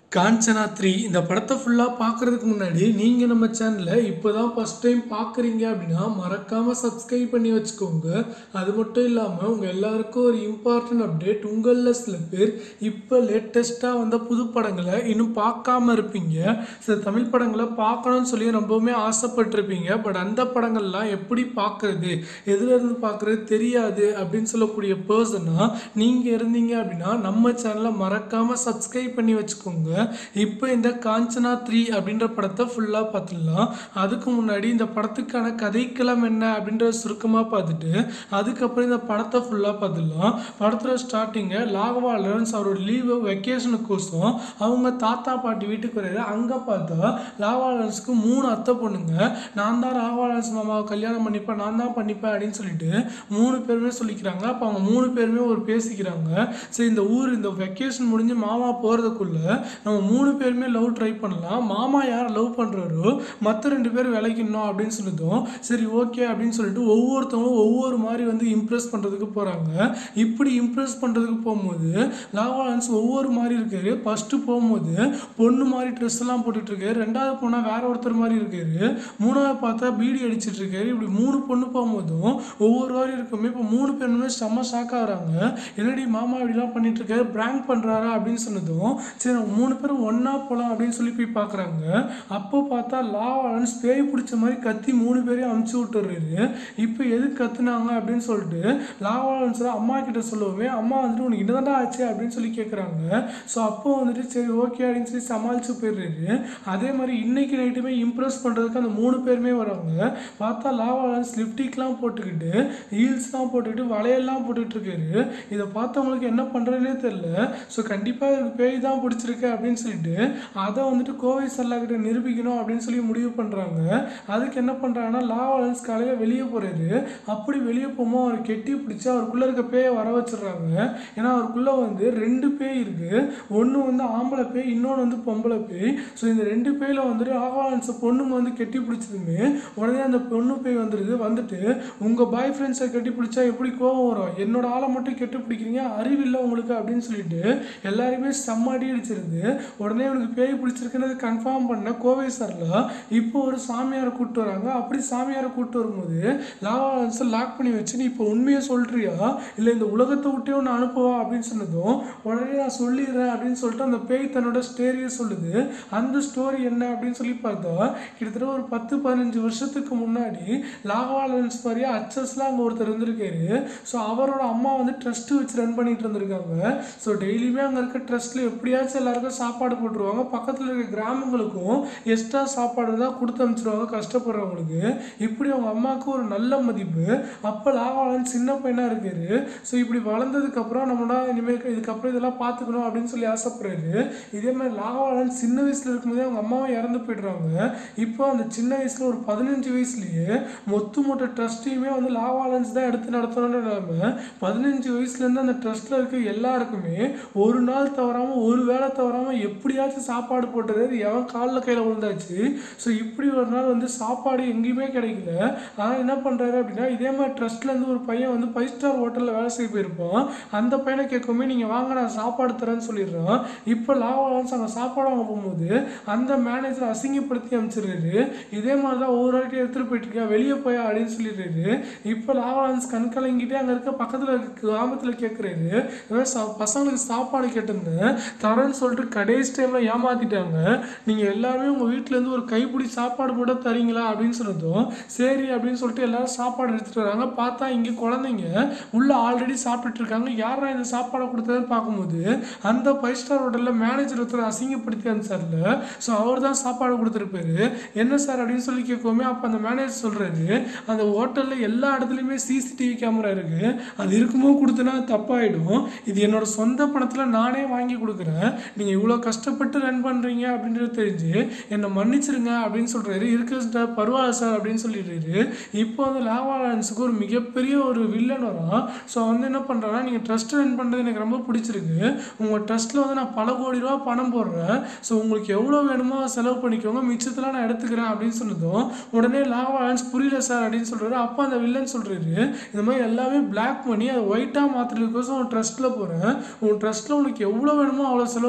காஞ்சனா 3 இந்த படத்தை ஃபுல்லாக பார்க்குறதுக்கு முன்னாடி நீங்கள் நம்ம சேனலை இப்போ தான் ஃபஸ்ட் டைம் பார்க்குறீங்க அப்படின்னா மறக்காமல் சப்ஸ்கிரைப் பண்ணி வச்சுக்கோங்க. அது மட்டும் இல்லாமல் உங்கள் எல்லாருக்கும் ஒரு இம்பார்ட்டன்ட் அப்டேட். உங்களில் சில பேர் இப்போ லேட்டஸ்ட்டாக வந்த புது படங்களை இன்னும் பார்க்காம இருப்பீங்க. சில தமிழ் படங்களை பார்க்கணும்னு சொல்லி ரொம்பவுமே ஆசைப்பட்டிருப்பீங்க. பட் அந்த படங்கள்லாம் எப்படி பார்க்குறது, எதுலேருந்து பார்க்குறது தெரியாது அப்படின்னு சொல்லக்கூடிய பர்சனாக நீங்கள் இருந்தீங்க அப்படின்னா நம்ம சேனலை மறக்காமல் சப்ஸ்கிரைப் பண்ணி வச்சுக்கோங்க. இப்போ இந்த காஞ்சனா 3 அப்படின்ற படத்தை ஃபுல்லாக பார்த்துடலாம். அதுக்கு முன்னாடி இந்த படத்துக்கான கதைக்களம் என்ன அப்படின்றத சுருக்கமாக பார்த்துட்டு அதுக்கப்புறம் இந்த படத்தை ஃபுல்லாக பார்த்துடலாம். படத்தில் ஸ்டார்டிங்கை ராகவா லாரன்ஸ் அவரோட லீவு வெக்கேஷனுக்கோசம் அவங்க தாத்தா பாட்டி வீட்டுக்கு வர்றாரு. அங்கே பார்த்தா ராகவா லாரன்ஸுக்கு 3 அத்தை பொண்ணுங்க. நான் தான் ராகவா லாரன்ஸ் மாமாவை கல்யாணம் பண்ணிப்பேன், நான் தான் பண்ணிப்பேன் அப்படின்னு சொல்லிட்டு 3 பேருமே சொல்லிக்கிறாங்க. அப்போ அவங்க 3 பேருமே ஒரு பேசிக்கிறாங்க. சரி, இந்த ஊர் இந்த வெக்கேஷன் முடிஞ்சு மாமா போகிறதுக்குள்ள நம்ம 3 பேருமே லவ் ட்ரை பண்ணலாம். மாமா யார் லவ் பண்ணுறாரோ மற்ற 2 பேர் விளைக்கணும் அப்படின்னு சொன்னதும் சரி ஓகே அப்படின்னு சொல்லிட்டு ஒவ்வொருத்தவங்களும் ஒவ்வொரு மாதிரி வந்து இம்ப்ரெஸ் பண்ணுறதுக்கு போகிறாங்க. இப்படி இம்ப்ரெஸ் பண்ணுறதுக்கு போகும்போது ராகவா லாரன்ஸ் ஒவ்வொரு மாதிரி இருக்காரு. ஃபஸ்ட்டு போகும்போது பொண்ணு மாதிரி ட்ரெஸ் எல்லாம் போட்டுட்டு இருக்காரு. ரெண்டாவது போனால் வேற ஒருத்தர் மாதிரி இருக்காரு. மூணாவது பார்த்தா பீடி அடிச்சிட்டு இருக்காரு. இப்படி 3 பொண்ணு போகும்போதும் ஒவ்வொரு மாதிரி இருக்குமே. இப்போ 3 பேருமே செம்ம ஷாக் ஆகுறாங்க. என்னடி மாமா இப்படிலாம் பண்ணிட்டு இருக்காரு, பிராங்க் பண்ணுறாரா அப்படின்னு சொன்னதும் சரி 3 பேரும் ஒன்றா போகலாம் அப்படின்னு சொல்லி போய் பார்க்குறாங்க. அப்போ பார்த்தா ராகவா லாரன்ஸ் பேய் பிடிச்ச மாதிரி கத்தி 3 பேரையும் அமுச்சு விட்டுறாரு. இப்போ எதுக்கு கத்துனாங்க அப்படின்னு சொல்லிட்டு ராகவா லாரன்ஸ் அம்மா கிட்ட சொல்லவே அம்மா வந்துட்டு உனக்கு என்னதான்டா ஆச்சு அப்படின்னு சொல்லி கேட்குறாங்க. ஸோ அப்போ வந்துட்டு சரி ஓகே அப்படின்னு சொல்லி சமாளித்து போயிடுறாரு. அதே மாதிரி இன்னைக்கு நைட்டுமே இம்ப்ரெஸ் பண்ணுறதுக்கு அந்த 3 பேருமே வராங்க. பார்த்தா ராகவா லாரன்ஸ் லிப்டிக்லாம் போட்டுக்கிட்டு ஹீல்ஸ்லாம் போட்டுக்கிட்டு வளையல்லாம் போட்டுட்டு இருக்காரு. இதை பார்த்தவங்களுக்கு என்ன பண்ணுறதுனே தெரியல. ஸோ கண்டிப்பாக எனக்கு பேய் தான் பிடிச்சிருக்கு அப்படின்னு சொல்லிட்டு அதை வந்துட்டு கோவை சரளா கிட்ட நிரூபிக்கணும் அப்படின்னு சொல்லி முடிவு பண்ணுறாங்க. அதுக்கு என்ன பண்ணுறாங்கன்னா ராகவா லாரன்ஸ் காலையில் வெளியே போகிறாரு. அப்படி வெளியே போகும்போது அவர் கெட்டி பிடிச்சி அவருக்குள்ளே இருக்க பேயை வர வச்சிடுறாங்க. ஏன்னா அவருக்குள்ளே வந்து 2 பேய் இருக்குது. ஒன்று வந்து ஆம்பளை பேய், இன்னொன்று வந்து பொம்பளை பேய். ஸோ இந்த 2 பேயில் வந்துட்டு ராகவா லாரன்ஸை பொண்ணுங்க வந்து கெட்டி பிடிச்சதுமே உடனே அந்த பொண்ணு பேய் வந்துட்டு உங்கள் பாய் ஃப்ரெண்ட்ஸை கெட்டி பிடிச்சா எப்படி கோவம் வரும், என்னோட ஆளை மட்டும் கெட்டி பிடிக்கிறீங்க, அறிவில்லை உங்களுக்கு அப்படின்னு சொல்லிட்டு எல்லாருமே செம்மடி அடிச்சிருது. உடனே அவனுக்கு பேய் பிடிச்சிருக்குன்றது கன்ஃபார்ம் பண்ண கோவை சரளா இப்போ ஒரு சாமியாரை கூப்பிட்டு வராங்க. அப்படி சாமியாரை கூப்பிட்டு வரும்போது ராகவா லாரன்ஸை லாக் பண்ணி வச்சு நீ இப்போ உண்மையை சொல்றியா இல்லை இந்த உலகத்தை விட்டே ஒன்று அனுப்புவா அப்படின்னு சொன்னதும் உடனே நான் சொல்லிடுறேன் அப்படின்னு சொல்லிட்டு அந்த பேய் தன்னோட ஸ்டோரியை சொல்லுது. அந்த ஸ்டோரி என்ன அப்படின்னு சொல்லி பார்த்தா கிட்டத்தட்ட ஒரு 10-15 வருஷத்துக்கு முன்னாடி ராகவா லாரன்ஸ் மாதிரியே அச்சஸ்லாம் அங்கே ஒருத்தர் இருந்திருக்காரு. ஸோ அவரோட அம்மா வந்து ட்ரஸ்ட் வச்சு ரன் பண்ணிட்டு இருந்திருக்காங்க. ஸோ டெய்லியுமே அங்கே இருக்க ட்ரஸ்ட்டில் எப்படியாச்சும் எல்லாருக்கும் சாப்பாடு போட்டுருவாங்க. பக்கத்தில் இருக்க கிராமங்களுக்கும் எக்ஸ்ட்ரா சாப்பாடு தான் கொடுத்து அனுப்பிச்சிருவாங்க கஷ்டப்படுறவங்களுக்கு. இப்படி அவங்க அம்மாவுக்கு ஒரு நல்ல மதிப்பு. அப்போ ராகவா லாரன்ஸ் சின்ன பையனாக இருக்காரு. ஸோ இப்படி வளர்ந்ததுக்கப்புறம் நம்மளா இனிமேல் இதுக்கப்புறம் இதெல்லாம் பார்த்துக்கணும் அப்படின்னு சொல்லி ஆசைப்படுறாரு. இதே மாதிரி ராகவா லாரன்ஸ் சின்ன வயசில் இருக்கும்போதே அவங்க அம்மாவும் இறந்து போய்ட்றாங்க. இப்போ அந்த சின்ன வயசில் ஒரு 15 வயசுலேயே மொத்த ட்ரஸ்ட்டையுமே வந்து ராகவா லாரன்ஸ் தான் எடுத்து நடத்தணும்னு இல்லாமல் 15 வயசுலேருந்து அந்த ட்ரஸ்ட்டில் இருக்க எல்லாருக்குமே ஒரு நாள் தவறாமல் ஒரு வேளை தவறாமல் எப்படியாச்சும் சாப்பாடு போட்டுறது எவன் காலில் கையில் விழுந்தாச்சு. ஸோ இப்படி ஒரு நாள் வந்து சாப்பாடு எங்கேயுமே கிடைக்கல. ஆனால் என்ன பண்ணுறாரு அப்படின்னா இதே மாதிரி ட்ரஸ்ட்லேருந்து ஒரு பையன் வந்து 5 ஸ்டார் ஹோட்டலில் வேலை செய்ய போயிருப்பான். அந்த பையனை கேட்குமே நீங்கள் வாங்க நான் சாப்பாடு தரேன்னு சொல்லிடுறான். இப்போ ராகவா லாரன்ஸ் அங்கே சாப்பாடு வாங்க போகும்போது அந்த மேனேஜர் அசிங்கப்படுத்தி அனுப்பிச்சிடுறாரு. இதே மாதிரி தான் ஒவ்வொரு வாட்டி எடுத்துகிட்டு போயிட்டுருக்கேன், வெளியே போயா அப்படின்னு சொல்லிடுறாரு. இப்போ ராகவா லாரன்ஸ் கண் கலங்கிட்டே அங்கே இருக்க பக்கத்தில் இருக்க கிராமத்தில் கேட்குறாரு, பசங்களுக்கு சாப்பாடு கேட்டிருந்தேன் தரேன்னு சொல்லிட்டு கடைசி டைமில் ஏமாற்றிட்டாங்க, நீங்கள் எல்லாருமே உங்கள் வீட்டிலேருந்து ஒரு கைப்பிடி சாப்பாடு போட தரீங்களா அப்படின்னு சொன்னதும் சரி அப்படின்னு சொல்லிட்டு எல்லாரும் சாப்பாடு எடுத்துகிட்டு வராங்க. பார்த்தா இங்கே குழந்தைங்க உள்ளே ஆல்ரெடி சாப்பிட்டுட்டு இருக்காங்க. யாரா இந்த சாப்பாடை கொடுத்ததுன்னு பார்க்கும்போது அந்த 5 ஸ்டார் ஹோட்டலில் மேனேஜர் ஒருத்தர் அசிங்கப்படுத்தி அனுப்பிச்சார்ல. ஸோ அவர் தான் சாப்பாடு கொடுத்துருப்பாரு. என்ன சார் அப்படின்னு சொல்லி கேட்கவுமே அப்போ அந்த மேனேஜர் சொல்கிறாரு, அந்த ஹோட்டலில் எல்லா இடத்துலையுமே சிசிடிவி கேமரா இருக்குது, அது இருக்கும்போது கொடுத்தனா தப்பாயிடும், இது என்னோட சொந்த பணத்தில் நானே வாங்கி கொடுக்குறேன், நீங்கள் இவ்வளோ கஷ்டப்பட்டு ரன் பண்ணுறீங்க அப்படின்றது தெரிஞ்சு என்னை மன்னிச்சிருங்க அப்படின்னு சொல்கிறாரு. இருக்கு சார் பரவாயில்ல சார் அப்படின்னு சொல்லிடுறாரு. இப்போ வந்து ராகவா லாரன்ஸுக்கு ஒரு மிகப்பெரிய ஒரு வில்லன் வரும். ஸோ வந்து என்ன பண்ணுறாங்கன்னா நீங்கள் ட்ரஸ்ட் ரன் பண்ணுறது எனக்கு ரொம்ப பிடிச்சிருக்கு, உங்கள் ட்ரஸ்ட்டில் வந்து நான் பல கோடி ரூபா பணம் போடுறேன், ஸோ உங்களுக்கு எவ்வளோ வேணுமோ செலவு பண்ணிக்கோங்க, மிச்சத்தெல்லாம் நான் எடுத்துக்கிறேன் அப்படின்னு சொன்னதும் உடனே ராகவா லாரன்ஸ் புரியல சார் அப்படின்னு சொல்கிறாரு. அப்போ அந்த வில்லன் சொல்கிறாரு, இந்த மாதிரி எல்லாமே பிளாக் பண்ணி அதை ஒயிட்டாக மாற்றுறதுக்கோசம் உன் ட்ரஸ்ட்டில் போகிறேன், உன் ட்ரஸ்ட்டில் உனக்கு எவ்வளோ வேணுமோ அவ்வளோ செலவு பண்ணிக்கோ,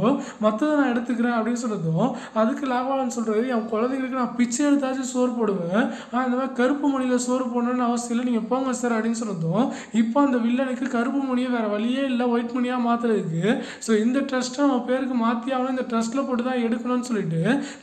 மற்றதை நான் எடுத்துக்கிறேன் அப்படின்னு சொன்னதும் அதுக்கு லாகவாலன் சொல்கிறாரு, என் குழந்தைங்களுக்கு நான் பிச்சை எடுத்தாச்சும் சோறு போடுவேன், இந்த மாதிரி கருப்பு மணியில் சோறு போடணும்னு அவசியம் இல்லை, நீங்கள் போங்க சார் அப்படின்னு சொன்னதும் இப்போ அந்த வில்லனுக்கு கருப்பு மணியை வேறு வழியே இல்லை ஒயிட் மணியாக மாற்றுறதுக்கு. ஸோ இந்த ட்ரஸ்ட்டை நம்ம பேருக்கு மாற்றி ஆகணும், இந்த ட்ரஸ்ட்டில் போட்டு தான் எடுக்கணும்னு சொல்லிட்டு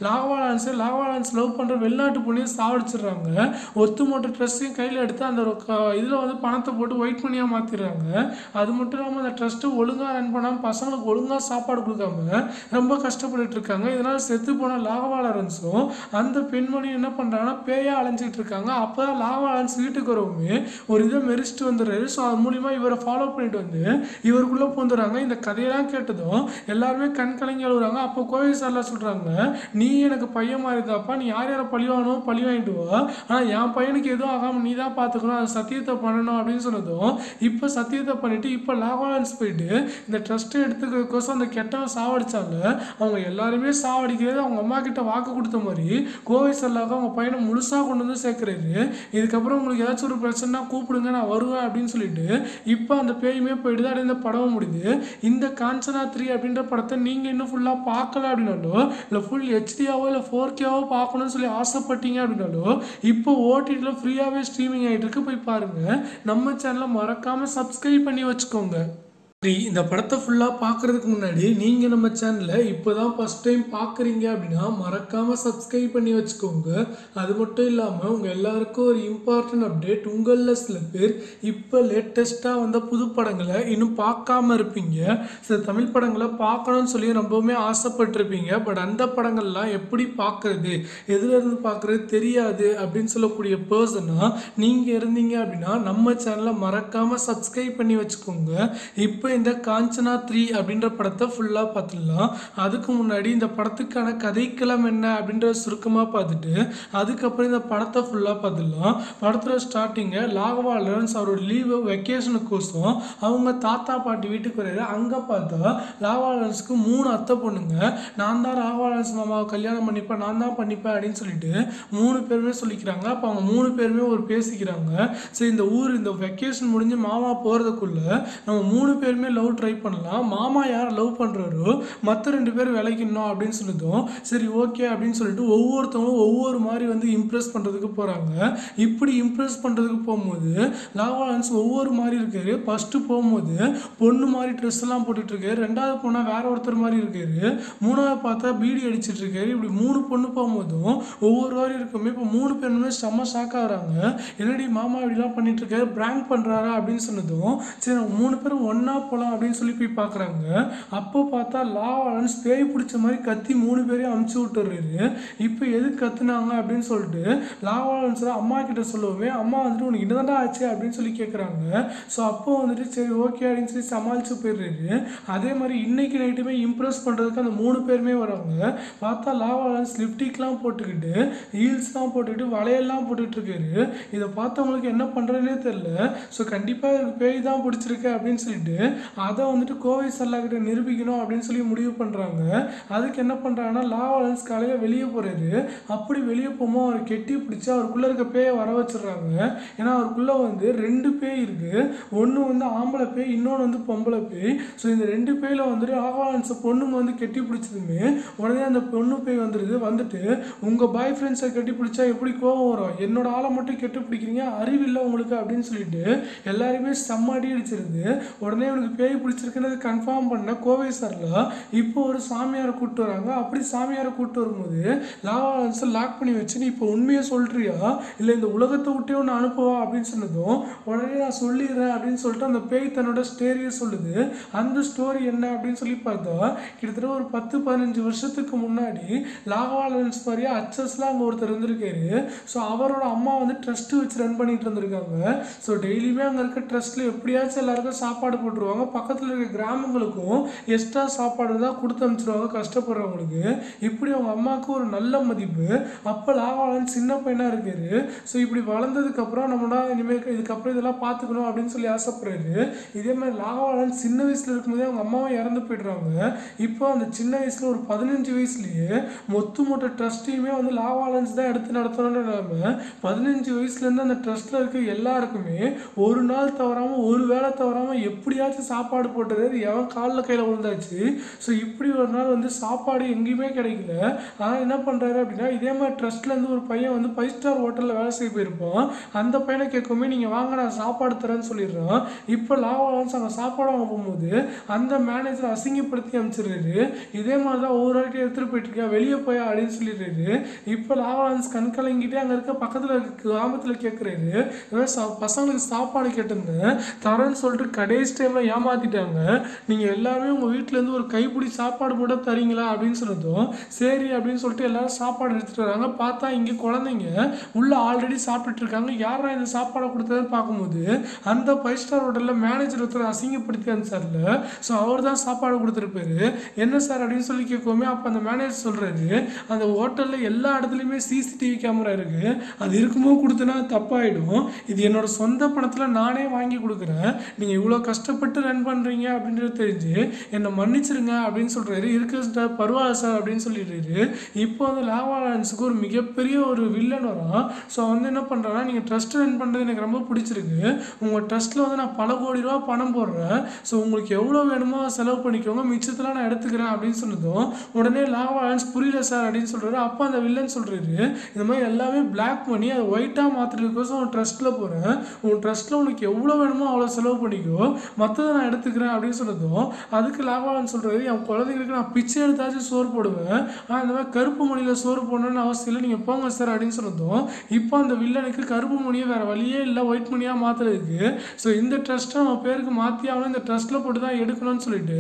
லாகவாலன்ஸ் லவ் பண்ணுற வெளிநாட்டு பொண்ணையை சாவடிச்சிடுறாங்க. ஒத்துமொட்ட ட்ரஸ்ட்டையும் கையில் எடுத்து அந்த இதில் வந்து பணத்தை போட்டு ஒயிட் மணியாக மாற்றிடுறாங்க. அது மட்டும் இல்லாமல் அந்த ட்ரஸ்ட்டு ஒழுங்காக ரன் பண்ணாமல் பசங்களுக்கு ஒழுங்காக சாப்பாடு கொடுக்காம ரொம்ப கஷ்டப்பட்டு இருக்காங்க. இதனால் செத்து போன லாகவாலன்ஸும் அந்த பெண்மணி என்ன பண்ணுறாங்கன்னா பேயா அலைஞ்சிட்டு இருக்காங்க. அப்போ தான் லாகவாலன்ஸ் வீட்டுக்கு வரவுமே ஒரு இதை மெரிச்சிட்டு வந்துடுறாரு. ஸோ அது மூலிமா இவரை ஃபாலோ பண்ணிட்டு வந்து இவருக்குள்ளே பூந்துடுறாங்க. இந்த கதையெல்லாம் கேட்டதும் எல்லாருமே கண் கலங்கி அழுகுறாங்க. அப்போ கோவை சார்லாம் சொல்கிறாங்க, நீ எனக்கு பையன் மாதிரி தாப்பா, நீ யார் யாரை பழி வாங்கிட்டு வா, ஆனால் என் பையனுக்கு எதுவும் ஆகாமல் நீ தான் பார்த்துக்கணும், அது சத்தியத்தை பண்ணணும் அப்படின்னு சொன்னதும் இப்போ சத்தியத்தை பண்ணிவிட்டு இப்போ லாகவாலன்ஸ் போயிட்டு இந்த ட்ரஸ்ட்டை எடுத்துக்கிறதுக்கோசம் அந்த கெட்டவன் சாவடிச்சாங்க. அவங்க எல்லாருமே சாவடிக்கிறது அவங்க அம்மா கிட்ட வாக்கு கொடுத்த மாதிரி கோவை சார்லாக அவங்க பையனை முழுசாக கொண்டு வந்து சேர்க்குறாரு. இதுக்கப்புறம் உங்களுக்கு ஏதாச்சும் ஒரு பிரச்சனைனா கூப்பிடுங்க, நான் வருவேன் அப்படின்னு சொல்லிட்டு இப்போ அந்த பேயுமே போயிட்டு தான் இந்த படம் முடியுது. இந்த காஞ்சனா 3 அப்படின்ற படத்தை நீங்கள் இன்னும் ஃபுல்லாக பார்க்கல அப்படின்னாலும் இல்லை ஃபுல் ஹெச்டியாவோ இல்லை 4Kவோ பார்க்கணும்னு சொல்லி ஆசைப்பட்டீங்க அப்படின்னாலும் இப்போ ஓடிடியில் ஃப்ரீயாகவே ஸ்ட்ரீமிங் ஆகிட்டு இருக்கு, போய் பாருங்கள். நம்ம சேனலை மறக்காமல் சப்ஸ்கிரைப் பண்ணி வச்சுக்கோங்க. இந்த படத்தை ஃபுல்லாக பார்க்குறதுக்கு முன்னாடி நீங்கள் நம்ம சேனலை இப்போ தான் ஃபஸ்ட் டைம் பார்க்குறீங்க அப்படின்னா மறக்காமல் சப்ஸ்கிரைப் பண்ணி வச்சுக்கோங்க. அது மட்டும் இல்லாமல் உங்கள் எல்லாருக்கும் ஒரு இம்பார்ட்டன்ட் அப்டேட், உங்களில் சில பேர் இப்போ லேட்டஸ்ட்டாக வந்த புது படங்களை இன்னும் பார்க்காம இருப்பீங்க. சில தமிழ் படங்களை பார்க்கணும்னு சொல்லி ரொம்பவுமே ஆசைப்பட்டிருப்பீங்க. பட் அந்த படங்கள்லாம் எப்படி பார்க்குறது, எதுலேருந்து பார்க்குறது தெரியாது அப்படின்னு சொல்லக்கூடிய பர்சனாக நீங்கள் இருந்தீங்க அப்படின்னா நம்ம சேனலை மறக்காமல் சப்ஸ்கிரைப் பண்ணி வச்சுக்கோங்க. இப்போ இந்த காஞ்சனா 3 அப்படின்ற படத்தை ஃபுல்லாக பார்த்துடலாம். அதுக்கு முன்னாடி இந்த படத்துக்கான கதைக்களம் என்ன அப்படின்றத சுருக்கமாக பார்த்துட்டு அதுக்கப்புறம் இந்த படத்தை ஃபுல்லாக பார்த்துடலாம். படத்தில் ஸ்டார்டிங்கை லாகவாலன்ஸ் அவரோட லீவு வெக்கேஷனுக்கோசம் அவங்க தாத்தா பாட்டி வீட்டுக்கு வர்றாரு. அங்கே பார்த்தா லாகவாலன்ஸுக்கு 3 அத்தை பொண்ணுங்க. நான் தான் லாகவாலன்ஸ் மாமாவை கல்யாணம் பண்ணிப்பேன், நான் தான் பண்ணிப்பேன் அப்படின்னு சொல்லிட்டு 3 பேருமே சொல்லிக்கிறாங்க. அப்போ அவங்க 3 பேருமே ஒரு பேசிக்கிறாங்க. ஸோ இந்த இந்த வெக்கேஷன் முடிஞ்சு மாமா போகிறதுக்குள்ள நம்ம 3 பேருமே லவ் ட்ரை பண்ணலாம், மாமா யாரை லவ் பண்ணுறாரோ மற்ற 2 பேர் விளைக்கணும் அப்படின்னு சொன்னதும் சரி ஓகே அப்படின்னு சொல்லிட்டு ஒவ்வொருத்தவங்களும் ஒவ்வொரு மாதிரி வந்து இம்ப்ரெஸ் பண்ணுறதுக்கு போகிறாங்க. இப்படி இம்ப்ரெஸ் பண்ணுறதுக்கு போகும்போது லாகவாலன்ஸ் ஒவ்வொரு மாதிரி இருக்காரு. ஃபஸ்ட்டு போகும்போது பொண்ணு மாதிரி ட்ரெஸ் எல்லாம் போட்டுட்டு இருக்காரு, 2வது போனால் வேற ஒருத்தர் மாதிரி இருக்காரு, 3வது பார்த்தா பீடி அடிச்சிட்டு இருக்காரு. இப்படி 3 பொண்ணு போகும்போதும் ஒவ்வொரு மாதிரி இருக்குமே. இப்போ 3 பேருமே செம்ம ஷாக் ஆகுறாங்க, என்னடி மாமா இப்படிலாம் பண்ணிட்டு இருக்காரு, பிராங்க் பண்ணுறாரா அப்படின்னு சொன்னதும் சரி 3 பேரும் ஒன்றா போகலாம் அப்படின்னு சொல்லி போய் பார்க்குறாங்க. அப்போ பார்த்தா லாகவாலன்ஸ் பேய் பிடிச்ச மாதிரி கத்தி 3 பேரையும் அமுச்சு விட்டுறாரு. இப்போ எதுக்கு கத்துனாங்க அப்படின்னு சொல்லிட்டு லாகவாலன்ஸ் அம்மா கிட்ட சொல்லவே அம்மா வந்துட்டு உனக்கு என்னதான்டா ஆச்சு அப்படின்னு சொல்லி கேட்குறாங்க. ஸோ அப்போ வந்துட்டு சரி ஓகே அப்படின்னு சொல்லி சமாளித்து போயிடுறாரு. அதே மாதிரி இன்னைக்கு நைட்டுமே இம்ப்ரெஸ் பண்ணுறதுக்கு அந்த 3 பேருமே வராங்க. பார்த்தா லாகவாலன்ஸ் லிப்டிக்லாம் போட்டுக்கிட்டு ஹீல்ஸ்லாம் போட்டுக்கிட்டு வளையல்லாம் போட்டுட்ருக்காரு. இதை பார்த்தவங்களுக்கு என்ன பண்ணுறதுனே தெரில. ஸோ கண்டிப்பாக எனக்கு பேய் தான் பிடிச்சிருக்கு அப்படின்னு சொல்லிட்டு அதை வந்துட்டு கோவை சார்லாகிட்ட நிரூபிக்கணும் அப்படின்னு சொல்லி முடிவு பண்ணுறாங்க. அதுக்கு என்ன பண்ணுறாங்கன்னா லாகவாலன்ஸ் காலையில் வெளியே போகிறாரு. அப்படி வெளியே போகும்போது அவர் கெட்டி பிடிச்சி அவருக்குள்ளே இருக்க பேயை வர வச்சிடுறாங்க. ஏன்னா அவருக்குள்ளே வந்து 2 பேய் இருக்குது, ஒன்று வந்து ஆம்பளை பேய், இன்னொன்று வந்து பொம்பளை பேய். ஸோ இந்த 2 பேயில் வந்துட்டு லாகவாலன்ஸை பொண்ணுங்க வந்து கெட்டி பிடிச்சதுமே உடனே அந்த பொண்ணு பேய் வந்துட்டு உங்கள் பாய் ஃப்ரெண்ட்ஸை கெட்டி பிடிச்சா எப்படி கோவம் வரும், என்னோட ஆளை மட்டும் கெட்டி பிடிக்கிறீங்க, அறிவில்லை உங்களுக்கு அப்படின்னு சொல்லிட்டு எல்லாருமே செம்மடி அடிச்சிருது. உடனே அவனுக்கு பேய் பிடிச்சிருக்குன்றது கன்ஃபார்ம் பண்ண கோவை சார்லாம் இப்போ ஒரு சாமியாரை கூப்பிட்டு வராங்க. அப்படி சாமியாரை கூப்பிட்டு வரும்போது லாகவாலன்ஸை லாக் பண்ணி வச்சு நீ இப்போ உண்மையை சொல்கிறியா இல்லை இந்த உலகத்தை விட்டே ஒன்று அனுப்புவா அப்படின்னு சொன்னதும் உடனே நான் சொல்லிடுறேன் அப்படின்னு சொல்லிட்டு அந்த பேய் தன்னோட ஸ்டோரியை சொல்லுது. அந்த ஸ்டோரி என்ன அப்படின்னு சொல்லி பார்த்தா கிட்டத்தட்ட ஒரு 10-15 வருஷத்துக்கு முன்னாடி லாகவாலன்ஸ் மாதிரியே அச்சஸ்லாம் அங்கே ஒருத்தர் இருந்திருக்காரு. ஸோ அவரோட அம்மா வந்து ட்ரஸ்ட்டு வச்சு ரன் பண்ணிட்டு இருந்திருக்காங்க. ஸோ டெய்லியுமே அங்கே இருக்க ட்ரஸ்ட்டில் எப்படியாச்சும் எல்லாருக்கும் சாப்பாடு போட்டுருவாங்க, பக்கத்தில் இருக்க கிராமங்களுக்கும் எக்ஸ்ட்ரா சாப்பாடு தான் கொடுத்து அனுப்பிச்சிருவாங்க கஷ்டப்படுறவங்களுக்கு. இப்படி அவங்க அம்மாவுக்கு ஒரு நல்ல மதிப்பு. அப்போ லாகவாலன்ஸ் சின்ன பையனாக இருக்காரு. ஸோ இப்படி வளர்ந்ததுக்கப்புறம் நம்மளா இனிமேல் இதுக்கப்புறம் இதெல்லாம் பார்த்துக்கணும் அப்படின்னு சொல்லி ஆசைப்படுறாரு. இதே மாதிரி லாகவாலன்ஸ் சின்ன வயசில் இருக்கும்போதே அவங்க அம்மாவும் இறந்து போய்ட்றாங்க. இப்போ அந்த சின்ன வயசில் ஒரு 15 வயசுலேயே மொத்த ட்ரஸ்ட்டையுமே வந்து லாகவாலன்ஸ் தான் எடுத்து நடத்தணும்னு நிலைமை. 15 வயசுலேருந்து அந்த ட்ரஸ்ட்டில் இருக்க எல்லாருக்குமே ஒரு நாள் தவறாமல் ஒரு வேளை தவறாமல் எப்படியாச்சும் எங்கேயாச்சும் சாப்பாடு போட்டுறது எவன் காலில் கையில் விழுந்தாச்சு. ஸோ இப்படி ஒரு நாள் வந்து சாப்பாடு எங்கேயுமே கிடைக்கல. ஆனால் என்ன பண்ணுறாரு அப்படின்னா, இதே மாதிரி ட்ரஸ்ட்லேருந்து ஒரு பையன் வந்து 5 ஸ்டார் ஹோட்டலில் வேலை செய்ய போயிருப்பான். அந்த பையனை கேட்குமே, நீங்கள் வாங்க நான் சாப்பாடு தரேன்னு சொல்லிடுறான். இப்போ லாவாலன்ஸ் அங்கே சாப்பாடு வாங்க போகும்போது அந்த மேனேஜர் அசிங்கப்படுத்தி அனுப்பிச்சிடுறாரு. இதே மாதிரி தான் ஒவ்வொரு வாட்டி எடுத்துகிட்டு போயிட்டுருக்கேன், வெளியே போய் அப்படின்னு சொல்லிடுறாரு. இப்போ லாவாலன்ஸ் கண் கலங்கிட்டே அங்கே இருக்க பக்கத்தில் கிராமத்தில் கேட்குறாரு, பசங்களுக்கு சாப்பாடு கேட்டிருந்தேன் தரேன்னு சொல்லிட்டு கடைசி டைமில் ஏமாற்றிட்டாங்க. நீங்கள் எல்லாருமே உங்கள் வீட்டிலேருந்து ஒரு கைப்பிடி சாப்பாடு போட தரீங்களா அப்படின்னு சொன்னதும் சரி அப்படின்னு சொல்லிட்டு எல்லாரும் சாப்பாடு எடுத்துகிட்டு வராங்க. பார்த்தா இங்கே குழந்தைங்க உள்ளே ஆல்ரெடி சாப்பிட்டுட்டு இருக்காங்க. யாரா இந்த சாப்பாடை கொடுத்ததுன்னு பார்க்கும்போது அந்த 5 ஸ்டார் ஹோட்டலில் மேனேஜர் ஒருத்தர் அசிங்கப்படுத்தி அனுப்பிச்சார்ல, ஸோ அவர் தான் சாப்பாடு கொடுத்துருப்பாரு. என்ன சார் அப்படின்னு சொல்லி கேட்கவுமே அப்போ அந்த மேனேஜர் சொல்கிறாரு, அந்த ஹோட்டலில் எல்லா இடத்துலையுமே சிசிடிவி கேமரா இருக்குது, அது இருக்குமோ கொடுத்தனா தப்பாயிடும். இது என்னோட சொந்த பணத்தில் நானே வாங்கி கொடுக்குறேன். நீங்கள் இவ்வளோ கஷ்டப்பட்டு ரன் பண்ணுறீங்க அப்படின்றது தெரிஞ்சு என்னை மன்னிச்சிருங்க அப்படின்னு சொல்கிறாரு. இருக்கு சார், பரவாயில்ல சார் அப்படின்னு சொல்லிடுறாரு. இப்போ வந்து லாவாலன்ஸுக்கு ஒரு மிகப்பெரிய ஒரு வில்லன் வரும். ஸோ வந்து என்ன பண்ணுறாங்கன்னா, நீங்கள் ட்ரஸ்ட் ரன் பண்ணுறது எனக்கு ரொம்ப பிடிச்சிருக்கு, உங்கள் ட்ரஸ்ட்டில் வந்து நான் பல கோடி ரூபா பணம் போடுறேன், ஸோ உங்களுக்கு எவ்வளோ வேணுமோ செலவு பண்ணிக்கோங்க, மிச்சத்தில் நான் எடுத்துக்கிறேன் அப்படின்னு சொன்னதும் உடனே லாவாலன்ஸ் புரியல சார் அப்படின்னு சொல்கிறாரு. அப்போ அந்த வில்லன் சொல்கிறாரு, இந்த மாதிரி எல்லாமே பிளாக் பண்ணி அதை ஒயிட்டாக மாற்றுறதுக்கோசம் உன் ட்ரஸ்ட்டில் போகிறேன், உன் ட்ரஸ்ட்டில் உனக்கு எவ்வளோ வேணுமோ அவ்வளோ செலவு பண்ணிக்கோ, மற்றதை நான் எடுத்துக்கிறேன் அப்படின்னு சொன்னதும் அதுக்கு லாவாலன்ஸ் சொல்கிறாரு, என் குழந்தைங்களுக்கு நான் பிச்சை எடுத்தாச்சும் சோறு போடுவேன், ஆனால் இந்த மாதிரி கருப்பு மணியில் சோறு போடணும்னு அவசியம் இல்லை, நீங்கள் போங்க சார் அப்படின்னு சொன்னதும் இப்போ அந்த வில்லனுக்கு கருப்பு மணியை வேறு வழியே இல்லை ஒயிட் மணியாக மாற்றுறதுக்கு. ஸோ இந்த ட்ரஸ்ட்டை நம்ம பேருக்கு மாற்றி ஆகணும், இந்த ட்ரஸ்ட்டில் போட்டு தான் எடுக்கணும்னு சொல்லிட்டு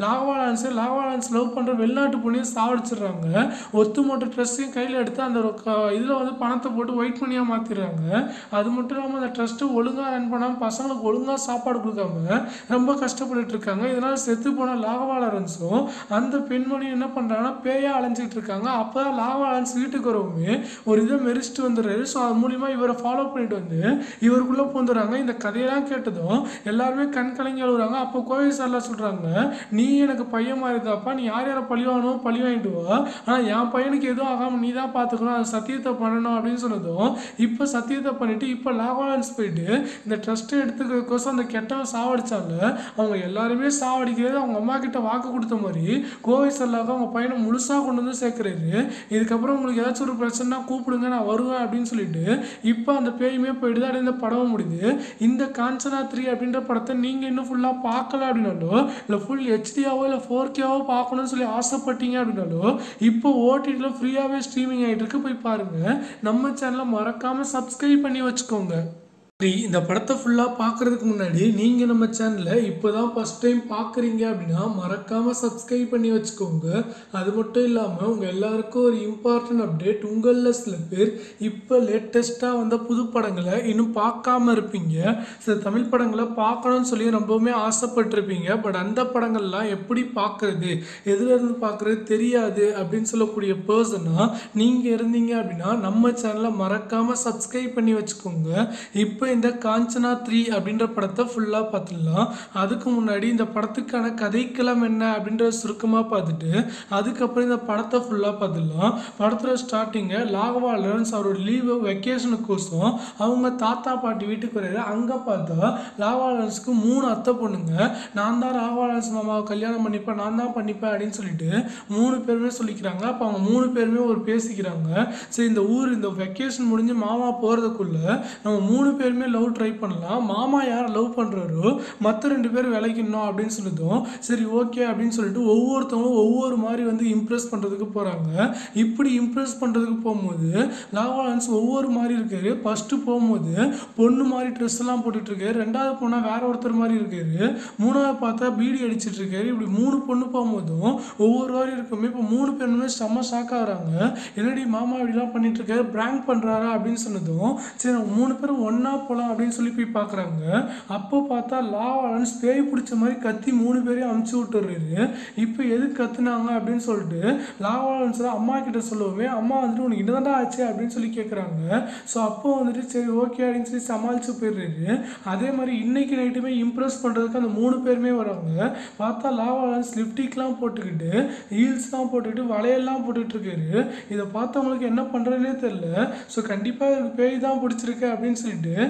லாவாலன்ஸ் லவ் பண்ணுற வெளிநாட்டு பொண்ணையை சாவடிச்சிடுறாங்க. ஒத்துமொட்ட ட்ரஸ்ட்டையும் கையில் எடுத்து அந்த இதில் வந்து பணத்தை போட்டு ஒயிட் மணியாக மாற்றிடுறாங்க. அது மட்டும் இல்லாமல் அந்த ட்ரஸ்ட்டு ஒழுங்காக ரன் பண்ணாமல் பசங்களுக்கு ஒழுங்காக சாப்பாடு கொடுக்காம ரொம்ப கஷ்டப்பட்டு இருக்காங்க. இதனால் செத்து போன லாவாலன்ஸும் அந்த பெண்மணியும் என்ன பண்ணுறாங்கன்னா பேயா அலைஞ்சிட்டு இருக்காங்க. அப்போ தான் லாவாலன்ஸ் வீட்டுக்கு வரவுமே ஒரு இதை மெரிச்சிட்டு வந்துடுறாரு. ஸோ அது மூலிமா இவரை ஃபாலோ பண்ணிட்டு வந்து இவருக்குள்ளே பூந்துடுறாங்க. இந்த கதையெல்லாம் கேட்டதும் எல்லாருமே கண் கலங்கி அழுகுறாங்க. அப்போ கோவை சார்லாம் சொல்கிறாங்க, நீ எனக்கு பையன் மாதிரி இருந்தாப்பா, நீ யார் யாரை பழி வாங்கணும் பழி வாங்கிட்டு வா, ஆனால் என் பையனுக்கு எதுவும் ஆகாமல் நீ தான் பார்த்துக்கணும், அது சத்தியத்தை பண்ணணும் அப்படின்னு சொன்னதும் இப்போ சத்தியத்தை பண்ணிவிட்டு இப்போ லாவாலன்ஸ் போயிட்டு இந்த ட்ரஸ்ட்டை எடுத்துக்கிறதுக்கோசம் அந்த கெட்டவன் சாவடிச்சாங்க. அவங்க எல்லாருமே சாவடிக்கிறது அவங்க அம்மா கிட்ட வாக்கு கொடுத்த மாதிரி கோவை சார்லாக அவங்க பையனை முழுசாக கொண்டு வந்து சேர்க்குறாரு. இதுக்கப்புறம் உங்களுக்கு ஏதாச்சும் ஒரு பிரச்சனைனா கூப்பிடுங்க, நான் வருவேன் அப்படின்னு சொல்லிட்டு இப்போ அந்த பேயுமே போயிடுது. அப்படியே இந்த படம் முடியுது. இந்த காஞ்சனா 3 அப்படின்ற படத்தை நீங்கள் இன்னும் ஃபுல்லாக பார்க்கல அப்படின்னாலும், இல்லை ஃபுல் ஹெச்டியாவோ இல்லை 4Kவோ பார்க்கணும்னு சொல்லி ஆசைப்பட்டீங்க அப்படின்னாலும் இப்போ ஓடிடியில் ஃப்ரீயாகவே ஸ்ட்ரீமிங் ஆகிட்டு இருக்கு, போய் பாருங்கள். நம்ம சேனலை மறக்காமல் சப்ஸ்கிரைப் பண்ணி வச்சுக்கோங்க. இந்த படத்தை ஃபுல்லாக பார்க்குறதுக்கு முன்னாடி நீங்கள் நம்ம சேனலை இப்போ தான் ஃபஸ்ட் டைம் பார்க்குறீங்க அப்படின்னா மறக்காமல் சப்ஸ்கிரைப் பண்ணி வச்சுக்கோங்க. அது மட்டும் இல்லாமல் உங்கள் எல்லாருக்கும் ஒரு இம்பார்ட்டன்ட் அப்டேட், உங்களில் சில பேர் இப்போ லேட்டஸ்ட்டாக வந்த புது படங்களை இன்னும் பார்க்காம இருப்பீங்க. சில தமிழ் படங்களை பார்க்கணும்னு சொல்லி ரொம்பவுமே ஆசைப்பட்டிருப்பீங்க. பட் அந்த படங்கள்லாம் எப்படி பார்க்குறது, எதுலேருந்து பார்க்குறது தெரியாது அப்படின்னு சொல்லக்கூடிய பர்சனாக நீங்கள் இருந்தீங்க அப்படின்னா நம்ம சேனலை மறக்காமல் சப்ஸ்கிரைப் பண்ணி வச்சுக்கோங்க. இப்போ இந்த காஞ்சனா 3 அப்படின்ற படத்தை ஃபுல்லாக பார்த்துடலாம். அதுக்கு முன்னாடி இந்த படத்துக்கான கதைக்களம் என்ன அப்படின்றத சுருக்கமாக பார்த்துட்டு அதுக்கப்புறம் இந்த படத்தை ஃபுல்லாக பார்த்துடலாம். படத்தில் ஸ்டார்டிங்கை லாவாலன்ஸ் அவரோட லீவு வெக்கேஷனுக்கோசம் அவங்க தாத்தா பாட்டி வீட்டுக்கு வர்றாரு. அங்கே பார்த்தா லாவாலன்ஸுக்கு 3 அத்தை பொண்ணுங்க, நான் தான் லாவாலன்ஸ் மாமாவை கல்யாணம் பண்ணிப்பேன், நான் தான் பண்ணிப்பேன் அப்படின்னு சொல்லிட்டு 3 பேருமே சொல்லிக்கிறாங்க. அப்போ அவங்க 3 பேருமே ஒரு பேசிக்கிறாங்க. சரி, இந்த ஊர் இந்த வெக்கேஷன் முடிஞ்சு மாமா போகிறதுக்குள்ள நம்ம 3 பேருமே லவ் ட்ரை பண்ணலாம், மாமா யார் லவ் பண்ணுறாரோ மற்ற 2 பேர் விளைக்கணும் அப்படின்னு சொல்லிட்டோம். சரி ஓகே அப்படின்னு சொல்லிட்டு ஒவ்வொருத்தவங்களும் ஒவ்வொரு மாதிரி வந்து இம்ப்ரெஸ் பண்ணுறதுக்கு போகிறாங்க. இப்படி இம்ப்ரெஸ் பண்ணுறதுக்கு போகும்போது லாவாலன்ஸ் ஒவ்வொரு மாதிரி இருக்காரு. ஃபஸ்ட்டு போகும்போது பொண்ணு மாதிரி ட்ரெஸ் எல்லாம் போட்டுட்டு இருக்காரு, 2வது போனால் வேற ஒருத்தர் மாதிரி இருக்காரு, 3வது பார்த்தா பீடி அடிச்சிட்டு இருக்காரு. இப்படி 3 பொண்ணு போகும்போதும் ஒவ்வொரு மாதிரி இருக்குமே. இப்போ 3 பேருமே செம்ம ஷாக் ஆகுறாங்க. என்னடி மாமா இப்படிலாம் பண்ணிட்டு இருக்காரு, பிராங்க் பண்ணுறாரா அப்படின்னு சொன்னதும் சரி அவங்க 3 பேரும் ஒன்றா போகலாம் அப்படின்னு சொல்லி போய் பார்க்குறாங்க. அப்போ பார்த்தா லாவாலன்ஸ் பேய் பிடிச்ச மாதிரி கத்தி 3 பேரையும் அமுச்சு விட்டுறாரு. இப்போ எதுக்கு கத்துனாங்க அப்படின்னு சொல்லிட்டு லாவாலன்ஸ் அம்மா கிட்ட சொல்லவே அம்மா வந்துட்டு உனக்கு என்னதான்டா ஆச்சு அப்படின்னு சொல்லி கேட்குறாங்க. ஸோ அப்போ வந்துட்டு சரி ஓகே அப்படின்னு சொல்லி சமாளித்து போயிடுறாரு. அதே மாதிரி இன்னைக்கு நைட்டுமே இம்ப்ரெஸ் பண்ணுறதுக்கு அந்த 3 பேருமே வராங்க. பார்த்தா லாவாலன்ஸ் லிப்டிக்லாம் போட்டுக்கிட்டு ஹீல்ஸ்லாம் போட்டுக்கிட்டு வளையெல்லாம் போட்டுட்டு இருக்காரு. இதை பார்த்தவங்களுக்கு என்ன பண்ணுறதுனே தெரியல. ஸோ கண்டிப்பாக எனக்கு பேய் தான் பிடிச்சிருக்கு அப்படின்னு சொல்லிட்டு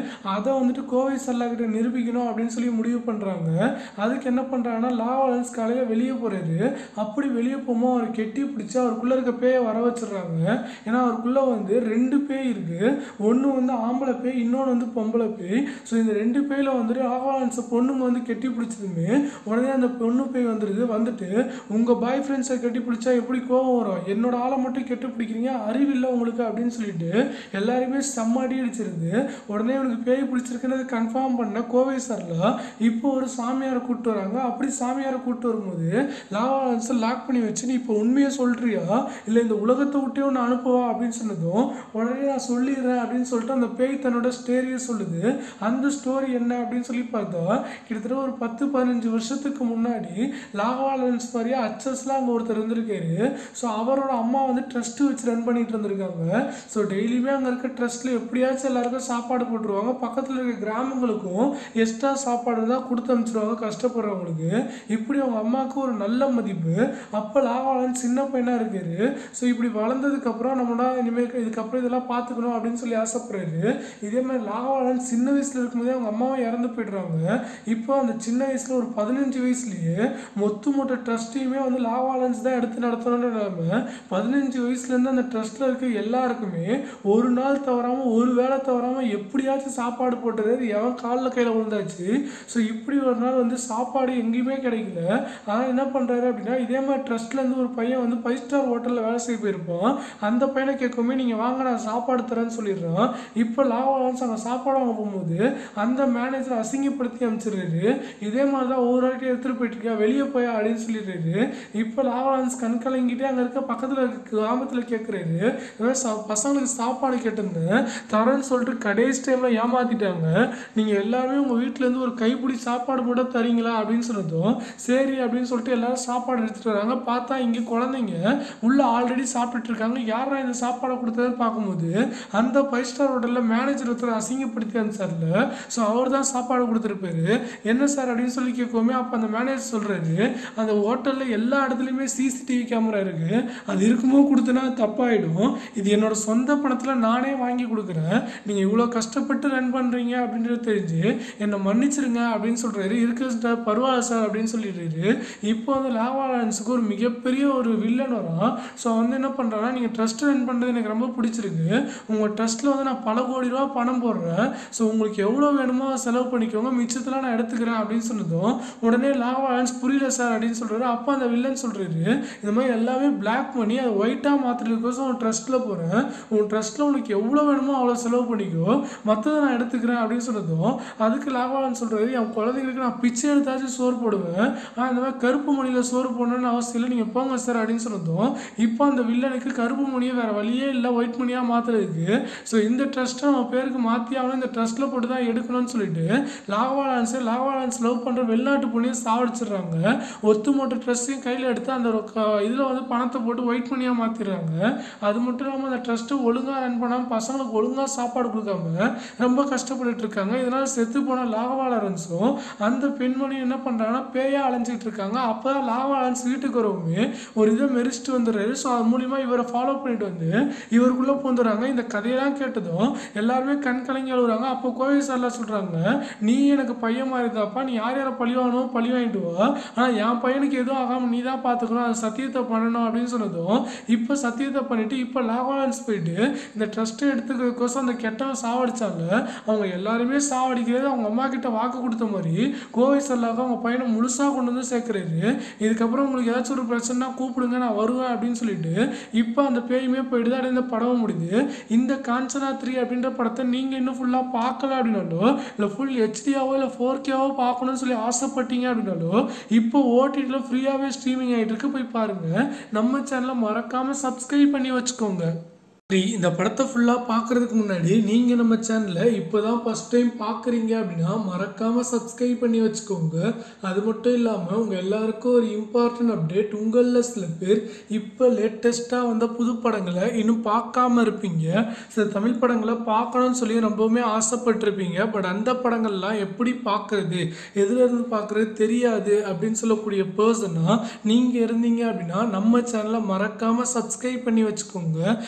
அதை வந்துட்டு கோவை சரளா கிட்ட நிரூபிக்கணும் அப்படின்னு சொல்லி முடிவு பண்ணுறாங்க. அதுக்கு என்ன பண்ணுறாங்கன்னா லாவா லாரன்ஸ் காலையில் வெளியே போகிறாரு. அப்படி வெளியே போகும்போது அவர் கெட்டி பிடிச்சி அவருக்குள்ளே இருக்க பேயை வர வச்சிடுறாங்க. ஏன்னா அவருக்குள்ளே வந்து 2 பேய் இருக்குது. ஒன்று வந்து ஆம்பளை பேய், இன்னொன்று வந்து பொம்பளை பேய். ஸோ இந்த 2 பேயில் வந்துட்டு லாவா லாரன்ஸை பொண்ணுங்க வந்து கெட்டி பிடிச்சதுமே உடனே அந்த பொண்ணு பேய் வந்துட்டு உங்கள் பாய் ஃப்ரெண்ட்ஸை கெட்டி பிடிச்சா எப்படி கோவம் வரும், என்னோட ஆளை மட்டும் கெட்டி பிடிக்கிறீங்க, அறிவில்லை உங்களுக்கு அப்படின்னு சொல்லிட்டு எல்லாருமே செம்மாடி அடிச்சிருது. உடனே இவனுக்கு பேய் பிடிச்சிருக்குன்னு கன்ஃபார்ம் பண்ண கோவை சரளா இப்போ ஒரு சாமியாரை கூப்பிட்டு வராங்க. அப்படி சாமியாரை கூப்பிட்டு வரும்போது லாவா லாரன்ஸை லாக் பண்ணி வச்சு நீ இப்போ உண்மையை சொல்றியா இல்லை இந்த உலகத்தை விட்டே ஒன்று அனுப்புவா அப்படின்னு சொன்னதும் உடனே நான் சொல்லிடுறேன் அப்படின்னு சொல்லிட்டு அந்த பேய் தன்னோட ஸ்டோரியை சொல்லுது. அந்த ஸ்டோரி என்ன அப்படின்னு சொல்லி பார்த்தா கிட்டத்தட்ட ஒரு 10-15 வருஷத்துக்கு முன்னாடி லாவா லாரன்ஸ் மாதிரியே அச்சஸ்லாம் அங்கே ஒருத்தர் இருந்திருக்காரு. ஸோ அவரோட அம்மா வந்து ட்ரஸ்ட்டு வச்சு ரன் பண்ணிட்டு இருந்திருக்காங்க. ஸோ டெய்லியுமே அங்கே இருக்க ட்ரஸ்ட்டில் எப்படியாச்சும் எல்லாருக்கும் சாப்பாடு போட்டுருவாங்க. பக்கத்தில் இருக்க கிராமங்களுக்கும் எக்ஸ்ட்ரா சாப்பாடு தான் கொடுத்து அனுப்பிச்சிடுவாங்க கஷ்டப்படுறவங்களுக்கு. இப்படி அவங்க அம்மாவுக்கு ஒரு நல்ல மதிப்பு. அப்போ லாவா லாரன்ஸ் சின்ன பையனாக இருக்காரு. ஸோ இப்படி வளர்ந்ததுக்கப்புறம் நம்மளா இனிமேல் இதுக்கப்புறம் இதெல்லாம் பார்த்துக்கணும் அப்படின்னு சொல்லி ஆசைப்படுறாரு. இதே மாதிரி லாவா லாரன்ஸ் சின்ன வயசில் இருக்கும்போதே அவங்க அம்மாவும் இறந்து போய்ட்றாங்க. இப்போ அந்த சின்ன வயசில் ஒரு 15 வயசுலேயே மொத்த ட்ரஸ்ட்டையுமே வந்து லாவா லாரன்ஸ் தான் எடுத்து நடத்தணும்னு நிலைமை. 15 வயசுலேருந்து அந்த ட்ரஸ்ட்டில் இருக்க எல்லாருக்குமே ஒரு நாள் தவறாமல் ஒரு வேளை தவறாமல் எப்படியாச்சும் சாப்பாடு போட்டுறது எவன் காலில் கையில் விழுந்தாச்சு. ஸோ இப்படி ஒரு நாள் வந்து சாப்பாடு எங்கேயுமே கிடைக்கல. ஆனால் என்ன பண்ணுறாரு அப்படின்னா இதே மாதிரி ட்ரஸ்ட்லேருந்து ஒரு பையன் வந்து 5 ஸ்டார் ஹோட்டலில் வேலை செய்ய போயிருப்பான். அந்த பையனை கேட்குமே நீங்கள் வாங்க நான் சாப்பாடு தரேன்னு சொல்லிடுறான். இப்போ லாவா லாரன்ஸ் அங்கே சாப்பாடு வாங்க போகும்போது அந்த மேனேஜரை அசிங்கப்படுத்தி அனுப்பிச்சிடுறாரு. இதே மாதிரி தான் ஒவ்வொரு வாட்டி எடுத்துகிட்டு போயிட்டுருக்கா வெளியே போய் அப்படின்னு சொல்லிடுறாரு. இப்போ லாவா லாரன்ஸ் கண் கலங்கிட்டே அங்கே இருக்க பக்கத்தில் இருக்க கிராமத்தில் கேட்குறாரு, பசங்களுக்கு சாப்பாடு கேட்டிருந்தேன் தரேன்னு சொல்லிட்டு கடைசி டைமில் ஏமாற்றிட்டாங்க, நீங்கள் எல்லாருமே உங்கள் வீட்டிலேருந்து ஒரு கைப்பிடி சாப்பாடு போட தரீங்களா அப்படின்னு சொன்னதும் சரி அப்படின்னு சொல்லிட்டு எல்லாரும் சாப்பாடு எடுத்துகிட்டு வராங்க. பார்த்தா இங்கே குழந்தைங்க உள்ளே ஆல்ரெடி சாப்பிட்டுட்டு இருக்காங்க. யாரா இந்த சாப்பாடை கொடுத்ததுன்னு பார்க்கும்போது அந்த 5 ஸ்டார் ஹோட்டலில் மேனேஜர் ஒருத்தர் அசிங்கப்படுத்தி அனுப்பிச்சார்ல. ஸோ அவர் தான் சாப்பாடு கொடுத்துருப்பாரு. என்ன சார் அப்படின்னு சொல்லி கேட்குவோமே அப்போ அந்த மேனேஜர் சொல்கிறாரு, அந்த ஹோட்டலில் எல்லா இடத்துலையுமே சிசிடிவி கேமரா இருக்குது, அது இருக்கும்போது கொடுத்தனா தப்பாயிடும், இது என்னோட சொந்த பணத்தில் நானே வாங்கி கொடுக்குறேன், நீங்கள் இவ்வளோ கஷ்டப்பட்டு ரன் பண்ணுறீங்க அப்படின்றது தெரிஞ்சு என்னை மன்னிச்சிருங்க அப்படின்னு சொல்கிறாரு. இருக்கு சார் பரவாயில்ல சார் அப்படின்னு சொல்லிடுறாரு. இப்போ வந்து லாவா லாரன்ஸுக்கு ஒரு மிகப்பெரிய ஒரு வில்லன் வரும். ஸோ வந்து என்ன பண்ணுறாங்கன்னா நீங்கள் ட்ரஸ்ட் ரன் பண்ணுறது எனக்கு ரொம்ப பிடிச்சிருக்கு, உங்கள் ட்ரஸ்ட்டில் வந்து நான் பல கோடி ரூபா பணம் போடுறேன், ஸோ உங்களுக்கு எவ்வளோ வேணுமோ செலவு பண்ணிக்கோங்க, மிச்சத்தெல்லாம் நான் எடுத்துக்கிறேன் அப்படின்னு சொன்னதும் உடனே லாவா லாரன்ஸ் புரியல சார் அப்படின்னு சொல்கிறாரு. அப்போ அந்த வில்லன் சொல்கிறாரு, இந்த மாதிரி எல்லாமே பிளாக் பண்ணி அதை ஒயிட்டாக மாற்றுறதுக்கோசம் உன் ட்ரஸ்ட்டில் போகிறேன், உன் ட்ரஸ்ட்டில் உனக்கு எவ்வளோ வேணுமோ அவ்வளோ செலவு பண்ணிக்கோ, மற்றதை நான் எடுத்துக்கிறேன் அப்படின்னு சொன்னதும் அதுக்கு லாவா லாரன்ஸ் சொல்கிறாரு, என் குழந்தைங்களுக்கு நான் பிச்சை எடுத்தாச்சும் சோறு போடுவேன், ஆனால் இந்த மாதிரி கருப்பு மணியில் சோறு போடணும்னு அவசியம் இல்லை, நீங்கள் போங்க சார் அப்படின்னு சொன்னதும் இப்போ அந்த வில்லனுக்கு கருப்பு மணியை வேறு வழியே இல்லை ஒயிட் மணியாக மாற்றுறதுக்கு. ஸோ இந்த ட்ரஸ்ட்டை நம்ம பேருக்கு மாற்றி ஆகணும், இந்த ட்ரஸ்ட்டில் போட்டு தான் எடுக்கணும்னு சொல்லிட்டு லாவா லாரன்ஸ் லவ் பண்ணுற வெளிநாட்டு பொண்ணையை சாவடிச்சிடுறாங்க. ஒத்துமொத்த ட்ரஸ்ட்டையும் கையில் எடுத்து அந்த இதில் வந்து பணத்தை போட்டு ஒயிட் மணியாக மாற்றிடுறாங்க. அது மட்டும் இல்லாமல் அந்த ட்ரஸ்ட்டை ஒழுங்காக ரன் பண்ணாமல் பசங்களுக்கு ஒழுங்காக சாப்பாடு கொடுக்காம ரொம்ப கஷ்டப்பட்டு இருக்காங்க. இதனால் செத்து போன லாவா லாரன்ஸும் அந்த பெண்மணியும் என்ன பண்ணுறாங்கன்னா பேயாக அலைஞ்சிட்டு இருக்காங்க. அப்போ தான் லாவா லாரன்ஸ் வீட்டுக்கு வரவுமே ஒரு இதை மெரிச்சிட்டு வந்துடுறாரு. ஸோ அது மூலிமா இவரை ஃபாலோ பண்ணிட்டு வந்து இவருக்குள்ளே போந்துடுறாங்க. இந்த கதையெல்லாம் கேட்டதும் எல்லாருமே கண் கலங்கி அழுகுறாங்க. அப்போ கோவை சார்லாம் சொல்கிறாங்க, நீ எனக்கு பையன் மாதிரி இருந்தாப்பா, நீ யார் யாரை பழி வாங்கிட்டு வா, ஆனால் என் பையனுக்கு எதுவும் ஆகாமல் நீ தான் பார்த்துக்கணும், அது சத்தியத்தை பண்ணணும் அப்படின்னு சொன்னதும் இப்போ சத்தியத்தை பண்ணிவிட்டு இப்போ லாவா லாரன்ஸ் போயிட்டு இந்த ட்ரஸ்ட்டை எடுத்துக்கிறதுக்கோசம் அந்த கெட்டவன் சாவடிச்சாங்க. அவங்க எல்லாருமே சாவடிக்கிறது அவங்க அம்மா கிட்ட வாக்கு கொடுத்த மாதிரி கோவை சார்லாக அவங்க பையனை முழுசாக கொண்டு வந்து சேர்க்குறாரு. இதுக்கப்புறம் உங்களுக்கு ஏதாச்சும் ஒரு பிரச்சனைனா கூப்பிடுங்க நான் வருவேன் அப்படின்னு சொல்லிட்டு இப்போ அந்த பேயுமே போயிட்டு தான் இந்த படம் முடியுது. இந்த காஞ்சனா 3 அப்படின்ற படத்தை நீங்கள் இன்னும் ஃபுல்லாக பார்க்கல அப்படின்னாலும் இல்லை ஃபுல் ஹெச்டியாவோ இல்லை 4Kவோ பார்க்கணும்னு சொல்லி ஆசைப்பட்டீங்க அப்படின்னாலும் இப்போ ஓடிடியில் ஃப்ரீயாகவே ஸ்ட்ரீமிங் ஆகிட்டு இருக்கு, போய் பாருங்கள். நம்ம சேனலை மறக்காமல் சப்ஸ்கிரைப் பண்ணி வச்சுக்கோங்க. இந்த படத்தை ஃபுல்லாக பார்க்குறதுக்கு முன்னாடி நீங்கள் நம்ம சேனலை இப்போ தான் ஃபஸ்ட் டைம் பார்க்குறீங்க அப்படின்னா மறக்காமல் சப்ஸ்கிரைப் பண்ணி வச்சுக்கோங்க. அது மட்டும் இல்லாமல் உங்கள் எல்லாருக்கும் ஒரு இம்பார்ட்டன்ட் அப்டேட், உங்களில் சில பேர் இப்போ லேட்டஸ்ட்டாக வந்த புது படங்களை இன்னும் பார்க்காம இருப்பீங்க. சில தமிழ் படங்களை பார்க்கணும்னு சொல்லி ரொம்பவுமே ஆசைப்பட்டிருப்பீங்க. பட் அந்த படங்கள்லாம் எப்படி பார்க்குறது, எதுலேருந்து பார்க்குறது தெரியாது அப்படின்னு சொல்லக்கூடிய பர்சனாக நீங்கள் இருந்தீங்க அப்படின்னா நம்ம சேனலை மறக்காமல் சப்ஸ்கிரைப் பண்ணி வச்சுக்கோங்க. இப்போ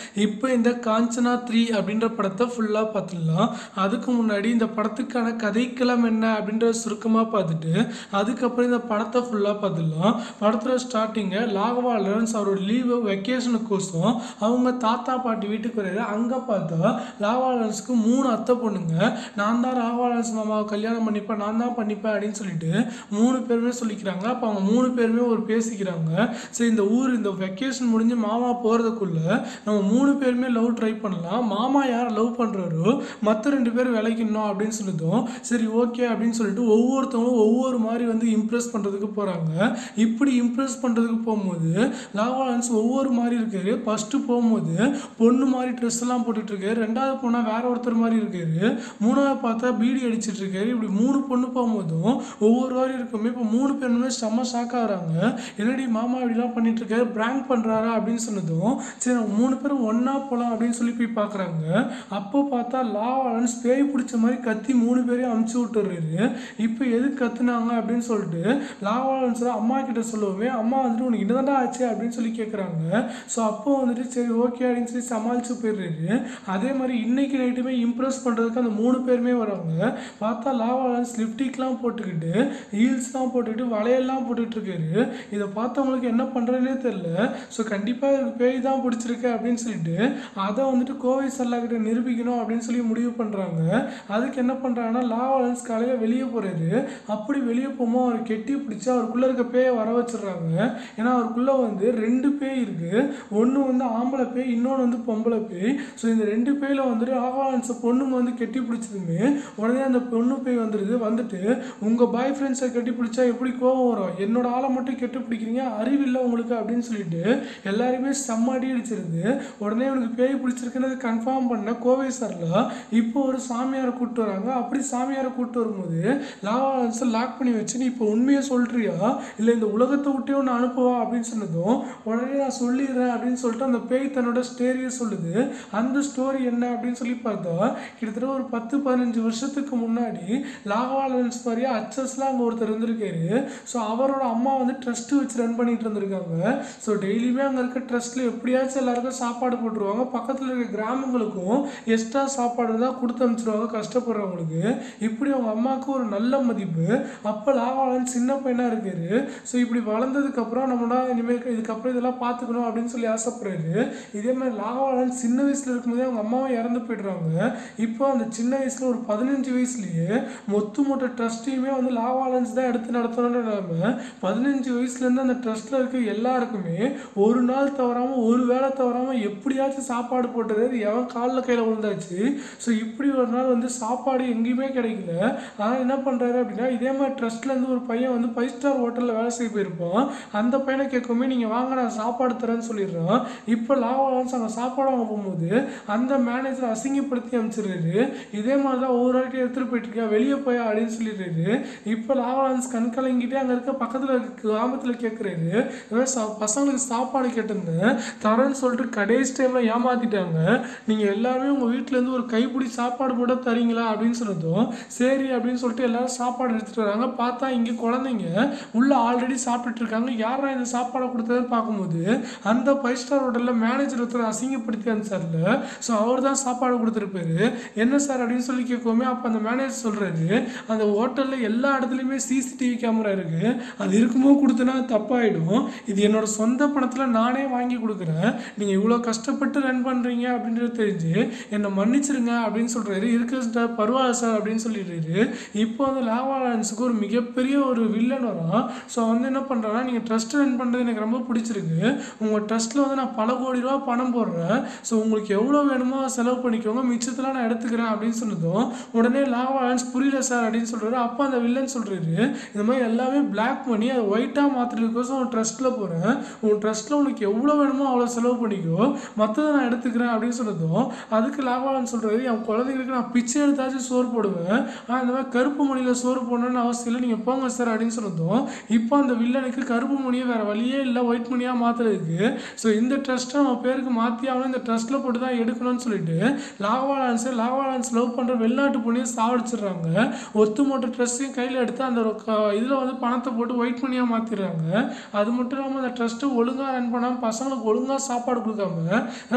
இந்த காஞ்சனா 3 அப்படின்ற படத்தை ஃபுல்லாக பார்த்துடலாம். அதுக்கு முன்னாடி இந்த படத்துக்கான கதைக்களம் என்ன அப்படின்றத சுருக்கமாக பார்த்துட்டு அதுக்கப்புறம் இந்த படத்தை ஃபுல்லாக பார்த்துடலாம். படத்தில் ஸ்டார்டிங்கை ராகவா லாரன்ஸ் அவரோட லீவு வெக்கேஷனுக்கோசம் அவங்க தாத்தா பாட்டி வீட்டுக்கு வர்றாரு. அங்கே பார்த்தா ராகவா லாரன்ஸுக்கு 3 அத்தை பொண்ணுங்க. நான் தான் ராகவா லாரன்ஸ் மாமாவை கல்யாணம் பண்ணிப்பேன், நான் தான் பண்ணிப்பேன் அப்படின்னு சொல்லிட்டு 3 பேருமே சொல்லிக்கிறாங்க. அப்போ அவங்க 3 பேருமே ஒரு பேசிக்கிறாங்க. சரி, இந்த இந்த வெக்கேஷன் முடிஞ்சு மாமா போகிறதுக்குள்ள நம்ம 3 பேருமே லவ் ட்ரை பண்ணலாம். மாமா யார் லவ் பண்ணுறாரோ மற்ற 2 பேர் விளைக்கணும் அப்படின்னு சொல்லிட்டோம். சரி, ஓகே அப்படின்னு சொல்லிட்டு ஒவ்வொருத்தவங்களும் ஒவ்வொரு மாதிரி வந்து இம்ப்ரெஸ் பண்ணுறதுக்கு போகிறாங்க. இப்படி இம்ப்ரெஸ் பண்ணுறதுக்கு போகும்போது ராகவா லாரன்ஸ் ஒவ்வொரு மாதிரி இருக்காரு. ஃபஸ்ட்டு போகும்போது பொண்ணு மாதிரி ட்ரெஸ் எல்லாம் போட்டுட்டு இருக்காரு. 2வது போனால் வேற ஒருத்தர் மாதிரி இருக்காரு. 3வது பார்த்தா பீடி அடிச்சிட்டு இருக்காரு. இப்படி 3 பொண்ணு போகும்போதும் ஒவ்வொரு வாரி இருக்குமே. இப்போ 3 பேருமே செம்ம ஷாக் ஆகுறாங்க. என்னடி மாமா இப்படிலாம் பண்ணிட்டு இருக்காரு, பிராங்க் பண்ணுறாரா அப்படின்னு சொன்னதும் சரி அவங்க 3 பேரும் ஒன்றா போகலாம் அப்படின்னு சொல்லி போய் பார்க்குறாங்க. அப்போ பார்த்தா ராகவா லாரன்ஸ் பேய் பிடிச்ச மாதிரி கத்தி 3 பேரையும் அமுச்சு விட்டுறாரு. இப்போ எதுக்கு கத்துனாங்க அப்படின்னு சொல்லிட்டு ராகவா லாரன்ஸ் அம்மா கிட்ட சொல்லவே அம்மா வந்துட்டு உனக்கு என்னதான்டா ஆச்சு அப்படின்னு சொல்லி கேட்குறாங்க. ஸோ அப்போ வந்துட்டு சரி ஓகே அப்படின்னு சொல்லி சமாளித்து போயிடுறாரு. அதே மாதிரி இன்னைக்கு நைட்டுமே இம்ப்ரெஸ் பண்ணுறதுக்கு அந்த 3 பேருமே வராங்க. பார்த்தா ராகவா லாரன்ஸ் லிப்டிக்லாம் போட்டுக்கிட்டு ஹீல்ஸ்லாம் போட்டுக்கிட்டு வளையல்லாம் போட்டுட்டு இருக்காரு. இதை பார்த்தவங்களுக்கு என்ன பண்ணுறதுனே தெரியல. ஸோ கண்டிப்பாக எனக்கு பேய் தான் பிடிச்சிருக்கு அப்படின்னு சொல்லிட்டு அதை வந்துட்டு கோவை சரளா கிட்ட நிரூபிக்கணும் அப்படின்னு சொல்லி முடிவு பண்ணுறாங்க. அதுக்கு என்ன பண்ணுறாங்கன்னா ராகவா லாரன்ஸ் காலையில் வெளியே போகிறாரு. அப்படி வெளியே போகும்போது அவர் கெட்டி பிடிச்சி அவருக்குள்ளே இருக்க பேயை வர வச்சிடுறாங்க. ஏன்னா அவருக்குள்ளே வந்து 2 பேய் இருக்குது. ஒன்று வந்து ஆம்பளை பேய், இன்னொன்று வந்து பொம்பளை பேய். ஸோ இந்த 2 பேயில் வந்துட்டு ராகவா லாரன்ஸை பொண்ணுங்க வந்து கெட்டி பிடிச்சதுமே உடனே அந்த பொண்ணு பேய் வந்துட்டு உங்கள் பாய் ஃப்ரெண்ட்ஸை கெட்டி பிடிச்சா எப்படி கோவம் வரும், என்னோட ஆளை மட்டும் கெட்டி பிடிக்கிறீங்க, அறிவில்லை உங்களுக்கு அப்படின்னு சொல்லிட்டு எல்லாருமே செம்மடி அடிச்சிருது. உடனே அவனுக்கு பேய் பிடிச்சிருக்குன்னு கன்ஃபார்ம் பண்ண கோவை சரளா இப்போ ஒரு சாமியாரை கூப்பிட்டு வராங்க. அப்படி சாமியாரை கூப்பிட்டு வரும்போது ராகவா லாரன்ஸை லாக் பண்ணி வச்சு நீ இப்போ உண்மையை சொல்றியா இல்லை இந்த உலகத்தை விட்டே ஒன்று அனுப்புவா அப்படின்னு சொன்னதும் உடனே நான் சொல்லிடுறேன் அப்படின்னு சொல்லிட்டு அந்த பேய் தன்னோட ஸ்டோரியை சொல்லுது. அந்த ஸ்டோரி என்ன அப்படின்னு சொல்லி பார்த்தா கிட்டத்தட்ட ஒரு 10-15 வருஷத்துக்கு முன்னாடி ராகவா லாரன்ஸ் மாதிரியே அச்சஸ்லாம் அங்கே ஒருத்தர் இருந்திருக்காரு. ஸோ அவரோட அம்மா வந்து ட்ரஸ்ட்டு வச்சு ரன் பண்ணிட்டு இருந்திருக்காங்க. ஸோ டெய்லியுமே அங்கே இருக்க ட்ரஸ்ட்டில் எப்படியாச்சும் எல்லாருக்கும் சாப்பாடு போட்டுருவாங்க. பக்கத்தில் இருக்க கிராமங்களுக்கும் எக்ஸ்ட்ரா சாப்பாடு தான் கொடுத்து அனுப்பிச்சிருவாங்க கஷ்டப்படுறவங்களுக்கு. இப்படி அவங்க அம்மாவுக்கு ஒரு நல்ல மதிப்பு. அப்போ ராகவா லாரன்ஸ் சின்ன பையனாக இருக்காரு. ஸோ இப்படி வளர்ந்ததுக்கப்புறம் நம்மளா இனிமேல் இதுக்கப்புறம் இதெல்லாம் பார்த்துக்கணும் அப்படின்னு சொல்லி ஆசைப்படுறாரு. இதே மாதிரி ராகவா லாரன்ஸ் சின்ன வயசில் இருக்கும்போதே அவங்க அம்மாவும் இறந்து போய்ட்றாங்க. இப்போ அந்த சின்ன வயசில் ஒரு 15 வயசுலேயே மொத்த ட்ரஸ்ட்டையுமே வந்து ராகவா லாரன்ஸ் தான் எடுத்து நடத்தணும்னு நிலைமை. 15 வயசுலேருந்து அந்த ட்ரஸ்ட்டில் இருக்க எல்லாருக்குமே ஒரு நாள் தவறாமல் ஒரு வேளை தவறாமல் எப்படியாச்சும் சாப்பாடு போட்டுறது எவன் காலில் கையில் விழுந்தாச்சு. ஸோ இப்படி ஒரு நாள் வந்து சாப்பாடு எங்கேயுமே கிடைக்கல. ஆனால் என்ன பண்ணுறாரு அப்படின்னா இதே மாதிரி ட்ரஸ்ட்லேருந்து ஒரு பையன் வந்து 5 ஸ்டார் ஹோட்டலில் வேலை செய்ய போயிருப்பான். அந்த பையனை கேட்குமே நீங்கள் வாங்க நான் சாப்பாடு தரேன்னு சொல்லிடுறான். இப்போ ராகவா லாரன்ஸ் அங்கே சாப்பாடு வாங்க போகும்போது அந்த மேனேஜரை அசிங்கப்படுத்தி அனுப்பிச்சிடுறாரு. இதே மாதிரி தான் ஒவ்வொரு வாட்டி எடுத்துகிட்டு போயிட்டுருக்கா, வெளியே போயா அப்படின்னு சொல்லிடுறாரு. இப்போ ராகவா லாரன்ஸ் கண் கலங்கிட்டே அங்கே இருக்க பக்கத்தில் இருக்க கிராமத்தில் கேட்குறாரு, பசங்களுக்கு சாப்பாடு கேட்டிருந்தேன் தரேன்னு சொல்லிட்டு கடைசி டைமில் ஏமாற்றிட்டாங்க, நீங்கள் எல்லாருமே உங்கள் வீட்டிலேருந்து ஒரு கைப்பிடி சாப்பாடு போட தரீங்களா அப்படின்னு சொன்னதும் சரி அப்படின்னு சொல்லிட்டு எல்லாரும் சாப்பாடு எடுத்துகிட்டு வராங்க. பார்த்தா இங்கே குழந்தைங்க உள்ளே ஆல்ரெடி சாப்பிட்டுட்டு இருக்காங்க. யாரா இந்த சாப்பாடை கொடுத்ததுன்னு பார்க்கும்போது அந்த 5 ஸ்டார் ஹோட்டலில் மேனேஜர் ஒருத்தர் அசிங்கப்படுத்தி அனுப்பிச்சார்ல. ஸோ அவர் தான் சாப்பாடு கொடுத்துருப்பாரு. என்ன சார் அப்படின்னு சொல்லி கேட்கவுமே அப்போ அந்த மேனேஜர் சொல்கிறாரு, அந்த ஹோட்டலில் எல்லா இடத்துலையுமே சிசிடிவி கேமரா இருக்குது, அது இருக்கும்போது கொடுத்தனா தப்பாயிடும், இது என்னோட சொந்த பணத்தில் நானே வாங்கி கொடுக்குறேன், நீங்கள் இவ்வளோ கஷ்டப்பட்டு ரன் பண்ணுறீங்க அப்படின்றது தெரிஞ்சு என்னை மன்னிச்சிருங்க அப்படின்னு சொல்கிறாரு. இருக்கு சார் பரவாயில்ல சார் அப்படின்னு சொல்லிடுறாரு. இப்போ வந்து ராகவா லாரன்ஸுக்கு ஒரு மிகப்பெரிய ஒரு வில்லன் வரும். ஸோ வந்து என்ன பண்ணுறாங்கன்னா நீங்கள் ட்ரஸ்ட் ரன் பண்ணுறது எனக்கு ரொம்ப பிடிச்சிருக்கு, உங்கள் ட்ரஸ்ட்டில் வந்து நான் பல கோடி ரூபா பணம் போடுறேன், ஸோ உங்களுக்கு எவ்வளோ வேணுமோ செலவு பண்ணிக்கோங்க, மிச்சத்தெல்லாம் நான் எடுத்துக்கிறேன் அப்படின்னு சொன்னதும் உடனே ராகவா லாரன்ஸ் புரியல சார் அப்படின்னு சொல்கிறாரு. அப்போ அந்த வில்லன் சொல்கிறாரு, இந்த மாதிரி எல்லாமே பிளாக் பண்ணி அதை ஒயிட்டாக மாற்றுறதுக்கோசம் உன் ட்ரஸ்ட்டில் போகிறேன், உன் ட்ரஸ்ட்டில் உனக்கு எவ்வளோ வேணுமோ அவ்வளோ செலவு பண்ணிக்கோ, மற்றதை நான் எடுத்துக்கிறேன் அப்படின்னு சொன்னதும் அதுக்கு ராகவா லாரன்ஸ் சொல்கிறாரு, என் குழந்தைங்களுக்கு நான் பிச்சை எடுத்தாச்சும் சோறு போடுவேன், ஆனால் இந்த மாதிரி கருப்பு மணியில் சோறு போடணும்னு அவசியம் இல்லை, நீங்கள் போங்க சார் அப்படின்னு சொன்னதும் இப்போ அந்த வில்லனுக்கு கருப்பு மணியை வேறு வழியே இல்லை ஒயிட் மணியாக மாற்றுறதுக்கு. ஸோ இந்த ட்ரஸ்ட்டை நம்ம பேருக்கு மாற்றி ஆகணும், இந்த ட்ரஸ்ட்டில் போட்டு தான் எடுக்கணும்னு சொல்லிட்டு ராகவா லாரன்ஸ் லவ் பண்ணுற வெளிநாட்டு பொண்ணையை சாவடிச்சிடுறாங்க. ஒத்துமொத்த ட்ரஸ்ட்டையும் கையில் எடுத்து அந்த இதில் வந்து பணத்தை போட்டு ஒயிட் மணியாக மாற்றிடுறாங்க. அது மட்டும் இல்லாமல் அந்த ட்ரஸ்ட்டு ஒழுங்காக ரன் பண்ணாமல் பசங்களுக்கு ஒழுங்காக சாப்பாடு கொடுக்காம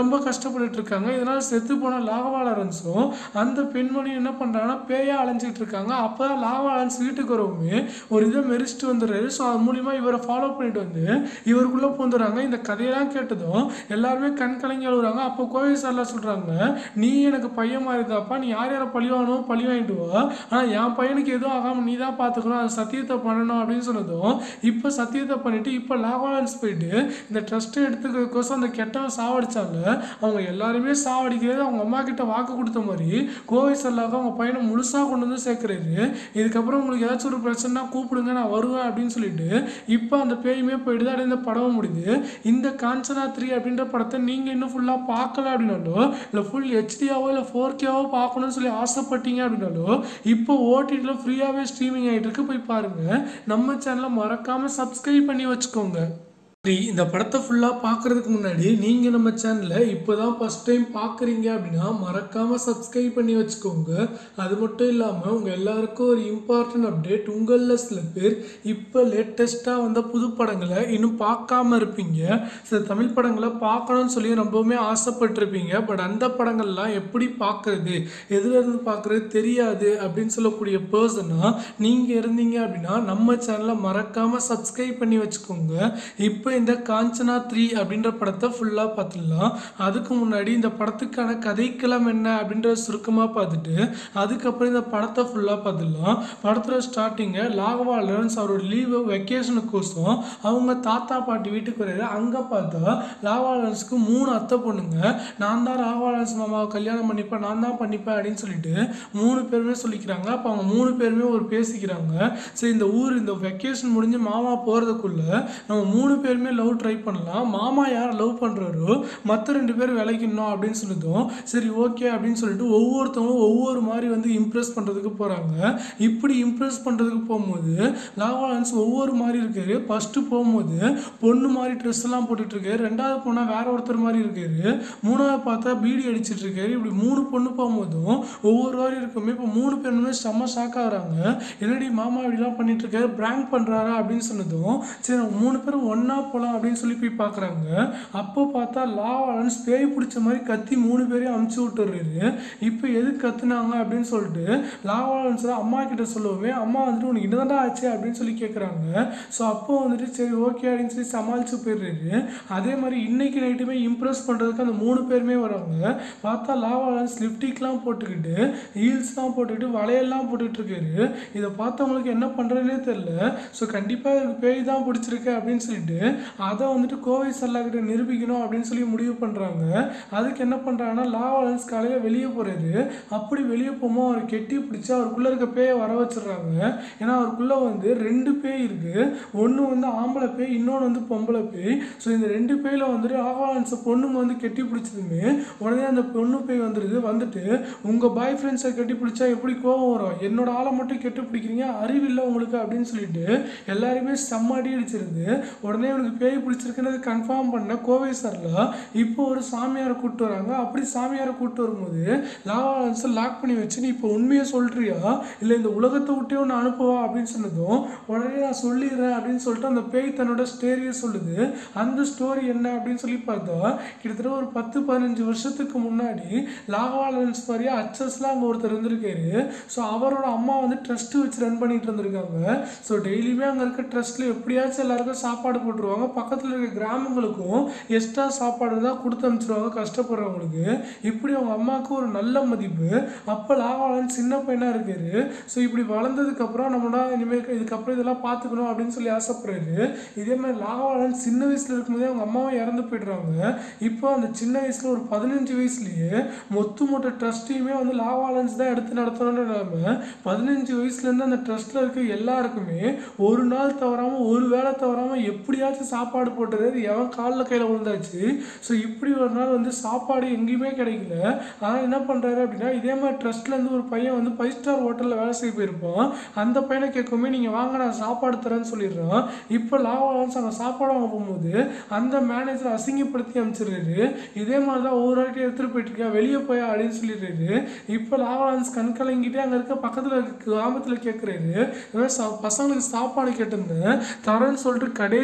ரொம்ப கஷ்டப்பட்டுட்டு இருக்காங்க. இதனால் செத்து போன லாகவா லாரன்ஸும் அந்த பெண்மணியும் என்ன பண்ணுறாங்கன்னா பேயா அலைஞ்சிட்டு இருக்காங்க. அப்போ தான் லாகவா லாரன்ஸ் வீட்டுக்கு வரவுமே ஒரு இதை மெரிச்சிட்டு வந்துடுறாரு. ஸோ அது மூலிமா இவரை ஃபாலோ பண்ணிட்டு வந்து இவருக்குள்ளே பூந்துடுறாங்க. இந்த கதையெல்லாம் கேட்டதும் எல்லாருமே கண் கலங்கி அழுகுறாங்க. அப்போ கோவை சார்லாம் சொல்கிறாங்க, நீ எனக்கு பையன் மாதிரி தாப்பா, நீ யார் யாரை பழி வாங்கணும் பழி வாங்கிட்டு வா, ஆனால் என் பையனுக்கு எதுவும் ஆகாமல் நீ தான் பார்த்துக்கணும், அது சத்தியத்தை பண்ணணும் அப்படின்னு சொன்னதும் இப்போ சத்தியத்தை பண்ணிட்டு இப்போ லாகவா லாரன்ஸ் போயிட்டு இந்த ட்ரஸ்ட்டை எடுத்துக்கிறதுக்கோசம் அந்த கெட்டவன் சாவடிச்சாங்க. அவங்க எல்லாருமே சாவடிக்கிறது அவங்க அம்மா கிட்ட வாக்கு கொடுத்த மாதிரி கோவை சல்லாக அவங்க பையனை முழுசாக கொண்டு வந்து சேர்க்குறாரு. இதுக்கப்புறம் உங்களுக்கு ஏதாச்சும் ஒரு பிரச்சனைனா கூப்பிடுங்க, நான் வருவேன் அப்படின்னு சொல்லிட்டு இப்போ அந்த பேயுமே போயிடுது. அப்படியே இந்த படம் முடியுது. இந்த காஞ்சனா 3 அப்படின்ற படத்தை நீங்கள் இன்னும் ஃபுல்லாக பார்க்கல அப்படின்னாலும், இல்லை ஃபுல் ஹெச்டியாவோ இல்லை 4Kவோ பார்க்கணும்னு சொல்லி ஆசைப்பட்டீங்க அப்படின்னாலும் இப்போ ஓடிடியில் ஃப்ரீயாகவே ஸ்ட்ரீமிங் ஆகிட்டு இருக்கு, போய் பாருங்கள். நம்ம சேனலை மறக்காமல் சப்ஸ்கிரைப் பண்ணி வச்சுக்கோங்க. இந்த படத்தை ஃபுல்லாக பார்க்குறதுக்கு முன்னாடி நீங்கள் நம்ம சேனலை இப்போ தான் ஃபஸ்ட் டைம் பார்க்குறீங்க அப்படின்னா மறக்காமல் சப்ஸ்கிரைப் பண்ணி வச்சுக்கோங்க. அது மட்டும் இல்லாமல் உங்கள் எல்லாருக்கும் ஒரு இம்பார்ட்டன்ட் அப்டேட், உங்களில் சில பேர் இப்போ லேட்டஸ்ட்டாக வந்த புது படங்களை இன்னும் பார்க்காம இருப்பீங்க. சில தமிழ் படங்களை பார்க்கணும்னு சொல்லி ரொம்பவுமே ஆசைப்பட்டிருப்பீங்க. பட் அந்த படங்கள்லாம் எப்படி பார்க்குறது, எதுலேருந்து பார்க்குறது தெரியாது அப்படின்னு சொல்லக்கூடிய பர்சனாக நீங்கள் இருந்தீங்க அப்படின்னா நம்ம சேனலை மறக்காமல் சப்ஸ்கிரைப் பண்ணி வச்சுக்கோங்க. இப்போ இந்த காஞ்சனா 3 அப்படின்ற படத்தை ஃபுல்லாக பார்த்துடலாம். அதுக்கு முன்னாடி இந்த படத்துக்கான கதைக்களம் என்ன அப்படின்றத சுருக்கமாக பார்த்துட்டு அதுக்கப்புறம் இந்த படத்தை ஃபுல்லாக பார்த்துடலாம். படத்தில் ஸ்டார்டிங்கை லாகவா லாரன்ஸ் அவரோட லீவு வெக்கேஷனுக்கோசம் அவங்க தாத்தா பாட்டி வீட்டுக்கு வர்றாரு. அங்கே பார்த்தா லாகவா லாரன்ஸுக்கு 3 அத்தை பொண்ணுங்க. நான் தான் லாகவா லாரன்ஸ் மாமாவை கல்யாணம் பண்ணிப்பேன், நான் தான் பண்ணிப்பேன் அப்படின்னு சொல்லிட்டு 3 பேருமே சொல்லிக்கிறாங்க. அப்போ அவங்க 3 பேருமே ஒரு பேசிக்கிறாங்க. சரி, இந்த ஊர் இந்த வெக்கேஷன் முடிஞ்சு மாமா போகிறதுக்குள்ள நம்ம 3 பேருமே லவ் ட்ரை பண்ணலாம், மாமா யார் லவ் பண்ணுறாரோ மற்ற 2 பேர் விளைக்கணும் அப்படின்னு சொல்லிட்டோம். சரி ஓகே அப்படின்னு சொல்லிட்டு ஒவ்வொருத்தவங்களும் ஒவ்வொரு மாதிரி வந்து இம்ப்ரெஸ் பண்ணுறதுக்கு போகிறாங்க. இப்படி இம்ப்ரெஸ் பண்ணுறதுக்கு போகும்போது லாகவா லாரன்ஸ் ஒவ்வொரு மாதிரி இருக்காரு. ஃபஸ்ட்டு போகும்போது பொண்ணு மாதிரி ட்ரெஸ் எல்லாம் போட்டுட்டு இருக்காரு. 2வது போனால் வேற ஒருத்தர் மாதிரி இருக்காரு. 3வது பார்த்தா பீடி அடிச்சிட்டு இருக்காரு. இப்படி 3 பொண்ணு போகும்போதும் ஒவ்வொரு மாதிரி இருக்குமே. இப்போ 3 பேருமே செம்ம ஷாக் ஆகுறாங்க. என்னடி மாமா இப்படிலாம் பண்ணிட்டு இருக்காரு, பிராங்க் பண்ணுறாரா அப்படின்னு சொன்னதும் சரி 3 பேரும் ஒன்றா போகலாம் அப்படின்னு சொல்லி போய் பார்க்குறாங்க. அப்போ பார்த்தா லாகவா லாரன்ஸ் பேய் பிடிச்ச மாதிரி கத்தி 3 பேரையும் அமுச்சு விட்டுறாரு. இப்போ எதுக்கு கத்துனாங்க அப்படின்னு சொல்லிட்டு லாகவா லாரன்ஸ் அம்மா கிட்ட சொல்லவே அம்மா வந்துட்டு உனக்கு என்னதான்டா ஆச்சு அப்படின்னு சொல்லி கேட்குறாங்க. ஸோ அப்போ வந்துட்டு சரி ஓகே அப்படின்னு சொல்லி சமாளித்து போயிடுறாரு. அதே மாதிரி இன்னைக்கு நைட்டுமே இம்ப்ரெஸ் பண்ணுறதுக்கு அந்த 3 பேருமே வராங்க. பார்த்தா லாகவா லாரன்ஸ் லிப்டிக்லாம் போட்டுக்கிட்டு ஹீல்ஸ்லாம் போட்டுக்கிட்டு வளையல்லாம் போட்டுக்கிட்டு இருக்காரு. இதை பார்த்தவங்களுக்கு என்ன பண்ணுறதுனே தெரியல. ஸோ கண்டிப்பாக எனக்கு பேய் தான் பிடிச்சிருக்கு அப்படின்னு சொல்லிட்டு அதை வந்துட்டு கோவை சல்லா கிட்ட நிரூபிக்கணும் அப்படின்னு சொல்லி முடிவு பண்ணுறாங்க. அதுக்கு என்ன பண்ணுறாங்கன்னா லாகவா லாரன்ஸ் காலையில் வெளியே போகிறாரு. அப்படி வெளியே போகும்போது அவர் கெட்டி பிடிச்சி அவருக்குள்ளே இருக்க பேயை வர வச்சிடுறாங்க. ஏன்னா அவருக்குள்ளே வந்து 2 பேய் இருக்குது. ஒன்று வந்து ஆம்பளை பேய், இன்னொன்று வந்து பொம்பளை பேய். ஸோ இந்த 2 பேயில் வந்துட்டு லாகவா லாரன்ஸை பொண்ணுங்க வந்து கெட்டி பிடிச்சதுமே உடனே அந்த பொண்ணு பேய் வந்துட்டு உங்கள் பாய் ஃப்ரெண்ட்ஸை கெட்டி பிடிச்சா எப்படி கோவம் வரும், என்னோட ஆளை மட்டும் கெட்டி பிடிக்கிறீங்க, அறிவில்லை உங்களுக்கு அப்படின்னு சொல்லிட்டு எல்லாருமே செம்மாடி அடிச்சிருது. உடனே அவனுக்கு பேய் பிடிச்சிருக்குன்னு கன்ஃபார்ம் பண்ண கோவை சார்ல இப்போ ஒரு சாமியாரை கூப்பிட்டு வராங்க. அப்படி சாமியாரை கூப்பிட்டு வரும்போது லாகவா லாரன்ஸை லாக் பண்ணி வச்சு நீ இப்போ உண்மையை சொல்றியா இல்லை இந்த உலகத்தை விட்டே ஒன்று அனுப்புவா அப்படின்னு சொன்னதும் உடனே நான் சொல்லிடுறேன் அப்படின்னு சொல்லிட்டு அந்த பேய் தன்னோட ஸ்டோரியை சொல்லுது. அந்த ஸ்டோரி என்ன அப்படின்னு சொல்லி பார்த்தா கிட்டத்தட்ட ஒரு 10-15 வருஷத்துக்கு முன்னாடி லாகவா லாரன்ஸ் மாதிரியே அச்சஸ்லாம் அங்கே ஒருத்தர் இருந்திருக்காரு. ஸோ அவரோட அம்மா வந்து ட்ரஸ்ட் வச்சு ரன் பண்ணிட்டு இருந்திருக்காங்க. ஸோ டெய்லியுமே அங்கே இருக்க ட்ரஸ்ட்டில் எப்படியாச்சும் எல்லாருக்கும் சாப்பாடு போட்டுருவாங்க. பக்கத்தில் இருக்க கிராமங்களுக்கும் எக்ஸ்ட்ரா சாப்பாடு தான் கொடுத்து அனுப்பிச்சிருவாங்க கஷ்டப்படுறவங்களுக்கு. இப்படி அவங்க அம்மாவுக்கு ஒரு நல்ல மதிப்பு. அப்போ லாகவா லாரன்ஸ் சின்ன பையனாக இருக்காரு. ஸோ இப்படி வளர்ந்ததுக்கப்புறம் நம்மளா இனிமேல் இதுக்கப்புறம் இதெல்லாம் பார்த்துக்கணும் அப்படின்னு சொல்லி ஆசைப்படுறாரு. இதே மாதிரி லாகவா லாரன்ஸ் சின்ன வயசில் இருக்கும்போதே அவங்க அம்மாவும் இறந்து போய்ட்றாங்க. இப்போ அந்த சின்ன வயசில் ஒரு 15 வயசுலேயே மொத்த ட்ரஸ்ட்டையுமே வந்து லாகவா லாரன்ஸ் தான் எடுத்து நடத்தணும்னு இல்லாமல் 15 வயசுலேருந்து அந்த ட்ரஸ்ட்டில் இருக்க எல்லாருக்குமே ஒரு நாள் தவறாமல் ஒரு வேளை தவறாமல் எப்படியாச்சும் சாப்பாடு போட்டுறது எவன் காலில் கையில் விழுந்தாச்சு. ஸோ இப்படி ஒரு நாள் வந்து சாப்பாடு எங்கேயுமே கிடைக்கல. ஆனால் என்ன பண்ணுறாரு அப்படின்னா இதே மாதிரி ட்ரஸ்ட்லேருந்து ஒரு பையன் வந்து 5 ஸ்டார் ஹோட்டலில் வேலை செய்ய போயிருப்பான். அந்த பையனை கேட்குமே நீங்கள் வாங்க நான் சாப்பாடு தரேன்னு சொல்லிடுறான். இப்போ லாகவா லாரன்ஸ் அங்கே சாப்பாடு வாங்க போகும்போது அந்த மேனேஜரை அசிங்கப்படுத்தி அனுப்பிச்சிடுறாரு. இதே மாதிரி தான் ஒவ்வொரு வாட்டியும் எடுத்துகிட்டு போயிட்டுருக்கேன், வெளியே போய் அப்படின்னு சொல்லிடுறாரு. இப்போ லாகவா லாரன்ஸ் கண் கலங்கிட்டே அங்கே இருக்க பக்கத்தில் கிராமத்தில் கேட்குறாரு, பசங்களுக்கு சாப்பாடு கேட்டிருந்தேன் தரேன்னு சொல்லிட்டு கடைசி டைமில்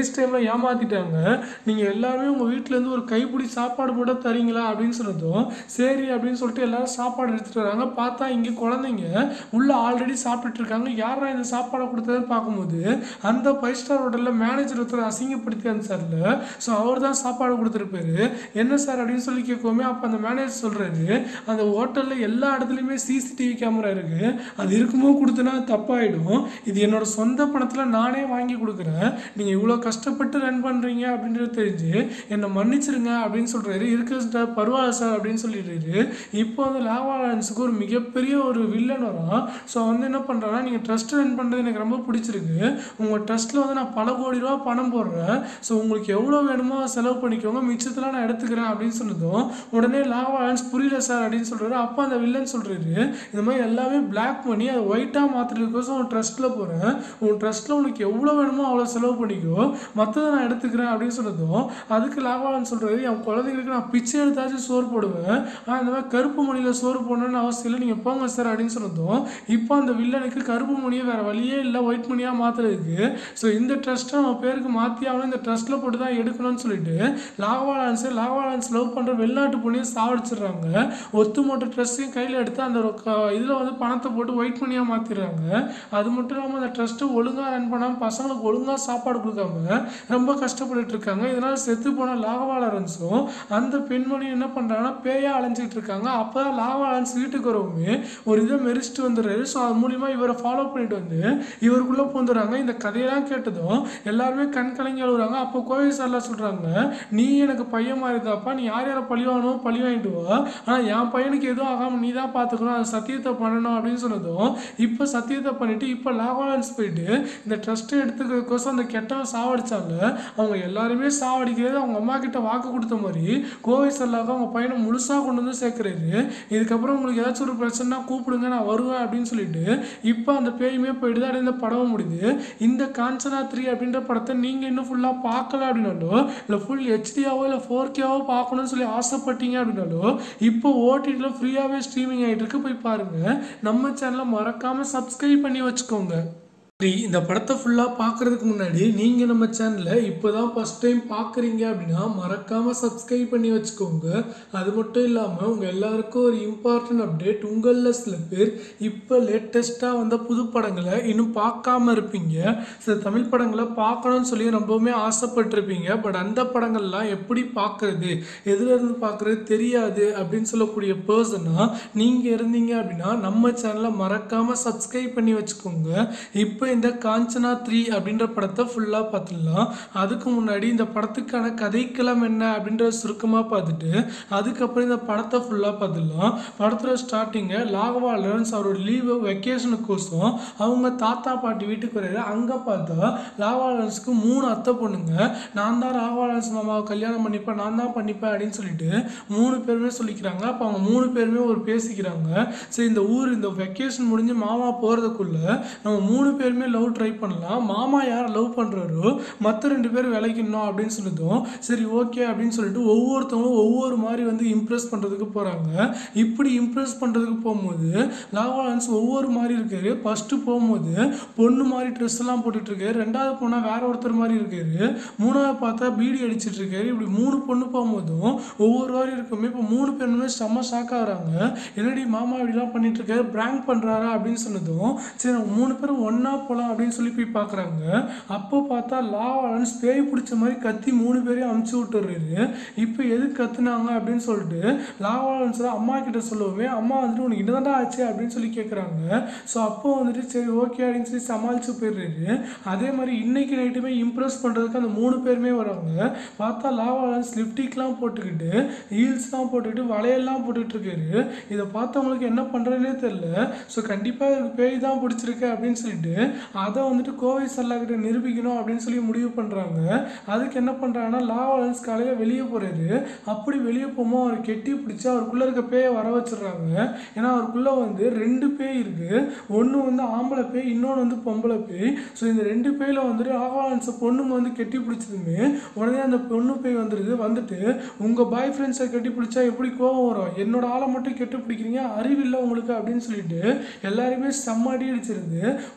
ஏமாத்திட்டாங்க. நீங்கள் எல்லாருமே உங்கள் வீட்டிலேருந்து ஒரு கைப்பிடி சாப்பாடு போட தரீங்களா அப்படின்னு சொன்னதும் சரி அப்படின்னு சொல்லிட்டு எல்லாரும் சாப்பாடு எடுத்துகிட்டு வராங்க. பார்த்தா இங்கே குழந்தைங்க உள்ள ஆல்ரெடி சாப்பிட்டுட்டு இருக்காங்க. யாரா இந்த சாப்பாடை கொடுத்ததுன்னு பார்க்கும்போது அந்த 5 ஸ்டார் ஹோட்டலில் மேனேஜர் ஒருத்தர் அசிங்கப்படுத்தி அனுப்பிச்சார்ல, ஸோ அவர் தான் சாப்பாடு கொடுத்துருப்பாரு. என்ன சார் அப்படின்னு சொல்லி கேட்கவுமே அப்போ அந்த மேனேஜர் சொல்கிறாரு, அந்த ஹோட்டலில் எல்லா இடத்துலையுமே சிசிடிவி கேமரா இருக்குது, அது இருக்குமோ கொடுத்தனா தப்பாயிடும், இது என்னோட சொந்த பணத்தில் நானே வாங்கி கொடுக்குறேன், நீங்கள் இவ்வளோ கஷ்டப்பட்டு ரன் பண்ணுறீங்க அப்படின்றது தெரிஞ்சு என்னை மன்னிச்சிருங்க அப்படின்னு சொல்கிறாரு. இருக்கு சார் பரவாயில்ல சார் அப்படின்னு சொல்லிடுறாரு. இப்போ வந்து லாவா லாரன்ஸுக்கு ஒரு மிகப்பெரிய ஒரு வில்லன் வரும். ஸோ வந்து என்ன பண்ணுறாங்கன்னா, நீங்கள் ட்ரஸ்ட் ரன் பண்ணுறது எனக்கு ரொம்ப பிடிச்சிருக்கு, உங்கள் ட்ரஸ்ட்டில் வந்து நான் பல கோடி ரூபா பணம் போடுறேன், ஸோ உங்களுக்கு எவ்வளோ வேணுமோ செலவு பண்ணிக்கோங்க, மிச்சத்தெல்லாம் நான் எடுத்துக்கிறேன் அப்படின்னு சொன்னதும் உடனே லாவா லாரன்ஸ் புரியல சார் அப்படின்னு சொல்கிறாரு. அப்போ அந்த வில்லன் சொல்கிறாரு, இந்த மாதிரி எல்லாமே பிளாக் பண்ணி அதை ஒயிட்டாக மாற்றுறதுக்கோசம் உன் ட்ரஸ்ட்டில் போகிறேன், உன் ட்ரஸ்ட்டில் உனக்கு எவ்வளோ வேணுமோ அவ்வளோ செலவு பண்ணிக்கோ, மற்றதை நான் எடுத்துக்கிறேன் அப்படின்னு சொன்னதும் அதுக்கு லாவா லாரன்ஸ் சொல்கிறாரு, என் குழந்தைங்களுக்கு நான் பிச்சை எடுத்தாச்சும் சோறு போடுவேன், ஆனால் இந்த மாதிரி கருப்பு மணியில் சோறு போடணும்னு அவசியம் இல்லை, நீங்கள் போங்க சார் அப்படின்னு சொன்னதும் இப்போ அந்த வில்லனுக்கு கருப்பு மணியை வேறு வழியே இல்லை ஒயிட் மணியாக மாற்றுறதுக்கு, ஸோ இந்த ட்ரஸ்ட்டை நம்ம பேருக்கு மாற்றி ஆகணும், இந்த ட்ரஸ்ட்டில் போட்டு தான் எடுக்கணும்னு சொல்லிட்டு லாவா லாரன்ஸ் லவ் பண்ணுற வெளிநாட்டு பொண்ணையும் சாவடிச்சிடுறாங்க. ஒத்துமொட்ட ட்ரஸ்ட்டையும் கையில் எடுத்து அந்த இதில் வந்து பணத்தை போட்டு ஒயிட் மணியாக மாற்றிடுறாங்க. அது மட்டும் இல்லாமல் அந்த ட்ரஸ்ட்டை ஒழுங்காக ரன் பண்ணாமல் பசங்களுக்கு ஒழுங்காக சாப்பாடு கொடுக்காம ரொம்ப கஷ்டப்பட்டு இருக்காங்க. இதனால் செத்து போன லாவா லாரன்ஸும் அந்த பெண்மணியும் என்ன பண்ணுறாங்கன்னா பேயாக அலைஞ்சிட்டு இருக்காங்க. அப்போ தான் லாவா லாரன்ஸ் வீட்டுக்கு வரவுமே ஒரு இதை மெரிச்சிட்டு வந்துடுறாரு. ஸோ அது மூலிமா இவரை ஃபாலோ பண்ணிட்டு வந்து இவருக்குள்ளே பூந்துடுறாங்க. இந்த கதையெல்லாம் கேட்டதும் எல்லாருமே கண் கலங்கி அழுகுறாங்க. அப்போ கோவை சார்லாம் சொல்கிறாங்க, நீ எனக்கு பையன் மாதிரி தாப்பா, நீ யார் யாரை பழி வாங்கணும் பழி வாங்கிட்டு வா, ஆனால் என் பையனுக்கு எதுவும் ஆகாமல் நீ தான் பார்த்துக்கணும், அது சத்தியத்தை பண்ணணும் அப்படின்னு சொன்னதும் இப்போ சத்தியத்தை பண்ணிவிட்டு இப்போ லாவா லாரன்ஸ் போயிட்டு இந்த ட்ரஸ்ட்டை எடுத்துக்கிறதுக்கோசம் அந்த கெட்டவன் சாவடிச்சாங்க. அவங்க எல்லாருமே சாவடிக்கிறது அவங்க அம்மா கிட்ட வாக்கு கொடுத்த மாதிரி கோவை சார்லாக அவங்க பையனை முழுசாக கொண்டு வந்து சேர்க்குறாரு. இதுக்கப்புறம் உங்களுக்கு ஏதாச்சும் ஒரு பிரச்சனைனா கூப்பிடுங்க, நான் வருவேன் அப்படின்னு சொல்லிட்டு இப்போ அந்த பேயுமே போயிடுது. அப்படியே இந்த படம் முடியுது. இந்த காஞ்சனா 3 அப்படின்ற படத்தை நீங்கள் இன்னும் ஃபுல்லாக பார்க்கல அப்படின்னாலும், இல்லை ஃபுல் ஹெச்டியாவோ இல்லை 4Kவோ பார்க்கணும்னு சொல்லி ஆசைப்பட்டீங்க அப்படின்னாலும் இப்போ ஓடிடியில் ஃப்ரீயாகவே ஸ்ட்ரீமிங் ஆகிட்டு இருக்கு, போய் பாருங்கள். நம்ம சேனலை மறக்காமல் சப்ஸ்கிரைப் பண்ணி வச்சுக்கோங்க. இந்த படத்தை ஃபுல்லாக பார்க்குறதுக்கு முன்னாடி நீங்கள் நம்ம சேனலை இப்போ தான் ஃபஸ்ட் டைம் பார்க்குறீங்க அப்படின்னா மறக்காமல் சப்ஸ்கிரைப் பண்ணி வச்சுக்கோங்க. அது மட்டும் இல்லாமல் உங்கள் எல்லாருக்கும் ஒரு இம்பார்ட்டன்ட் அப்டேட், உங்களில் சில பேர் இப்போ லேட்டஸ்ட்டாக வந்த புது படங்களை இன்னும் பார்க்காம இருப்பீங்க. சில தமிழ் படங்களை பார்க்கணும்னு சொல்லி ரொம்பவுமே ஆசைப்பட்டிருப்பீங்க. பட் அந்த படங்கள்லாம் எப்படி பார்க்குறது, எதுலேருந்து பார்க்குறது தெரியாது அப்படின்னு சொல்லக்கூடிய பர்சனாக நீங்கள் இருந்தீங்க அப்படின்னா நம்ம சேனலை மறக்காமல் சப்ஸ்கிரைப் பண்ணி வச்சுக்கோங்க. இப்போ இந்த காஞ்சனா 3 அப்படின்ற படத்தை ஃபுல்லாக பார்த்துடலாம். அதுக்கு முன்னாடி இந்த படத்துக்கான கதைக்களம் என்ன அப்படின்றத சுருக்கமாக பார்த்துட்டு அதுக்கப்புறம் இந்த படத்தை ஃபுல்லாக பார்த்துடலாம். படத்தில் ஸ்டார்டிங்கை லாவா லாரன்ஸ் அவரோட லீவு வெக்கேஷனுக்கோசம் அவங்க தாத்தா பாட்டி வீட்டுக்கு வர்றாரு. அங்கே பார்த்தா லாவா லாரன்ஸுக்கு 3 அத்தை பொண்ணுங்க. நான் தான் லாவா லாரன்ஸ் மாமாவை கல்யாணம் பண்ணிப்பேன், நான் தான் பண்ணிப்பேன் அப்படின்னு சொல்லிட்டு 3 பேருமே சொல்லிக்கிறாங்க. அப்போ அவங்க 3 பேருமே ஒரு பேசிக்கிறாங்க. சரி, இந்த ஊர் இந்த வெக்கேஷன் முடிஞ்சு மாமா போகிறதுக்குள்ள நம்ம 3 பேருமே லவ் ட்ரை பண்ணலாம், மாமா யார் லவ் பண்ணுறாரோ மற்ற 2 பேர் விளைக்கணும் அப்படின்னு சொன்னதும் சரி ஓகே அப்படின்னு சொல்லிட்டு ஒவ்வொருத்தவங்களும் ஒவ்வொரு மாதிரி வந்து இம்ப்ரெஸ் பண்ணுறதுக்கு போகிறாங்க. இப்படி இம்ப்ரெஸ் பண்ணுறதுக்கு போகும்போது லாவா லாரன்ஸ் ஒவ்வொரு மாதிரி இருக்காரு. ஃபஸ்ட்டு போகும்போது பொண்ணு மாதிரி ட்ரெஸ் எல்லாம் போட்டுட்டு இருக்காரு, 2வது போனால் வேற ஒருத்தர் மாதிரி இருக்காரு, 3வது பார்த்தா பீடி அடிச்சிட்டு இருக்காரு. இப்படி 3 பொண்ணு போகும்போதும் ஒவ்வொரு வாரி இருக்குமே. இப்போ 3 பேருமே செம்ம ஷாக்காக வராங்க. என்னடி மாமா இப்படிலாம் பண்ணிட்டு இருக்காரு, பிராங்க் பண்ணுறாரா அப்படின்னு சொன்னதும் சரி அவங்க 3 பேரும் ஒன்றா போகலாம் அப்படின்னு சொல்லி போய் பார்க்குறாங்க. அப்போ பார்த்தா லாவா லாரன்ஸ் பேய் பிடிச்ச மாதிரி கத்தி 3 பேரையும் அமுச்சு விட்டுறாரு. இப்போ எதுக்கு கத்துனாங்க அப்படின்னு சொல்லிட்டு லாவா லாரன்ஸ் அம்மா கிட்ட சொல்லவே அம்மா வந்துட்டு உனக்கு என்னதான்டா ஆச்சு அப்படின்னு சொல்லி கேட்குறாங்க. ஸோ அப்போ வந்துட்டு சரி ஓகே அப்படின்னு சொல்லி சமாளித்து போயிடுறாரு. அதே மாதிரி இன்னைக்கு நைட்டுமே இம்ப்ரெஸ் பண்ணுறதுக்கு அந்த 3 பேருமே வராங்க. பார்த்தா லாவா லாரன்ஸ் லிப்டிக்லாம் போட்டுக்கிட்டு ஹீல்ஸ்லாம் போட்டுக்கிட்டு வளையல்லாம் போட்டுக்கிட்டு இருக்காரு. இதை பார்த்தவங்களுக்கு என்ன பண்ணுறதுனே தெரியல. ஸோ கண்டிப்பாக எனக்கு பேய் தான் பிடிச்சிருக்கு அப்படின்னு சொல்லிட்டு அதை வந்துட்டு கோவை சார்லா கிட்ட நிரூபிக்கணும் அப்படின்னு சொல்லி முடிவு பண்ணுறாங்க. அதுக்கு என்ன பண்ணுறாங்கன்னா லாவா லாரன்ஸ் காலையில் வெளியே போகிறாரு. அப்படி வெளியே போகும்போது அவர் கெட்டி பிடிச்சி அவருக்குள்ளே இருக்க பேயை வர வச்சிடுறாங்க. ஏன்னா அவருக்குள்ளே வந்து 2 பேய் இருக்குது, ஒன்று வந்து ஆம்பளை பேய், இன்னொன்று வந்து பொம்பளை பேய். ஸோ இந்த 2 பேயில் வந்துட்டு லாவா லாரன்ஸை பொண்ணுங்க வந்து கெட்டி பிடிச்சதுமே உடனே அந்த பொண்ணு பேய் வந்துட்டு உங்கள் பாய் ஃப்ரெண்ட்ஸை கெட்டி பிடிச்சா எப்படி கோவம் வரும், என்னோட ஆளை மட்டும் கெட்டி பிடிக்கிறீங்க, அறிவில்லை உங்களுக்கு அப்படின்னு சொல்லிட்டு எல்லாருமே செம்மடி அடிச்சிருது. உடனே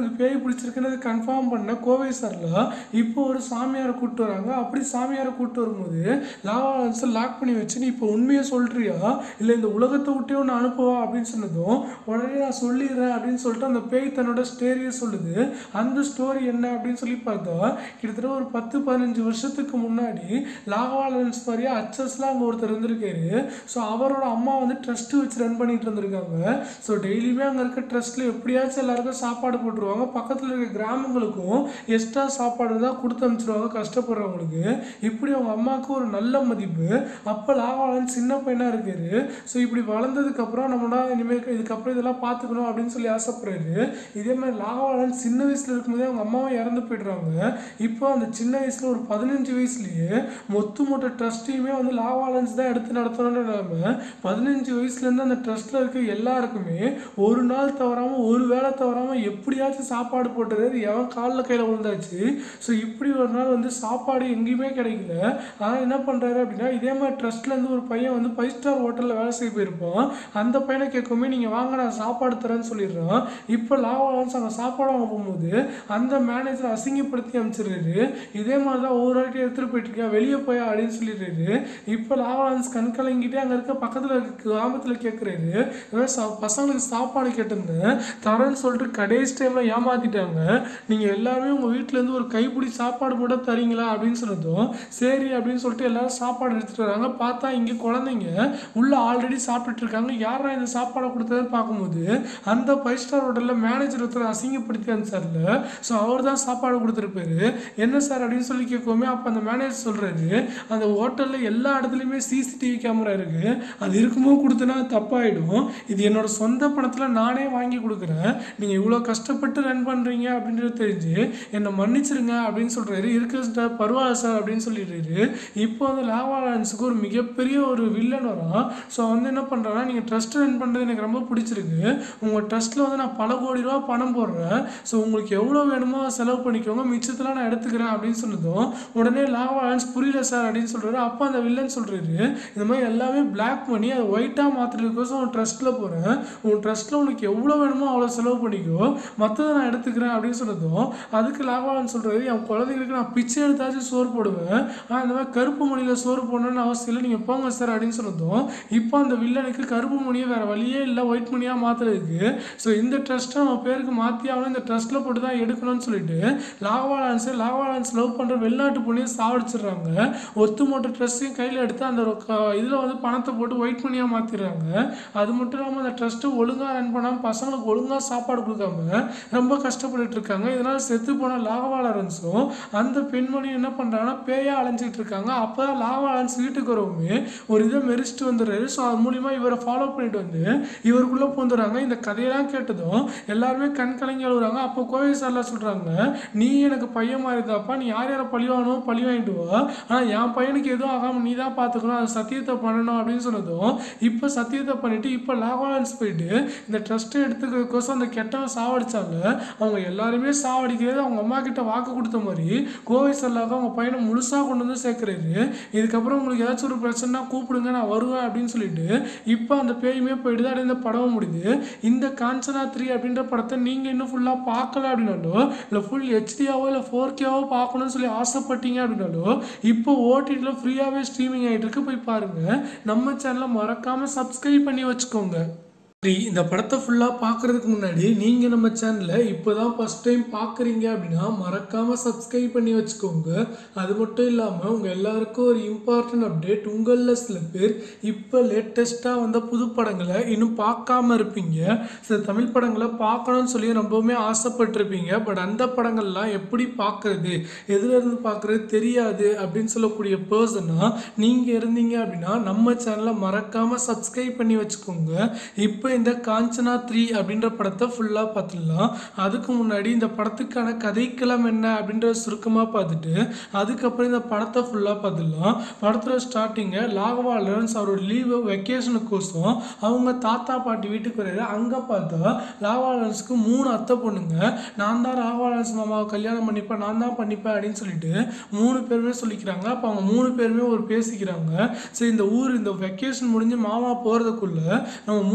எனக்கு பேய் பிடிச்சிருக்குன்னு கன்ஃபார்ம் பண்ண கோவை சாரில் இப்போ ஒரு சாமியாரை கூப்பிட்டு வராங்க. அப்படி சாமியாரை கூப்பிட்டு வரும்போது லாவா லான்ஸை லாக் பண்ணி வச்சு நீ இப்போ உண்மையை சொல்கிறியா இல்லை இந்த உலகத்தை விட்டே ஒன்று அனுப்புவா அப்படின்னு சொன்னதும் உடனே நான் சொல்லிடுறேன் அப்படின்னு சொல்லிட்டு அந்த பேய் தன்னோட ஸ்டோரியை சொல்லுது. அந்த ஸ்டோரி என்ன அப்படின்னு சொல்லி பார்த்தா கிட்டத்தட்ட ஒரு 10-15 வருஷத்துக்கு முன்னாடி லாவா லான்ஸ் மாதிரியே அச்சஸ்லாம் அங்கே ஒருத்தர் இருந்திருக்காரு. ஸோ அவரோட அம்மா வந்து ட்ரஸ்ட்டு வச்சு ரன் பண்ணிட்டு இருந்திருக்காங்க. ஸோ டெய்லியுமே அங்கே இருக்க ட்ரஸ்ட்டில் எப்படியாச்சும் எல்லாருக்கும் சாப்பாடு போட்டுருவாங்க. பக்கத்தில் இருக்க கிராமங்களுக்கும் எக்ஸ்ட்ரா சாப்பாடு தான் கொடுத்து அனுப்பிச்சிருவாங்க கஷ்டப்படுறவங்களுக்கு. இப்படி அவங்க அம்மாவுக்கு ஒரு நல்ல மதிப்பு. அப்போ லாவா லான்ஸ் சின்ன பையனாக இருக்காரு. ஸோ இப்படி வளர்ந்ததுக்கப்புறம் நம்மளா இனிமேல் இதுக்கப்புறம் இதெல்லாம் பார்த்துக்கணும் அப்படின்னு சொல்லி ஆசைப்படுறாரு. இதே மாதிரி லாவா லான்ஸ் சின்ன வயசில் இருக்கும்போதே அவங்க அம்மாவும் இறந்து போய்ட்றாங்க. இப்போ அந்த சின்ன வயசில் ஒரு 15 வயசுலேயே மொத்த ட்ரஸ்ட்டையுமே வந்து லாவா லான்ஸ் தான் எடுத்து நடத்தணும்னு இல்லாமல் 15 வயசுலேருந்து அந்த ட்ரஸ்ட்டில் இருக்க எல்லாருக்குமே ஒரு நாள் தவறாமல் ஒரு வேளை தவறாமல் எப்படியாச்சும் சாப்பாடு போட்டுறது எவன் காலில் கையில் விழுந்தாச்சு. ஸோ இப்படி ஒரு நாள் வந்து சாப்பாடு எங்கேயுமே கிடைக்கல. ஆனால் என்ன பண்ணுறாரு அப்படின்னா இதே மாதிரி ட்ரஸ்ட்லேருந்து ஒரு பையன் வந்து 5 ஸ்டார் ஹோட்டலில் வேலை செய்ய போயிருப்பான். அந்த பையனை கேட்குமே நீங்கள் வாங்க நான் சாப்பாடு தரேன்னு சொல்லிடுறான். இப்போ லாவா லான்ஸ் அங்கே சாப்பாடு வாங்க போகும்போது அந்த மேனேஜரை அசிங்கப்படுத்தி அனுப்பிச்சிடுறாரு. இதே மாதிரி தான் ஒவ்வொரு வாட்டி எடுத்துகிட்டு போயிட்டுருக்கா வெளியே போய் அப்படின்னு சொல்லிடுறாரு. இப்போ லாவா லான்ஸ் கண் கலங்கிட்டே அங்கே இருக்க பக்கத்தில் இருக்க கிராமத்தில் கேட்குறாரு. பசங்களுக்கு சாப்பாடு கேட்டிருந்தேன் தரேன்னு சொல்லிட்டு கடைசி டைமில் ஏமாற்றிட்டாங்க. நீங்கள் எல்லாருமே உங்கள் வீட்டிலேருந்து ஒரு கைப்பிடி சாப்பாடு போட தரீங்களா அப்படின்னு சொன்னதும் சரி அப்படின்னு சொல்லிட்டு எல்லாரும் சாப்பாடு எடுத்துகிட்டு வராங்க. பார்த்தா இங்கே குழந்தைங்க உள்ளே ஆல்ரெடி சாப்பிட்டுட்டு இருக்காங்க. யாரா இந்த சாப்பாடை கொடுத்ததுன்னு பார்க்கும்போது அந்த 5 ஸ்டார் ஹோட்டலில் மேனேஜர் ஒருத்தர் அசிங்கப்படுத்தி அனுப்பிச்சார்ல. ஸோ அவர் தான் சாப்பாடு கொடுத்துருப்பாரு. என்ன சார் அப்படின்னு சொல்லி கேட்குவோமே அப்போ அந்த மேனேஜர் சொல்கிறாரு அந்த ஹோட்டலில் எல்லா இடத்துலையுமே சிசிடிவி கேமரா இருக்குது. அது இருக்கும்போது கொடுத்தனா தப்பாயிடும். இது என்னோட சொந்த பணத்தில் நானே வாங்கி கொடுக்குறேன். நீங்கள் இவ்வளோ கஷ்டப்பட்டு ரன் பண்ணுறீங்க அப்படின்றது தெரிஞ்சு என்னை மன்னிச்சிருங்க அப்படின்னு சொல்கிறாரு. இருக்கு சார் பரவாயில்ல சார் அப்படின்னு சொல்லிடுறாரு. இப்போ வந்து லாவா லான்ஸுக்கு ஒரு மிகப்பெரிய ஒரு வில்லன் வரும். ஸோ வந்து என்ன பண்ணுறாங்கன்னா நீங்கள் ட்ரஸ்ட் ரன் பண்ணுறது எனக்கு ரொம்ப பிடிச்சிருக்கு. உங்கள் ட்ரஸ்ட்டில் வந்து நான் பல கோடி ரூபா பணம் போடுறேன். ஸோ உங்களுக்கு எவ்வளோ வேணுமோ செலவு பண்ணிக்கோங்க மிச்சத்தெல்லாம் நான் எடுத்துக்கிறேன் அப்படின்னு சொன்னதும் உடனே லாவா லான்ஸ் புரியல சார் அப்படின்னு சொல்கிறாரு. அப்போ அந்த வில்லன் சொல்கிறாரு இந்த மாதிரி எல்லாமே பிளாக் பண்ணி அதை ஒயிட்டாக மாற்றுறதுக்கோசம் உன் ட்ரஸ்ட்டில் போகிறேன். உன் ட்ரஸ்ட்டில் உனக்கு எவ்வளோ வேணுமோ அவ்வளோ செலவு பண்ணிக்கோ மற்றதை நான் எடுத்துக்கிறேன் அப்படின்னு சொன்னதும் அதுக்கு லாவா லான்ஸ் சொல்கிறாரு என் குழந்தைங்களுக்கு நான் பிச்சை எடுத்தாச்சும் சோறு போடுவேன். ஆனால் இந்த மாதிரி கருப்பு மணியில் சோறு போடணும்னு அவசியம் இல்லை நீங்கள் போங்க சார் அப்படின்னு சொன்னதும் இப்போ அந்த வில்லனுக்கு கருப்பு மணியை வேறு வழியே இல்லை ஒயிட் மணியாக மாற்றுறதுக்கு. ஸோ இந்த ட்ரஸ்ட்டை நம்ம பேருக்கு மாற்றி ஆகணும் இந்த ட்ரஸ்ட்டில் போட்டு தான் எடுக்கணும்னு சொல்லிட்டு லாவா லான்ஸ் லவ் பண்ணுற வெளிநாட்டு பொண்ணையும் சாவடிச்சிடுறாங்க. ஒத்துமொத்த ட்ரஸ்ட்டையும் கையில் எடுத்து அந்த இதில் வந்து பணத்தை போட்டு ஒயிட் மணியாக மாற்றிடுறாங்க. அது மட்டும் இல்லாமல் அந்த ட்ரஸ்ட்டை ஒழுங்காக ரன் பண்ணாமல் பசங்களுக்கு ஒழுங்காக சாப்பாடு கொடுக்காம ரொம்ப கஷ்டப்பட்டு இருக்காங்க. இதனால் செத்து போன லாவா லான்ஸும் அந்த பெண்மணியும் என்ன பண்ணுறாங்கன்னா பேயாக அலைஞ்சிட்டு இருக்காங்க. அப்போ தான் லாவா லான்ஸ் வீட்டுக்கு வரவுமே ஒரு இதை மெரிச்சிட்டு வந்துடுறாரு. ஸோ அது மூலிமா இவரை ஃபாலோ பண்ணிட்டு வந்து இவருக்குள்ளே பூந்துடுறாங்க. இந்த கதையெல்லாம் கேட்டதும் எல்லாருமே கண் கலங்கி அழுகுறாங்க. அப்போ கோவை சார்லாம் சொல்கிறாங்க நீ எனக்கு பையன் மாதிரி தாப்பா நீ யார் யாரை பழி வாங்கிட்டு வா. ஆனால் என் பையனுக்கு எதுவும் ஆகாமல் நீ தான் பார்த்துக்கணும் அது சத்தியத்தை பண்ணணும் அப்படின்னு சொன்னதும் இப்போ சத்தியத்தை பண்ணிவிட்டு இப்போ லாவா லான்ஸ் போயிட்டு இந்த ட்ரஸ்ட்டை எடுத்துக்கிறதுக்கோசம் அந்த கெட்டவன் சாவடிச்சாங்க. அவங்க எல்லாருமே சாவடிக்கிறது அவங்க அம்மா கிட்ட வாக்கு கொடுத்த மாதிரி கோவை சார்லாக அவங்க பையனை முழுசாக கொண்டு வந்து சேர்க்குறாரு. இதுக்கப்புறம் உங்களுக்கு ஏதாச்சும் ஒரு பிரச்சனைனா கூப்பிடுங்க நான் வருவேன் அப்படின்னு சொல்லிட்டு இப்போ அந்த பேயுமே போயிட்டு தான் இந்த படம் முடியுது. இந்த காஞ்சனா 3 அப்படின்ற படத்தை நீங்கள் இன்னும் ஃபுல்லாக பார்க்கல அப்படின்னாலும் இல்லை ஃபுல் ஹெச்டியாவோ இல்லை 4Kவோ பார்க்கணும்னு சொல்லி ஆசைப்பட்டீங்க அப்படின்னாலும் இப்போ ஓடிடியில் ஃப்ரீயாகவே ஸ்ட்ரீமிங் ஆகிட்டு இருக்கு போய் பாருங்கள். நம்ம சேனலை மறக்காமல் சப்ஸ்கிரைப் பண்ணி வச்சுக்கோங்க. இந்த படத்தை ஃபுல்லாக பார்க்குறதுக்கு முன்னாடி நீங்கள் நம்ம சேனலை இப்போ தான் ஃபஸ்ட் டைம் பார்க்குறீங்க அப்படின்னா மறக்காமல் சப்ஸ்கிரைப் பண்ணி வச்சுக்கோங்க. அது மட்டும் இல்லாமல் உங்கள் எல்லாருக்கும் ஒரு இம்பார்ட்டன்ட் அப்டேட். உங்களில் சில பேர் இப்போ லேட்டஸ்ட்டாக வந்த புது படங்களை இன்னும் பார்க்காம இருப்பீங்க. சில தமிழ் படங்களை பார்க்கணும்னு சொல்லி ரொம்பவுமே ஆசைப்பட்டிருப்பீங்க. பட் அந்த படங்கள்லாம் எப்படி பார்க்குறது எதுலேருந்து பார்க்குறது தெரியாது அப்படின்னு சொல்லக்கூடிய பர்சனாக நீங்கள் இருந்தீங்க அப்படின்னா நம்ம சேனலை மறக்காமல் சப்ஸ்கிரைப் பண்ணி வச்சுக்கோங்க. இப்போ இந்த காஞ்சனா 3 அப்படின்ற படத்தை ஃபுல்லாக பார்த்துடலாம். அதுக்கு முன்னாடி இந்த படத்துக்கான கதைக்களம் என்ன அப்படின்றத சுருக்கமாக பார்த்துட்டு அதுக்கப்புறம் இந்த படத்தை ஃபுல்லாக பார்த்துடலாம். படத்தில் ஸ்டார்டிங்கை லாவா லான்ஸ் அவரோட லீவு வெக்கேஷனுக்கோசம் அவங்க தாத்தா பாட்டி வீட்டுக்கு வர்றாரு. அங்கே பார்த்தா லாவா லான்ஸுக்கு 3 அத்தை பொண்ணுங்க. நான் தான் லாவா லான்ஸ் மாமாவை கல்யாணம் பண்ணிப்பேன் நான் தான் பண்ணிப்பேன் அப்படின்னு சொல்லிட்டு 3 பேருமே சொல்லிக்கிறாங்க. அப்போ அவங்க 3 பேருமே ஒரு பேசிக்கிறாங்க. சரி இந்த ஊர் இந்த வெக்கேஷன் முடிஞ்சு மாமா போகிறதுக்குள்ள நம்ம 3 பேருமே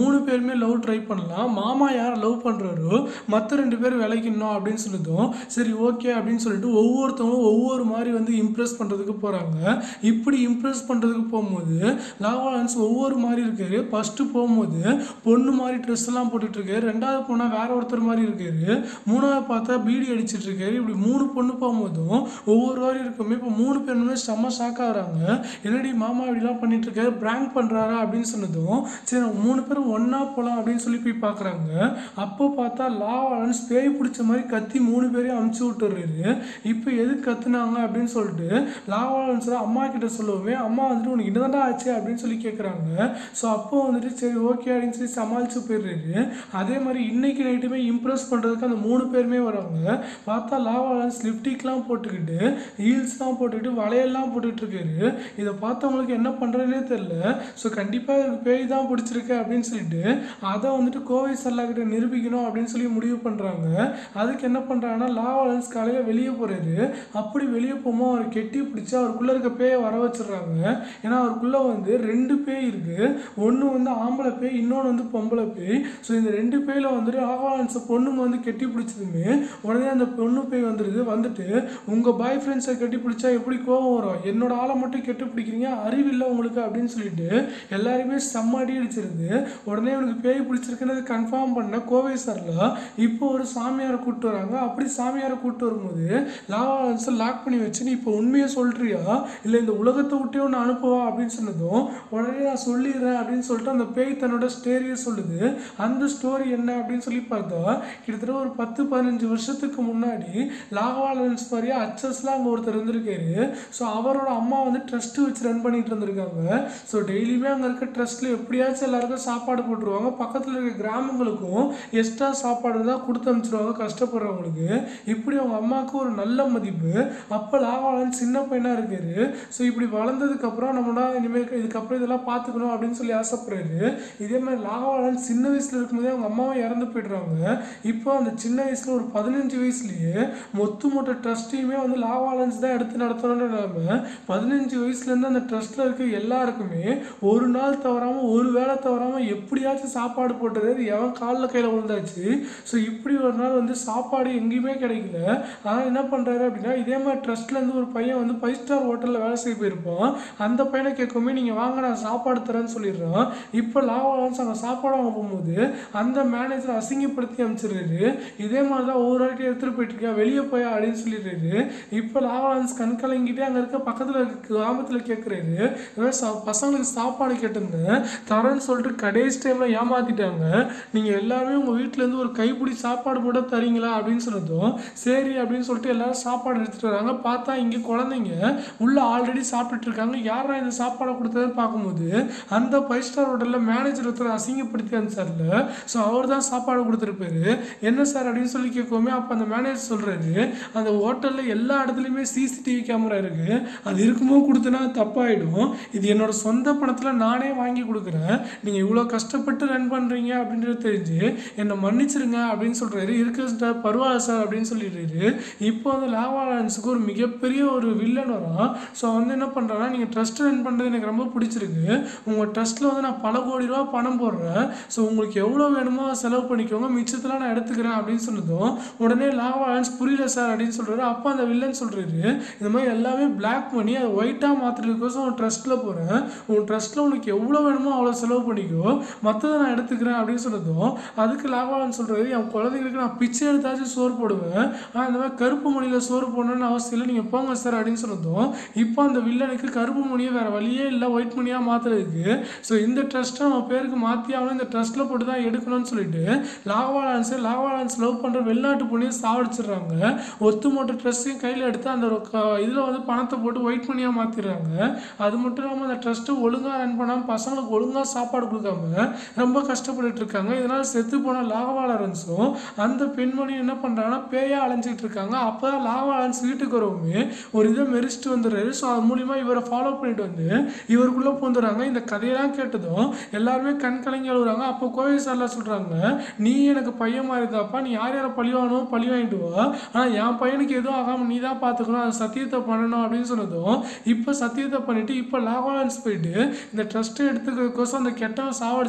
பேருமே லவ் ட்ரை பண்ணலாம். மாமா யார் லவ் பண்ணுறாரோ மற்ற 2 பேர் விலைக்கணும் அப்படின்னு சொல்லிட்டோம். சரி ஓகே அப்படின்னு சொல்லிட்டு ஒவ்வொருத்தவங்களும் ஒவ்வொரு மாதிரி வந்து இம்ப்ரெஸ் பண்ணுறதுக்கு போகிறாங்க. இப்படி இம்ப்ரெஸ் பண்ணுறதுக்கு போகும்போது லாவா லாரன்ஸ் ஒவ்வொரு மாதிரி இருக்காரு. ஃபஸ்ட்டு போகும்போது பொண்ணு மாதிரி ட்ரெஸ் எல்லாம் போட்டுட்டு இருக்காரு. 2வது போனால் வேற ஒருத்தர் மாதிரி இருக்காரு. 3வது பார்த்தா பீடி அடிச்சிட்டு இருக்காரு. இப்படி 3 பொண்ணு போகும்போதும் ஒவ்வொரு வாரி இருக்குமே. இப்போ 3 பேருமே செம்ம ஷாக் ஆகுறாங்க. என்னடி மாமா இப்படிலாம் பண்ணிட்டு இருக்காரு, பிராங்க் பண்ணுறாரா அப்படின்னு சொன்னதும் சரி 3 பேரும் ஒன்றா போகலாம் அப்படின்னு சொல்லி போய் பார்க்குறாங்க. அப்போ பார்த்தா லாவா லாரன்ஸ் பேய் பிடிச்ச மாதிரி கத்தி 3 பேரையும் அமுச்சு விட்டுறாரு. இப்போ எது கத்துனாங்க அப்படின்னு சொல்லிட்டு லாவா லாரன்ஸ் அம்மா கிட்ட சொல்லவே அம்மா வந்துட்டு உனக்கு என்னதான்டா ஆச்சு அப்படின்னு சொல்லி கேட்குறாங்க. ஸோ அப்போ வந்துட்டு சரி ஓகே அப்படின்னு சொல்லி சமாளிச்சு போயிடுறாரு. அதே மாதிரி இன்னைக்கு நைட்டுமே இம்ப்ரெஸ் பண்ணுறதுக்கு அந்த 3 பேருமே வராங்க. பார்த்தா லாவா லாரன்ஸ் லிப்டிக்லாம் போட்டுக்கிட்டு ஹீல்ஸ்லாம் போட்டுக்கிட்டு வளையல்லாம் போட்டுட்டு இருக்காரு. இதை பார்த்தவங்களுக்கு என்ன பண்ணுறதுனே தெரியல. ஸோ கண்டிப்பாக எனக்கு பேய் தான் பிடிச்சிருக்கு அப்படின்னு சொல்லிட்டு அதை வந்துட்டு கோவை சரளா கிட்ட நிரூபிக்கணும் அப்படின்னு சொல்லி முடிவு பண்ணுறாங்க. அதுக்கு என்ன பண்ணுறாங்கன்னா லாவா லாரன்ஸ் காலையில் வெளியே போகிறாரு. அப்படி வெளியே போகும்போது அவர் கெட்டி பிடிச்சி அவருக்குள்ளே இருக்க பேயை வர வச்சிடுறாங்க. ஏன்னா அவருக்குள்ளே வந்து 2 பேய் இருக்குது. ஒன்று வந்து ஆம்பளை பேய், இன்னொன்று வந்து பொம்பளை பேய். ஸோ இந்த 2 பேயில் வந்துட்டு லாவா லாரன்ஸை பொண்ணுங்க வந்து கெட்டி பிடிச்சதுமே உடனே அந்த பொண்ணு பேய் வந்துட்டு உங்கள் பாய் ஃப்ரெண்ட்ஸை கெட்டி பிடிச்சா எப்படி கோவம் வரும், என்னோட ஆளை மட்டும் கெட்டி பிடிக்கிறீங்க, அறிவில்லை உங்களுக்கு அப்படின்னு சொல்லிட்டு எல்லாருமே செம்ம அடி அடிச்சிருது. உடனே அவனுக்கு பேய் பிடிச்சிருக்குன்னு கன்ஃபார்ம் பண்ண கோவை சரளா இப்போ ஒரு சாமியாரை கூப்பிட்டு வராங்க. அப்படி சாமியாரை கூப்பிட்டு வரும்போது லாவா லாரன்ஸை லாக் பண்ணி வச்சு நீ இப்போ உண்மையை சொல்றியா இல்லை இந்த உலகத்தை விட்டே ஒன்று அனுப்புவா அப்படின்னு சொன்னதும் உடனே நான் சொல்லிடுறேன் அப்படின்னு சொல்லிட்டு அந்த பேய் தன்னோட ஸ்டோரியை சொல்லுது. அந்த ஸ்டோரி என்ன அப்படின்னு சொல்லி பார்த்தா கிட்டத்தட்ட ஒரு 10-15 வருஷத்துக்கு முன்னாடி லாவா லாரன்ஸ் மாதிரியே அச்சஸ்லாம் அங்கே ஒருத்தர் இருந்திருக்காரு. ஸோ அவரோட அம்மா வந்து ட்ரஸ்ட்டு வச்சு ரன் பண்ணிட்டு இருந்திருக்காங்க. ஸோ டெய்லியுமே அங்கே இருக்க ட்ரஸ்ட்டில் எப்படியாச்சும் எல்லாருக்கும் சாப்பாடு போட்டுருவாங்க. பக்கத்தில் இருக்க கிராமங்களுக்கும் எக்ஸ்ட்ரா சாப்பாடு தான் கொடுத்து அனுப்பிச்சிருவாங்க கஷ்டப்படுறவங்களுக்கு. இப்படி அவங்க அம்மாவுக்கு ஒரு நல்ல மதிப்பு. அப்போ லாவா லாரன்ஸ் சின்ன பையனாக இருக்காரு. ஸோ இப்படி வளர்ந்ததுக்கப்புறம் நம்மளா இனிமேல் இதுக்கப்புறம் இதெல்லாம் பார்த்துக்கணும் அப்படின்னு சொல்லி ஆசைப்படுறாரு. இதே மாதிரி லாவா லாரன்ஸ் சின்ன வயசில் இருக்கும்போதே அவங்க அம்மாவும் இறந்து போய்ட்றாங்க. இப்போ அந்த சின்ன வயசில் ஒரு 15 வயசுலேயே மொத்த ட்ரஸ்ட்டையுமே வந்து லாவா லாரன்ஸ் தான் எடுத்து நடத்தணும்னு இல்லாமல் 15 வயசுலேருந்து அந்த ட்ரஸ்ட்டில் இருக்க எல்லாருக்குமே ஒரு நாள் தவறாமல் ஒரு வேளை தவறாமல் எப்படியாச்சும் சாப்பாடு போட்டுறது எவன் காலில் கையில் விழுந்தாச்சு. ஸோ இப்படி ஒரு நாள் வந்து சாப்பாடு எங்கேயுமே கிடைக்கல. ஆனால் என்ன பண்ணுறாரு அப்படின்னா இதே மாதிரி ட்ரஸ்ட்லேருந்து ஒரு பையன் வந்து 5 ஸ்டார் ஹோட்டலில் வேலை செய்ய போயிருப்பான். அந்த பையனை கேட்குமே நீங்கள் வாங்க நான் சாப்பாடு தரேன்னு சொல்லிடுறான். இப்போ லாவா லாரன்ஸ் அங்கே சாப்பாடு வாங்க போகும்போது அந்த மேனேஜரை அசிங்கப்படுத்தி அனுப்பிச்சிடுறாரு. இதே மாதிரி தான் ஒவ்வொரு வாட்டி எடுத்துகிட்டு போயிட்டு இருக்கா, வெளியே போய் அப்படின்னு சொல்லிடுறாரு. இப்போ லாவா லாரன்ஸ் கண் கலங்கிட்டே அங்கே இருக்க பக்கத்தில் இருக்க கிராமத்தில் கேட்குறாரு, பசங்களுக்கு சாப்பாடு கேட்டிருந்தேன் தரேன்னு சொல்லிட்டு கடைசி டைமில் ஏமாற்றிட்டாங்க, நீங்கள் எல்லாருமே உங்கள் வீட்டிலேருந்து ஒரு கைப்பிடி சாப்பாடு போட தரீங்களா அப்படின்னு சொன்னதும் சரி அப்படின்னு சொல்லிட்டு எல்லாரும் சாப்பாடு எடுத்துகிட்டு வராங்க. பார்த்தா இங்கே குழந்தைங்க உள்ளே ஆல்ரெடி சாப்பிட்டுட்டு இருக்காங்க. யாரா இந்த சாப்பாடை கொடுத்ததுன்னு பார்க்கும்போது அந்த 5 ஸ்டார் ஹோட்டலில் மேனேஜர் ஒருத்தர் அசிங்கப்படுத்தி அனுப்பிச்சார்ல. ஸோ அவர் தான் சாப்பாடு கொடுத்துருப்பாரு. என்ன சார் அப்படின்னு சொல்லி கேட்கவுமே அப்போ அந்த மேனேஜர் சொல்கிறாரு, அந்த ஹோட்டலில் எல்லா இடத்துலையுமே சிசிடிவி கேமரா இருக்குது, அது இருக்கும்போது கொடுத்தனா தப்பாயிடும், இது என்னோட சொந்த பணத்தில் நானே வாங்கி கொடுக்குறேன், நீங்கள் இவ்வளோ கஷ்டப்பட்டு ரன் பண்ணுறீங்க அப்படின்றது தெரிஞ்சு என்னை மன்னிச்சிருங்க அப்படின்னு சொல்கிறாரு. இருக்கு சார் பரவாயில்ல சார் அப்படின்னு சொல்லிடுறாரு. இப்போ அந்த லாவா லாரன்ஸுக்கு ஒரு மிகப்பெரிய ஒரு வில்லன் வரும். ஸோ வந்து என்ன பண்ணுறாங்கன்னா நீங்கள் ட்ரஸ்ட் ரன் பண்ணுறது எனக்கு ரொம்ப பிடிச்சிருக்கு, உங்கள் ட்ரஸ்ட்டில் வந்து நான் பல கோடி ரூபா பணம் போடுறேன், ஸோ உங்களுக்கு எவ்வளோ வேணுமோ செலவு பண்ணிக்கோங்க, மிச்சத்தெல்லாம் நான் எடுத்துக்கிறேன் அப்படின்னு சொன்னதும் உடனே லாவா லாரன்ஸ் புரியல சார் அப்படின்னு சொல்கிறாரு. அப்போ அந்த வில்லன் சொல்கிறாரு, இந்த மாதிரி எல்லாமே பிளாக் பண்ணி அதை ஒயிட்டாக மாற்றுறதுக்கோசம் உன் ட்ரஸ்ட்டில் போகிறேன், உன் ட்ரஸ்ட்டில் உனக்கு எவ்வளோ வேணுமோ அவ்வளோ செலவு பண்ணிக்கோ, மற்றதை நான் எடுத்துக்கிறேன் அப்படின்னு சொன்னதும் அதுக்கு லாவா லாரன்ஸ் சொல்கிறாரு, என் குழந்தைங்களுக்கு நான் பிச்சை எடுத்தாச்சும் சோறு போடுவேன், ஆனால் இந்த மாதிரி கருப்பு மணியில் சோறு போடணும்னு அவசியம் இல்லை, நீங்கள் போங்க சார் அப்படின்னு சொன்னதும் இப்போ அந்த வில்லனுக்கு கருப்பு மணியை வேறு வழியே இல்லை ஒயிட் மணியாக மாற்றுறதுக்கு. ஸோ இந்த ட்ரஸ்ட்டை நம்ம பேருக்கு மாற்றி ஆகணும், இந்த ட்ரஸ்ட்டில் போட்டு தான் எடுக்கணும்னு சொல்லிட்டு லாவா லாரன்ஸ் லவ் பண்ணுற வெளிநாட்டு பொண்ணையும் சாவடிச்சிடுறாங்க. ஒத்துமொத்த ட்ரஸ்ட்டையும் கையில் எடுத்து அந்த இதில் வந்து பணத்தை போட்டு ஒயிட் மணியாக மாற்றிடுறாங்க. அது மட்டும் இல்லாமல் அந்த ட்ரஸ்ட்டை ஒழுங்காக ரன் பண்ணாமல் பசங்களுக்கு ஒழுங்காக சாப்பாடு கொடுக்காம ரொம்ப கஷ்டப்பட்டு இருக்காங்க. இதனால் செத்து போன லாவா லாரன்ஸும் அந்த பெண்மணியும் என்ன பண்ணுறாங்கன்னா பேயாக அலைஞ்சிட்டு இருக்காங்க. அப்போ தான் லாவா லாரன்ஸ் வீட்டுக்கு வரவுமே ஒரு இதை மெரிச்சிட்டு வந்துடுறாரு. ஸோ அது மூலிமா இவரை ஃபாலோ பண்ணிட்டு வந்து இவருக்குள்ளே பூந்துடுறாங்க. இந்த கதையெல்லாம் கேட்டதும் எல்லாருமே கண் கலங்கி அழுகுறாங்க. அப்போ கோவை சார்லாம் சொல்கிறாங்க, நீ எனக்கு பையன் மாதிரி தான்ப்பா, நீ யார் யாரை பழி வாங்கிட்டு வா, ஆனால் என் பையனுக்கு எதுவும் ஆகாமல் நீ தான் பார்த்துக்கணும், அது சத்தியத்தை பண்ணணும் அப்படின்னு சொன்னதும் இப்போ சத்தியத்தை பண்ணிவிட்டு இப்போ லாவா லாரன்ஸ் போயிட்டு இந்த ட்ரஸ்ட்டை எடுத்துக்கிறதுக்கோசம் அந்த கெட்டவன் சாவடிச்சாங்க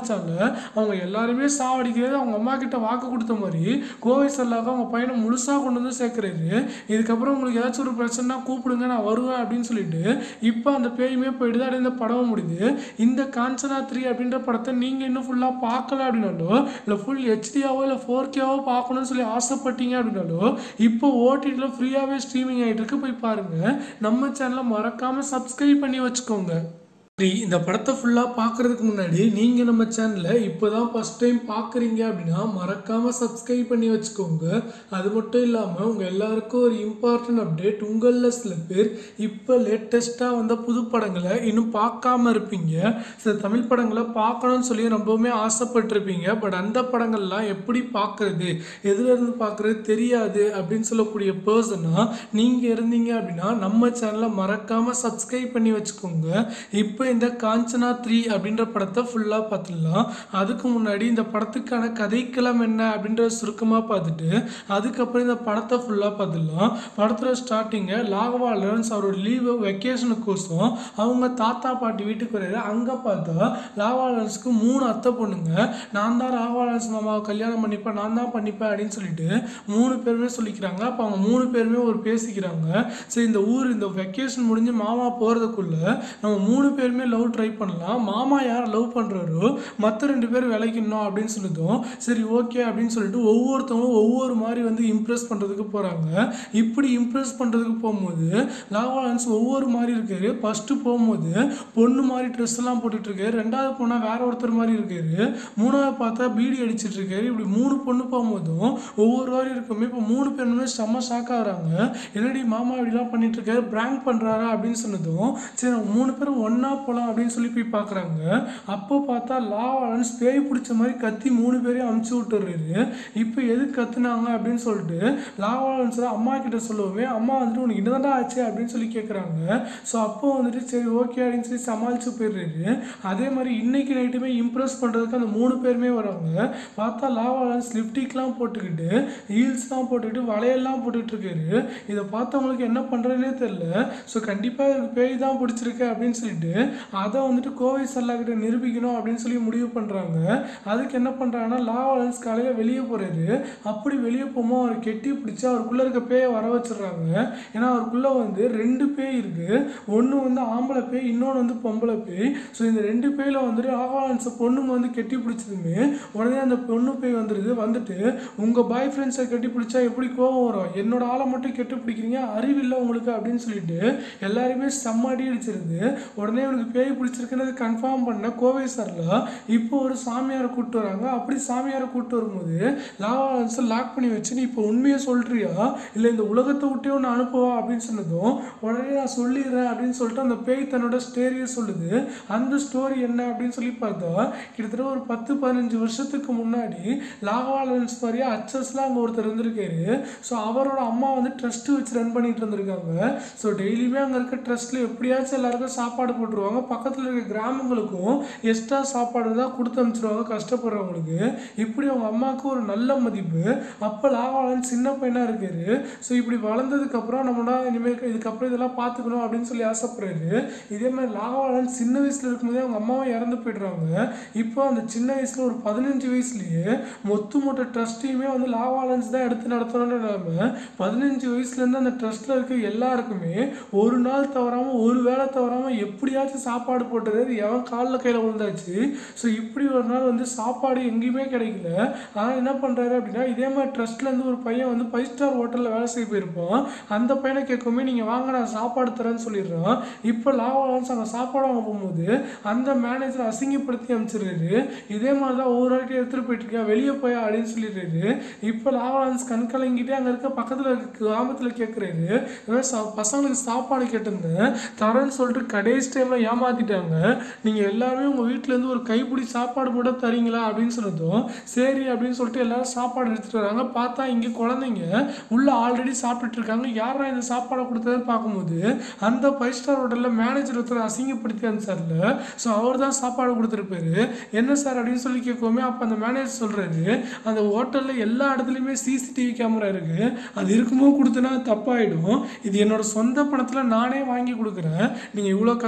அவங்க எல்லாருமே சாவடிக்கிறது அவங்க அம்மா கிட்ட வாக்கு கொடுத்த மாதிரி கோவை சரளாவுக்கு அவங்க பையனை முழுசாக கொண்டு வந்து சேர்க்குறாரு. இதுக்கப்புறம் உங்களுக்கு ஏதாச்சும் ஒரு பிரச்சனைனா கூப்பிடுங்க, நான் வருவேன் அப்படின்னு சொல்லிட்டு இப்போ அந்த பேயுமே போயிடுது. அப்படியே இந்த படம் முடியுது. இந்த காஞ்சனா 3 அப்படின்ற படத்தை நீங்கள் இன்னும் ஃபுல்லாக பார்க்கல அப்படின்னாலும், இல்லை ஃபுல் ஹெச்டியாவோ இல்லை 4Kவோ பார்க்கணும்னு சொல்லி ஆசைப்பட்டீங்க அப்படின்னாலும், இப்போ ஓடிடியில் ஃப்ரீயாகவே ஸ்ட்ரீமிங் ஆகிட்டு இருக்கு, போய் பாருங்கள். நம்ம சேனலை மறக்காமல் சப்ஸ்கிரைப் பண்ணி வச்சுக்கோங்க. இந்த படத்தை ஃபுல்லாக பார்க்குறதுக்கு முன்னாடி நீங்கள் நம்ம சேனலை இப்போ தான் ஃபஸ்ட் டைம் பார்க்குறீங்க அப்படின்னா மறக்காமல் சப்ஸ்கிரைப் பண்ணி வச்சுக்கோங்க. அது மட்டும் இல்லாமல் உங்கள் எல்லாருக்கும் ஒரு இம்பார்ட்டன்ட் அப்டேட். உங்களில் சில பேர் இப்போ லேட்டஸ்ட்டாக வந்த புது படங்களை இன்னும் பார்க்காம இருப்பீங்க. சில தமிழ் படங்களை பார்க்கணும்னு சொல்லி ரொம்பவுமே ஆசைப்பட்டிருப்பீங்க. பட் அந்த படங்கள்லாம் எப்படி பார்க்குறது, எதுலேருந்து பார்க்குறது தெரியாது அப்படின்னு சொல்லக்கூடிய பர்சனாக நீங்கள் இருந்தீங்க அப்படின்னா நம்ம சேனலை மறக்காமல் சப்ஸ்கிரைப் பண்ணி வச்சுக்கோங்க. இப்போ இந்த காஞ்சனா 3 அப்படின்ற படத்தை ஃபுல்லாக பார்த்துடலாம். அதுக்கு முன்னாடி இந்த படத்துக்கான கதைக்களம் என்ன அப்படின்றத சுருக்கமாக பார்த்துட்டு அதுக்கப்புறம் இந்த படத்தை ஃபுல்லாக பார்த்துடலாம். படத்தில் ஸ்டார்டிங்கை ராகவா லாரன்ஸ் அவரோட லீவு வெக்கேஷனுக்கோசம் அவங்க தாத்தா பாட்டி வீட்டுக்கு வர்றாரு. அங்கே பார்த்தா ராகவா லாரன்ஸுக்கு 3 அத்தை பொண்ணுங்க. நான் தான் ராகவா லாரன்ஸ் மாமாவை கல்யாணம் பண்ணிப்பேன், நான் தான் பண்ணிப்பேன் அப்படின்னு சொல்லிட்டு 3 பேருமே சொல்லிக்கிறாங்க. அப்போ அவங்க 3 பேருமே ஒரு பேசிக்கிறாங்க. சரி, இந்த ஊர் இந்த வெக்கேஷன் முடிஞ்சு மாமா போகிறதுக்குள்ள நம்ம 3 பேருமே லவ் ட்ரை பண்ணலாம். மாமா யார் லவ் பண்ணுறாரோ மற்ற 2 பேர் விளைக்கணும் அப்படின்னு சொல்லிட்டோம். சரி, ஓகே அப்படின்னு சொல்லிட்டு ஒவ்வொருத்தவங்களும் ஒவ்வொரு மாதிரி வந்து இம்ப்ரெஸ் பண்ணுறதுக்கு போகிறாங்க. இப்படி இம்ப்ரெஸ் பண்ணுறதுக்கு போகும்போது ராகவா லாரன்ஸ் ஒவ்வொரு மாதிரி இருக்காரு. ஃபஸ்ட்டு போகும்போது பொண்ணு மாதிரி ட்ரெஸ் எல்லாம் போட்டுட்டு இருக்காரு. 2வது போனால் வேற ஒருத்தர் மாதிரி இருக்காரு. 3வது பார்த்தா பீடி அடிச்சிட்டு இருக்காரு. இப்படி 3 பொண்ணு போகும்போதும் ஒவ்வொரு மாதிரி இருக்குமே. இப்போ 3 பேருமே செம்ம ஷாக் ஆகுறாங்க. என்னடி மாமா இப்படிலாம் பண்ணிட்டு இருக்காரு, பிராங்க் பண்ணுறாரா அப்படின்னு சொன்னதும் சரி அவங்க 3 பேரும் ஒன்றா போகலாம் அப்படின்னு சொல்லி போய் பார்க்குறாங்க. அப்போ பார்த்தா ராகவா லாரன்ஸ் பேய் பிடிச்ச மாதிரி கத்தி 3 பேரையும் அமுச்சு விட்டுறாரு. இப்போ எது கத்துனாங்க அப்படின்னு சொல்லிட்டு ராகவா லாரன்ஸ் அம்மா கிட்ட சொல்லவே அம்மா வந்துட்டு உனக்கு என்னதான்டா ஆச்சு அப்படின்னு சொல்லி கேட்குறாங்க. ஸோ அப்போ வந்துட்டு சரி ஓகே அப்படின்னு சொல்லி சமாளிச்சு போயிடுறாரு. அதே மாதிரி இன்னைக்கு நைட்டுமே இம்ப்ரெஸ் பண்ணுறதுக்கு அந்த 3 பேருமே வராங்க. பார்த்தா ராகவா லாரன்ஸ் லிப்டிக்லாம் போட்டுக்கிட்டு ஹீல்ஸ்லாம் போட்டுக்கிட்டு வளையல்லாம் போட்டுக்கிட்டு இருக்காரு. இதை பார்த்தவங்களுக்கு என்ன பண்ணுறதுனே தெரியல. ஸோ கண்டிப்பாக எனக்கு பேய் தான் பிடிச்சிருக்கு அப்படின்னு சொல்லிட்டு அதை வந்துட்டு கோவை சரளா கிட்ட நிரூபிக்கணும் அப்படின்னு சொல்லி முடிவு பண்ணுறாங்க. அதுக்கு என்ன பண்ணுறாங்கன்னா ராகவா லாரன்ஸ் காலையில் வெளியே போகிறாரு. அப்படி வெளியே போகும்போது அவர் கெட்டி பிடிச்சி அவருக்குள்ளே இருக்க பேயை வர வச்சிடுறாங்க. ஏன்னா அவருக்குள்ளே வந்து 2 பேய் இருக்குது. ஒன்று வந்து ஆம்பளை பேய், இன்னொன்று வந்து பொம்பளை பேய். ஸோ இந்த 2 பேயில் வந்துட்டு ராகவா லாரன்ஸை பொண்ணுங்க வந்து கெட்டி பிடிச்சதுமே உடனே அந்த பொண்ணு பேய் வந்துட்டு உங்கள் பாய் ஃப்ரெண்ட்ஸை கெட்டி பிடிச்சா எப்படி கோவம் வரும், என்னோட ஆளை மட்டும் கெட்டி பிடிக்கிறீங்க, அறிவில்லை உங்களுக்கு அப்படின்னு சொல்லிட்டு எல்லாருமே செம்மடி அடிச்சிருது. உடனே அவனுக்கு பேய் பிடிச்சிருக்குன்னு கன்ஃபார்ம் பண்ண கோவை சரளா இப்போ ஒரு சாமியாரை கூப்பிட்டு வராங்க. அப்படி சாமியாரை கூப்பிட்டு வரும்போது ராகவா லாரன்ஸை லாக் பண்ணி வச்சு நீ இப்போ உண்மையை சொல்றியா இல்லை இந்த உலகத்தை விட்டே ஒன்று அனுப்புவா அப்படின்னு சொன்னதும் உடனே நான் சொல்லிடுறேன் அப்படின்னு சொல்லிட்டு அந்த பேய் தன்னோட ஸ்டோரியை சொல்லுது. அந்த ஸ்டோரி என்ன அப்படின்னு சொல்லி பார்த்தா கிட்டத்தட்ட ஒரு 10-15 வருஷத்துக்கு முன்னாடி ராகவா லாரன்ஸ் மாதிரியே அச்சஸ்லாம் அங்கே ஒருத்தர் இருந்திருக்காரு. ஸோ அவரோட அம்மா வந்து ட்ரஸ்ட்டு வச்சு ரன் பண்ணிட்டு இருந்திருக்காங்க. ஸோ டெய்லியுமே அங்கே இருக்க ட்ரஸ்ட்டில் எப்படியாச்சும் எல்லாருக்கும் சாப்பாடு போட்டுருவாங்க. பக்கத்தில் இருக்க கிராமங்களுக்கும் எக்ஸ்ட்ரா சாப்பாடு தான் கொடுத்து அனுப்பிச்சிடுவாங்க கஷ்டப்படுறவங்களுக்கு. இப்படி அவங்க அம்மாவுக்கு ஒரு நல்ல மதிப்பு. அப்போ ராகவா லாரன்ஸ் சின்ன பையனாக இருக்காரு. ஸோ இப்படி வளர்ந்ததுக்கப்புறம் நம்மளா இனிமேல் இதுக்கப்புறம் இதெல்லாம் பார்த்துக்கணும் அப்படின்னு சொல்லி ஆசைப்படுறாரு. இதே மாதிரி ராகவா லாரன்ஸ் சின்ன வயசில் இருக்கும்போதே அவங்க அம்மாவும் இறந்து போய்ட்றாங்க. இப்போ அந்த சின்ன வயசில் ஒரு 15 வயசுலேயே மொத்த ட்ரஸ்ட்டையுமே வந்து ராகவா லாரன்ஸ் தான் எடுத்து நடத்தணும்னு இல்லாமல் 15 வயசுலேருந்து அந்த ட்ரஸ்ட்டில் இருக்க எல்லாருக்குமே ஒரு நாள் தவறாமல் ஒரு வேளை தவறாமல் எப்படியாச்சும் சாப்பாடு போட்டுறது எவன் காலில் கையில் விழுந்தாச்சு. ஸோ இப்படி ஒரு நாள் வந்து சாப்பாடு எங்கேயுமே கிடைக்கல. ஆனால் என்ன பண்ணுறாரு அப்படின்னா இதே மாதிரி ட்ரஸ்ட்லேருந்து ஒரு பையன் வந்து 5 ஸ்டார் ஹோட்டலில் வேலை செய்ய போயிருப்பான். அந்த பையனை கேட்குமே நீங்கள் வாங்க நான் சாப்பாடு தரேன்னு சொல்லிடுறான். இப்போ ராகவா லாரன்ஸ் அங்கே சாப்பாடு வாங்க போகும்போது அந்த மேனேஜரை அசிங்கப்படுத்தி அனுப்பிச்சிடுறாரு. இதே மாதிரி தான் ஒவ்வொரு வாட்டியும் எடுத்துகிட்டு போயிட்டுருக்கா, வெளியே போய் அப்படின்னு சொல்லிடுறாரு. இப்போ ராகவா லாரன்ஸ் கண் கலங்கிட்டே அங்கே இருக்க பக்கத்தில் இருக்க கிராமத்தில் கேட்குறாரு, பசங்களுக்கு சாப்பாடு கேட்டிருந்தேன் தரேன்னு சொல்லிட்டு கடைசி டைமில் ஏமாற்றிட்டாங்க, நீங்கள் எல்லாருமே உங்கள் வீட்டிலேருந்து ஒரு கைப்பிடி சாப்பாடு கூட தரீங்களா அப்படின்னு சொன்னதும் சரி அப்படின்னு சொல்லிட்டு எல்லாரும் சாப்பாடு எடுத்துகிட்டு வராங்க. பார்த்தா இங்கே குழந்தைங்க உள்ளே ஆல்ரெடி சாப்பிட்டுட்டு இருக்காங்க. யாரா இந்த சாப்பாடை கொடுத்ததுன்னு பார்க்கும்போது அந்த 5 ஸ்டார் ஹோட்டலில் மேனேஜர் ஒருத்தர் அசிங்கப்படுத்தி அனுப்பிச்சார்ல, ஸோ அவர் தான் சாப்பாடு கொடுத்துருப்பாரு. என்ன சார் அப்படின்னு சொல்லி கேட்கவுமே அப்போ அந்த மேனேஜர் சொல்கிறாரு, அந்த ஹோட்டலில் எல்லா இடத்துலையுமே சிசிடிவி கேமரா இருக்குது, அது இருக்கும்போது கொடுத்தனா தப்பாயிடும், இது என்னோட சொந்த பணத்தில் நானே வாங்கி கொடுக்குறேன், நீங்கள் இவ்வளோ கஷ்டப்பட்டு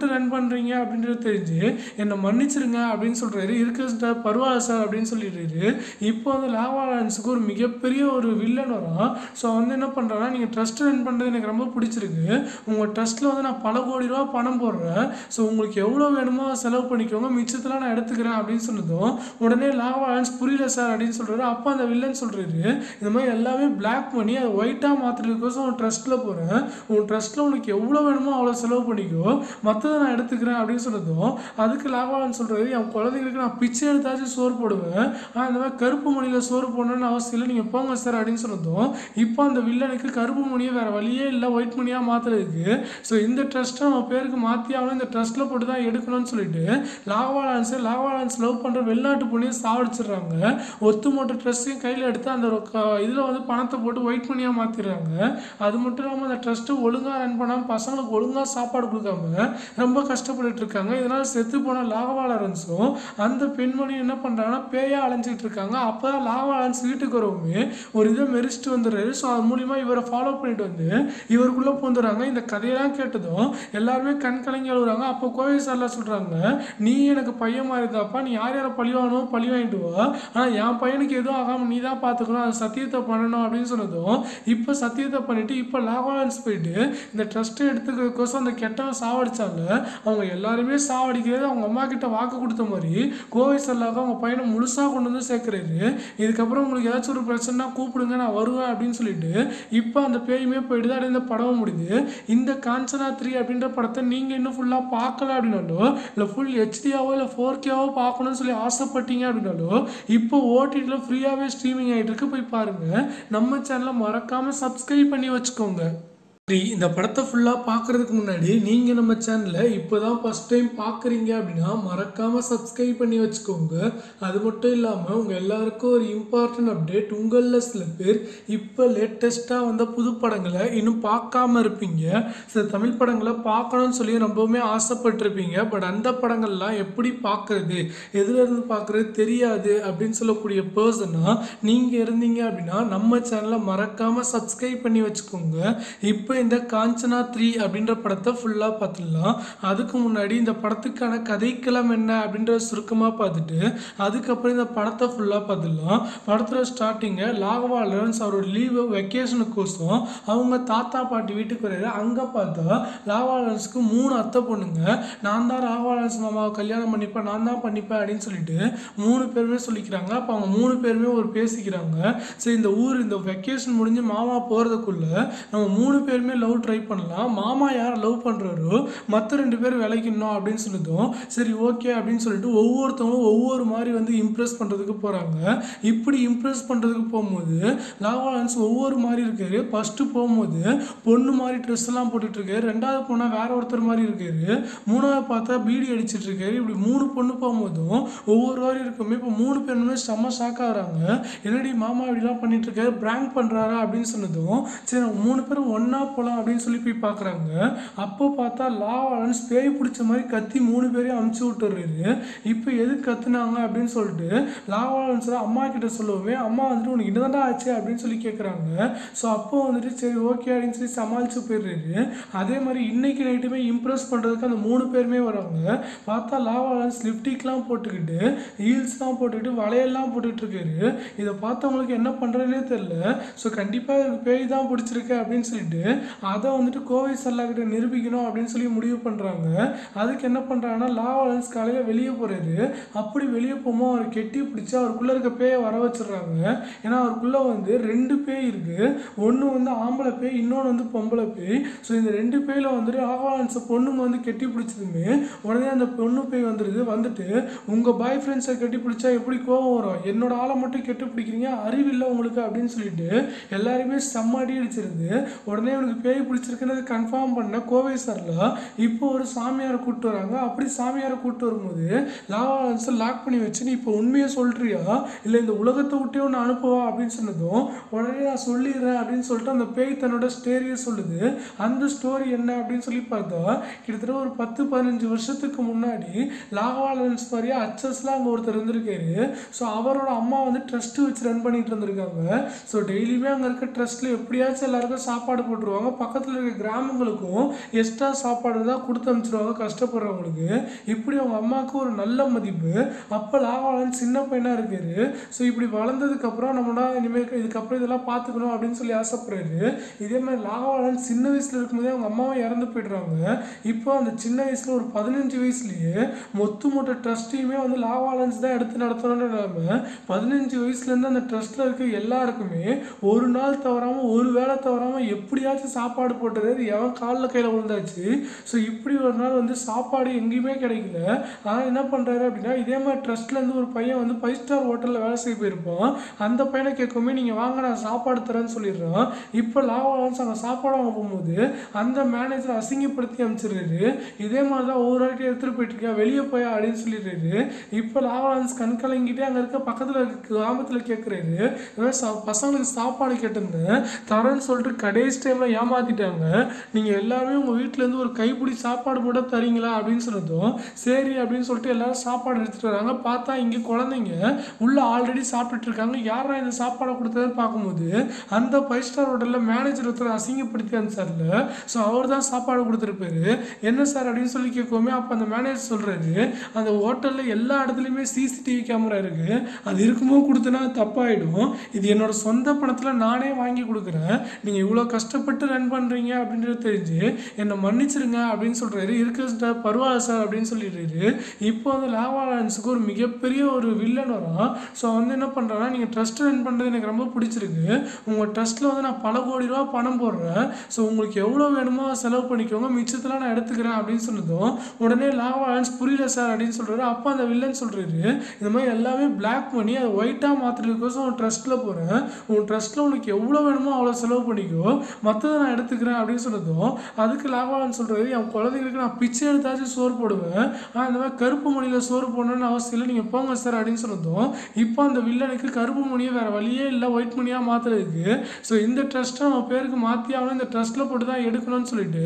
ரன் பண்ணுறீங்க அப்படின்றது தெரிஞ்சு என்னை மன்னிச்சிருங்க அப்படின்னு சொல்கிறாரு. இருக்கு சார், பரவாயில்ல சார் அப்படின்னு சொல்லிடுறாரு. இப்போ வந்து லாவா லாரன்ஸுக்கு ஒரு மிகப்பெரிய ஒரு வில்லன் வரும். ஸோ வந்து என்ன பண்ணுறாங்கன்னா, நீங்கள் ட்ரஸ்ட் ரன் பண்ணுறது எனக்கு ரொம்ப பிடிச்சிருக்கு, உங்கள் ட்ரஸ்ட்டில் வந்து நான் பல கோடி ரூபா பணம் போடுறேன், ஸோ உங்களுக்கு எவ்வளோ வேணுமோ செலவு பண்ணிக்கோங்க, மிச்சத்தெல்லாம் நான் எடுத்துக்கிறேன் அப்படின்னு சொன்னதும் உடனே லாவா லாரன்ஸ் புரியல சார் அப்படின்னு சொல்கிறாரு. அப்போ அந்த வில்லன் சொல்கிறாரு, இந்த மாதிரி எல்லாமே பிளாக் பண்ணி அதை ஒயிட்டாக மாற்றுறதுக்கோசம் உன் ட்ரஸ்ட்டில் போகிறேன், உன் ட்ரஸ்ட்டில் உனக்கு எவ்வளோ வேணுமோ அவ்வளோ செலவு பண்ணிக்கோ, மற்றதை நான் எடுத்துக்கிறேன் அப்படின்னு சொன்னதும் அதுக்கு லாவா லாரன்ஸ் சொல்கிறாரு, என் குழந்தைங்களுக்கு நான் பிச்சை எடுத்தாச்சும் சோறு போடுவேன், இந்த மாதிரி கருப்பு மணியில் சோறு போடணும்னு அவசியம் இல்லை, நீங்கள் போங்க சார் அப்படின்னு சொன்னதும் இப்போ அந்த வில்லனுக்கு கருப்பு மணியை வேறு வழியே இல்லை ஒயிட் மணியாக மாற்றுறதுக்கு, ஸோ இந்த ட்ரஸ்ட்டை நம்ம பேருக்கு மாற்றி ஆகணும், இந்த ட்ரஸ்ட்டில் போட்டு தான் எடுக்கணும்னு சொல்லிட்டு லாவா லாரன்ஸ் லவ் பண்ணுற வெளிநாட்டு பொண்ணையும் சாவடிச்சிடுறாங்க. ஒத்துமொட்ட ட்ரஸ்ட்டையும் கையில் எடுத்து அந்த இதில் வந்து பணத்தை போட்டு ஒயிட் மணியாக மாற்றிடுறாங்க. அது மட்டும் இல்லாமல் அந்த ட்ரஸ்ட்டை ஒழுங்காக ரன் பண்ணாமல் பசங்களுக்கு ஒழுங்காக சாப்பாடு கொடுக்காம ரொம்ப கஷ்டப்பட்டு இருக்காங்க. இதனால் செத்து போன லாவா லாரன்ஸும் அந்த பெண்மணியும் என்ன பண்ணுறாங்கன்னா பேயாக அலைஞ்சிட்டு இருக்காங்க. அப்போ தான் லாவா லாரன்ஸ் வீட்டுக்கு வரவுமே ஒரு இதை மெரிச்சிட்டு வந்துடுறாரு. ஸோ அது மூலிமா இவரை ஃபாலோ பண்ணிட்டு வந்து இவருக்குள்ளே பூந்துடுறாங்க. இந்த கதையெல்லாம் கேட்டதும் எல்லாருமே கண் கலங்கி அழுகுறாங்க. அப்போ கோவை சார்லாம் சொல்கிறாங்க, நீ எனக்கு பையன் மாதிரி இருந்தாப்பா, நீ யார் யாரை பழி வாங்கணும் பழி வாங்கிட்டு வா, ஆனால் என் பையனுக்கு எதுவும் ஆகாமல் நீ தான் பார்த்துக்கணும், அது சத்தியத்தை பண்ணணும் அப்படின்னு சொன்னதும் இப்போ சத்தியத்தை பண்ணிவிட்டு இப்போ லாவா லாரன்ஸ் போயிட்டு இந்த ட்ரஸ்ட்டை எடுத்துக்கிறதுக்கோசம் அந்த கெட்டவன் சாவடிச்சாங்க. அவங்க எல்லாருமே சாவடிக்கிறது அவங்க அம்மா கிட்ட வாக்கு கொடுத்த மாதிரி கோவை சார்லாக அவங்க பையனை முழுசாக கொண்டு வந்து சேர்க்குறாரு. இதுக்கப்புறம் உங்களுக்கு ஏதாச்சும் ஒரு பிரச்சனைனா கூப்பிடுங்க, நான் வருவேன் அப்படின்னு சொல்லிட்டு இப்போ அந்த பேயுமே போயிடுது. அப்படியே இந்த படம் முடியுது. இந்த காஞ்சனா 3 அப்படின்ற படத்தை நீங்கள் இன்னும் ஃபுல்லாக பார்க்கல அப்படின்னாலும், இல்லை ஃபுல் ஹெச்டியாவோ இல்லை 4Kவோ பார்க்கணும்னு சொல்லி ஆசைப்பட்டீங்க அப்படின்னாலும் இப்போ ஓடிடியில் ஃப்ரீயாகவே ஸ்ட்ரீமிங் ஆகிட்டு இருக்கு, போய் பாருங்கள். நம்ம சேனலை மறக்காமல் சப்ஸ்கிரைப் பண்ணி வச்சுக்கோங்க. இந்த படத்தை ஃபுல்லாக பார்க்குறதுக்கு முன்னாடி நீங்கள் நம்ம சேனலை இப்போ தான் ஃபஸ்ட் டைம் பார்க்குறீங்க அப்படின்னா மறக்காமல் சப்ஸ்கிரைப் பண்ணி வச்சுக்கோங்க. அது மட்டும் இல்லாமல் உங்கள் எல்லாருக்கும் ஒரு இம்பார்ட்டன்ட் அப்டேட், உங்களில் சில பேர் இப்போ லேட்டஸ்ட்டாக வந்த புது படங்களை இன்னும் பார்க்காம இருப்பீங்க. சில தமிழ் படங்களை பார்க்கணும்னு சொல்லி ரொம்பவுமே ஆசைப்பட்டிருப்பீங்க. பட் அந்த படங்கள்லாம் எப்படி பார்க்குறது, எதுலேருந்து பார்க்குறது தெரியாது அப்படின்னு சொல்லக்கூடிய பர்சனாக நீங்கள் இருந்தீங்க அப்படின்னா நம்ம சேனலை மறக்காமல் சப்ஸ்கிரைப் பண்ணி வச்சுக்கோங்க. இப்போ இந்த காஞ்சனா 3 அப்படின்ற படத்தை ஃபுல்லாக பார்த்துடலாம். அதுக்கு முன்னாடி இந்த படத்துக்கான கதைக்களம் என்ன அப்படின்ற சுருக்கமாக பார்த்துட்டு அதுக்கப்புறம் இந்த படத்தை ஃபுல்லாக பார்த்துடலாம். படத்தில் ஸ்டார்டிங்கை லாவா லாரன்ஸ் அவரோட லீவு வெக்கேஷனுக்கோசம் அவங்க தாத்தா பாட்டி வீட்டுக்கு வர்றாரு. அங்கே பார்த்தா லாவா லாரன்ஸுக்கு 3 அத்தை பொண்ணுங்க. நான் தான் லாவா லாரன்ஸ் மாமாவை கல்யாணம் பண்ணிப்பேன், நான் தான் பண்ணிப்பேன் அப்படின்னு சொல்லிட்டு 3 பேருமே சொல்லிக்கிறாங்க. அப்போ அவங்க 3 பேருமே ஒரு பேசிக்கிறாங்க, சரி இந்த ஊர் இந்த வெக்கேஷன் முடிஞ்சு மாமா போகிறதுக்குள்ள நம்ம 3 பேருமே லவ் ட்ரை பண்ணலாம், மாமா யார் லவ் பண்ணுறாரோ மற்ற 2 பேர் விளைக்கணும் அப்படின்னு சொல்லிட்டோம். சரி ஓகே அப்படின்னு சொல்லிட்டு ஒவ்வொருத்தவங்களும் ஒவ்வொரு மாதிரி வந்து இம்ப்ரெஸ் பண்ணுறதுக்கு போகிறாங்க. இப்படி இம்ப்ரெஸ் பண்ணுறதுக்கு போகும்போது லாவா லாரன்ஸ் ஒவ்வொரு மாதிரி இருக்காரு. ஃபஸ்ட்டு போகும்போது பொண்ணு மாதிரி ட்ரெஸ் எல்லாம் போட்டுட்ருக்காரு, 2வது போனால் வேற ஒருத்தர் மாதிரி இருக்காரு, 3வது பார்த்தா பீடி அடிச்சிட்டு இருக்காரு. இப்படி 3 பொண்ணு போகும்போதும் ஒவ்வொரு மாதிரி இருக்குமே. இப்போ 3 பேருமே செம்ம ஷாக் ஆகிறாங்க, என்னடி மாமா இப்படிலாம் பண்ணிட்டு இருக்காரு, பிராங்க் பண்ணுறாரா அப்படின்னு சொன்னதும் சரி 3 பேரும் ஒன்றா போகலாம் அப்படின்னு சொல்லி போய் பார்க்குறாங்க. அப்போ பார்த்தா லாவா லாரன்ஸ் பேய் பிடிச்ச மாதிரி கத்தி 3 பேரையும் அமுச்சு விட்டுறாரு. இப்போ எது கத்துனாங்க அப்படின்னு சொல்லிட்டு லாவா லாரன்ஸ் அம்மா கிட்ட சொல்லவே அம்மா வந்துட்டு உனக்கு என்னதான்டா ஆச்சு அப்படின்னு சொல்லி கேட்குறாங்க. ஸோ அப்போ வந்துட்டு சரி ஓகே அப்படின்னு சொல்லி சமாளித்து போயிடுறாரு. அதே மாதிரி இன்னைக்கு நைட்டுமே இம்ப்ரெஸ் பண்ணுறதுக்கு அந்த 3 பேருமே வராங்க. பார்த்தா லாவா லாரன்ஸ் லிப்டிக்லாம் போட்டுக்கிட்டு ஹீல்ஸ்லாம் போட்டுக்கிட்டு வளையல்லாம் போட்டுக்கிட்டு இருக்காரு. இதை பார்த்தவங்களுக்கு என்ன பண்ணுறதுனே தெரியல. ஸோ கண்டிப்பாக எனக்கு பேய் தான் பிடிச்சிருக்கு அப்படின்னு சொல்லிட்டு அதை வந்துட்டு கோவை சார்லாகிட்ட நிரூபிக்கணும் அப்படின்னு சொல்லி முடிவு பண்ணுறாங்க. அதுக்கு என்ன பண்ணுறாங்கன்னா லாவா லாரன்ஸ் காலையில் வெளியே போகிறாரு. அப்படி வெளியே போகும்போது அவர் கெட்டி பிடிச்சி அவருக்குள்ளே இருக்க பேயை வர வச்சிடுறாங்க. ஏன்னா அவருக்குள்ளே வந்து 2 பேய் இருக்குது, ஒன்று வந்து ஆம்பளை பேய், இன்னொன்று வந்து பொம்பளை பேய். ஸோ இந்த 2 பேயில் வந்துட்டு லாவா லாரன்ஸை பொண்ணுங்க வந்து கெட்டி பிடிச்சதுமே உடனே அந்த பொண்ணு பேய் வந்துட்டு உங்கள் பாய் ஃப்ரெண்ட்ஸை கெட்டி பிடிச்சா எப்படி கோவம் வரும், என்னோட ஆளை மட்டும் கெட்டி பிடிக்கிறீங்க, அறிவில்லை உங்களுக்கு அப்படின்னு சொல்லிட்டு எல்லாருமே செம்மடி அடிச்சிருது. உடனே அவனுக்கு பேய் பிடிச்சிருக்குன்னு கன்ஃபார்ம் பண்ண கோவை சார்ல இப்போ ஒரு சாமியாரை கூப்பிட்டு வராங்க. அப்படி சாமியாரை கூப்பிட்டு வரும்போது லாவா லாரன்ஸை லாக் பண்ணி வச்சு நீ இப்போ உண்மையை சொல்றியா இல்லை இந்த உலகத்தை விட்டே ஒன்று அனுப்புவா அப்படின்னு சொன்னதும் உடனே நான் சொல்லிடுறேன் அப்படின்னு சொல்லிட்டு அந்த பேய் தன்னோட ஸ்டோரியை சொல்லுது. அந்த ஸ்டோரி என்ன அப்படின்னு சொல்லி பார்த்தா கிட்டத்தட்ட ஒரு 10-15 வருஷத்துக்கு முன்னாடி லாவா லாரன்ஸ் மாதிரியே அச்சஸ்லாம் அங்கே ஒருத்தர் இருந்திருக்காரு. ஸோ அவரோட அம்மா வந்து ட்ரஸ்ட்டு வச்சு ரன் பண்ணிட்டு இருந்திருக்காங்க. ஸோ டெய்லியுமே அங்கே இருக்க ட்ரஸ்ட்டில் எப்படியாச்சும் எல்லாருக்கும் சாப்பாடு போட்டுருவாங்க. போடுவாங்க, பக்கத்தில் இருக்க கிராமங்களுக்கும் எக்ஸ்ட்ரா சாப்பாடு தான் கொடுத்து அனுப்பிச்சிடுவாங்க கஷ்டப்படுறவங்களுக்கு. இப்படி அவங்க அம்மாவுக்கு ஒரு நல்ல மதிப்பு. அப்போ லாகவாலன் சின்ன பையனாக இருக்காரு. ஸோ இப்படி வளர்ந்ததுக்கப்புறம் நம்மளா இனிமேல் இதுக்கப்புறம் இதெல்லாம் பார்த்துக்கணும் அப்படின்னு சொல்லி ஆசைப்படுறாரு. இதே மாதிரி லாகவாலன் சின்ன வயசில் இருக்கும்போதே அவங்க அம்மாவும் இறந்து போய்ட்றாங்க. இப்போ அந்த சின்ன வயசில் ஒரு 15 வயசுலேயே மொத்த ட்ரஸ்ட்டையுமே வந்து லாகவாலன்ஸ் தான் எடுத்து நடத்தணும்னு இல்லாமல் 15 வயசுலேருந்து அந்த ட்ரஸ்ட்டில் இருக்க எல்லாருக்குமே ஒரு நாள் தவறாமல் ஒரு வேளை தவறாமல் எப்படியாச்சும் சாப்பாடு போட்டுறது எவன் காலில் கையில் விழுந்தாச்சு. ஸோ இப்படி ஒரு நாள் வந்து சாப்பாடு எங்கேயுமே கிடைக்கல. ஆனால் என்ன பண்ணுறாரு அப்படின்னா, இதே மாதிரி ட்ரஸ்ட்லேருந்து ஒரு பையன் வந்து 5 ஸ்டார் ஹோட்டலில் வேலை செய்ய போயிருப்பான். அந்த பையனை கேட்குமே நீங்கள் வாங்க நான் சாப்பாடு தரேன்னு சொல்லிடுறான். இப்போ லாகவாலன்ஸ் அங்கே சாப்பாடு வாங்க போகும்போது அந்த மேனேஜர் அசிங்கப்படுத்தி அனுப்பிச்சிடுறாரு. இதே மாதிரி தான் ஒவ்வொரு வாட்டி எடுத்துகிட்டு போயிட்டுருக்கேன், வெளியே போய் அப்படின்னு சொல்லிடுறாரு. இப்போ லாகவாலன்ஸ் கண் கலங்கிட்டே அங்கே இருக்க பக்கத்தில் இருக்க கிராமத்தில் கேட்குறாரு, பசங்களுக்கு சாப்பாடு கேட்டிருந்தேன் தரேன்னு சொல்லிட்டு கடைசி டைமில் ஏமாற்றிட்டாங்க, நீங்கள் எல்லாருமே உங்கள் வீட்டிலேருந்து ஒரு கைப்பிடி சாப்பாடு கூட தரீங்களா அப்படின்னு சொன்னதும் சரி அப்படின்னு சொல்லிட்டு எல்லாரும் சாப்பாடு எடுத்துகிட்டு வராங்க. பார்த்தா இங்கே குழந்தைங்க உள்ளே ஆல்ரெடி சாப்பிட்டுட்டு இருக்காங்க. யாரா இந்த சாப்பாடை கொடுத்ததுன்னு பார்க்கும்போது அந்த 5 ஸ்டார் ஹோட்டலில் மேனேஜர் ஒருத்தர் அசிங்கப்படுத்தி அனுப்பிச்சார்ல, ஸோ அவர் தான் சாப்பாடு கொடுத்துருப்பாரு. என்ன சார் அப்படின்னு சொல்லி கேட்கவுமே அப்போ அந்த மேனேஜர் சொல்கிறாரு, அந்த ஹோட்டலில் எல்லா இடத்துலையுமே சிசிடிவி கேமரா இருக்குது, அது இருக்கும்போது கொடுத்தனா தப்பாயிடும், இது என்னோட சொந்த பணத்தில் நானே வாங்கி கொடுக்குறேன், நீங்கள் இவ்வளோ கஷ்டப்பட்டு ரன் பண்ணுறீங்க அப்படின்றது தெரிஞ்சு என்னை மன்னிச்சிருங்க அப்படின்னு சொல்கிறாரு. இருக்கு சார் பரவாயில்ல சார் அப்படின்னு சொல்லிடுறாரு. இப்போ வந்து லாகவாலன்ஸுக்கு ஒரு மிகப்பெரிய ஒரு வில்லன் வரும். ஸோ வந்து என்ன பண்ணுறேன்னா, நீங்கள் ட்ரஸ்ட் ரன் பண்ணுறது எனக்கு ரொம்ப பிடிச்சிருக்கு, உங்கள் ட்ரஸ்ட்டில் வந்து நான் பல கோடி ரூபா பணம் போடுறேன், ஸோ உங்களுக்கு எவ்வளோ வேணுமோ செலவு பண்ணிக்கோங்க, மிச்சத்தெல்லாம் நான் எடுத்துக்கிறேன் அப்படின்னு சொன்னதும் உடனே லாகவாலன்ஸ் புரியல சார் அப்படின்னு சொல்கிறாரு. அப்போ அந்த வில்லன் சொல்கிறாரு, இந்த மாதிரி எல்லாமே பிளாக் பண்ணி அதை ஒயிட்டாக மாற்றுறதுக்கோசம் உன் ட்ரஸ்ட்டில் போகிறேன், உன் ட்ரஸ்ட்டில் உனக்கு எவ்வளோ வேணுமோ அவ்வளோ செலவு பண்ணிக்கோ, மற்றதை நான் எடுத்துக்கிறேன் அப்படின்னு சொன்னதும் அதுக்கு லாகவாலன்ஸ் சொல்கிறாரு, என் குழந்தைங்களுக்கு நான் பிச்சை எடுத்தாச்சும் சோறு போடுவேன், இந்த மாதிரி கருப்பு மணியில் சோறு போடணும்னு அவசியம் இல்லை, நீங்கள் போங்க சார் அப்படின்னு சொன்னதும் இப்போ அந்த வில்லனுக்கு கருப்பு மணியை வேறு வழியே இல்லை ஒயிட் மணியாக மாற்றுறதுக்கு, ஸோ இந்த ட்ரஸ்ட்டை நம்ம பேருக்கு மாற்றி ஆகணும், இந்த ட்ரஸ்ட்டில் போட்டு தான் எடுக்கணும்னு சொல்லிட்டு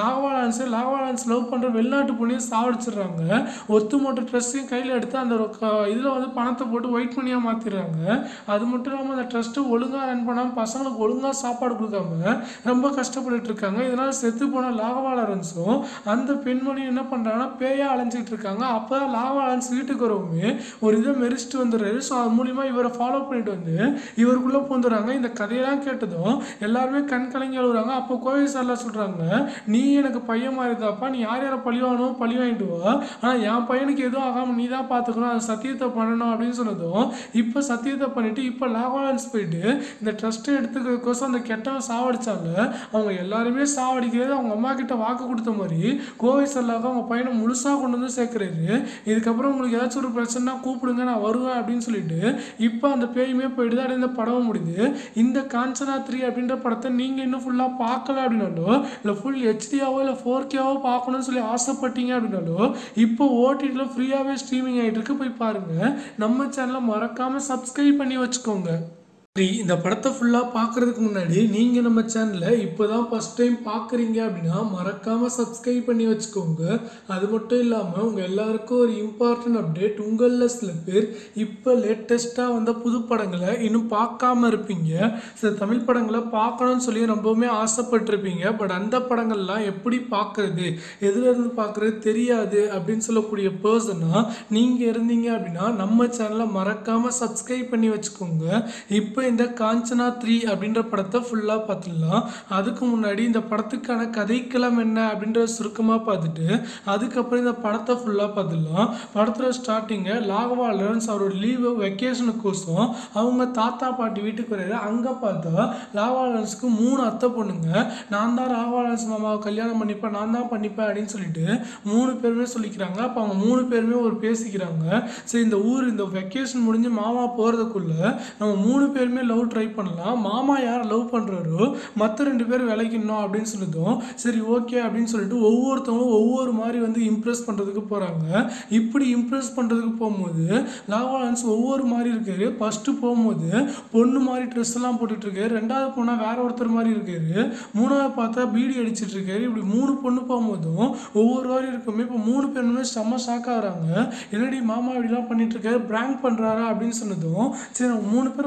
லாகவாலன்ஸ் லவ் பண்ணுற வெளிநாட்டு பொண்ணையும் சாவடிச்சிடுறாங்க. ஒத்துமொத்த ட்ரஸ்ட்டையும் கையில் எடுத்து அந்த இதில் வந்து பணத்தை போட்டு ஒயிட் மணியாக மாற்றிடுறாங்க. அது மட்டும் இல்லாமல் அந்த ட்ரஸ்ட்டு ஒழுங்காக ரன் பண்ணாமல் பசங்களுக்கு ஒழுங்காக சாப்பாடு கொடுக்காம ரொம்ப கஷ்டப்பட்டு இருக்காங்க. இதனால் செத்து போன லாகவாலன்ஸும் அந்த பெண்மணியும் என்ன பண்ணுறாங்கன்னா பேயாக அலைஞ்சிட்டு இருக்காங்க. அப்போ தான் லாகவாலன்ஸ் வீட்டுக்கு வரவுமே ஒரு இதை மெரிச்சிட்டு வந்துடுறாரு. ஸோ அது மூலிமா இவரை ஃபாலோ பண்ணிட்டு வந்து இவருக்குள்ளே பூந்துடுறாங்க. இந்த கதையெல்லாம் கேட்டதும் எல்லாருமே கண் கலங்கி அழுகுறாங்க. அப்போ கோவை சார்லாம் சொல்கிறாங்க, நீ எனக்கு பையன் மாதிரி தாப்பா, நீ யார் யாரை பழி வாங்கிட்டு வா, ஆனால் என் பையனுக்கு எதுவும் ஆகாமல் நீ தான் பார்த்துக்கணும், அது சத்தியத்தை பண்ணணும் அப்படின்னு சொன்னதும் இப்போ சத்தியத்தை பண்ணிவிட்டு இப்போ லாகவாலன்ஸ் போயிட்டு இந்த ட்ரஸ்ட்டை எடுத்துக்கிறதுக்கோசம் அந்த கெட்டவன் சாவடிச்சாங்க. அவங்க எல்லாருமே சாவடிக்கிறது அவங்க அம்மா கிட்ட வாக்கு கொடுத்த மாதிரி கோவை சார்லாக அவங்க பையனை முழுசாக கொண்டு வந்து சேர்க்குறாரு. இதுக்கப்புறம் உங்களுக்கு ஏதாச்சும் ஒரு பிரச்சனைனா கூப்பிடுங்க நான் வருவேன் அப்படின்னு சொல்லிட்டு இப்போ அந்த பேயுமே போயிடுது. அப்படியே இந்த படம் முடியுது. இந்த காஞ்சனா 3 அப்படின்ற படத்தை நீங்கள் இன்னும் ஃபுல்லாக பார்க்கல அப்படின்னாலும் இல்லை ஃபுல் ஹெச்டியாவோ இல்லை 4Kவோ பார்க்கணும்னு சொல்லி ஆசைப்பட்டீங்க அப்படின்னாலும் இப்போ ஓடிடியில் ஃப்ரீயாகவே ஸ்ட்ரீமிங் ஆகிட்டு இருக்கு, போய் பாருங்கள். நம்ம சேனலை மறக்காமல் சப்ஸ்கிரைப் பண்ணி வச்சுக்கோங்க. இந்த படத்தை ஃபுல்லாக பார்க்குறதுக்கு முன்னாடி நீங்கள் நம்ம சேனலை இப்போ தான் ஃபஸ்ட் டைம் பார்க்குறீங்க அப்படின்னா மறக்காமல் சப்ஸ்கிரைப் பண்ணி வச்சுக்கோங்க. அது மட்டும் இல்லாமல் உங்கள் எல்லாருக்கும் ஒரு இம்பார்ட்டன்ட் அப்டேட், உங்களில் சில பேர் இப்போ லேட்டஸ்ட்டாக வந்த புது படங்களை இன்னும் பார்க்காம இருப்பீங்க. சில தமிழ் படங்களை பார்க்கணும்னு சொல்லி ரொம்பவுமே ஆசைப்பட்டிருப்பீங்க. பட் அந்த படங்கள்லாம் எப்படி பார்க்குறது, எதுலேருந்து பார்க்குறது தெரியாது அப்படின்னு சொல்லக்கூடிய பர்சனாக நீங்கள் இருந்தீங்க அப்படின்னா நம்ம சேனலை மறக்காமல் சப்ஸ்கிரைப் பண்ணி வச்சுக்கோங்க. இப்போ இந்த காஞ்சனா 3 அப்படின்ற படத்தை ஃபுல்லாக பார்த்துடலாம். அதுக்கு முன்னாடி இந்த படத்துக்கான கதைக்களம் என்ன அப்படின்றத சுருக்கமாக பார்த்துட்டு அதுக்கப்புறம் இந்த படத்தை ஃபுல்லாக பார்த்துடலாம். படத்தில் ஸ்டார்டிங்கை லாகவாலன்ஸ் அவரோட லீவு வெக்கேஷனுக்கோசம் அவங்க தாத்தா பாட்டி வீட்டுக்கு வர்றாரு. அங்கே பார்த்தா லாகவாலன்ஸுக்கு 3 அத்தை பொண்ணுங்க. நான் தான் லாகவாலன்ஸ் மாமாவை கல்யாணம் பண்ணிப்பேன், நான் தான் பண்ணிப்பேன் அப்படின்னு சொல்லிட்டு 3 பேருமே சொல்லிக்கிறாங்க. அப்போ அவங்க 3 பேருமே ஒரு பேசிக்கிறாங்க. சரி இந்த ஊர் இந்த வெக்கேஷன் முடிஞ்சு மாமா போகிறதுக்குள்ள நம்ம 3 பேருமே லவ் ட்ரை பண்ணலாம், மாமா யார் லவ் பண்ணுறாரோ மற்ற 2 பேர் விளைக்கணும் அப்படின்னு சொல்லிட்டோம். சரி ஓகே அப்படின்னு சொல்லிட்டு ஒவ்வொருத்தவங்களும் ஒவ்வொரு மாதிரி வந்து இம்ப்ரெஸ் பண்ணுறதுக்கு போகிறாங்க. இப்படி இம்ப்ரெஸ் பண்ணுறதுக்கு போகும்போது லாகவாலன்ஸ் ஒவ்வொரு மாதிரி இருக்காரு. ஃபஸ்ட்டு போகும்போது பொண்ணு மாதிரி ட்ரெஸ் எல்லாம் போட்டுட்ருக்காரு, 2வது போனால் வேற ஒருத்தர் மாதிரி இருக்காரு, 3வது பார்த்தா பீடி அடிச்சிட்டு இருக்காரு. இப்படி 3 பொண்ணு போகும்போதும் ஒவ்வொரு வாரி இருக்குமே. இப்போ 3 பேருமே செம்ம ஷாக் ஆகிறாங்க. என்னடி மாமா இப்படிலாம் பண்ணிட்டு இருக்காரு, பிராங்க் பண்ணுறாரா அப்படின்னு சொன்னதும் சரி 3 பேரும் ஒன்றா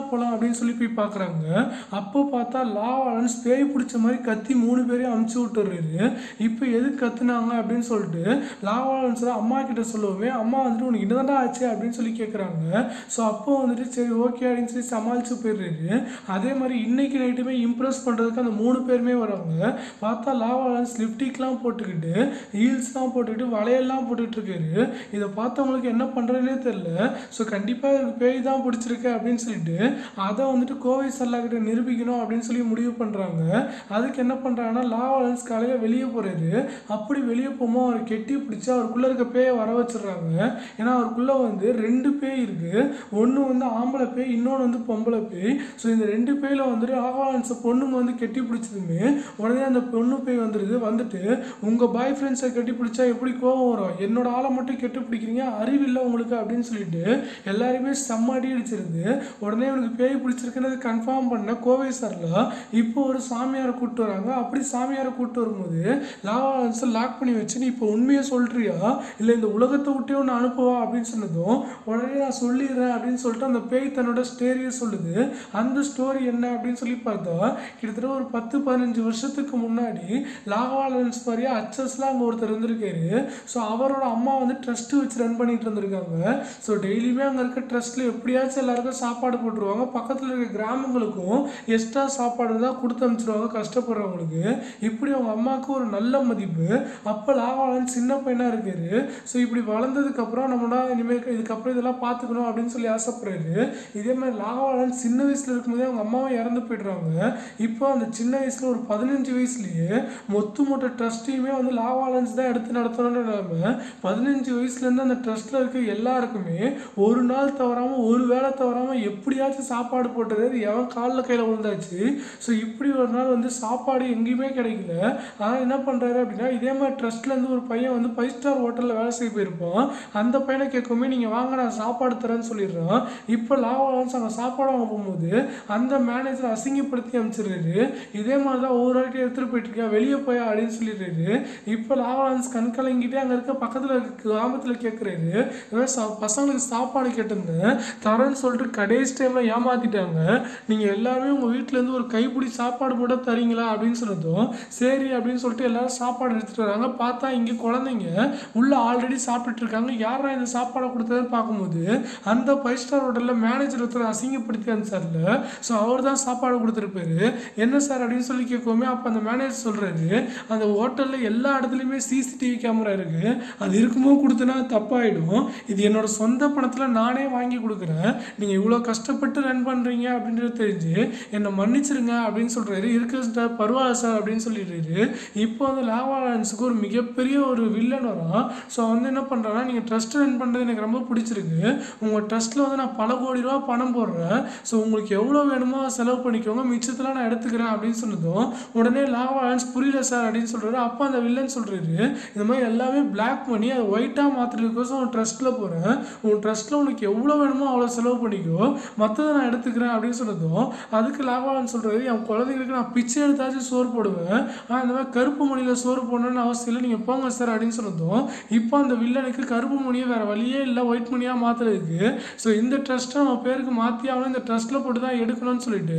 போகலாம் அப்படின்னு சொல்லி போய் பார்க்குறாங்க. அப்போ பார்த்தா லாவாலன்ஸ் பேய் பிடிச்ச மாதிரி கத்தி 3 பேரையும் அமுச்சு விட்டுறாரு. இப்போ எதுக்கு கத்துனாங்க அப்படின்னு சொல்லிட்டு லாவாலன்ஸ் அம்மா கிட்ட சொல்லவே அம்மா வந்துட்டு உனக்கு என்னதான்டா ஆச்சு அப்படின்னு சொல்லி கேட்குறாங்க. ஸோ அப்போ வந்துட்டு சரி ஓகே அப்படின்னு சொல்லி சமாளித்து போயிடுறாரு. அதே மாதிரி இன்னைக்கு நைட்டுமே இம்ப்ரெஸ் பண்ணுறதுக்கு அந்த 3 பேருமே வராங்க. பார்த்தா லாவாலன்ஸ் லிப்டிக்லாம் போட்டுக்கிட்டு ஹீல்ஸ்லாம் போட்டுக்கிட்டு வளையல்லாம் போட்டுக்கிட்டு இருக்காரு. இதை பார்த்தவங்களுக்கு என்ன பண்ணுறதுனே தெரில. ஸோ கண்டிப்பாக எனக்கு பேய் தான் பிடிச்சிருக்கு அப்படின்னு சொல்லிட்டு அதை வந்துட்டு கோவை சரளா கிட்ட நிரூபிக்கணும் அப்படின்னு சொல்லி முடிவு பண்ணுறாங்க. அதுக்கு என்ன பண்ணுறாங்கன்னா லாவாலன்ஸ் காலையில் வெளியே போகிறாரு. அப்படி வெளியே போகும்போது அவர் கெட்டி பிடிச்சி அவருக்குள்ளே இருக்க பேயை வர வச்சிடுறாங்க. ஏன்னா அவருக்குள்ளே வந்து 2 பேய் இருக்குது. ஒன்று வந்து ஆம்பளை பேய், இன்னொன்று வந்து பொம்பளை பேய். ஸோ இந்த 2 பேயில் வந்துட்டு லாவாலன்ஸை பொண்ணுங்க வந்து கெட்டி பிடிச்சதுமே உடனே அந்த பொண்ணு பேய் வந்துட்டு உங்கள் பாய் ஃப்ரெண்ட்ஸை கட்டி பிடிச்சா எப்படி கோவம் வரும், என்னோட ஆளை மட்டும் கெட்டி பிடிக்கிறீங்க, அறிவில்லை உங்களுக்கு அப்படின்னு சொல்லிட்டு எல்லாருமே செம்மாடி அடிச்சிருது. உடனே அவனுக்கு பேய் பிடிச்சிருக்குன்னு கன்ஃபார்ம் பண்ண கோவை சரளா இப்போ ஒரு சாமியாரை கூப்பிட்டு வராங்க. அப்படி சாமியாரை கூப்பிட்டு வரும்போது லாவாலன்ஸை லாக் பண்ணி வச்சு நீ இப்போ உண்மையை சொல்றியா இல்லை இந்த உலகத்தை விட்டே ஒன்று அனுப்புவா அப்படின்னு சொன்னதும் உடனே நான் சொல்லிடுறேன் அப்படின்னு சொல்லிட்டு அந்த பேய் தன்னோட ஸ்டோரியை சொல்லுது. அந்த ஸ்டோரி என்ன அப்படின்னு சொல்லி பார்த்தா கிட்டத்தட்ட ஒரு 10-15 வருஷத்துக்கு முன்னாடி லாவாலன்ஸ் மாதிரியே அச்சஸ்லாம் அங்கே ஒருத்தர் இருந்திருக்காரு. ஸோ அவரோட அம்மா வந்து ட்ரஸ்ட்டு வச்சு ரன் பண்ணிட்டு இருந்திருக்காங்க. ஸோ டெய்லியுமே அங்கே இருக்க ட்ரஸ்ட்டில் எப்படியாச்சும் எல்லாருக்கும் சாப்பாடு போட்டுருவாங்க. பக்கத்தில் இருக்க கிராமங்களுக்கும் எக்ஸ்ட்ரா சாப்பாடு தான் கொடுத்து அனுப்பிச்சிருவாங்க கஷ்டப்படுறவங்களுக்கு. இப்படி அவங்க அம்மாவுக்கு ஒரு நல்ல மதிப்பு. அப்போ லாவாலன்ஸ் சின்ன பையனாக இருக்காரு. ஸோ இப்படி வளர்ந்ததுக்கப்புறம் நம்மளா இனிமேல் இதுக்கப்புறம் இதெல்லாம் பார்த்துக்கணும் அப்படின்னு சொல்லி ஆசைப்படுறாரு. இதே மாதிரி லாவாலன்ஸ் சின்ன வயசில் இருக்கும்போதே அவங்க அம்மாவும் இறந்து போய்ட்றாங்க. இப்போ அந்த சின்ன வயசில் ஒரு 15 வயசுலேயே மொத்த ட்ரஸ்ட்டையுமே வந்து லாவாலன்ஸ் தான் எடுத்து நடத்தணும்னு நிலைமை. 15 வயசுலேருந்து அந்த ட்ரஸ்ட்டில் இருக்க எல்லாருக்குமே ஒரு நாள் தவறாமல் ஒரு வேளை தவறாமல் எப்படியாச்சும் சாப்பாடு போட்டுறது எவன் காலில் கையில் விழுந்தாச்சு. ஸோ இப்படி ஒரு நாள் வந்து சாப்பாடு எங்கேயுமே கிடைக்கல. ஆனால் என்ன பண்ணுறாரு அப்படின்னா இதே மாதிரி ட்ரஸ்ட்லேருந்து ஒரு பையன் வந்து 5 ஸ்டார் ஹோட்டலில் வேலை செய்ய போயிருப்பான். அந்த பையனை கேட்குமே நீங்கள் வாங்க நான் சாப்பாடு தரேன்னு சொல்லிடுறான். இப்போ லாவாலன்ஸ் அங்கே சாப்பாடு வாங்க போகும்போது அந்த மேனேஜர் அசிங்கப்படுத்தி அனுப்பிச்சிடுறாரு. இதே மாதிரி தான் ஒவ்வொரு வாட்டி எடுத்துகிட்டு போயிட்டுருக்கேன் வெளியே போய் அப்படின்னு சொல்லிடுறாரு. இப்போ லாவாலன்ஸ் கண் கலங்கிட்டே அங்கே இருக்க பக்கத்தில் கிராமத்தில் கேட்குறாரு. பசங்களுக்கு சாப்பாடு கேட்டிருந்தேன் தரேன்னு சொல்லிட்டு கடைசி டைமில் ஏமாற்றிட்டாங்க. நீங்கள் எல்லாருமே உங்கள் வீட்டிலேருந்து ஒரு கைப்பிடி சாப்பாடு போட தரீங்களா அப்படின்னு சொன்னதும் சரி அப்படின்னு சொல்லிட்டு எல்லாரும் சாப்பாடு எடுத்துகிட்டு வராங்க. பார்த்தா இங்கே குழந்தைங்க உள்ளே ஆல்ரெடி சாப்பிட்டுட்டு இருக்காங்க. யாரா இந்த சாப்பாடை கொடுத்ததுன்னு பார்க்கும்போது அந்த 5 ஸ்டார் ஹோட்டலில் மேனேஜர் ஒருத்தர் அசிங்கப்படுத்தி அனுப்பிச்சார்ல. ஸோ அவர் தான் சாப்பாடு கொடுத்துருப்பாரு. என்ன சார் அப்படின்னு சொல்லி கேட்கவுமே அப்போ அந்த மேனேஜர் சொல்கிறாரு அந்த ஹோட்டலில் எல்லா இடத்துலையுமே சிசிடிவி கேமரா இருக்குது. அது இருக்கும்போது கொடுத்தனா தப்பாயிடும். இது என்னோட சொந்த பணத்தில் நானே வாங்கி கொடுக்குறேன். நீங்கள் இவ்வளோ கஷ்டப்பட்டு ரன் பண்ணுறீங்க அப்படின்றது தெரிஞ்சு என்னை மன்னிச்சிருங்க அப்படின்னு சொல்கிறாரு. இருக்கு சார் பரவாயில்ல சார் அப்படின்னு சொல்லிடுறாரு. இப்போ வந்து லாவாலன்ஸுக்கு ஒரு மிகப்பெரிய ஒரு வில்லன் வரும். ஸோ வந்து என்ன பண்ணுறாங்கன்னா நீங்கள் ட்ரஸ்ட் ரன் பண்ணுறது எனக்கு ரொம்ப பிடிச்சிருக்கு. உங்கள் ட்ரஸ்ட்டில் வந்து நான் பல கோடி ரூபா பணம் போடுறேன். ஸோ உங்களுக்கு எவ்வளோ வேணுமோ செலவு பண்ணிக்கோங்க, மிச்சத்தெல்லாம் நான் எடுத்துக்கிறேன் அப்படின்னு சொன்னதும் உடனே லாவாலன்ஸ் புரியல சார் அப்படின்னு சொல்கிறாரு. அப்போ அந்த வில்லன் சொல்கிறாரு இந்த மாதிரி எல்லாமே பிளாக் பண்ணி அதை ஒயிட்டாக மாற்றுறதுக்கோசம் உன் ட்ரஸ்ட்டில் போகிறேன். உன் ட்ரஸ்ட்டில் உனக்கு எவ்வளோ வேணுமோ அவ்வளோ செலவு பண்ணிக்கோ, மற்றதை நான் எடுத்துக்கிறேன் அப்படின்னு சொன்னதும் அதுக்கு லாவாலன்ஸ் சொல்கிறாரு என் குழந்தைங்களுக்கு நான் பிச்சை எடுத்தாச்சும் சோறு போடுவேன். இந்த மாதிரி கருப்பு மணியில் சோறு போடணும்னு அவசியம் இல்லை, நீங்கள் போங்க சார் அப்படின்னு சொன்னதும் இப்போ அந்த வில்லனுக்கு கருப்பு மணியை வேறு வழியே இல்லை ஒயிட் மணியாக மாற்றுறதுக்கு. ஸோ இந்த ட்ரஸ்ட்டை நம்ம பேருக்கு மாற்றி ஆகணும், இந்த ட்ரஸ்ட்டில் போட்டு தான் எடுக்கணும்னு சொல்லிட்டு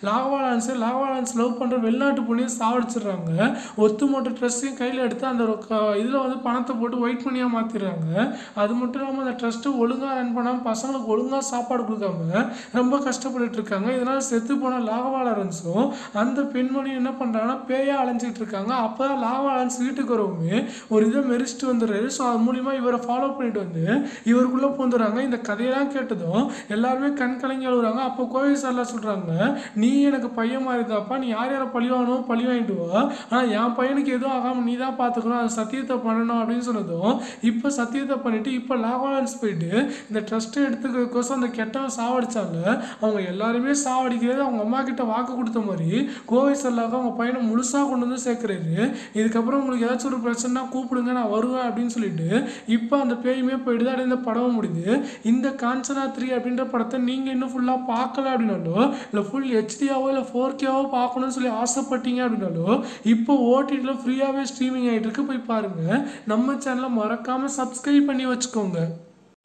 லாவாலன்ஸ் லவ் பண்ணுற வெளிநாட்டு பொண்ணையும் சாவடிச்சிடுறாங்க. ஒத்துமொத்த ட்ரஸ்ட்டையும் கையில் எடுத்து அந்த இதில் வந்து பணத்தை போட்டு ஒயிட் மணியாக மாற்றிடுறாங்க. அது மட்டும் இல்லாமல் அந்த ட்ரஸ்ட்டை ஒழுங்காக ரன் பண்ணாமல் பசங்களுக்கு ஒழுங்காக சாப்பாடு கொடுக்காம ரொம்ப கஷ்டப்பட்டு இருக்காங்க. இதனால் செத்து போன லாவாலன்ஸும் அந்த பெண்மணியும் என்ன பண்ணுறாங்கன்னா பேயாக அலைஞ்சிட்டு இருக்காங்க. அப்போ தான் லாவாலன்ஸ் வீட்டுக்கு வரவுமே ஒரு இதை மெரிச்சிட்டு வந்துடுறாரு. ஸோ அது மூலிமா இவரை ஃபாலோ பண்ணிட்டு வந்து இவருக்குள்ளே பூந்துடுறாங்க. இந்த கதையெல்லாம் கேட்டதும் எல்லாருமே கண் கலங்கி அழுகுறாங்க. அப்போ கோவை சரளா சொல்கிறாங்க நீ எனக்கு பையன் மாதிரி தான்ப்பா, நீ யார் யாரை பழி வாங்கணும் பழி வாங்கிட்டு வா, ஆனால் என் பையனுக்கு எதுவும் ஆகாமல் நீ தான் பார்த்துக்கணும், அது சத்தியத்தை பண்ணணும் அப்படின்னு சொன்னதும் இப்போ சத்தியத்தை பண்ணிவிட்டு இப்போ லாவாலன்ஸ் போயிட்டு இந்த ட்ரஸ்ட்டை எடுத்துக்கிறதுக்கோசம் அந்த கெட்டவன் சாவடிச்சாங்க. அவங்க எல்லாருமே சாவடிக்கிறது அவங்க அம்மா கிட்ட வாக்கு கொடுத்த மாதிரி கோவை சரளாவுக்கு அவங்க பையனை முழுசாக கொண்டு வந்து சேர்க்குறாரு. இதுக்கப்புறம் உங்களுக்கு ஏதாச்சும் ஒரு பிரச்சனைனா கூப்பிடுங்க நான் வருவேன் அப்படின்னு சொல்லிட்டு இப்போ அந்த பேயுமே போயிடுது. அப்படியே இந்த படம் முடியுது. இந்த காஞ்சனா 3 அப்படின்ற படத்தை நீங்கள் இன்னும் ஃபுல்லாக பார்க்கல அப்படின்னாலும் இல்லை ஃபுல் ஹெச்டியாவோ இல்லை 4Kவோ பார்க்கணும்னு சொல்லி ஆசைப்பட்டீங்க அப்படின்னாலும் இப்போ ஓடிடியில் ஃப்ரீயாகவே ஸ்ட்ரீமிங் ஆகிட்டு இருக்கு, போய் பாருங்கள். நம்ம சேனலை மறக்காமல் சப்ஸ்கிரைப் பண்ணி வச்சுக்கோங்க.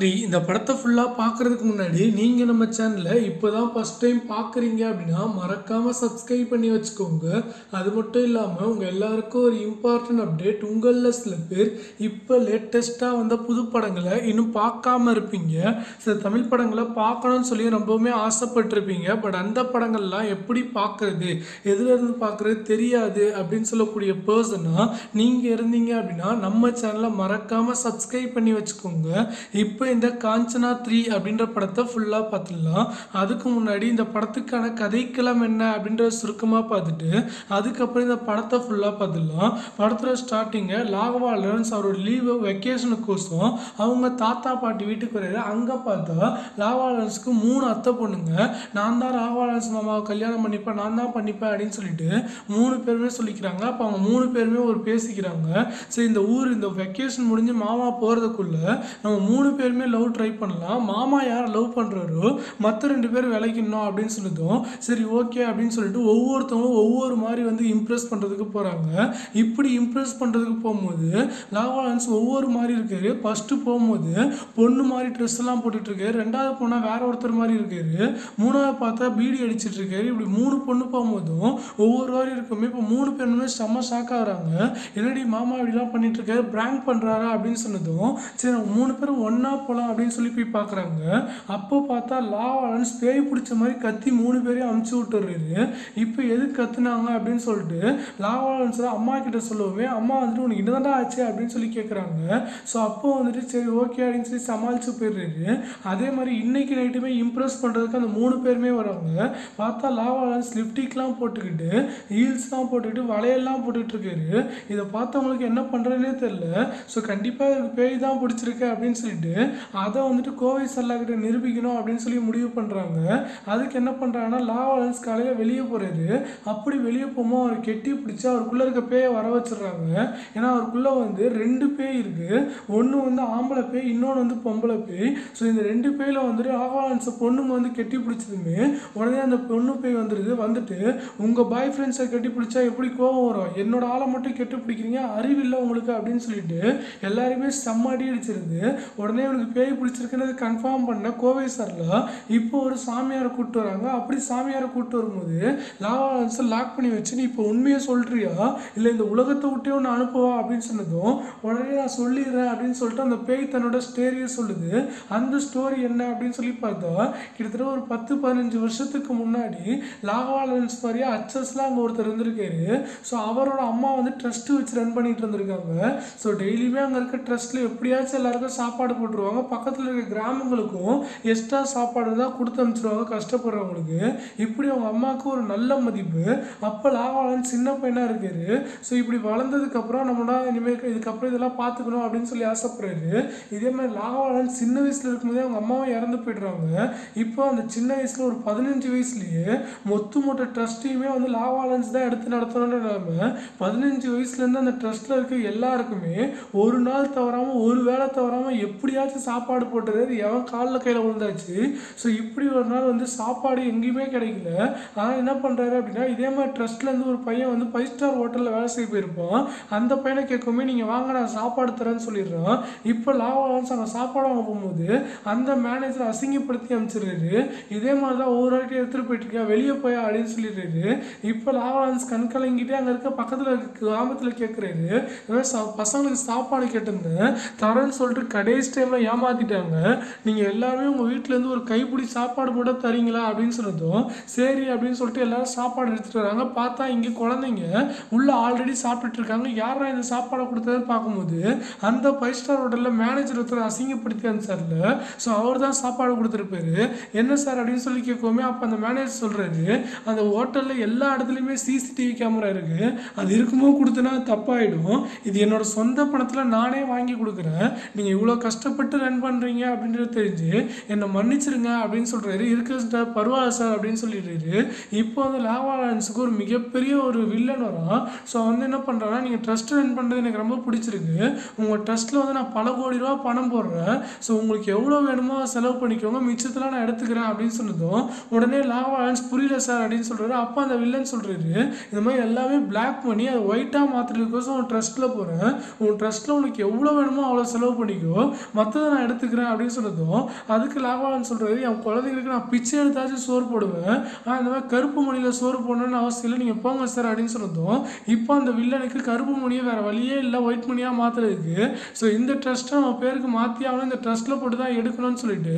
சரி, இந்த படத்தை ஃபுல்லாக பார்க்குறதுக்கு முன்னாடி நீங்கள் நம்ம சேனலை இப்போ தான் ஃபஸ்ட் டைம் பார்க்குறீங்க அப்படின்னா மறக்காமல் சப்ஸ்கிரைப் பண்ணி வச்சுக்கோங்க. அது மட்டும் இல்லாமல் உங்கள் எல்லாருக்கும் ஒரு இம்பார்ட்டன்ட் அப்டேட். உங்களில் சில பேர் இப்போ லேட்டஸ்ட்டாக வந்த புது படங்களை இன்னும் பார்க்காம இருப்பீங்க. சில தமிழ் படங்களை பார்க்கணும்னு சொல்லி ரொம்பவுமே ஆசைப்பட்டிருப்பீங்க. பட் அந்த படங்கள்லாம் எப்படி பார்க்குறது, எதுலேருந்து பார்க்குறது தெரியாது அப்படின்னு சொல்லக்கூடிய பர்சனாக நீங்கள் இருந்தீங்க அப்படின்னா நம்ம சேனலை மறக்காமல் சப்ஸ்கிரைப் பண்ணி வச்சுக்கோங்க. இப்போ இந்த காஞ்சனா 3 அப்படின்ற படத்தை ஃபுல்லாக பார்த்துடலாம். அதுக்கு முன்னாடி இந்த படத்துக்கான கதைக்களம் என்ன அப்படின்றத சுருக்கமாக பார்த்துட்டு அதுக்கப்புறம் இந்த படத்தை ஃபுல்லாக பார்த்துடலாம். படத்தில் ஸ்டார்டிங்கை ராகவா லாரன்ஸ் அவரோட லீவு வெக்கேஷனுக்கோசம் அவங்க தாத்தா பாட்டி வீட்டுக்கு வர்றாரு. அங்கே பார்த்தா ராகவா லாரன்ஸுக்கு 3 அத்தை பொண்ணுங்க. நான் தான் ராகவா லாரன்ஸ் மாமாவை கல்யாணம் பண்ணிப்பேன், நான் தான் பண்ணிப்பேன் அப்படின்னு சொல்லிட்டு 3 பேருமே சொல்லிக்கிறாங்க. அப்போ அவங்க 3 பேருமே ஒரு பேசிக்கிறாங்க. சரி, இந்த ஊர் இந்த வெக்கேஷன் முடிஞ்சு மாமா போகிறதுக்குள்ள நம்ம 3 பேருமே லவ் ட்ரை பண்ணலாம். மாமா யார் லவ் பண்ணுறாரோ மற்ற 2 பேர் விளைக்கணும் அப்படின்னு சொல்லிட்டோம். சரி, ஓகே அப்படின்னு சொல்லிட்டு ஒவ்வொருத்தவங்களும் ஒவ்வொரு மாதிரி வந்து இம்ப்ரெஸ் பண்ணுறதுக்கு போகிறாங்க. இப்படி இம்ப்ரெஸ் பண்ணுறதுக்கு போகும்போது ராகவா லாரன்ஸ் ஒவ்வொரு மாதிரி இருக்காரு. ஃபஸ்ட்டு போகும்போது பொண்ணு மாதிரி ட்ரெஸ் எல்லாம் போட்டுட்ருக்காரு. 2வது போனால் வேற ஒருத்தர் மாதிரி இருக்காரு. 3வது பார்த்தா பீடி அடிச்சிட்டு இருக்காரு. இப்படி 3 பொண்ணு போகும்போதும் ஒவ்வொரு மாதிரி இருக்குமே. இப்போ 3 பேருமே செம்ம ஷாக் ஆகுறாங்க. என்னடி மாமா இப்படிலாம் பண்ணிட்டு இருக்காரு, பிராங்க் பண்ணுறாரா அப்படின்னு சொன்னதும் சரி 3 பேரும் ஒன்றா போகலாம் அப்படின்னு சொல்லி போய் பார்க்குறாங்க. அப்போ பார்த்தா ராகவா லாரன்ஸ் பேய் பிடிச்ச மாதிரி கத்தி 3 பேரையும் அமுச்சு விட்டுறாரு. இப்போ எது கத்துனாங்க அப்படின்னு சொல்லிட்டு ராகவா லாரன்ஸ் அம்மா கிட்ட சொல்லவே அம்மா வந்துட்டு உனக்கு என்னதான்டா ஆச்சு அப்படின்னு சொல்லி கேட்குறாங்க. ஸோ அப்போ வந்துட்டு சரி ஓகே அப்படின்னு சொல்லி சமாளித்து போயிடுறாரு. அதே மாதிரி இன்னைக்கு நைட்டுமே இம்ப்ரெஸ் பண்ணுறதுக்கு அந்த 3 பேருமே வராங்க. பார்த்தா ராகவா லாரன்ஸ் லிப்டிக்லாம் போட்டுக்கிட்டு ஹீல்ஸ்லாம் போட்டுக்கிட்டு வளையல்லாம் போட்டுக்கிட்டு இருக்காரு. இதை பார்த்தவங்களுக்கு என்ன பண்ணுறதுனே தெரியல. ஸோ கண்டிப்பாக எனக்கு பேய் தான் பிடிச்சிருக்கு அப்படின்னு சொல்லிட்டு அதை வந்துட்டு கோவை சரளா கிட்ட நிரூபிக்கணும் அப்படின்னு சொல்லி முடிவு பண்ணுறாங்க. அதுக்கு என்ன பண்ணுறாங்கன்னா ராகவா லாரன்ஸ் காலையில் வெளியே போகிறாரு. அப்படி வெளியே போகும்போது அவர் கெட்டி பிடிச்சி அவருக்குள்ளே இருக்க பேயை வர வச்சிடுறாங்க. ஏன்னா அவருக்குள்ளே வந்து 2 பேய் இருக்குது. ஒன்று வந்து ஆம்பளை பேய், இன்னொன்று வந்து பொம்பளை பேய். ஸோ இந்த 2 பேயில் வந்துட்டு ராகவா லாரன்ஸை பொண்ணுங்க வந்து கெட்டி பிடிச்சதுமே உடனே அந்த பொண்ணு பேய் வந்துட்டு உங்கள் பாய் ஃப்ரெண்ட்ஸை கட்டி பிடிச்சா எப்படி கோவம் வரும், என்னோட ஆளை மட்டும் கெட்டி பிடிக்கிறீங்க, அறிவில்லை உங்களுக்கு அப்படின்னு சொல்லிட்டு எல்லாருமே செம்மடி அடிச்சிருது. உடனே அவனுக்கு பேய் பிடிச்சிருக்குன்னு கன்ஃபார்ம் பண்ண கோவை சரளா இப்போ ஒரு சாமியாரை கூப்பிட்டு வராங்க. அப்படி சாமியாரை கூப்பிட்டு வரும்போது ராகவா லாரன்ஸை லாக் பண்ணி வச்சு நீ இப்போ உண்மையை சொல்றியா இல்லை இந்த உலகத்தை விட்டே ஒன்று அனுப்புவா அப்படின்னு சொன்னதும் உடனே நான் சொல்லிடுறேன் அப்படின்னு சொல்லிட்டு அந்த பேய் தன்னோட ஸ்டோரியை சொல்லுது. அந்த ஸ்டோரி என்ன அப்படின்னு சொல்லி பார்த்தா கிட்டத்தட்ட ஒரு 10-15 வருஷத்துக்கு முன்னாடி ராகவா லாரன்ஸ் மாதிரியா அச்சஸ்லாம் அங்கே ஒருத்தர் இருந்திருக்காரு. ஸோ அவரோட அம்மா வந்து ட்ரஸ்ட்டு வச்சு ரன் பண்ணிட்டு இருந்திருக்காங்க. ஸோ டெய்லியுமே அங்கே இருக்க ட்ரஸ்ட்டில் எப்படியாச்சும் எல்லாருக்கும் சாப்பாடு போட்டுருவாங்க. பக்கத்தில் இருக்க கிராமங்களுக்கும் எக்ஸ்ட்ரா சாப்பாடு தான் கொடுத்து அனுப்பிச்சிருவாங்க கஷ்டப்படுறவங்களுக்கு. இப்படி அவங்க அம்மாவுக்கு ஒரு நல்ல மதிப்பு. அப்போ ராகவா லாரன்ஸ் சின்ன பையனாக இருக்காரு. ஸோ இப்படி வளர்ந்ததுக்கப்புறம் நம்மளா இனிமேல் இதுக்கப்புறம் இதெல்லாம் பார்த்துக்கணும் அப்படின்னு சொல்லி ஆசைப்படுறாரு. இதே மாதிரி ராகவா லாரன்ஸ் சின்ன வயசில் இருக்கும்போதே அவங்க அம்மாவும் இறந்து போய்ட்றாங்க. இப்போ அந்த சின்ன வயசில் ஒரு 15 வயசுலேயே மொத்த ட்ரஸ்ட்டையுமே வந்து ராகவா லாரன்ஸ் தான் எடுத்து நடத்தணும்னு இல்லாமல் 15 வயசுலேருந்து அந்த ட்ரஸ்ட்டில் இருக்க எல்லாருக்குமே ஒரு நாள் தவறாமல் ஒரு வேளை தவறாமல் எப்படியாச்சும் சாப்பாடு போட்டது எவன் காலில் கையில் விழுந்தாச்சு. ஸோ இப்படி ஒரு நாள் வந்து சாப்பாடு எங்கேயுமே கிடைக்கல. ஆனால் என்ன பண்ணுறாரு அப்படின்னா இதே மாதிரி ட்ரஸ்ட்லேருந்து ஒரு பையன் வந்து 5 ஸ்டார் ஹோட்டலில் வேலை செய்ய போயிருப்பான். அந்த பையனை கேட்குமே நீங்கள் வாங்க நான் சாப்பாடு தரேன்னு சொல்லிடுறான். இப்போ ராகவா லாரன்ஸ் அங்கே சாப்பாடு வாங்க போகும்போது அந்த மேனேஜர் அசிங்கப்படுத்தி அனுப்பிச்சிடுறாரு. இதே மாதிரி தான் ஒவ்வொரு வாட்டி எடுத்துகிட்டு போயிட்டுருக்கேன், வெளியே போய் அப்படின்னு சொல்லிடுறாரு. இப்போ ராகவா லாரன்ஸ் கண் கலங்கிட்டே அங்கே இருக்க பக்கத்தில் இருக்க கிராமத்தில் கேட்குறாரு, பசங்களுக்கு சாப்பாடு கேட்டிருந்தேன் தரேன்னு சொல்லிட்டு கடைசி டைமில் ஏமாற்றிட்டாங்க, நீங்கள் எல்லாருமே உங்கள் வீட்டிலேருந்து ஒரு கைப்பிடி சாப்பாடு போட தரீங்களா அப்படின்னு சொன்னதும் சரி அப்படின்னு சொல்லிட்டு எல்லாரும் சாப்பாடு எடுத்துகிட்டு வராங்க. பார்த்தா இங்கே குழந்தைங்க உள்ளே ஆல்ரெடி சாப்பிட்டுட்டு இருக்காங்க. யாரா இந்த சாப்பாடை கொடுத்ததுன்னு பார்க்கும்போது அந்த 5 ஸ்டார் ஹோட்டலில் மேனேஜர் ஒருத்தர் அசிங்கப்படுத்தி அனுப்பிச்சார்ல. ஸோ அவர் தான் சாப்பாடு கொடுத்துருப்பாரு. என்ன சார் அப்படின்னு சொல்லி கேட்கவுமே அப்போ அந்த மேனேஜர் சொல்கிறாரு, அந்த ஹோட்டலில் எல்லா இடத்துலையுமே சிசிடிவி கேமரா இருக்குது, அது இருக்கும்போது கொடுத்தனா தப்பாயிடும், இது என்னோட சொந்த பணத்தில் நானே வாங்கி கொடுக்குறேன், நீங்கள் இவ்வளோ கஷ்டப்பட்டு ரன் பண்ணுறீங்க அப்படின்றது தெரிஞ்சு என்னை மன்னிச்சிருங்க அப்படின்னு சொல்கிறாரு. இருக்கு சார் பரவாயில்ல சார் அப்படின்னு சொல்லிடுறாரு. இப்போ வந்து ராகவா லாரன்ஸுக்கு ஒரு மிகப்பெரிய ஒரு வில்லன் வரும். ஸோ வந்து என்ன பண்ணுறாங்கன்னா நீங்கள் ட்ரஸ்ட் ரன் பண்ணுறது எனக்கு ரொம்ப பிடிச்சிருக்கு, உங்கள் ட்ரஸ்ட்டில் வந்து நான் பல கோடி ரூபா பணம் போடுறேன், ஸோ உங்களுக்கு எவ்வளோ வேணுமோ செலவு பண்ணிக்கோங்க, மிச்சத்தெல்லாம் நான் எடுத்துக்கிறேன் அப்படின்னு சொன்னதும் உடனே ராகவா லாரன்ஸ் புரியல சார் அப்படின்னு சொல்கிறாரு. அப்போ அந்த வில்லன் சொல்கிறாரு, இந்த மாதிரி எல்லாமே பிளாக் பண்ணி அதை ஒயிட்டாக மாற்றுறதுக்கோசம் உன் ட்ரஸ்ட்டில் போகிறேன், உன் ட்ரஸ்ட்டில் உனக்கு எவ்வளோ வேணுமோ அவ்வளோ செலவு பண்ணிக்கோ, மற்றதை நான் எடுத்துக்கிறேன் அப்படின்னு சொன்னதும் அதுக்கு லாகவாலன் சொல்கிறாரு, என் குழந்தைங்களுக்கு நான் பிச்சை எடுத்தாச்சும் சோறு போடுவேன், இந்த மாதிரி கருப்பு மணியில் சோறு போடணும்னு அவசியம் இல்லை, நீங்கள் போங்க சார் அப்படின்னு சொன்னதும் இப்போ அந்த வில்லனுக்கு கருப்பு மணியை வேறு வழியே இல்லை ஒயிட் மணியாக மாற்றுறதுக்கு ஸோ இந்த ட்ரஸ்ட்டை நம்ம பேருக்கு மாற்றி ஆகணும், இந்த ட்ரஸ்ட்டில் போட்டு தான் எடுக்கணும்னு சொல்லிட்டு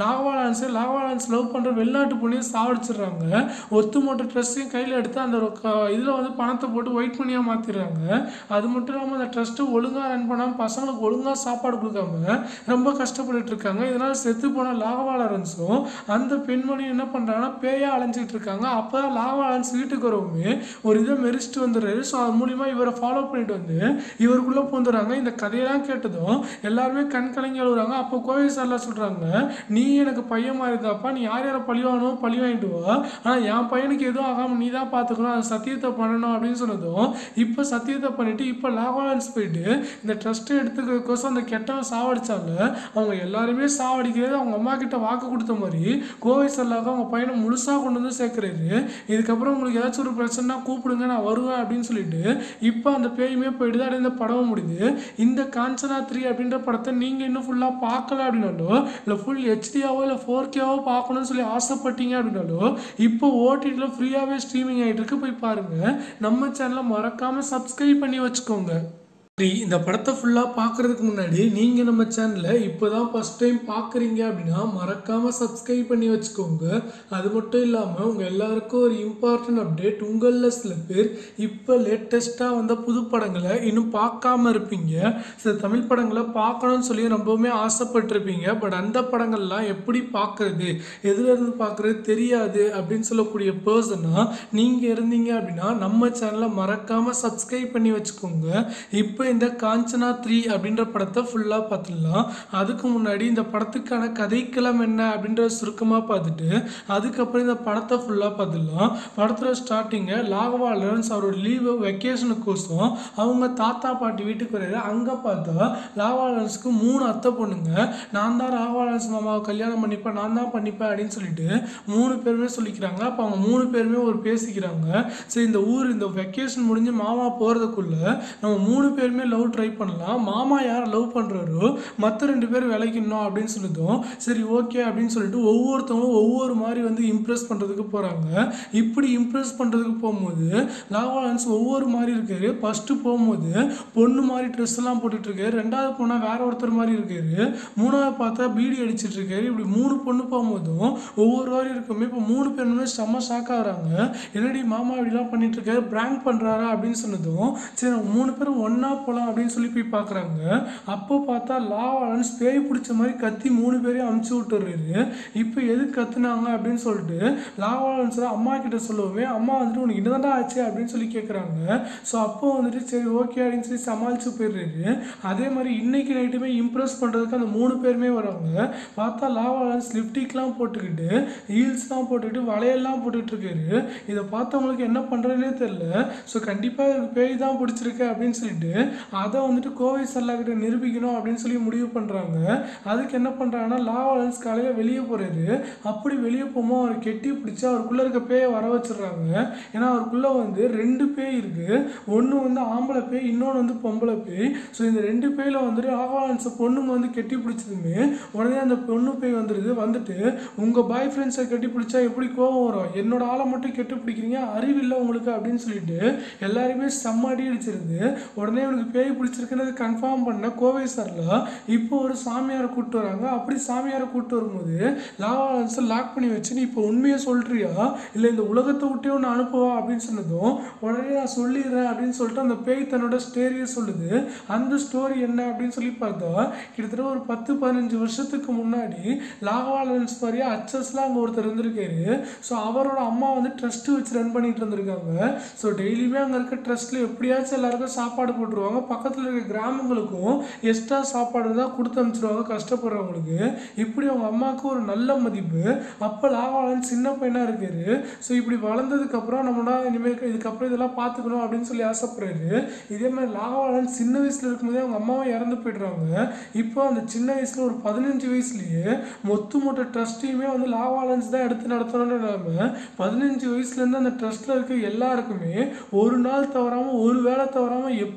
லாகவாலன்ஸ் லவ் பண்ணுற வெளிநாட்டு பொண்ணையும் சாவடிச்சிடுறாங்க. ஒத்துமொட்ட ட்ரஸ்ட்டையும் கையில் எடுத்து அந்த இதில் வந்து பணத்தை போட்டு ஒயிட் மணியாக மாற்றிடுறாங்க. அது மட்டும் இல்லாமல் அந்த ட்ரஸ்ட்டை ஒழுங்காக ரன் பண்ணாமல் பசங்களுக்கு ஒழுங்காக சாப்பாடு கொடுக்காம ரொம்ப கஷ்டப்பட்டு இருக்காங்க. இதனால் செத்து போன லாகவாலன்ஸும் அந்த பெண்மணி என்ன பண்ணுறாங்கன்னா பேயாக அலைஞ்சிட்டு இருக்காங்க. அப்போ தான் லாகவாலன்ஸ் வீட்டுக்கு வரவுமே ஒரு இதை மெரிச்சிட்டு வந்துடுறாரு. ஸோ அது மூலிமா இவரை ஃபாலோ பண்ணிட்டு வந்து இவருக்குள்ளே பூந்துடுறாங்க. இந்த கதையெல்லாம் கேட்டதும் எல்லாருமே கண் கலங்கி அழுகுறாங்க. அப்போ கோவை சார்லாம் சொல்கிறாங்க, நீ எனக்கு பையன் மாதிரி இருந்தாப்பா, நீ யார் யாரை பழி வாங்கணும் பழி வாங்கிட்டு வா, ஆனால் என் பையனுக்கு எதுவும் ஆகாமல் நீ தான் பார்த்துக்கணும், அது சத்தியத்தை பண்ணணும் அப்படின்னு சொன்னதும் இப்போ சத்தியத்தை பண்ணிட்டு இப்போ லாகவாலன்ஸ் போயிட்டு இந்த ட்ரஸ்ட்டை எடுத்துக்கிறதுக்கோசம் அந்த கெட்டவன் சாவடிச்சாங்க. அவங்க எல்லாருமே சாவடிக்கிறது அவங்க அம்மா கிட்ட வாக்கு கொடுத்த மாதிரி கோவை சார்லாக அவங்க பையனை முழுசாக கொண்டு வந்து சேர்க்குறாரு. இதுக்கப்புறம் உங்களுக்கு ஏதாச்சும் ஒரு பிரச்சனைனா கூப்பிடுங்க, நான் வருவேன் அப்படின்னு சொல்லிட்டு இப்போ அந்த பேயுமே போயிடுது. அப்படியே இந்த படம் முடியுது. இந்த காஞ்சனா 3 அப்படின்ற படத்தை நீங்கள் இன்னும் ஃபுல்லாக பார்க்கல அப்படின்னாலோ இல்லை ஃபுல் ஹெச்டியாவோ இல்லை 4Kவோ பார்க்கணும்னு சொல்லி ஆசைப்பட்டீங்க அப்படின்னாலோ இப்போ ஓடிடியில் ஃப்ரீயாகவே ஸ்ட்ரீமிங் ஆகிட்டு இருக்கு, போய் பாருங்கள். நம்ம சேனலை மறக்காமல் சப்ஸ்கிரைப் பண்ணி வச்சுக்கோங்க. இந்த படத்தை ஃபுல்லாக பார்க்குறதுக்கு முன்னாடி நீங்கள் நம்ம சேனலை இப்போ தான் ஃபஸ்ட் டைம் பார்க்குறீங்க அப்படின்னா மறக்காமல் சப்ஸ்கிரைப் பண்ணி வச்சுக்கோங்க. அது மட்டும் இல்லாமல் உங்கள் எல்லாருக்கும் ஒரு இம்பார்ட்டன்ட் அப்டேட், உங்களில் சில பேர் இப்போ லேட்டஸ்ட்டாக வந்த புது படங்களை இன்னும் பார்க்காம இருப்பீங்க. சில தமிழ் படங்களை பார்க்கணும்னு சொல்லி ரொம்பவுமே ஆசைப்பட்டிருப்பீங்க. பட் அந்த படங்கள்லாம் எப்படி பார்க்குறது, எதுலேருந்து பார்க்குறது தெரியாது அப்படின்னு சொல்லக்கூடிய பர்சனாக நீங்கள் இருந்தீங்க அப்படின்னா நம்ம சேனலை மறக்காமல் சப்ஸ்கிரைப் பண்ணி வச்சுக்கோங்க. இப்போ இந்த காஞ்சனா 3 அப்படின்ற படத்தை ஃபுல்லாக பார்த்துடலாம். அதுக்கு முன்னாடி இந்த படத்துக்கான கதைக்களம் என்ன அப்படின்ற சுருக்கமாக பார்த்துட்டு அதுக்கப்புறம் இந்த படத்தை ஃபுல்லாக பார்த்துடலாம். படத்தில் ஸ்டார்டிங்கை லாகவாலன்ஸ் அவரோட லீவு வெக்கேஷனுக்கோசம் அவங்க தாத்தா பாட்டி வீட்டுக்கு வர்றாரு. அங்கே பார்த்தா லாகவாலன்ஸுக்கு 3 அத்தை பொண்ணுங்க. நான் தான் லாகவாலன்ஸ் மாமாவை கல்யாணம் பண்ணிப்பேன், நான் தான் பண்ணிப்பேன் அப்படின்னு சொல்லிட்டு 3 பேருமே சொல்லிக்கிறாங்க. அப்போ அவங்க 3 பேருமே ஒரு பேசிக்கிறாங்க. சரி, இந்த ஊர் இந்த வெக்கேஷன் முடிஞ்சு மாமா போகிறதுக்குள்ள நம்ம 3 பேருமே லவ் ட்ரை பண்ணலாம், மாமா யார் லவ் பண்ணுறாரோ மற்ற 2 பேர் விளைக்கணும் அப்படின்னு சொல்லிட்டோம். சரி ஓகே அப்படின்னு சொல்லிட்டு ஒவ்வொருத்தவங்களும் ஒவ்வொரு மாதிரி வந்து இம்ப்ரெஸ் பண்ணுறதுக்கு போகிறாங்க. இப்படி இம்ப்ரெஸ் பண்ணுறதுக்கு போகும்போது லாகவாலன்ஸ் ஒவ்வொரு மாதிரி இருக்காரு. ஃபஸ்ட்டு போகும்போது பொண்ணு மாதிரி ட்ரெஸ் எல்லாம் போட்டுட்ருக்காரு, 2வது போனால் வேற ஒருத்தர் மாதிரி இருக்காரு, 3வது பார்த்தா பீடி அடிச்சிட்டு இருக்காரு. இப்படி 3 பொண்ணு போகும்போதும் ஒவ்வொரு மாதிரி இருக்குமே. இப்போ 3 பேருமே செம்ம ஷாக் ஆகிறாங்க. என்னடி மாமா இப்படிலாம் பண்ணிட்டு இருக்காரு, பிராங்க் பண்ணுறாரா அப்படின்னு சொன்னதும் சரி 3 பேரும் ஒன்றா போகலாம் அப்படின்னு சொல்லி போய் பார்க்குறாங்க. அப்போ பார்த்தா லாகவாலன்ஸ் பேய் பிடிச்ச மாதிரி கத்தி 3 பேரையும் அமுச்சு விட்டுறாரு. இப்போ எது கத்துனாங்க அப்படின்னு சொல்லிட்டு லாகவாலன்ஸ் அம்மா கிட்ட சொல்லவே அம்மா வந்துட்டு உனக்கு என்னதான்டா ஆச்சு அப்படின்னு சொல்லி கேட்குறாங்க. ஸோ அப்போ வந்துட்டு சரி ஓகே அப்படின்னு சொல்லி சமாளித்து போயிடுறாரு. அதே மாதிரி இன்னைக்கு நைட்டுமே இம்ப்ரெஸ் பண்ணுறதுக்கு அந்த 3 பேருமே வராங்க. பார்த்தா லாகவாலன்ஸ் லிப்டிக்லாம் போட்டுக்கிட்டு ஹீல்ஸ்லாம் போட்டுக்கிட்டு வளையல்லாம் போட்டுக்கிட்டு இருக்காரு. இதை பார்த்தவங்களுக்கு என்ன பண்ணுறதுனே தெரியல. ஸோ கண்டிப்பாக எனக்கு பேய் தான் பிடிச்சிருக்கு அப்படின்னு சொல்லிட்டு அதை வந்துட்டு கோவை சார்லாகிட்ட நிரூபிக்கணும் அப்படின்னு சொல்லி முடிவு பண்ணுறாங்க. அதுக்கு என்ன பண்ணுறாங்கன்னா லாகவாலன்ஸ் காலையில் வெளியே போகிறாரு. அப்படி வெளியே போகும்போது அவர் கெட்டி பிடிச்சி அவருக்குள்ளே இருக்க பேயை வர வச்சிடுறாங்க. ஏன்னா அவருக்குள்ளே வந்து 2 பேய் இருக்குது, ஒன்று வந்து ஆம்பளை பேய், இன்னொன்று வந்து பொம்பளை பேய். ஸோ இந்த 2 பேயில் வந்துட்டு லாகவாலன்ஸை பொண்ணுங்க வந்து கெட்டி பிடிச்சதுமே உடனே அந்த பொண்ணு பேய் வந்துட்டு உங்கள் பாய் ஃப்ரெண்ட்ஸை கட்டி பிடிச்சா எப்படி கோவம் வரும், என்னோட ஆளை மட்டும் கெட்டி பிடிக்கிறீங்க, அறிவில்லை உங்களுக்கு அப்படின்னு சொல்லிட்டு எல்லாருமே செம்மடி அடிச்சிருது. உடனே உனக்கு பேய் பிடிச்சிருக்குன்னு கன்ஃபார்ம் பண்ண கோவை சார்ல இப்போ ஒரு சாமியாரை கூப்பிட்டு வராங்க. அப்படி சாமியாரை கூப்பிட்டு வரும்போது லாகவாலன்ஸை லாக் பண்ணி வச்சு நீ இப்போ உண்மையை சொல்றியா இல்லை இந்த உலகத்தை விட்டே ஒன்று அனுப்புவா அப்படின்னு சொன்னதும் உடனே நான் சொல்லிடுறேன் அப்படின்னு சொல்லிட்டு அந்த பேய் தன்னோட ஸ்டோரியை சொல்லுது. அந்த ஸ்டோரி என்ன அப்படின்னு சொல்லி பார்த்தா கிட்டத்தட்ட ஒரு 10-15 வருஷத்துக்கு முன்னாடி லாகவாலன்ஸ் மாதிரியே அச்சஸ்லாம் அங்கே ஒருத்தர் இருந்திருக்காரு. ஸோ அவரோட அம்மா வந்து ட்ரஸ்ட்டு வச்சு ரன் பண்ணிட்டு இருந்திருக்காங்க. ஸோ டெய்லியுமே அங்கே இருக்க ட்ரஸ்ட்டில் எப்படியாச்சும் எல்லாருக்கும் சாப்பாடு போட்டுருவாங்க. பக்கத்தில் இருக்க கிராமங்களுக்கும் எக்ஸ்ட்ரா சாப்பாடு தான் கொடுத்து அனுப்பிச்சிருவாங்க கஷ்டப்படுறவங்களுக்கு. இப்படி அவங்க அம்மாவுக்கு ஒரு நல்ல மதிப்பு. அப்போ லாகவாலன்ஸ் சின்ன பையனாக இருக்காரு. ஸோ இப்படி வளர்ந்ததுக்கப்புறம் நம்மளா இனிமேல் இதுக்கப்புறம் இதெல்லாம் பார்த்துக்கணும் அப்படின்னு சொல்லி ஆசைப்படுறாரு. இதே மாதிரி லாகவாலன்ஸ் சின்ன வயசில் இருக்கும்போதே அவங்க அம்மாவும் இறந்து போய்ட்றாங்க. இப்போ அந்த சின்ன வயசில் ஒரு 15 வயசுலேயே மொத்த ட்ரஸ்ட்டையுமே வந்து லாகவாலன்ஸ் தான் எடுத்து நடத்தணும்னு இல்லாமல் 15 வயசுலேருந்து அந்த ட்ரஸ்ட்டில் இருக்க எல்லாருக்குமே ஒரு நாள் தவறாமல் ஒரு வேளை தவறாமல் எப்படியாச்சும்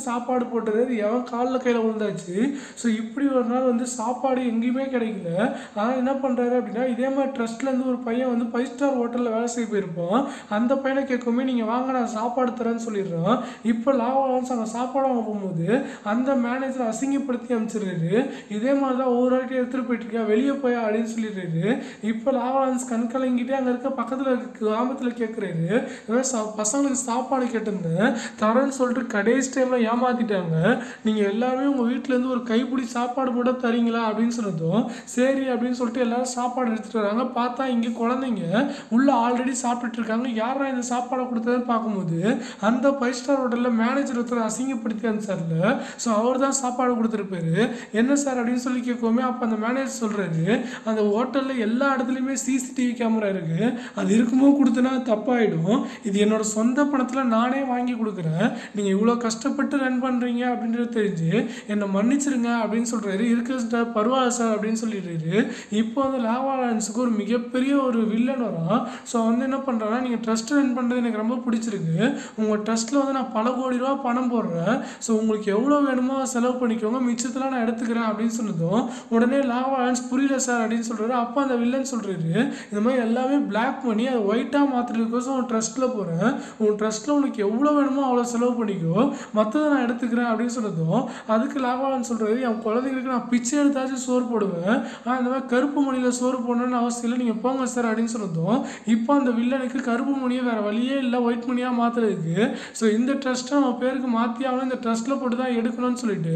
சாப்பாடு போட்டுறது எவன் காலில் கையில் விழுந்தாச்சு. ஸோ இப்படி ஒரு நாள் வந்து சாப்பாடு எங்கேயுமே கிடைக்கல. ஆனால் என்ன பண்ணுறாரு அப்படின்னா, இதே மாதிரி ட்ரஸ்ட்லேருந்து ஒரு பையன் வந்து 5 ஸ்டார் ஹோட்டலில் வேலை செய்ய போயிருப்பான். அந்த பையனை கேட்குமே, நீங்கள் வாங்க நான் சாப்பாடு தரேன்னு சொல்லிடுறான். இப்போ லாவாலன்ஸ் அங்கே சாப்பாடு வாங்க போகும்போது அந்த மேனேஜர் அசிங்கப்படுத்தி அனுப்பிச்சிடுறாரு. இதே மாதிரி தான் ஒவ்வொரு வாட்டி எடுத்துகிட்டு போயிட்டுருக்கேன், வெளியே போய் அப்படின்னு சொல்லிடுறாரு. இப்போ லாவாலன்ஸ் கண் கலங்கிட்டே அங்கே இருக்க பக்கத்தில் இருக்க கிராமத்தில் கேட்குறாரு, பசங்களுக்கு சாப்பாடு கேட்டிருந்தேன் தரேன்னு சொல்லிட்டு கடைசி டைமில் ஏமாற்றிட்டாங்க. நீங்கள் எல்லாருமே உங்கள் வீட்டிலேருந்து ஒரு கைப்பிடி சாப்பாடு போட தரீங்களா அப்படின்னு சொன்னதும் சரி அப்படின்னு சொல்லிட்டு எல்லாரும் சாப்பாடு எடுத்துகிட்டு வராங்க. பார்த்தா இங்கே குழந்தைங்க உள்ளே ஆல்ரெடி சாப்பிட்டுட்டு இருக்காங்க. யாரா இந்த சாப்பாடை கொடுத்ததுன்னு பார்க்கும்போது அந்த 5 ஸ்டார் ஹோட்டலில் மேனேஜர் ஒருத்தர் அசிங்கப்படுத்தி அனுப்பிச்சார்ல, ஸோ அவர் தான் சாப்பாடு கொடுத்துருப்பாரு. என்ன சார் அப்படின்னு சொல்லி கேட்கவுமே அப்போ அந்த மேனேஜர் சொல்கிறாரு, அந்த ஹோட்டலில் எல்லா இடத்துலையுமே சிசிடிவி கேமரா இருக்குது, அது இருக்கும்போது கொடுத்தனா தப்பாயிடும். இது என்னோட சொந்த பணத்தில் நானே வாங்கி கொடுக்குறேன். நீங்கள் இவ்வளோ கஷ்டப்பட்டு ரன் பண்ணுறீங்க அப்படின்றது தெரிஞ்சு என்னை மன்னிச்சிருங்க அப்படின்னு சொல்கிறாரு. இருக்கு சார், பரவாயில்ல சார் அப்படின்னு சொல்லிடுறாரு. இப்போ வந்து லாவாலன்ஸுக்கு ஒரு மிகப்பெரிய ஒரு வில்லன் வரான். ஸோ வந்து என்ன பண்ணுறான்னா, நீங்கள் ட்ரஸ்ட் ரன் பண்ணுறது எனக்கு ரொம்ப பிடிச்சிருக்கு, உங்கள் ட்ரஸ்ட்டில் வந்து நான் பல கோடி ரூபா பணம் போடுறேன், ஸோ உங்களுக்கு எவ்வளோ வேணுமோ செலவு பண்ணிக்கோங்க, மிச்சத்தெல்லாம் நான் எடுத்துக்கிறேன் அப்படின்னு சொன்னதும் உடனே லாவாலன்ஸ் புரியல சார் அப்படின்னு சொல்கிறாரு. அப்போ அந்த வில்லன் சொல்கிறாரு, இந்த மாதிரி எல்லாமே பிளாக் பண்ணி அதை ஒயிட்டாக மாற்றுறதுக்கோசம் உன் ட்ரஸ்ட்டில் போகிறேன், உன் ட்ரஸ்ட்டில் உனக்கு எவ்வளோ வேணுமோ அவ்வளோ செலவு பண்ணிக்கோ, மற்றதை நான் எடுத்துக்கிறேன் அப்படின்னு சொன்னதும் அதுக்கு லாவாலன்ஸ் சொல்கிறாரு, என் குழந்தைங்களுக்கு நான் பிச்சை எடுத்தாச்சும் சோறு போடுவேன், இந்த மாதிரி கருப்பு மணியில் சோறு போடணும்னு அவசியம் இல்லை, நீங்கள் போங்க சார் அப்படின்னு சொன்னதும் இப்போ அந்த வில்லனுக்கு கருப்பு மணியை வேறு வழியே இல்லை ஒயிட் மணியாக மாற்றுறதுக்கு, ஸோ இந்த ட்ரஸ்ட்டை நம்ம பேருக்கு மாற்றி ஆகணும், இந்த ட்ரஸ்ட்டில் போட்டு தான் எடுக்கணும்னு சொல்லிட்டு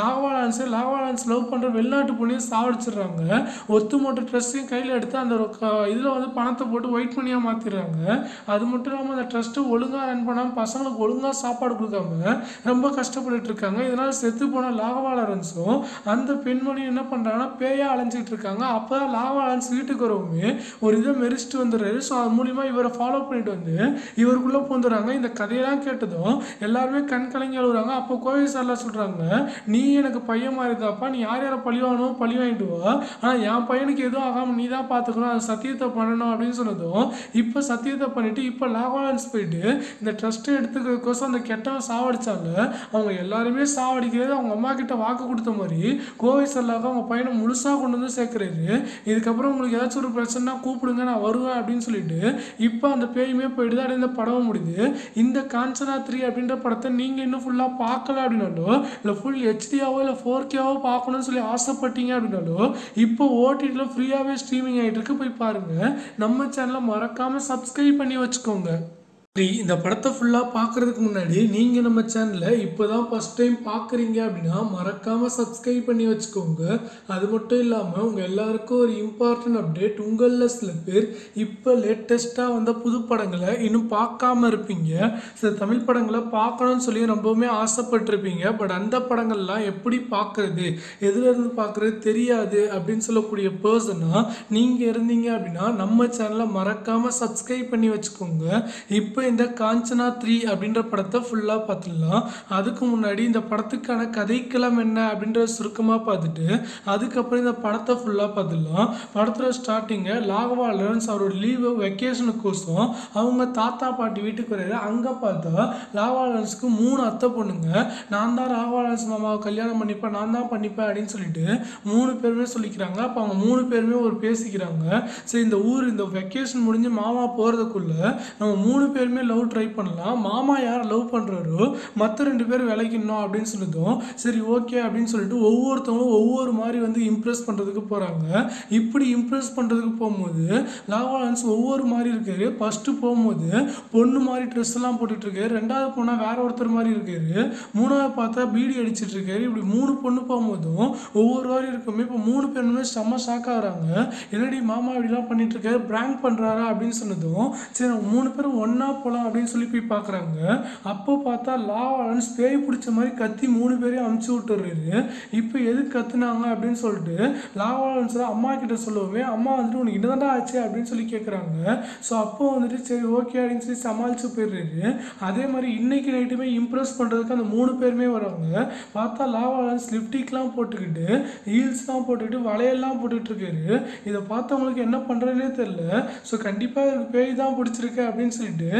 லாவாலன்ஸ் லவ் பண்ணுற வெளிநாட்டு பொண்ணையும் சாவடிச்சிடுறாங்க. ஒத்துமொட்ட ட்ரஸ்ட்டையும் கையில் எடுத்து அந்த இதில் வந்து பணத்தை போட்டு ஒயிட் மணியாக மாற்றிடுறாங்க. அது மட்டும் இல்லாமல் அந்த ட்ரஸ்ட்டு ஒழுங்காக ரன் பண்ணாமல் பசங்களுக்கு ஒழுங்காக சாப்பாடு கொடுக்காம ரொம்ப கஷ்டப்பட்டு இருக்காங்க. இதனால் செத்து போன லாவாலன்ஸும் அந்த பெண்மணியும் என்ன பண்ணுறாங்கன்னா பேயாக அலைஞ்சிட்டு இருக்காங்க. அப்போ தான் லாவாலன்ஸ் வீட்டுக்கு வரவுமே ஒரு இதை மெரிச்சிட்டு வந்துடுறாரு. ஸோ அது மூலிமா இவரை ஃபாலோ பண்ணிட்டு வந்து இவருக்குள்ளே பூந்துடுறாங்க. இந்த கதையெல்லாம் கேட்டதும் எல்லாருமே கண் கலங்கி அழுகுறாங்க. அப்போ கோவில் சார்லாம் சொல்கிறாங்க, நீ எனக்கு பையன் மாதிரி தான்ப்பா, நீ யார் யாரை பழி வாங்கணும் பழி வாங்கிட்டு வா, ஆனால் என் பையனுக்கு எதுவும் ஆகாமல் நீ தான் பார்த்துக்கணும், அது சத்தியத்தை பண்ணணும் அப்படின்னு சொன்னதும் இப்போ சத்தியத்தை பண்ணிவிட்டு இப்போ லாவாலன்ஸ் போயிட்டு இந்த ட்ரஸ்ட்டை எடுத்துக்கிறதுக்கோசம் அந்த கெட்டவன் சாவடிச்சாங்க. அவங்க எல்லாருமே சாவடிக்கிறது அவங்க அம்மா கிட்ட வாக்கு கொடுத்த மாதிரி கோவை சல்லாக அவங்க பையனை முழுசாக கொண்டு வந்து சேர்க்குறாரு. இதுக்கப்புறம் உங்களுக்கு ஏதாச்சும் ஒரு பிரச்சனைனா கூப்பிடுங்க, நான் வருவேன் அப்படின்னு சொல்லிட்டு இப்போ அந்த பேயுமே போயிடுது. அப்படியே இந்த படம் முடியுது. இந்த காஞ்சனா 3 அப்படின்ற படத்தை நீங்கள் இன்னும் ஃபுல்லாக பார்க்கல அப்படின்னாலோ, இல்லை ஃபுல் ஹெச்டியாவோ இல்லை 4Kவோ பார்க்கணும்னு சொல்லி ஆசைப்பட்டீங்க அப்படின்னாலோ இப்போ ஓடிடியில் ஃப்ரீயாகவே ஸ்ட்ரீமிங் ஆகிட்டு இருக்கு, போய் பாருங்கள். நம்ம சேனலை மறக்காமல் சப்ஸ்கிரைப் பண்ணி வச்சுக்கோங்க. இந்த படத்தை ஃபுல்லாக பார்க்குறதுக்கு முன்னாடி நீங்கள் நம்ம சேனலை இப்போ தான் ஃபஸ்ட் டைம் பார்க்குறீங்க அப்படின்னா மறக்காமல் சப்ஸ்கிரைப் பண்ணி வச்சுக்கோங்க. அது மட்டும் இல்லாமல் உங்கள் எல்லாருக்கும் ஒரு இம்பார்ட்டன்ட் அப்டேட், உங்களில் சில பேர் இப்போ லேட்டஸ்ட்டாக வந்த புது படங்களை இன்னும் பார்க்காம இருப்பீங்க. சில தமிழ் படங்களை பார்க்கணும்னு சொல்லி ரொம்பவுமே ஆசைப்பட்டிருப்பீங்க. பட் அந்த படங்கள்லாம் எப்படி பார்க்குறது, எதுலேருந்து பார்க்குறது தெரியாது அப்படின்னு சொல்லக்கூடிய பர்சனாக நீங்கள் இருந்தீங்க அப்படின்னா நம்ம சேனலை மறக்காமல் சப்ஸ்கிரைப் பண்ணி வச்சுக்கோங்க. இப்போ இந்த காஞ்சனா 3 அப்படின்ற படத்தை ஃபுல்லாக பார்த்துடலாம். அதுக்கு முன்னாடி இந்த படத்துக்கான கதைக்களம் என்ன அப்படின்றத சுருக்கமாக பார்த்துட்டு அதுக்கப்புறம் இந்த படத்தை ஃபுல்லாக பார்த்துடலாம். படத்தில் ஸ்டார்டிங்கை லாவாலன்ஸ் அவரோட லீவு வெக்கேஷனுக்கோசம் அவங்க தாத்தா பாட்டி வீட்டுக்கு வர்றாரு. அங்கே பார்த்தா லாவாலன்ஸுக்கு 3 அத்தை பொண்ணுங்க. நான் தான் லாவாலன்ஸ் மாமாவை கல்யாணம் பண்ணிப்பேன், நான் தான் பண்ணிப்பேன் அப்படின்னு சொல்லிட்டு 3 பேருமே சொல்லிக்கிறாங்க. அப்போ அவங்க 3 பேருமே ஒரு பேசிக்கிறாங்க. சரி, இந்த ஊர் இந்த வெக்கேஷன் முடிஞ்சு மாமா போகிறதுக்குள்ள நம்ம 3 பேருமே லவ் ட்ரை பண்ணலாம், மாமா யார் லவ் பண்ணுறாரோ மற்ற 2 பேர் விளைக்கணும் அப்படின்னு சொன்னதும் சரி ஓகே அப்படின்னு சொல்லிட்டு ஒவ்வொருத்தவங்களும் ஒவ்வொரு மாதிரி வந்து இம்ப்ரெஸ் பண்ணுறதுக்கு போகிறாங்க. இப்படி இம்ப்ரெஸ் பண்ணுறதுக்கு போகும்போது லாவாலன்ஸ் ஒவ்வொரு மாதிரி இருக்காரு. ஃபஸ்ட்டு போகும்போது பொண்ணு மாதிரி ட்ரெஸ் எல்லாம் போட்டுட்ருக்காரு, 2வது போனால் வேற ஒருத்தர் மாதிரி இருக்காரு, 3வது பார்த்தா பீடி அடிச்சிட்டு இருக்காரு. இப்படி 3 பொண்ணு போகும்போதும் ஒவ்வொரு மாதிரி இருக்குமே. இப்போ 3 பேருமே செம்ம ஷாக் ஆகிறாங்க. என்னடி மாமா இப்படிலாம் பண்ணிட்டு இருக்காரு, பிராங்க் பண்ணுறாரா அப்படின்னு சொன்னதும் சரி 3 பேரும் ஒன்றா போகலாம் அப்படின்னு சொல்லி போய் பார்க்குறாங்க. அப்போ பார்த்தா லாவாலன்ஸ் பேய் பிடிச்ச மாதிரி கத்தி 3 பேரையும் அமுச்சு விட்டுறாரு. இப்போ எது கத்துனாங்க அப்படின்னு சொல்லிட்டு லாவாலன்ஸ் அம்மா கிட்ட சொல்லவே அம்மா வந்துட்டு உனக்கு என்னதான்டா ஆச்சு அப்படின்னு சொல்லி கேட்குறாங்க. ஸோ அப்போ வந்துட்டு சரி ஓகே அப்படின்னு சொல்லி சமாளித்து போயிடுறாரு. அதே மாதிரி இன்னைக்கு நைட்டுமே இம்ப்ரெஸ் பண்ணுறதுக்கு அந்த 3 பேருமே வராங்க. பார்த்தா லாவாலன்ஸ் லிப்டிக்லாம் போட்டுக்கிட்டு ஹீல்ஸ்லாம் போட்டுக்கிட்டு வளையல்லாம் போட்டுக்கிட்டு இருக்காரு. இதை பார்த்தவங்களுக்கு என்ன பண்ணுறதுனே தெரியல. ஸோ கண்டிப்பாக பேய் தான் பிடிச்சிருக்கு அப்படின்னு சொல்லிட்டு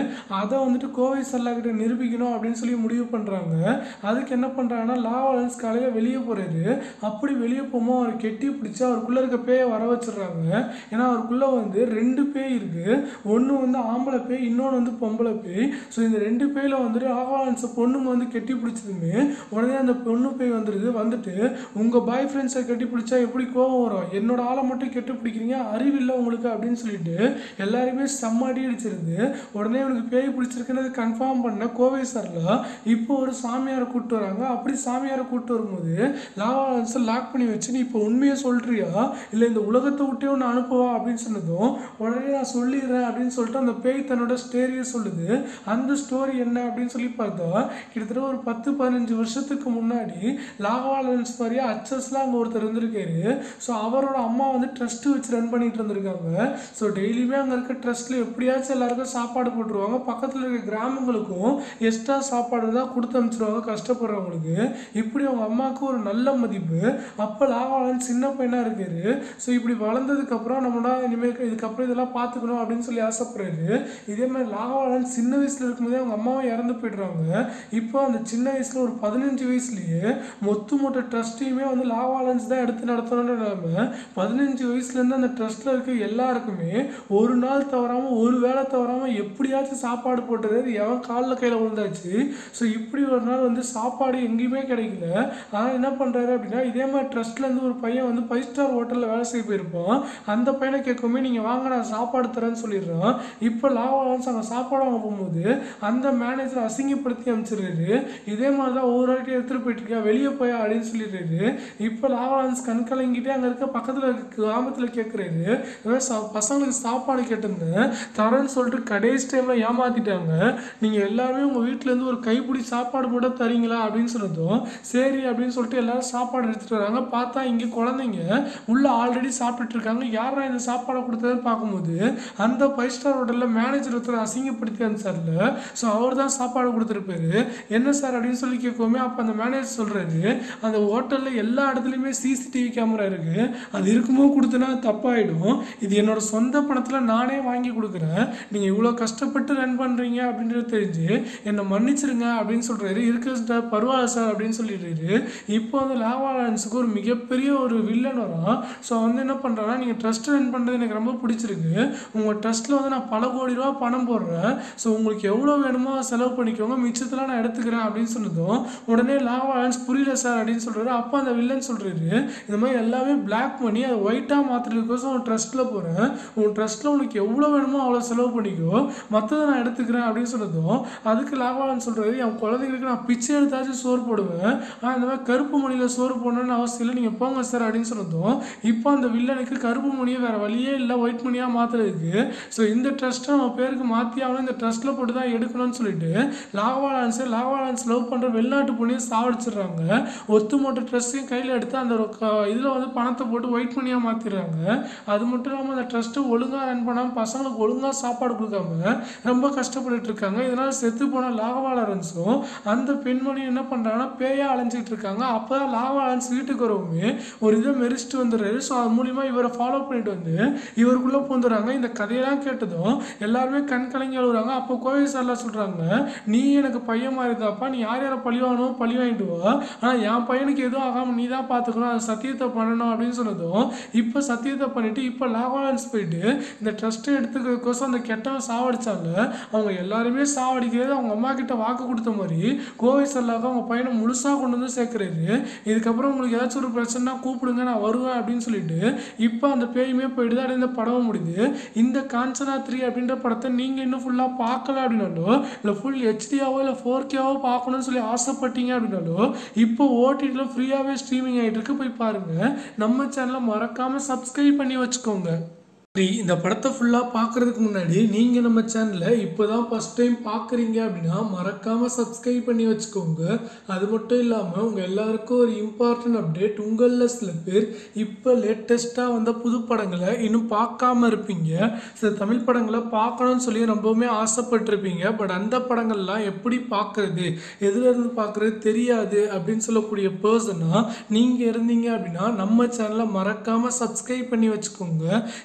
அதை வந்துட்டு கோவை சரளா கிட்ட நிரூபிக்கணும் அப்படின்னு சொல்லி முடிவு பண்ணுறாங்க. அதுக்கு என்ன பண்ணுறாங்கன்னா லாவா லாரன்ஸ் காலையில் வெளியே போகிறாரு. அப்படி வெளியே போகும்போது அவர் கெட்டி பிடிச்சி அவருக்குள்ளே இருக்க பேயை வர வச்சிடுறாங்க. ஏன்னா அவருக்குள்ளே வந்து 2 பேய் இருக்குது. ஒன்று வந்து ஆம்பளை பேய், இன்னொன்று வந்து பொம்பளை பேய். ஸோ இந்த 2 பேயில் வந்துட்டு லாவா லாரன்ஸை பொண்ணுங்க வந்து கெட்டி பிடிச்சதுமே உடனே அந்த பொண்ணு பேய் வந்துட்டு உங்கள் பாய் ஃப்ரெண்ட்ஸை கட்டி பிடிச்சா எப்படி கோவம் வரும், என்னோட ஆளை மட்டும் கெட்டி பிடிக்கிறீங்க, அறிவில்லை உங்களுக்கு அப்படின்னு சொல்லிட்டு எல்லாருமே செம்மாடி அடிச்சிருது. உடனே அவனுக்கு பேய் பிடிச்சிருக்குன்னு கன்ஃபார்ம் பண்ண கோவை சரளா இப்போ ஒரு சாமியாரை கூப்பிட்டு வராங்க. அப்படி சாமியாரை கூப்பிட்டு வரும்போது லாவா லாரன்ஸை லாக் பண்ணி வச்சு நீ இப்போ உண்மையை சொல்றியா இல்லை இந்த உலகத்தை விட்டே ஒன்று அனுப்புவா அப்படின்னு சொன்னதும் உடனே நான் சொல்லிடுறேன் அப்படின்னு சொல்லிட்டு அந்த பேய் தன்னோட ஸ்டோரியை சொல்லுது. அந்த ஸ்டோரி என்ன அப்படின்னு சொல்லி பார்த்தா கிட்டத்தட்ட ஒரு 10-15 வருஷத்துக்கு முன்னாடி லாவா லாரன்ஸ் மாதிரியே அச்சஸ்லாம் அங்கே ஒருத்தர் இருந்திருக்காரு. ஸோ அவரோட அம்மா வந்து ட்ரஸ்ட்டு வச்சு ரன் பண்ணிட்டு இருந்திருக்காங்க. ஸோ டெய்லியுமே அங்கே இருக்க ட்ரஸ்ட்டில் எப்படியாச்சும் எல்லாருக்கும் சாப்பாடு போட்டுருவாங்க. பக்கத்தில் இருக்க கிராமங்களுக்கும் எக்ஸ்ட்ரா சாப்பாடு தான் கொடுத்து அனுப்பிச்சிருவாங்க கஷ்டப்படுறவங்களுக்கு. இப்படி அவங்க அம்மாவுக்கு ஒரு நல்ல மதிப்பு. அப்போ லாவா லாரன்ஸ் சின்ன பையனாக இருக்காரு. ஸோ இப்படி வளர்ந்ததுக்கப்புறம் நம்மளா இனிமேல் இதுக்கப்புறம் இதெல்லாம் பார்த்துக்கணும் அப்படின்னு சொல்லி ஆசைப்படுறாரு. இதே மாதிரி லாவா லாரன்ஸ் சின்ன வயசில் இருக்கும்போதே அவங்க அம்மாவும் இறந்து போய்ட்றாங்க. இப்போ அந்த சின்ன வயசில் ஒரு 15 வயசுலேயே மொத்த ட்ரஸ்ட்டையுமே வந்து லாவா லாரன்ஸ் தான் எடுத்து நடத்தணும்னு நிலைமை. 15 வயசுலேருந்து அந்த ட்ரஸ்ட்டில் இருக்க எல்லாருக்குமே ஒரு நாள் தவறாமல் ஒரு வேளை தவறாமல் எப்படியாச்சும் சாப்பாடு போட்டது எவன் காலில் கையில் விழுந்தாச்சு. ஸோ இப்படி ஒரு நாள் வந்து சாப்பாடு எங்கேயுமே கிடைக்கல. ஆனால் என்ன பண்ணுறாரு அப்படின்னா இதே மாதிரி ட்ரஸ்ட்லேருந்து ஒரு பையன் வந்து 5 ஸ்டார் ஹோட்டலில் வேலை செய்ய போயிருப்பான். அந்த பையனை கேட்குமே நீங்கள் வாங்க நான் சாப்பாடு தரேன்னு சொல்லிடுறான். இப்போ லாவா லாரன்ஸ் அங்கே சாப்பாடு வாங்க போகும்போது அந்த மேனேஜர் அசிங்கப்படுத்தி அனுப்பிச்சிடுறாரு. இதே மாதிரி தான் ஒவ்வொரு வாட்டி எடுத்துகிட்டு போயிட்டுருக்கா வெளியே போய் அப்படின்னு சொல்லிடுறாரு. இப்போ லாவா லாரன்ஸ் கண் கலங்கிட்டே அங்கே இருக்க பக்கத்தில் இருக்க கிராமத்தில் கேட்குறாரு. பசங்களுக்கு சாப்பாடு கேட்டிருந்தேன் தரேன்னு சொல்லிட்டு கடைசி டைமில் ஏமாற்றிட்டாங்க. நீங்கள் எல்லாருமே உங்கள் வீட்டிலேருந்து ஒரு கைப்பிடி சாப்பாடு மட்டும் தரீங்களா அப்படின்னு சொன்னதும் சரி அப்படின்னு சொல்லிட்டு எல்லாரும் சாப்பாடு எடுத்துகிட்டு வராங்க. பார்த்தா இங்கே குழந்தைங்க உள்ளே ஆல்ரெடி சாப்பிட்டுட்டு இருக்காங்க. யாரா இந்த சாப்பாடை கொடுத்ததுன்னு பார்க்கும்போது அந்த 5 ஸ்டார் ஹோட்டலில் மேனேஜர் ஒருத்தர் அசிங்கப்படுத்தி அனுப்பிச்சார்ல. ஸோ அவர் தான் சாப்பாடு கொடுத்துருப்பாரு. என்ன சார் அப்படின்னு சொல்லி கேட்கவுமே அப்போ அந்த மேனேஜர் சொல்கிறாரு அந்த ஹோட்டலில் எல்லா இடத்துலையுமே சிசிடிவி கேமரா இருக்குது. அது இருக்கும்போது கொடுத்தனா தப்பாயிடும். இது என்னோட சொந்த பணத்தில் நானே வாங்கி கொடுக்குறேன். நீங்கள் இவ்வளோ கஷ்டப்பட்டு ரன் பண்ணுறீங்க அப்படின்றது தெரிஞ்சு என்னை மன்னிச்சிருங்க அப்படின்னு சொல்கிறாரு. இருக்கு சார் பரவாயில்ல சார் அப்படின்னு சொல்லிடுறாரு. இப்போ வந்து லாவா லாரன்ஸுக்கு ஒரு மிகப்பெரிய ஒரு வில்லன் வரும். ஸோ வந்து என்ன பண்ணுறாங்கன்னா நீங்கள் ட்ரஸ்ட் ரன் பண்ணுறது எனக்கு ரொம்ப பிடிச்சிருக்கு. உங்கள் ட்ரஸ்ட்டில் வந்து நான் பல கோடி ரூபா பணம் போடுறேன். ஸோ உங்களுக்கு எவ்வளோ வேணுமோ செலவு பண்ணிக்கோங்க, மிச்சத்தெல்லாம் நான் எடுத்துக்கிறேன் அப்படின்னு சொன்னதும் உடனே லாவா லாரன்ஸ் புரியல சார் அப்படின்னு சொல்கிறாரு. அப்போ அந்த வில்லன் சொல்கிறாரு இந்த மாதிரி எல்லாமே பிளாக் பண்ணி அதை ஒயிட்டாக மாற்றுறதுக்கோசம் உன் ட்ரஸ்ட்டில் போகிறேன். உன் ட்ரஸ்ட்டில் உனக்கு எவ்வளோ வேணுமோ அவ்வளோ செலவு பண்ணிக்கோ, மற்றதை நான் எடுத்துக்கிறேன் அப்படின்னு சொன்னதும் அதுக்கு லாவா லாரன்ஸ் சொல்கிறாரு என் குழந்தைங்களுக்கு நான் பிச்சை எடுத்தாச்சும் சோறு போடுவேன். இந்த மாதிரி கருப்பு மணியில் சோறு போடணும்னு அவசியம் இல்லை, நீங்கள் போங்க சார் அப்படின்னு சொன்னதும் இப்போ அந்த வில்லனுக்கு கருப்பு மணியை வேறு வழியே இல்லை ஒயிட் மணியாக மாற்றுறதுக்கு. ஸோ இந்த ட்ரஸ்ட்டை நம்ம பேருக்கு மாற்றி ஆகணும், இந்த ட்ரஸ்ட்டில் போட்டு தான் எடுக்கணும்னு சொல்லிட்டு லாவா லாரன்ஸ் லவ் பண்ணுற வெளிநாட்டு பொண்ணையும் சாவடிச்சிடுறாங்க. ஒத்துமொத்த ட்ரஸ்ட்டையும் கையில் எடுத்து அந்த இதில் வந்து பணத்தை போட்டு ஒயிட் மணியாக மாற்றிடுறாங்க. அது மட்டும் இல்லாமல் அந்த ட்ரஸ்ட்டு ஒழுங்காக ரன் பண்ணாமல் பசங்களுக்கு ஒழுங்காக சாப்பாடு கொடுக்காம ரொம்ப கஷ்டப்பட்டு இருக்காங்க. இதனால் செத்து போன லாவா லாரன்ஸும் அந்த பெண்மணியும் என்ன பண்ணுறாங்கன்னா பேயாக அலைஞ்சிட்டு இருக்காங்க. அப்போ தான் லாவா லாரன்ஸ் வீட்டுக்கு வரவுமே ஒரு இதை மெரிச்சிட்டு வந்துடுறாரு. ஸோ அது மூலிமா இவரை ஃபாலோ பண்ணிட்டு வந்து இவருக்குள்ளே பூந்துடுறாங்க. இந்த கதையெல்லாம் கேட்டதும் எல்லாருமே கண் கலங்கி அழுகுறாங்க. அப்போ கோவை சரளா சொல்கிறாங்க நீ எனக்கு பையன் மாதிரி இருந்தாப்பா, நீ யார் யாரை பழி வாங்கிட்டு வா, ஆனால் என் பையனுக்கு எதுவும் ஆகாமல் நீ தான் பார்த்துக்கணும், அது சத்தியத்தை பண்ணணும் அப்படின்னு சொன்னதும் இப்போ சத்தியத்தை பண்ணிவிட்டு இப்போ லாவா லாரன்ஸ் போயிட்டு இந்த ட்ரஸ்ட்டை எடுத்துக்கிறதுக்கோசம் அந்த கெட்டவன் சாவடிச்சாங்க. அவங்க எல்லாருமே சாவடிக்கிறது அவங்க அம்மா கிட்ட வாக்கு கொடுத்த மாதிரி கோவை சரளாவுக்கு அவங்க பையனை முழுசாக கொண்டு வந்து சேர்க்குறாரு. இதுக்கப்புறம் உங்களுக்கு ஏதாச்சும் ஒரு பிரச்சனைனா கூப்பிடுங்க நான் வருவேன் அப்படின்னு சொல்லிட்டு இப்போ அந்த பேயுமே போயிடுது. அப்படியே இந்த படம் முடியுது. இந்த காஞ்சனா 3 அப்படின்ற படத்தை நீங்கள் இன்னும் ஃபுல்லாக பார்க்கல அப்படின்னாலோ இல்லை ஃபுல் ஹெச்டியாவோ இல்லை 4Kவோ பார்க்கணும்னு சொல்லி ஆசைப்பட்டீங்க அப்படின்னாலோ இப்போ ஓடிடியில் ஃப்ரீயாகவே ஸ்ட்ரீமிங் ஆகிட்டு இருக்கு, போய் பாருங்கள். நம்ம சேனலை மறக்காமல் சப்ஸ்கிரைப் பண்ணி வச்சுக்கோங்க. இந்த படத்தை ஃபுல்லாக பார்க்குறதுக்கு முன்னாடி நீங்கள் நம்ம சேனலை இப்போ தான் ஃபஸ்ட் டைம் பார்க்குறீங்க அப்படின்னா மறக்காமல் சப்ஸ்கிரைப் பண்ணி வச்சுக்கோங்க. அது மட்டும் இல்லாமல் உங்கள் எல்லாருக்கும் ஒரு இம்பார்ட்டன்ட் அப்டேட். உங்களில் சில பேர் இப்போ லேட்டஸ்ட்டாக வந்த புது படங்களை இன்னும் பார்க்காம இருப்பீங்க. சில தமிழ் படங்களை பார்க்கணும்னு சொல்லி ரொம்பவுமே ஆசைப்பட்டிருப்பீங்க. பட் அந்த படங்கள்லாம் எப்படி பார்க்குறது, எதுலேருந்து பார்க்குறது தெரியாது அப்படின்னு சொல்லக்கூடிய பர்சனாக நீங்கள் இருந்தீங்க அப்படின்னா நம்ம சேனலை மறக்காமல் சப்ஸ்கிரைப் பண்ணி வச்சுக்கோங்க. இப்போ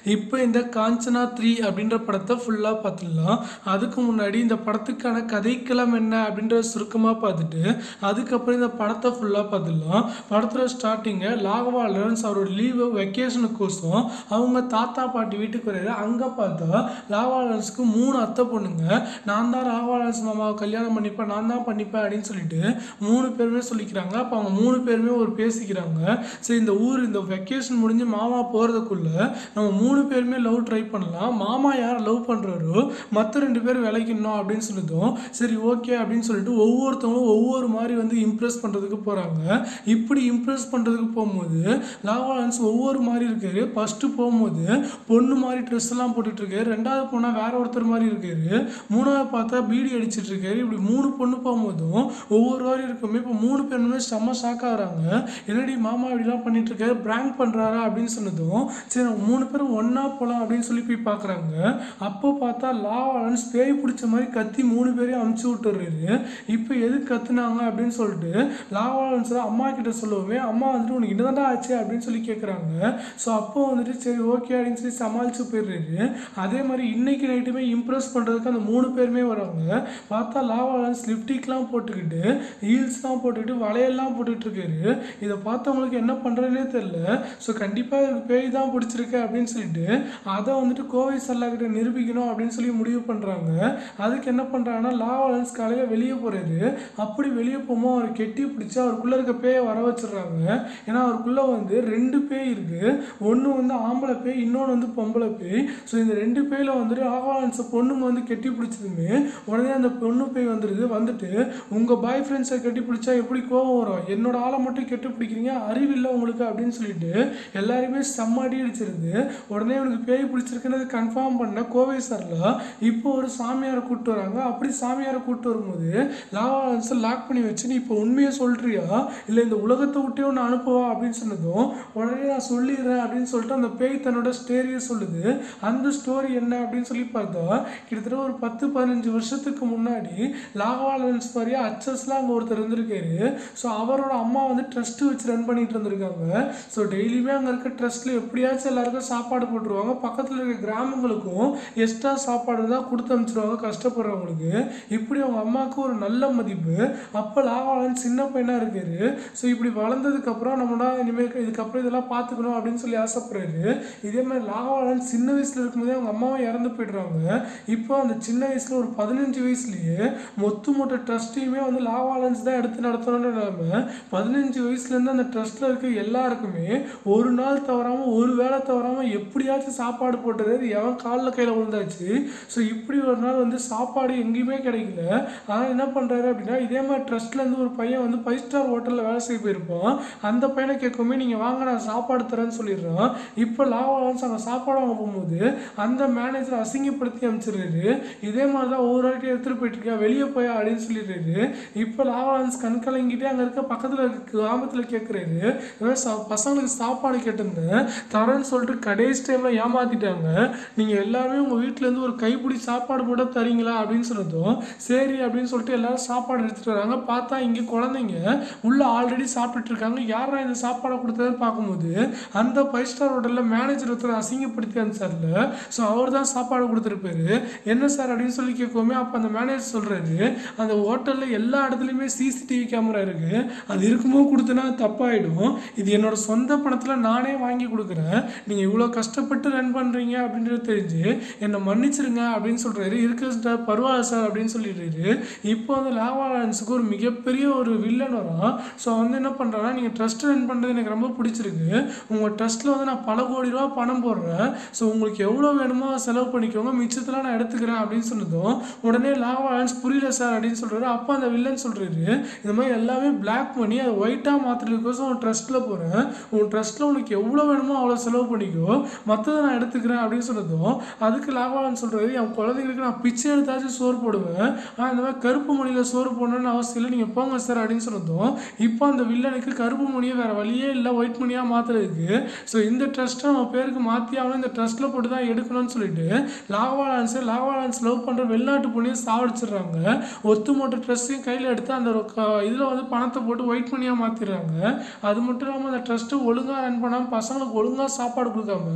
இந்த காஞ்சனா 3 அப்படின்ற படத்தை ஃபுல்லாக பார்த்துடலாம். அதுக்கு முன்னாடி இந்த படத்துக்கான கதைக்களம் என்ன அப்படின்ற சுருக்கமாக பார்த்துட்டு அதுக்கப்புறம் இந்த படத்தை ஃபுல்லாக பார்த்துடலாம். படத்தில் ஸ்டார்டிங்கை ராகவா லாரன்ஸ் அவரோட லீவு வெக்கேஷனுக்கோசம் அவங்க தாத்தா பாட்டி வீட்டுக்கு வர்றாரு. அங்கே பார்த்தா ராகவா லாரன்ஸுக்கு 3 அத்தை பொண்ணுங்க. நான் தான் ராகவா லாரன்ஸ் மாமாவை கல்யாணம் பண்ணிப்பேன், நான் தான் பண்ணிப்பேன் அப்படின்னு சொல்லிட்டு 3 பேருமே சொல்லிக்கிறாங்க. அப்போ அவங்க 3 பேருமே ஒரு பேசிக்கிறாங்க. சரி, இந்த இந்த வெக்கேஷன் முடிஞ்சு மாமா போகிறதுக்குள்ள நம்ம 3 பேருமே லவ் ட்ரை பண்ணலாம், மாமா யார் லவ் பண்ணுறாரோ மற்ற 2 பேர் விளைக்கணும் அப்படின்னு சொல்லிட்டோம். சரி ஓகே அப்படின்னு சொல்லிட்டு ஒவ்வொருத்தவங்களும் ஒவ்வொரு மாதிரி வந்து இம்ப்ரெஸ் பண்ணுறதுக்கு போகிறாங்க. இப்படி இம்ப்ரெஸ் பண்ணுறதுக்கு போகும்போது ராகவா லாரன்ஸ் ஒவ்வொரு மாதிரி இருக்காரு. ஃபஸ்ட்டு போகும்போது பொண்ணு மாதிரி ட்ரெஸ் எல்லாம் போட்டுட்ருக்காரு, 2வது போனால் வேற ஒருத்தர் மாதிரி இருக்காரு, 3வது பார்த்தா பீடி அடிச்சிட்டு இருக்காரு. இப்படி 3 பொண்ணு போகும்போதும் ஒவ்வொரு மாதிரி இருக்குமே. இப்போ 3 பேருமே செம்ம ஷாக் ஆகிறாங்க. என்னடி மாமா இப்படிலாம் பண்ணிட்டு இருக்காரு, பிராங்க் பண்ணுறாரா அப்படின்னு சொன்னதும் சரி 3 பேரும் ஒன்றா போகலாம் அப்படின்னு சொல்லி போய் பார்க்குறாங்க. அப்போ பார்த்தா ராகவா லாரன்ஸ் பேய் பிடிச்ச மாதிரி கத்தி 3 பேரையும் அமுச்சு விட்டுறாரு. இப்போ எது கத்துனாங்க அப்படின்னு சொல்லிட்டு ராகவா லாரன்ஸ் அம்மா கிட்ட சொல்லவே அம்மா வந்துட்டு உனக்கு என்னதான்டா ஆச்சு அப்படின்னு சொல்லி கேட்குறாங்க. ஸோ அப்போ வந்துட்டு சரி ஓகே அப்படின்னு சொல்லி சமாளித்து போயிடுறாரு. அதே மாதிரி இன்னைக்கு நைட்டுமே இம்ப்ரெஸ் பண்ணுறதுக்கு அந்த 3 பேருமே வராங்க. பார்த்தா ராகவா லாரன்ஸ் லிப்டிக்லாம் போட்டுக்கிட்டு ஹீல்ஸ்லாம் போட்டுக்கிட்டு வளையல்லாம் போட்டுக்கிட்டு இருக்காரு. இதை பார்த்தவங்களுக்கு என்ன பண்ணுறதுனே தெரியல. ஸோ கண்டிப்பாக எனக்கு பேய் தான் பிடிச்சிருக்கு அப்படின்னு சொல்லிட்டு அதை வந்துட்டு கோவை சரளா கிட்ட நிரூபிக்கணும் அப்படின்னு சொல்லி முடிவு பண்ணுறாங்க. அதுக்கு என்ன பண்ணுறாங்கன்னா ராகவா லாரன்ஸ் காலையில் வெளியே போகிறாரு. அப்படி வெளியே போகும்போது அவர் கெட்டி பிடிச்சி அவருக்குள்ளே இருக்க பேயை வர வச்சிடுறாங்க. ஏன்னா அவருக்குள்ளே வந்து 2 பேய் இருக்குது, ஒன்று வந்து ஆம்பளை பேய், இன்னொன்று வந்து பொம்பளை பேய். ஸோ இந்த 2 பேயில் வந்துட்டு ராகவா லாரன்ஸை பொண்ணுங்க வந்து கெட்டி பிடிச்சதுமே உடனே அந்த பொண்ணு பேய் வந்துட்டு உங்கள் பாய் ஃப்ரெண்ட்ஸை கட்டி பிடிச்சா எப்படி கோவம் வரும், என்னோட ஆளை மட்டும் கெட்டி பிடிக்கிறீங்க, அறிவில்லை உங்களுக்கு அப்படின்னு சொல்லிட்டு எல்லாருமே செம்மாடி அடிச்சிருது. உடனே உனக்கு பேய் பிடிச்சிருக்குன்னு கன்ஃபார்ம் பண்ண கோவை சரளா இப்போ ஒரு சாமியாரை கூப்பிட்டு வராங்க. அப்படி சாமியாரை கூப்பிட்டு வரும்போது ராகவா லாரன்ஸை லாக் பண்ணி வச்சு நீ இப்போ உண்மையை சொல்றியா இல்லை இந்த உலகத்தை விட்டே ஒன்று அனுப்புவா அப்படின்னு சொன்னதும் உடனே நான் சொல்லிடுறேன் அப்படின்னு சொல்லிட்டு அந்த பேய் தன்னோட ஸ்டோரியை சொல்லுது. அந்த ஸ்டோரி என்ன அப்படின்னு சொல்லி பார்த்தா கிட்டத்தட்ட ஒரு 10-15 வருஷத்துக்கு முன்னாடி ராகவா லாரன்ஸ் மாதிரியா அச்சஸ்லாம் அங்கே ஒருத்தர் இருந்திருக்காரு. ஸோ அவரோட அம்மா வந்து ட்ரஸ்ட்டு வச்சு ரன் பண்ணிட்டு இருந்திருக்காங்க. ஸோ டெய்லியுமே அங்கே இருக்க ட்ரஸ்ட்டில் எப்படியாச்சும் எல்லாருக்கும் சாப்பாடு போட்டுருவாங்க. பக்கத்தில் இருக்க கிராமங்களுக்கும் எக்ஸ்ட்ரா சாப்பாடு தான் கொடுத்து அனுப்பிச்சிருவாங்க கஷ்டப்படுறவங்களுக்கு. இப்படி அவங்க அம்மாவுக்கு ஒரு நல்ல மதிப்பு. அப்போ ராகவா லாரன்ஸ் சின்ன பையனாக இருக்காரு. ஸோ இப்படி வளர்ந்ததுக்கப்புறம் நம்மளா இனிமேல் இதுக்கப்புறம் இதெல்லாம் பார்த்துக்கணும் அப்படின்னு சொல்லி ஆசைப்படுறாரு. இதே மாதிரி ராகவா லாரன்ஸ் சின்ன வயசில் இருக்கும்போதே அவங்க அம்மாவும் இறந்து போய்டுறாங்க. இப்போ அந்த சின்ன வயசில் ஒரு 15 வயசுலேயே மொத்த ட்ரஸ்ட்டையுமே வந்து ராகவா லாரன்ஸ் தான் எடுத்து நடத்தணும்னு நிலைமை. 15 வயசுலேருந்து அந்த ட்ரஸ்ட்டில் இருக்க எல்லாருக்குமே ஒரு நாள் தவறாமல் ஒரு வேளை தவறாமல் எப்படியாச்சும் சாப்பாடு போட்டது எவன் காலில் கையில் விழுந்தாச்சு. ஸோ இப்படி ஒரு நாள் வந்து சாப்பாடு எங்கேயுமே கிடைக்கல. ஆனால் என்ன பண்ணுறாரு அப்படின்னா இதே மாதிரி ட்ரஸ்ட்லேருந்து ஒரு பையன் வந்து 5 ஸ்டார் ஹோட்டலில் வேலை செய்ய போயிருப்பான். அந்த பையனை கேட்குமே நீங்கள் வாங்க நான் சாப்பாடு தரேன்னு சொல்லிடுறான். இப்போ ராகவா லாரன்ஸ் அங்கே சாப்பாடு வாங்க போகும்போது அந்த மேனேஜர் அசிங்கப்படுத்தி அனுப்பிச்சிடுறாரு. இதே மாதிரி தான் ஒவ்வொரு வாட்டி எடுத்துகிட்டு போயிட்டுருக்கேன், வெளியே போயா அப்படின்னு சொல்லிடுறாரு. இப்போ ராகவா லாரன்ஸ் கண் கலங்கிட்டே அங்கே இருக்க பக்கத்தில் இருக்க கிராமத்தில் கேட்குறாரு, பசங்களுக்கு சாப்பாடு கேட்டிருந்தேன் தரேன்னு சொல்லிட்டு கடைசி டைமில் ஏமாற்றிட்டாங்க, நீங்கள் எல்லாருமே உங்கள் வீட்டிலேருந்து ஒரு கைப்பிடி சாப்பாடு மட்டும் தரீங்களா அப்படின்னு சொன்னதும் சரி அப்படின்னு சொல்லிட்டு எல்லாரும் சாப்பாடு எடுத்துகிட்டு வராங்க. பார்த்தா இங்கே குழந்தைங்க உள்ளே ஆல்ரெடி சாப்பிட்டுட்டு இருக்காங்க. யாரா இந்த சாப்பாடை கொடுத்ததுன்னு பார்க்கும்போது அந்த 5 ஸ்டார் ஹோட்டலில் மேனேஜர் ஒருத்தர் அசிங்கப்படுத்தி அனுப்பிச்சார்ல, ஸோ அவர் தான் சாப்பாடு கொடுத்துருப்பாரு. என்ன சார் அப்படின்னு சொல்லி கேட்குவோமே அப்போ அந்த மேனேஜர் சொல்கிறாரு, அந்த ஹோட்டலில் எல்லா இடத்துலையுமே சிசிடிவி கேமரா இருக்குது, அது இருக்கும்போது கொடுத்தனா தப்பாயிடும், இது என்னோட சொந்த பணத்தில் நானே வாங்கி கொடுக்குறேன், நீங்கள் இவ்வளோ கஷ்டப்பட்டு ரன் பண்ணுறீங்க அப்படின்றது தெரிஞ்சு என்னை மன்னிச்சிருங்க அப்படின்னு சொல்கிறாரு. இருக்கு சார் பரவாயில்ல சார் அப்படின்னு சொல்லிடுறாரு. இப்போ வந்து ராகவா லாரன்ஸுக்கு ஒரு மிகப்பெரிய ஒரு வில்லன் வரும். ஸோ வந்து என்ன பண்ணுறாங்கன்னா நீங்கள் ட்ரஸ்ட் ரன் பண்ணுறது எனக்கு ரொம்ப பிடிச்சிருக்கு, உங்கள் ட்ரஸ்ட்டில் வந்து நான் பல கோடி ரூபா பணம் போடுறேன், ஸோ உங்களுக்கு எவ்வளோ வேணுமோ செலவு பண்ணிக்கோங்க, மிச்சத்தெல்லாம் நான் எடுத்துக்கிறேன் அப்படின்னு சொன்னதும் உடனே ராகவா லாரன்ஸ் புரியல சார் அப்படின்னு சொல்கிறாரு. அப்போ அந்த வில்லன் சொல்கிறாரு, இந்த மாதிரி எல்லாமே பிளாக் பண்ணி அதை ஒயிட்டாக மாற்றுறதுக்கோசம் உன் ட்ரஸ்ட்டில் போகிறேன், உன் ட்ரஸ்ட்டில் உனக்கு எவ்வளோ வேணுமோ அவ்வளோ செலவு பண்ணிக்கோ, மற்றதை நான் எடுத்துக்கிறேன் அப்படின்னு சொன்னதும் அதுக்கு ராகவா லாரன்ஸ் சொல்கிறாரு, என் குழந்தைங்களுக்கு நான் பிச்சை எடுத்தாச்சும் சோறு போடுவேன், இந்த மாதிரி கருப்பு மணியில் சோறு போடணும்னு அவசியம் இல்லை, நீங்கள் போங்க சார் அப்படின்னு சொன்னதும் இப்போ அந்த வில்லனுக்கு கருப்பு மணியை வேறு வழியே இல்லை ஒயிட் மணியாக மாற்றுறதுக்கு, ஸோ இந்த ட்ரஸ்ட்டை நம்ம பேருக்கு மாற்றி ஆகணும், இந்த ட்ரஸ்ட்டில் போட்டு தான் எடுக்கணும்னு சொல்லிட்டு ராகவா லாரன்ஸ் லவ் பண்ணுற வெளிநாட்டு பொண்ணையும் சாவடிச்சிடுறாங்க. ஒத்துமொத்த ட்ரஸ்ட்டையும் கையில் எடுத்து அந்த இதில் வந்து பணத்தை போட்டு ஒயிட் மணியாக மாற்றிடுறாங்க. அது மட்டும் இல்லாமல் அந்த ட்ரஸ்ட்டு ஒழுங்காக ரன் பண்ணாமல் பசங்களுக்கு ஒழுங்காக சாப்பாடு கொடுக்காம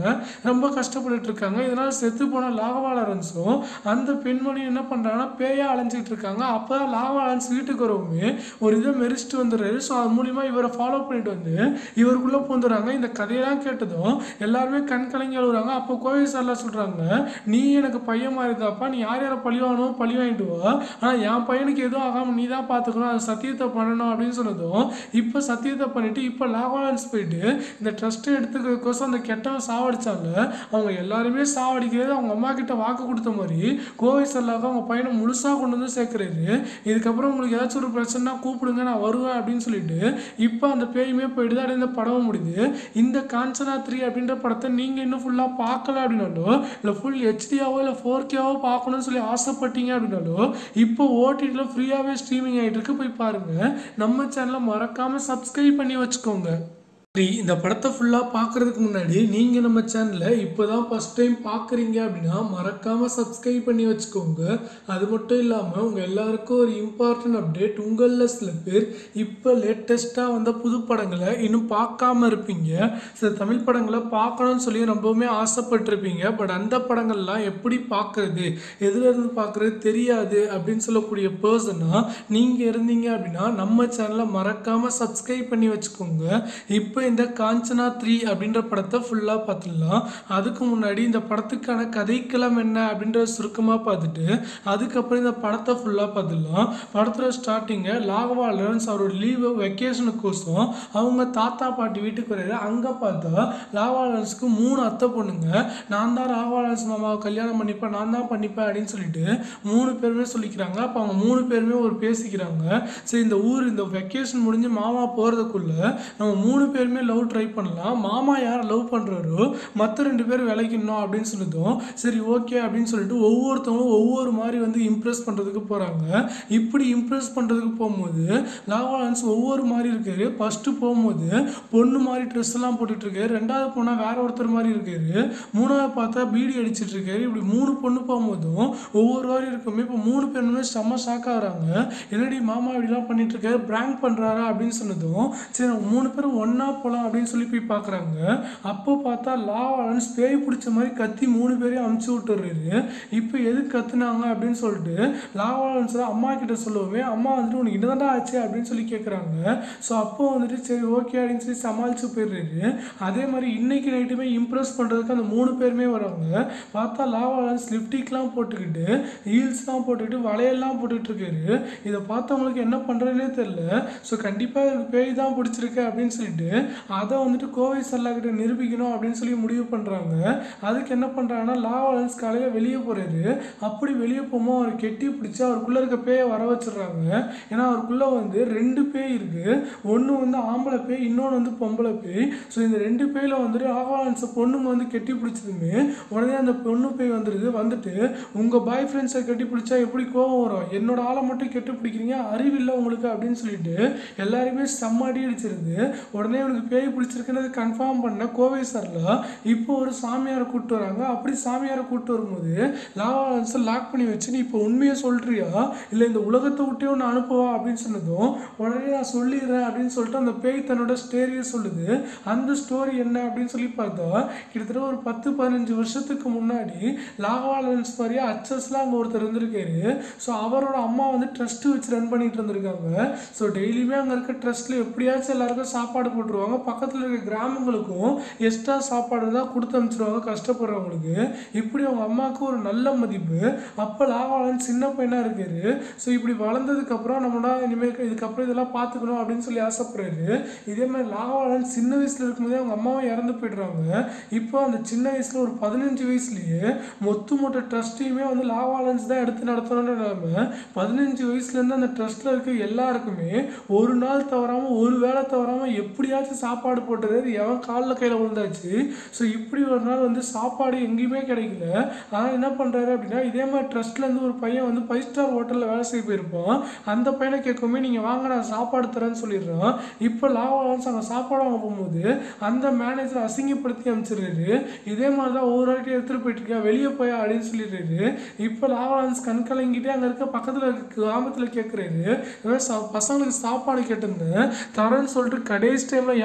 ரொம்ப கஷ்டப்பட்டுட்டு இருக்காங்க. இதனால் செத்து போன லாவா லாரன்ஸும் அந்த பெண்மணியும் என்ன பண்ணுறாங்கன்னா பேயா அலைஞ்சிட்டு இருக்காங்க. அப்போ தான் லாவா லாரன்ஸ் வீட்டுக்கு வரவுமே ஒரு இதை மெரிச்சிட்டு வந்துடுறாரு. ஸோ அது மூலிமா இவரை ஃபாலோ பண்ணிட்டு வந்து இவருக்குள்ளே பூந்துடுறாங்க. இந்த கதையெல்லாம் கேட்டதும் எல்லாருமே கண் கலங்கி அழுகுறாங்க. அப்போ கோவை சார்லாம் சொல்கிறாங்க, நீ எனக்கு பையன் மாதிரி இருந்தாப்பா, நீ யார் யாரை பழி வாங்கணும் பழி வாங்கிட்டு வா, ஆனால் என் பையனுக்கு எதுவும் ஆகாமல் நீ தான் பார்த்துக்கணும், அது சத்தியத்தை பண்ணணும் அப்படின்னு சொன்னதும் இப்போ சத்தியத்தை பண்ணிட்டு இப்போ லாவா லாரன்ஸ் போயிட்டு இந்த ட்ரஸ்ட்டை எடுத்துக்கிறதுக்கோசம் அந்த கெட்டவன் சாவடிச்சாங்க. அவங்க எல்லாருமே சாவடிக்கிறது அவங்க அம்மா கிட்ட வாக்கு கொடுத்த மாதிரி கோவை சல்லாக அவங்க பையனை முழுசாக கொண்டு வந்து சேர்க்குறாரு. இதுக்கப்புறம் உங்களுக்கு ஏதாச்சும் ஒரு பிரச்சனைனா கூப்பிடுங்க, நான் வருவேன் அப்படின்னு சொல்லிட்டு இப்போ அந்த பேயுமே போயிட்டு தான் இந்த படம் முடியுது. இந்த காஞ்சனா 3 அப்படின்ற படத்தை நீங்கள் இன்னும் ஃபுல்லாக பார்க்கல அப்படின்னாலோ இல்லை ஃபுல் ஹெச்டியாவோ இல்லை 4Kவோ பார்க்கணும்னு சொல்லி ஆசைப்பட்டீங்க அப்படின்னாலோ இப்போ ஓடிடியில் ஃப்ரீயாகவே ஸ்ட்ரீமிங் ஆகிட்டு இருக்கு, போய் பாருங்கள். நம்ம சேனலை மறக்காமல் சப்ஸ்கிரைப் பண்ணி வச்சுக்கோங்க. இந்த படத்தை ஃபுல்லாக பார்க்குறதுக்கு முன்னாடி நீங்கள் நம்ம சேனலை இப்போ தான் ஃபஸ்ட் டைம் பார்க்குறீங்க அப்படின்னா மறக்காமல் சப்ஸ்கிரைப் பண்ணி வச்சுக்கோங்க. அது மட்டும் இல்லாமல் உங்கள் எல்லாருக்கும் ஒரு இம்பார்ட்டன்ட் அப்டேட், உங்களில் சில பேர் இப்போ லேட்டஸ்ட்டாக வந்த புது படங்களை இன்னும் பார்க்காம இருப்பீங்க. சில தமிழ் படங்களை பார்க்கணும்னு சொல்லி ரொம்பவுமே ஆசைப்பட்டிருப்பீங்க. பட் அந்த படங்கள்லாம் எப்படி பார்க்குறது, எதுலேருந்து பார்க்குறது தெரியாது அப்படின்னு சொல்லக்கூடிய பர்சனாக நீங்கள் இருந்தீங்க அப்படின்னா நம்ம சேனலை மறக்காமல் சப்ஸ்கிரைப் பண்ணி வச்சுக்கோங்க. இப்போ இந்த காஞ்சனா 3 அப்படின்ற படத்தை ஃபுல்லாக பார்த்துடலாம். அதுக்கு முன்னாடி இந்த படத்துக்கான கதைக்களம் என்ன அப்படின்ற சுருக்கமாக பார்த்துட்டு அதுக்கப்புறம் இந்த படத்தை ஃபுல்லாக பார்த்துடலாம். படத்தில் ஸ்டார்டிங்கை லாவா லாரன்ஸ் அவரோட லீவு வெக்கேஷனுக்கோசம் அவங்க தாத்தா பாட்டி வீட்டுக்கு வர்றாரு. அங்கே பார்த்தா லாவா லாரன்ஸுக்கு 3 அத்தை பொண்ணுங்க. நான் தான் லாவா லாரன்ஸ் மாமாவை கல்யாணம் பண்ணிப்பேன், நான் தான் பண்ணிப்பேன் அப்படின்னு சொல்லிட்டு 3 பேருமே சொல்லிக்கிறாங்க. அப்போ அவங்க 3 பேருமே ஒரு பேசிக்கிறாங்க, சரி இந்த ஊர் இந்த வெக்கேஷன் முடிஞ்சு மாமா போகிறதுக்குள்ள நம்ம 3 பேருமே லவ் ட்ரை பண்ணலாம், மாமா யாரை லவ் பண்ணுறாரோ மற்ற 2 பேர் விளைக்கணும் அப்படின்னு சொல்லிட்டோம். சரி ஓகே அப்படின்னு சொல்லிட்டு ஒவ்வொருத்தவங்களும் ஒவ்வொரு மாதிரி வந்து இம்ப்ரெஸ் பண்ணுறதுக்கு போகிறாங்க. இப்படி இம்ப்ரெஸ் பண்ணுறதுக்கு போகும்போது லாவா லாரன்ஸ் ஒவ்வொரு மாதிரி இருக்காரு. ஃபஸ்ட்டு போகும்போது பொண்ணு மாதிரி ட்ரெஸ் எல்லாம் போட்டுட்ருக்காரு, 2வது போனால் வேற ஒருத்தர் மாதிரி இருக்காரு, 3வது பார்த்தா பீடி அடிச்சிட்டு இருக்காரு. இப்படி 3 பொண்ணு போகும்போதும் ஒவ்வொரு மாதிரி இருக்குமே. இப்போ 3 பேருமே செம்ம ஷாக் ஆகிறாங்க, என்னடி மாமா இப்படிலாம் பண்ணிட்டு இருக்காரு, பிராங்க் பண்ணுறாரா அப்படின்னு சொன்னதும் சரி 3 பேரும் ஒன்றா போகலாம் அப்படின்னு சொல்லி போய் பார்க்குறாங்க. அப்போ பார்த்தா லாவா லாரன்ஸ் பேய் பிடிச்ச மாதிரி கத்தி 3 பேரையும் அமுச்சு விட்டுறாரு. இப்போ எது கத்துனாங்க அப்படின்னு சொல்லிட்டு லாவா லாரன்ஸ் அம்மா கிட்ட சொல்லுவோமே, அம்மா வந்துட்டு உனக்கு என்னதான்டா ஆச்சு அப்படின்னு சொல்லி கேட்குறாங்க. ஸோ அப்போ வந்துட்டு சரி ஓகே அப்படின்னு சொல்லி சமாளித்து போயிடுறாரு. அதே மாதிரி இன்னைக்கு நைட்டுமே இம்ப்ரெஸ் பண்ணுறதுக்கு அந்த 3 பேருமே வராங்க. பார்த்தா லாவா லாரன்ஸ் லிப்டிக்லாம் போட்டுக்கிட்டு ஹீல்ஸ்லாம் போட்டுக்கிட்டு வளையல்லாம் போட்டுக்கிட்டு இருக்காரு. இதை பார்த்தவங்களுக்கு என்ன பண்ணுறதுனே தெரியல. ஸோ கண்டிப்பாக பேய் தான் பிடிச்சிருக்கு அப்படின்னு சொல்லிட்டு அதை வந்துட்டு கோவை சல்லா கிட்ட நிரூபிக்கணும் அப்படின்னு சொல்லி முடிவு பண்ணுறாங்க. அதுக்கு என்ன பண்ணுறாங்கன்னா லாவா லாரன்ஸ் காலையில் வெளியே போகிறாரு. அப்படி வெளியே போகும்போது அவர் கெட்டி பிடிச்சி அவருக்குள்ளே இருக்க பேயை வர வச்சிடுறாங்க. ஏன்னா அவருக்குள்ளே வந்து 2 பேய் இருக்குது, ஒன்று வந்து ஆம்பளை பேய், இன்னொன்று வந்து பொம்பளை பேய். ஸோ இந்த 2 பேயில் வந்துட்டு லாவா லாரன்ஸை பொண்ணுங்க வந்து கெட்டி பிடிச்சதுமே உடனே அந்த பொண்ணு பேய் வந்துட்டு உங்கள் பாய் ஃப்ரெண்ட்ஸை கட்டி பிடிச்சா எப்படி கோவம் வரும், என்னோட ஆளை மட்டும் கெட்டி பிடிக்கிறீங்க, அறிவில்லை உங்களுக்கு அப்படின்னு சொல்லிட்டு எல்லாருமே செம்மாடி அடிச்சிருது. உடனே உனக்கு பேய் பிடிச்சிருக்குன்னு கன்ஃபார்ம் பண்ண கோவை சார்ல இப்போ ஒரு சாமியாரை கூப்பிட்டு வராங்க. அப்படி சாமியாரை கூப்பிட்டு வரும்போது லாவா லாரன்ஸை லாக் பண்ணி வச்சு நீ இப்போ உண்மையை சொல்றியா இல்லை இந்த உலகத்தை விட்டே ஒன்று அனுப்புவா அப்படின்னு சொன்னதும் உடனே நான் சொல்லிடுறேன் அப்படின்னு சொல்லிட்டு அந்த பேய் தன்னோட ஸ்டோரியை சொல்லுது. அந்த ஸ்டோரி என்ன அப்படின்னு சொல்லி பார்த்தா கிட்டத்தட்ட ஒரு 10-15 வருஷத்துக்கு முன்னாடி லாவா லாரன்ஸ் மாதிரியே அச்சஸ்லாம் அங்கே ஒருத்தர் இருந்திருக்காரு. ஸோ அவரோட அம்மா வந்து ட்ரஸ்ட்டு வச்சு ரன் பண்ணிட்டு இருந்திருக்காங்க. ஸோ டெய்லியுமே அங்கே இருக்க ட்ரஸ்ட்டில் எப்படியாச்சும் எல்லாருக்கும் சாப்பாடு போட்டுருவாங்க. பக்கத்தில் இருக்க கிராமங்களுக்கும் எக்ஸ்ட்ரா சாப்பாடு தான் கொடுத்து அனுப்பிச்சிருவாங்க கஷ்டப்படுறவங்களுக்கு. இப்படி அவங்க அம்மாவுக்கு ஒரு நல்ல மதிப்பு. அப்போ லாவா லாரன்ஸ் சின்ன பையனாக இருக்காரு. ஸோ இப்படி வளர்ந்ததுக்கப்புறம் நம்மளா இனிமேல் இதுக்கப்புறம் இதெல்லாம் பார்த்துக்கணும் அப்படின்னு சொல்லி ஆசைப்படுறாரு. இதே மாதிரி லாவா லாரன்ஸ் சின்ன வயசில் இருக்கும்போதே அவங்க அம்மாவும் இறந்து போய்ட்றாங்க. இப்போ அந்த சின்ன வயசில் ஒரு 15 வயசுலேயே மொத்த ட்ரஸ்ட்டையுமே வந்து லாவா லாரன்ஸ் தான் எடுத்து நடத்தணும்னு நிலைமை. 15 வயசுலேருந்து அந்த ட்ரஸ்ட்டில் இருக்க எல்லாருக்குமே ஒரு நாள் தவறாமல் ஒரு வேளை தவறாமல் எப்படியாச்சும் சாப்பாடு போட்டது எவன் காலில் கையில் விழுந்தாச்சு. ஸோ இப்படி ஒரு நாள் வந்து சாப்பாடு எங்கேயுமே கிடைக்கல. ஆனால் என்ன பண்ணுறாரு அப்படின்னா இதே மாதிரி ட்ரஸ்ட்லேருந்து ஒரு பையன் வந்து 5 ஸ்டார் ஹோட்டலில் வேலை செய்ய போயிருப்பான். அந்த பையனை கேட்குமே நீங்கள் வாங்க நான் சாப்பாடு தரேன்னு சொல்லிடுறான். இப்போ லாவா லாரன்ஸ் அங்கே சாப்பாடு வாங்க போகும்போது அந்த மேனேஜர் அசிங்கப்படுத்தி அனுப்பிச்சிடுறாரு. இதே மாதிரி தான் ஒவ்வொரு வாட்டி எடுத்துகிட்டு போயிட்டுருக்கேன், வெளியே போயா அப்படின்னு சொல்லிடுறாரு. இப்போ லாவா லாரன்ஸ் கண் கலங்கிட்டே அங்கே இருக்க பக்கத்தில் இருக்க கிராமத்தில் கேட்குறாரு, பசங்களுக்கு சாப்பாடு கேட்டிருந்தேன் தரேன்னு சொல்லிட்டு கடைசி டைமில்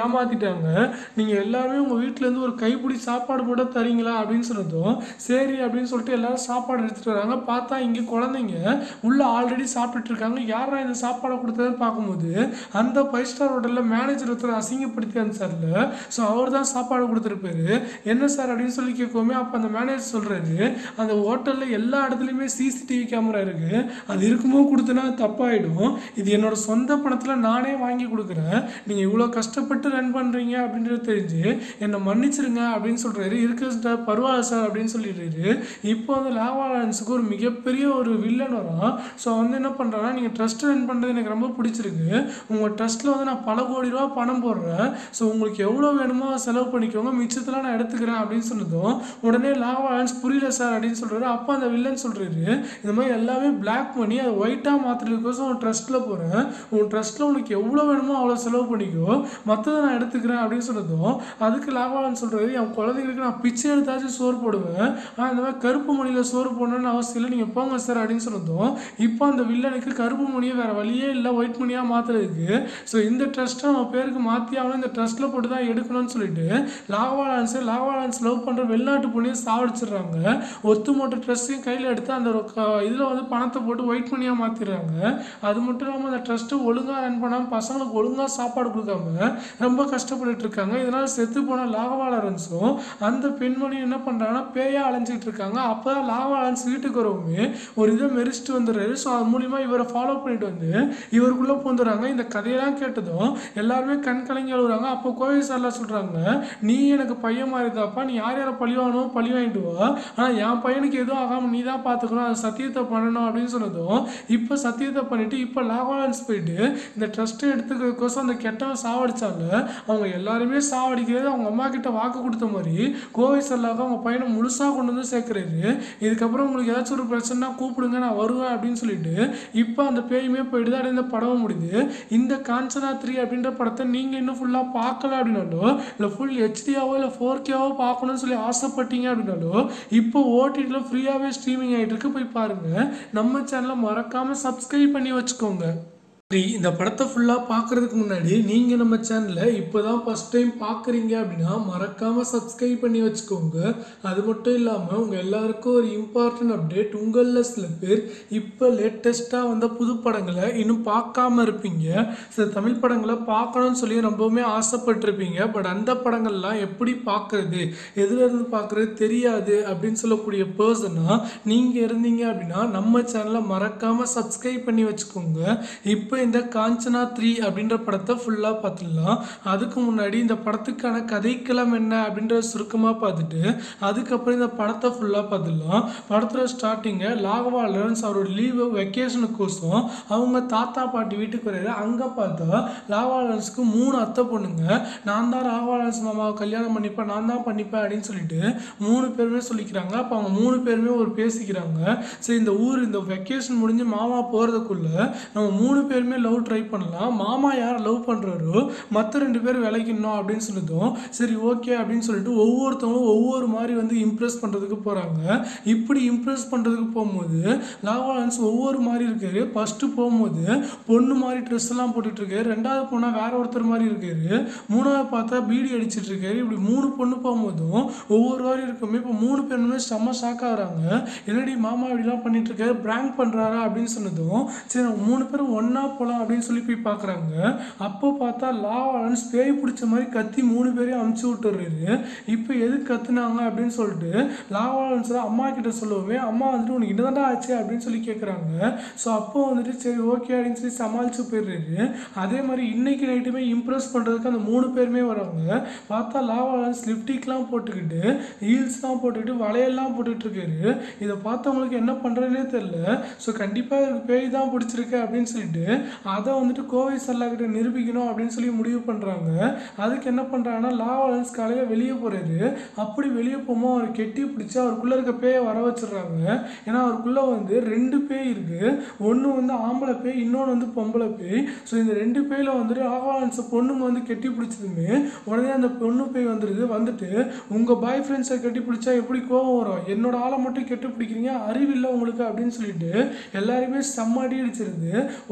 ஏமாத்திட்டாங்க. நீங்கள் எல்லாருமே உங்கள் வீட்டிலேருந்து ஒரு கைப்பிடி சாப்பாடு மட்டும் தரீங்களா அப்படின்னு சொன்னதும் சரி அப்படின்னு சொல்லிட்டு எல்லாரும் சாப்பாடு எடுத்துகிட்டு வராங்க. பார்த்தா இங்கே குழந்தைங்க உள்ளே ஆல்ரெடி சாப்பிட்டுட்டு இருக்காங்க. யாரா இந்த சாப்பாடை கொடுத்ததுன்னு பார்க்கும்போது அந்த 5 ஸ்டார் ஹோட்டலில் மேனேஜர் ஒருத்தர் அசிங்கப்படுத்தி அனுப்பிச்சார்ல, ஸோ அவர் தான் சாப்பாடு கொடுத்துருப்பாரு. என்ன சார் அப்படின்னு சொல்லி கேட்கவுமே அப்போ அந்த மேனேஜர் சொல்கிறாரு, அந்த ஹோட்டலில் எல்லா இடத்துலையுமே சிசிடிவி கேமரா இருக்குது, அது இருக்கும்போது கொடுத்தனா தப்பாயிடும். இது என்னோட சொந்த பணத்தில் நானே வாங்கி கொடுக்குறேன். நீங்கள் இவ்வளோ கஷ்டப்பட்டு ரன் பண்ணுறீங்க அப்படின்றது தெரிஞ்சு என்னை மன்னிச்சிருங்க அப்படின்னு சொல்கிறாரு. இருக்கு சார் பரவாயில்ல சார் அப்படின்னு சொல்லிடுறாரு. இப்போ வந்து லாவா லாரன்ஸுக்கு ஒரு மிகப்பெரிய ஒரு வில்லன் வரும். ஸோ வந்து என்ன பண்ணுறாங்கன்னா, நீங்கள் ட்ரஸ்ட் ரன் பண்ணுறது எனக்கு ரொம்ப பிடிச்சிருக்கு, உங்கள் ட்ரஸ்ட்டில் வந்து நான் பல கோடி ரூபா பணம் போடுறேன், ஸோ உங்களுக்கு எவ்வளோ வேணுமோ செலவு பண்ணிக்கோங்க, மிச்சத்தெல்லாம் நான் எடுத்துக்கிறேன் அப்படின்னு சொன்னதும் உடனே லாவா லாரன்ஸ் புரியல சார் அப்படின்னு சொல்கிறாரு. அப்போ அந்த வில்லன் சொல்கிறாரு, இந்த மாதிரி எல்லாமே பிளாக் பண்ணி அதை ஒயிட்டாக மாற்றுறதுக்கோசம் உன் ட்ரஸ்ட்டில் போகிறேன், உன் ட்ரஸ்ட்டில் உனக்கு எவ்வளோ வேணுமோ அவ்வளோ செலவு பண்ணிக்கோ, மற்றதை நான் எடுத்துக்கிறேன் அப்படின்னு சொன்னதும் அதுக்கு லாவா லாரன்ஸ் சொல்கிறாரு, என் குழந்தைங்களுக்கு நான் பிச்சை எடுத்தாச்சும் சோறு போடுவேன், ஆனால் இந்த மாதிரி கருப்பு மணியில் சோறு போடணும்னு அவசியம் இல்லை, நீங்கள் போங்க சார் அப்படின்னு சொன்னதும் இப்போ அந்த வில்லனுக்கு கருப்பு மணியை வேறு வழியே இல்லை ஒயிட் மணியாக மாற்றுறதுக்கு, ஸோ இந்த ட்ரஸ்ட்டை நம்ம பேருக்கு மாற்றி ஆகணும், இந்த ட்ரஸ்ட்டில் போட்டு தான் எடுக்கணும்னு சொல்லிட்டு லாவா லாரன்ஸ் லவ் பண்ணுற வெளிநாட்டு பொண்ணையும் சாவடிச்சிடுறாங்க. ஒத்துமொத்த ட்ரஸ்ட்டையும் கையில் எடுத்து அந்த இதில் வந்து பணத்தை போட்டு ஒயிட் மணியாக மாற்றிடுறாங்க. அது மட்டும் இல்லாமல் அந்த ட்ரஸ்ட்டு ஒழுங்காக ரன் பண்ணாமல் பசங்களுக்கு ஒழுங்காக சாப்பாடு கொடுக்காம ரொம்ப கஷ்டப்பட்டு இருக்காங்க. இதனால் செத்து போன லாவா லாரன்ஸும் அந்த பெண்மணியும் என்ன பண்ணுறாங்கன்னா பேயாக அலைஞ்சிட்டு இருக்காங்க. அப்போ தான் லாவா லாரன்ஸ் வீட்டுக்கு வரவுமே ஒரு இதை மெரிச்சிட்டு வந்துடுறாரு. ஸோ அது மூலிமா இவரை ஃபாலோ பண்ணிட்டு வந்து இவருக்குள்ளே பூந்துடுறாங்க. இந்த கதையெல்லாம் கேட்டதும் எல்லாருமே கண் கலங்கி அழுகுறாங்க. அப்போ கோவில் சார்லாம் சொல்கிறாங்க, நீ எனக்கு பையன் மாதிரி தாப்பா, நீ யார் யாரை பழி வாங்கணும் பழி வாங்கிட்டு வா, ஆனால் என் பையனுக்கு எதுவும் ஆகாமல் நீ தான் பார்த்துக்கணும், அது சத்தியத்தை பண்ணணும் அப்படின்னு சொன்னதும் இப்போ சத்தியத்தை பண்ணிவிட்டு இப்போ லாவா லாரன்ஸ் போயிட்டு இந்த ட்ரஸ்ட்டை எடுத்துக்கிறதுக்கோசம் அந்த கெட்டவன் சாவடிச்சாங்க. அவங்க எல்லாருமே சாவடிக்கிறது அவங்க அம்மா கிட்ட வாக்கு கொடுத்த மாதிரி கோவை சல்லாக அவங்க பையனை முழுசாக கொண்டு வந்து சேர்க்குறாரு. இதுக்கப்புறம் உங்களுக்கு ஏதாச்சும் ஒரு பிரச்சனைனா கூப்பிடுங்க நான் வருவேன் அப்படின்னு சொல்லிட்டு இப்போ அந்த பேயுமே போயிடுது. அப்படியே இந்த படம் முடியுது. இந்த காஞ்சனா 3 அப்படின்ற படத்தை நீங்கள் இன்னும் ஃபுல்லாக பார்க்கல அப்படின்னாலோ இல்லை ஃபுல் ஹெச்டியாவோ இல்லை 4Kவோ பார்க்கணும்னு சொல்லி ஆசைப்பட்டீங்க அப்படின்னாலோ இப்போ ஓடிடியில் ஃப்ரீயாகவே ஸ்ட்ரீமிங் ஆகிட்டு இருக்கு, போய் பாருங்கள். நம்ம சேனலை மறக்காமல் சப்ஸ்கிரைப் பண்ணி வச்சுக்கோங்க. இந்த படத்தை ஃபுல்லாக பார்க்குறதுக்கு முன்னாடி நீங்கள் நம்ம சேனலை இப்போ தான் ஃபஸ்ட் டைம் பார்க்குறீங்க அப்படின்னா மறக்காமல் சப்ஸ்கிரைப் பண்ணி வச்சுக்கோங்க. அது மட்டும் இல்லாமல் உங்கள் எல்லாருக்கும் ஒரு இம்பார்ட்டன்ட் அப்டேட், உங்களில் சில பேர் இப்போ லேட்டஸ்ட்டாக வந்த புது படங்களை இன்னும் பார்க்காம இருப்பீங்க. சில தமிழ் படங்களை பார்க்கணும்னு சொல்லி ரொம்பவுமே ஆசைப்பட்டிருப்பீங்க. பட் அந்த படங்கள்லாம் எப்படி பார்க்குறது, எதுலேருந்து பார்க்குறது தெரியாது அப்படின்னு சொல்லக்கூடிய பர்சனாக நீங்கள் இருந்தீங்க அப்படின்னா நம்ம சேனலை மறக்காமல் சப்ஸ்கிரைப் பண்ணி வச்சுக்கோங்க. இப்போ இந்த காஞ்சனா 3 அப்படின்ற படத்தை ஃபுல்லாக பார்த்துடலாம். அதுக்கு முன்னாடி இந்த படத்துக்கான கதைக்களம் என்ன அப்படின்ற சுருக்கமாக பார்த்துட்டு அதுக்கப்புறம் இந்த படத்தை ஃபுல்லாக பார்த்துடலாம். படத்தில் ஸ்டார்டிங்கை லாவா லாரன்ஸ் அவரோட லீவு வெக்கேஷனுக்கோசம் அவங்க தாத்தா பாட்டி வீட்டுக்கு வர்றாரு. அங்கே பார்த்தா லாவா லாரன்ஸுக்கு 3 அத்தை பொண்ணுங்க. நான் தான் லாவா லாரன்ஸ் மாமாவை கல்யாணம் பண்ணிப்பேன், நான் தான் பண்ணிப்பேன் அப்படின்னு சொல்லிட்டு 3 பேருமே சொல்லிக்கிறாங்க. அப்போ அவங்க 3 பேருமே ஒரு பேசிக்கிறாங்க, சரி இந்த இந்த வெக்கேஷன் முடிஞ்சு மாமா போகிறதுக்குள்ள நம்ம 3 பேருமே லவ் ட்ரை பண்ணலாம், மாமா யாரை லவ் பண்ணுறாரோ மற்ற 2 பேர் விளைக்கணும் அப்படின்னு சொன்னதும் சரி ஓகே அப்படின்னு சொல்லிட்டு ஒவ்வொருத்தவங்களும் ஒவ்வொரு மாதிரி வந்து இம்ப்ரெஸ் பண்ணுறதுக்கு போகிறாங்க. இப்படி இம்ப்ரெஸ் பண்ணுறதுக்கு போகும்போது லாவா லாரன்ஸ் ஒவ்வொரு மாதிரி இருக்காரு. ஃபஸ்ட்டு போகும்போது பொண்ணு மாதிரி ட்ரெஸ் எல்லாம் போட்டுட்ருக்காரு, 2வது போனால் வேற ஒருத்தர் மாதிரி இருக்காரு, 3வது பார்த்தா பீடி அடிச்சிட்டு இருக்காரு. இப்படி 3 பொண்ணு போகும்போதும் ஒவ்வொரு மாதிரி இருக்குமே. இப்போ 3 பேருமே செம்ம ஷாக் ஆகிறாங்க, என்னடி மாமா இப்படிலாம் பண்ணிட்டு இருக்காரு, பிராங்க் பண்ணுறாரா அப்படின்னு சொன்னதும் சரி 3 பேரும் ஒன்றா போகலாம் அப்படின்னு சொல்லி போய் பார்க்குறாங்க. அப்போ பார்த்தா லாவா லாரன்ஸ் பேய் பிடிச்ச மாதிரி கத்தி 3 பேரையும் அமுச்சு விட்டுறாரு. இப்போ எது கத்துனாங்க அப்படின்னு சொல்லிட்டு லாவா லாரன்ஸ் அம்மா கிட்ட சொல்லுவோமே, அம்மா வந்துட்டு உனக்கு என்னதான்டா ஆச்சு அப்படின்னு சொல்லி கேட்குறாங்க. ஸோ அப்போ வந்துட்டு சரி ஓகே அப்படின்னு சொல்லி சமாளித்து போயிடுறாரு. அதே மாதிரி இன்னைக்கு நைட்டுமே இம்ப்ரெஸ் பண்ணுறதுக்கு அந்த 3 பேருமே வராங்க. பார்த்தா லாவா லாரன்ஸ் லிப்டிக்லாம் போட்டுக்கிட்டு ஹீல்ஸ்லாம் போட்டுக்கிட்டு வளையல்லாம் போட்டுக்கிட்டு இருக்காரு. இதை பார்த்தவங்களுக்கு என்ன பண்ணுறதுனே தெரியல. ஸோ கண்டிப்பாக பேய் தான் பிடிச்சிருக்கு அப்படின்னு சொல்லிட்டு அதை வந்துட்டு கோவை சல்லா கிட்ட நிரூபிக்கணும் அப்படின்னு சொல்லி முடிவு பண்ணுறாங்க. அதுக்கு என்ன பண்ணுறாங்கன்னா லாவா லாரன்ஸ் காலையில் வெளியே போகிறாரு. அப்படி வெளியே போகும்போது அவர் கெட்டி பிடிச்சி அவருக்குள்ளே இருக்க பேயை வர வச்சிடுறாங்க. ஏன்னா அவருக்குள்ளே வந்து 2 பேய் இருக்குது, ஒன்று வந்து ஆம்பளை பேய், இன்னொன்று வந்து பொம்பளை பேய். ஸோ இந்த 2 பேயில் வந்துட்டு லாவா லாரன்ஸை பொண்ணுங்க வந்து கெட்டி பிடிச்சதுமே உடனே அந்த பொண்ணு பேய் வந்துட்டு உங்கள் பாய் ஃப்ரெண்ட்ஸை கட்டி பிடிச்சா எப்படி கோவம் வரும், என்னோட ஆளை மட்டும் கெட்டி பிடிக்கிறீங்க, அறிவில்லை உங்களுக்கு அப்படின்னு சொல்லிட்டு எல்லாருமே செம்மடி அடிச்சிருது. உடனே இவனுக்கு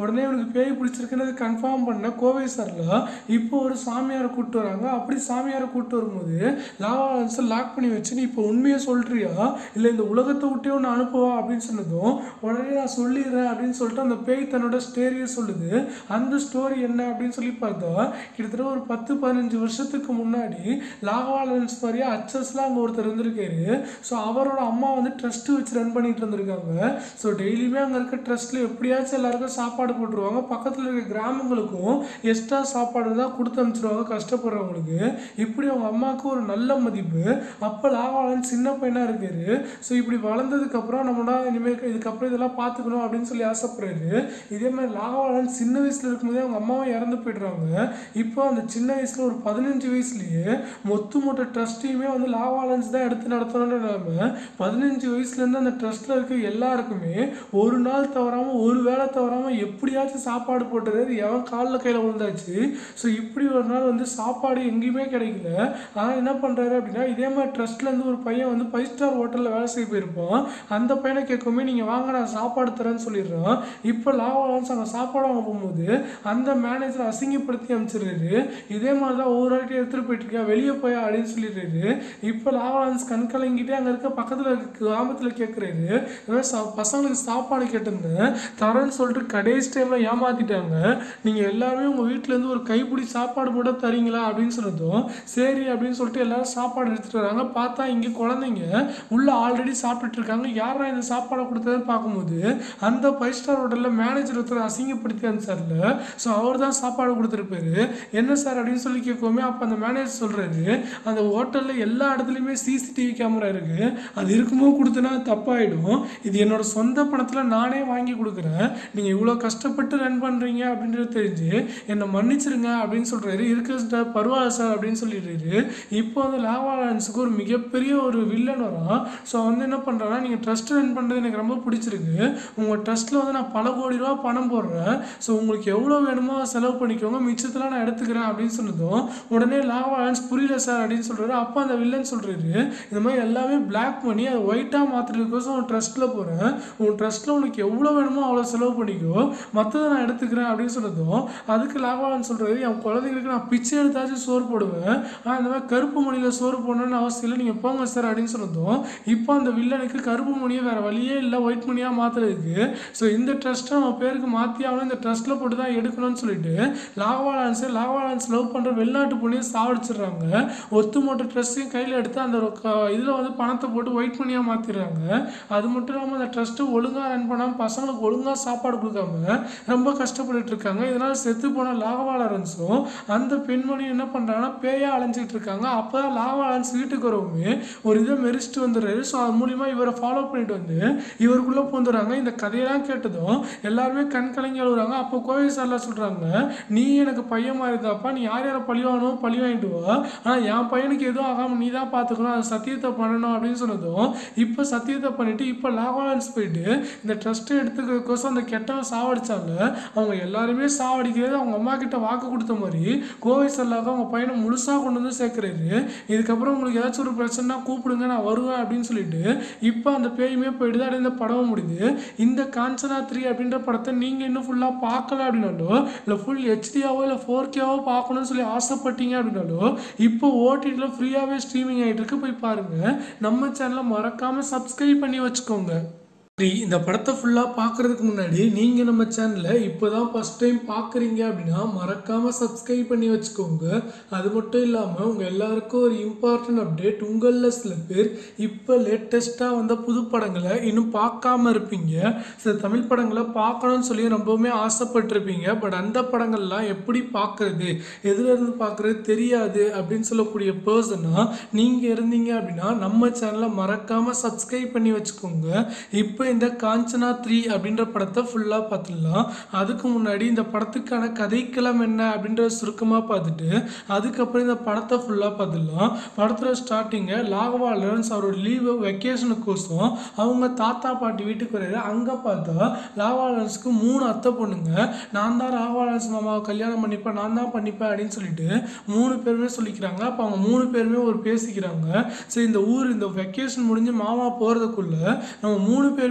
இவருக்கு பேய் பிடிச்சிருக்குன்னு கன்ஃபார்ம் பண்ண கோவை சார்ல இப்போ ஒரு சாமியாரை கூப்பிட்டு வராங்க. அப்படி சாமியாரை கூப்பிட்டு வரும்போது லாவா லாரன்ஸை லாக் பண்ணி வச்சு நீ இப்போ உண்மையை சொல்றியா இல்லை இந்த உலகத்தை விட்டே ஒன்று அனுப்புவா அப்படின்னு சொன்னதும் உடனே நான் சொல்லிடுறேன் அப்படின்னு சொல்லிட்டு அந்த பேய் தன்னோட ஸ்டோரியை சொல்லுது. அந்த ஸ்டோரி என்ன அப்படின்னு சொல்லி பார்த்தா கிட்டத்தட்ட ஒரு 10-15 வருஷத்துக்கு முன்னாடி லாவா லாரன்ஸ் மாதிரியா அச்சஸ்லாம் அங்கே ஒருத்தர் இருந்திருக்காரு. ஸோ அவரோட அம்மா வந்து ட்ரஸ்ட் வச்சு ரன் பண்ணிட்டு இருந்திருக்காங்க. ஸோ டெய்லியுமே அங்கே இருக்க ட்ரஸ்ட்டில் எப்படியாச்சும் எல்லாருக்கும் சாப்பாடு போட்டுருவாங்க. பக்கத்தில் இருக்க கிராமங்களுக்கும் எக்ஸ்ட்ரா சாப்பாடு தான் கொடுத்து அனுப்பிச்சிருவாங்க கஷ்டப்படுறவங்களுக்கு. இப்படி அவங்க அம்மாவுக்கு ஒரு நல்ல மதிப்பு. அப்போ லாவா லாரன்ஸ் சின்ன பையனாக இருக்காரு. ஸோ இப்படி வளர்ந்ததுக்கப்புறம் நம்மளா இனிமேல் இதுக்கப்புறம் இதெல்லாம் பார்த்துக்கணும் அப்படின்னு சொல்லி ஆசைப்படுறாரு. இதே மாதிரி லாவா லாரன்ஸ் சின்ன வயசில் இருக்கும்போதே அவங்க அம்மாவும் இறந்து போய்ட்றாங்க. இப்போ அந்த சின்ன வயசில் ஒரு 15 வயசுலேயே மொத்த ட்ரஸ்ட்டையுமே வந்து லாவா லாரன்ஸ் தான் எடுத்து நடத்தணும்னு நிலைமை. 15 வயசுலேருந்து அந்த ட்ரஸ்ட்டில் இருக்க எல்லாருக்குமே ஒரு நாள் தவறாமல் ஒரு வேளை தவறாமல் எப்படியாச்சும் சாப்பாடு போட்டுறது எவன் காலில் கையில் விழுந்தாச்சு. ஸோ இப்படி ஒரு நாள் வந்து சாப்பாடு எங்கேயுமே கிடைக்கல. ஆனால் என்ன பண்ணுறாரு அப்படின்னா இதே மாதிரி ட்ரஸ்ட்லேருந்து ஒரு பையன் வந்து 5 ஸ்டார் ஹோட்டலில் வேலை செய்ய போயிருப்பான். அந்த பையனை கேட்குமே நீங்கள் வாங்க நான் சாப்பாடு தரேன்னு சொல்லிடுறான். இப்போ லாவா லாரன்ஸ் அங்கே சாப்பாடு வாங்க போகும்போது அந்த மேனேஜர் அசிங்கப்படுத்தி அனுப்பிச்சிடுறாரு. இதே மாதிரி தான் ஒவ்வொரு வாட்டி எடுத்துகிட்டு போயிட்டுருக்கேன் வெளியே போய் அப்படின்னு சொல்லிடுறாரு. இப்போ லாவா லாரன்ஸ் கண் கலங்கிட்டே அங்கே இருக்க பக்கத்தில் கிராமத்தில் கேட்குறாரு. பசங்களுக்கு சாப்பாடு கேட்டிருந்தேன் தரேன்னு சொல்லிட்டு கடைசி டைமில் ஏமாற்றிட்டாங்க. நீங்கள் எல்லாருமே உங்கள் வீட்டிலேருந்து ஒரு கைப்பிடி சாப்பாடு மட்டும் தரீங்களா அப்படின்னு சொன்னதும் சரி அப்படின்னு சொல்லிட்டு எல்லாரும் சாப்பாடு எடுத்துகிட்டு வராங்க. பார்த்தா இங்கே குழந்தைங்க உள்ளே ஆல்ரெடி சாப்பிட்டுட்டு இருக்காங்க. யாரா இந்த சாப்பாடை கொடுத்ததுன்னு பார்க்கும்போது அந்த 5 ஸ்டார் ஹோட்டலில் மேனேஜர் ஒருத்தர் அசிங்கப்படுத்தி அனுப்பிச்சார்ல. ஸோ அவர் தான் சாப்பாடு கொடுத்துருப்பாரு. என்ன சார் அப்படின்னு சொல்லி கேட்கவுமே அப்போ அந்த மேனேஜர் சொல்கிறாரு அந்த ஹோட்டலில் எல்லா இடத்துலையுமே சிசிடிவி கேமரா இருக்குது. அது இருக்கும்போது கொடுத்தனா தப்பாயிடும். இது என்னோட சொந்த பணத்தில் நானே வாங்கி கொடுக்குறேன். நீங்கள் இவ்வளோ கஷ்டப்பட்டு ரன் பண்ணுறீங்க அப்படின்றது தெரிஞ்சு என்னை மன்னிச்சிருங்க அப்படின்னு சொல்கிறாரு. இருக்கு சார் பரவாயில்ல சார் அப்படின்னு சொல்லிடுறாரு. இப்போ வந்து லாவா லாரன்ஸுக்கு ஒரு மிகப்பெரிய ஒரு வில்லன் வரும். ஸோ வந்து என்ன பண்ணுறாங்கன்னா நீங்கள் ட்ரஸ்ட் ரன் பண்ணுறது எனக்கு ரொம்ப பிடிச்சிருக்கு. உங்கள் ட்ரஸ்ட்டில் வந்து நான் பல கோடி ரூபா பணம் போடுறேன். ஸோ உங்களுக்கு எவ்வளோ வேணுமோ செலவு பண்ணிக்கோங்க மிச்சத்தெல்லாம் நான் எடுத்துக்கிறேன் அப்படின்னு சொன்னதும் உடனே லாவா லாரன்ஸ் புரியல சார் அப்படின்னு சொல்கிறாரு. அப்போ அந்த வில்லன் சொல்கிறாரு இந்த மாதிரி எல்லாமே பிளாக் பண்ணி அதை ஒயிட்டாக மாற்றுறதுக்கோசம் உன் ட்ரஸ்ட்டில் போகிறேன். உன் ட்ரஸ்ட்டில் உனக்கு எவ்வளோ வேணுமோ அவ்வளோ செலவு பண்ணிக்கோ மற்றதை நான் எடுத்துக்கிறேன் அப்படின்னு சொன்னதும் அதுக்கு லாவா லாரன்ஸ் சொல்கிறாரு என் குழந்தைங்களுக்கு நான் பிச்சை எடுத்தாச்சும் சோறு போடுவேன். ஆனால் இந்த மாதிரி கருப்பு மணியில் சோறு போடணும்னு அவசியம் இல்லை நீங்கள் போங்க சார் அப்படின்னு சொன்னதும் இப்போ அந்த வில்லனுக்கு கருப்பு மணியை வேறு வழியே இல்லை ஒயிட் மணியாக மாற்றுறதுக்கு. ஸோ இந்த ட்ரஸ்ட்டை நம்ம பேருக்கு மாற்றி ஆகணும் இந்த ட்ரஸ்ட்டில் போட்டு தான் எடுக்கணும்னு சொல்லிட்டு லாவா லாரன்ஸ் லவ் பண்ணுற வெளிநாட்டு பொண்ணையும் சாவடிச்சிடுறாங்க. ஒத்துமொத்த ட்ரஸ்ட்டையும் கையில் எடுத்து அந்த இதில் வந்து பணத்தை போட்டு ஒயிட் மணியாக மாற்றிடுறாங்க. அது மட்டும் இல்லாமல் அந்த ட்ரஸ்ட்டு ஒழுங்காக ரன் பண்ணாமல் பசங்களுக்கு ஒழுங்காக சாப்பாடு கொடுக்காம ரொம்ப கஷ்டப்பட்டு இருக்காங்க. இதனால் செத்து போன லாவா லாரன்ஸும் அந்த பெண்மணியும் என்ன பண்ணுறாங்கன்னா பேயாக அலைஞ்சிட்டு இருக்காங்க. அப்போ தான் லாவா லாரன்ஸ் வீட்டுக்கு வரவுமே ஒரு இதை மெரிச்சிட்டு வந்துடுறாரு. ஸோ அது மூலிமா இவரை ஃபாலோ பண்ணிட்டு வந்து இவருக்குள்ளே பூந்துடுறாங்க. இந்த கதையெல்லாம் கேட்டதும் எல்லாருமே கண் கலங்கி அழுகுறாங்க. அப்போ கோவை சார்லாம் சொல்கிறாங்க நீ எனக்கு பையன் மாதிரி தாப்பா நீ யார் யாரை பழி வாங்கணும் பழி வாங்கிட்டு வா. ஆனால் என் பையனுக்கு எதுவும் ஆகாமல் நீ தான் பார்த்துக்கணும் அது சத்தியத்தை பண்ணணும் அப்படின்னு சொன்னதும் இப்போ சத்தியத்தை பண்ணிவிட்டு இப்போ லாவா லாரன்ஸ் போயிட்டு இந்த ட்ரஸ்ட்டை எடுத்துக்கிறதுக்கோசம் அந்த கெட்டவன் சாவடிச்சாங்க. அவங்க எல்லாருமே சாவடிக்கிறது அவங்க அம்மா கிட்ட வாக்கு கொடுத்த மாதிரி கோவை சார்லாக அவங்க பையனை முழுசாக கொண்டு வந்து சேர்க்குறாரு. இதுக்கப்புறம் உங்களுக்கு ஏதாச்சும் ஒரு பிரச்சனைனா கூப்பிடுங்க நான் வருவேன் அப்படின்னு சொல்லிட்டு இப்போ அந்த பேயுமே போயிடுது. அப்படியே இந்த படம் முடியுது. இந்த காஞ்சனா 3 அப்படின்ற படத்தை நீங்கள் இன்னும் ஃபுல்லாக பார்க்கல அப்படின்னாலோ இல்லை ஃபுல் ஹெச்டியாவோ இல்லை 4Kவோ பார்க்கணும்னு சொல்லி ஆசைப்பட்டீங்க அப்படின்னாலோ இப்போ ஓடிடியில் ஃப்ரீயாகவே ஸ்ட்ரீமிங் ஆகிட்டு இருக்கு. போய் பாருங்கள். நம்ம சேனலை மறக்காமல் சப்ஸ்கிரைப் பண்ணி வச்சுக்கோங்க. இந்த படத்தை ஃபுல்லாக பார்க்குறதுக்கு முன்னாடி நீங்கள் நம்ம சேனலை இப்போ தான் ஃபஸ்ட் டைம் பார்க்குறீங்க அப்படின்னா மறக்காமல் சப்ஸ்கிரைப் பண்ணி வச்சுக்கோங்க. அது மட்டும் இல்லாமல் உங்கள் எல்லாருக்கும் ஒரு இம்பார்ட்டன்ட் அப்டேட். உங்களில் சில பேர் இப்போ லேட்டஸ்ட்டாக வந்த புது படங்களை இன்னும் பார்க்காம இருப்பீங்க. சில தமிழ் படங்களை பார்க்கணும்னு சொல்லி ரொம்பவுமே ஆசைப்பட்டிருப்பீங்க. பட் அந்த படங்கள்லாம் எப்படி பார்க்குறது எதுலேருந்து பார்க்குறது தெரியாது அப்படின்னு சொல்லக்கூடிய பர்சனாக நீங்கள் இருந்தீங்க அப்படின்னா நம்ம சேனலை மறக்காமல் சப்ஸ்கிரைப் பண்ணி வச்சுக்கோங்க. இப்போ இந்த காஞ்சனா 3 அப்படின்ற படத்தை ஃபுல்லாக பார்த்துடலாம். அதுக்கு முன்னாடி இந்த படத்துக்கான கதைக்களம் என்ன அப்படின்ற சுருக்கமாக பார்த்துட்டு அதுக்கப்புறம் இந்த படத்தை ஃபுல்லாக பார்த்துடலாம். படத்தில் ஸ்டார்டிங்கு லாவா லாரன்ஸ் அவரோட லீவு வெக்கேஷனுக்கோசம் அவங்க தாத்தா பாட்டி வீட்டுக்கு வர்றாரு. அங்கே பார்த்தா லாவா லாரன்ஸுக்கு 3 அத்தை பொண்ணுங்க. நான் தான் லாவா லாரன்ஸ் மாமாவை கல்யாணம் பண்ணிப்பேன் நான் தான் பண்ணிப்பேன் அப்படின்னு சொல்லிட்டு 3 பேருமே சொல்லிக்கிறாங்க. அப்போ அவங்க 3 பேருமே ஒரு பேசிக்கிறாங்க. சரி இந்த ஊர் இந்த வெக்கேஷன் முடிஞ்சு மாமா போகிறதுக்குள்ள நம்ம 3 பேருமே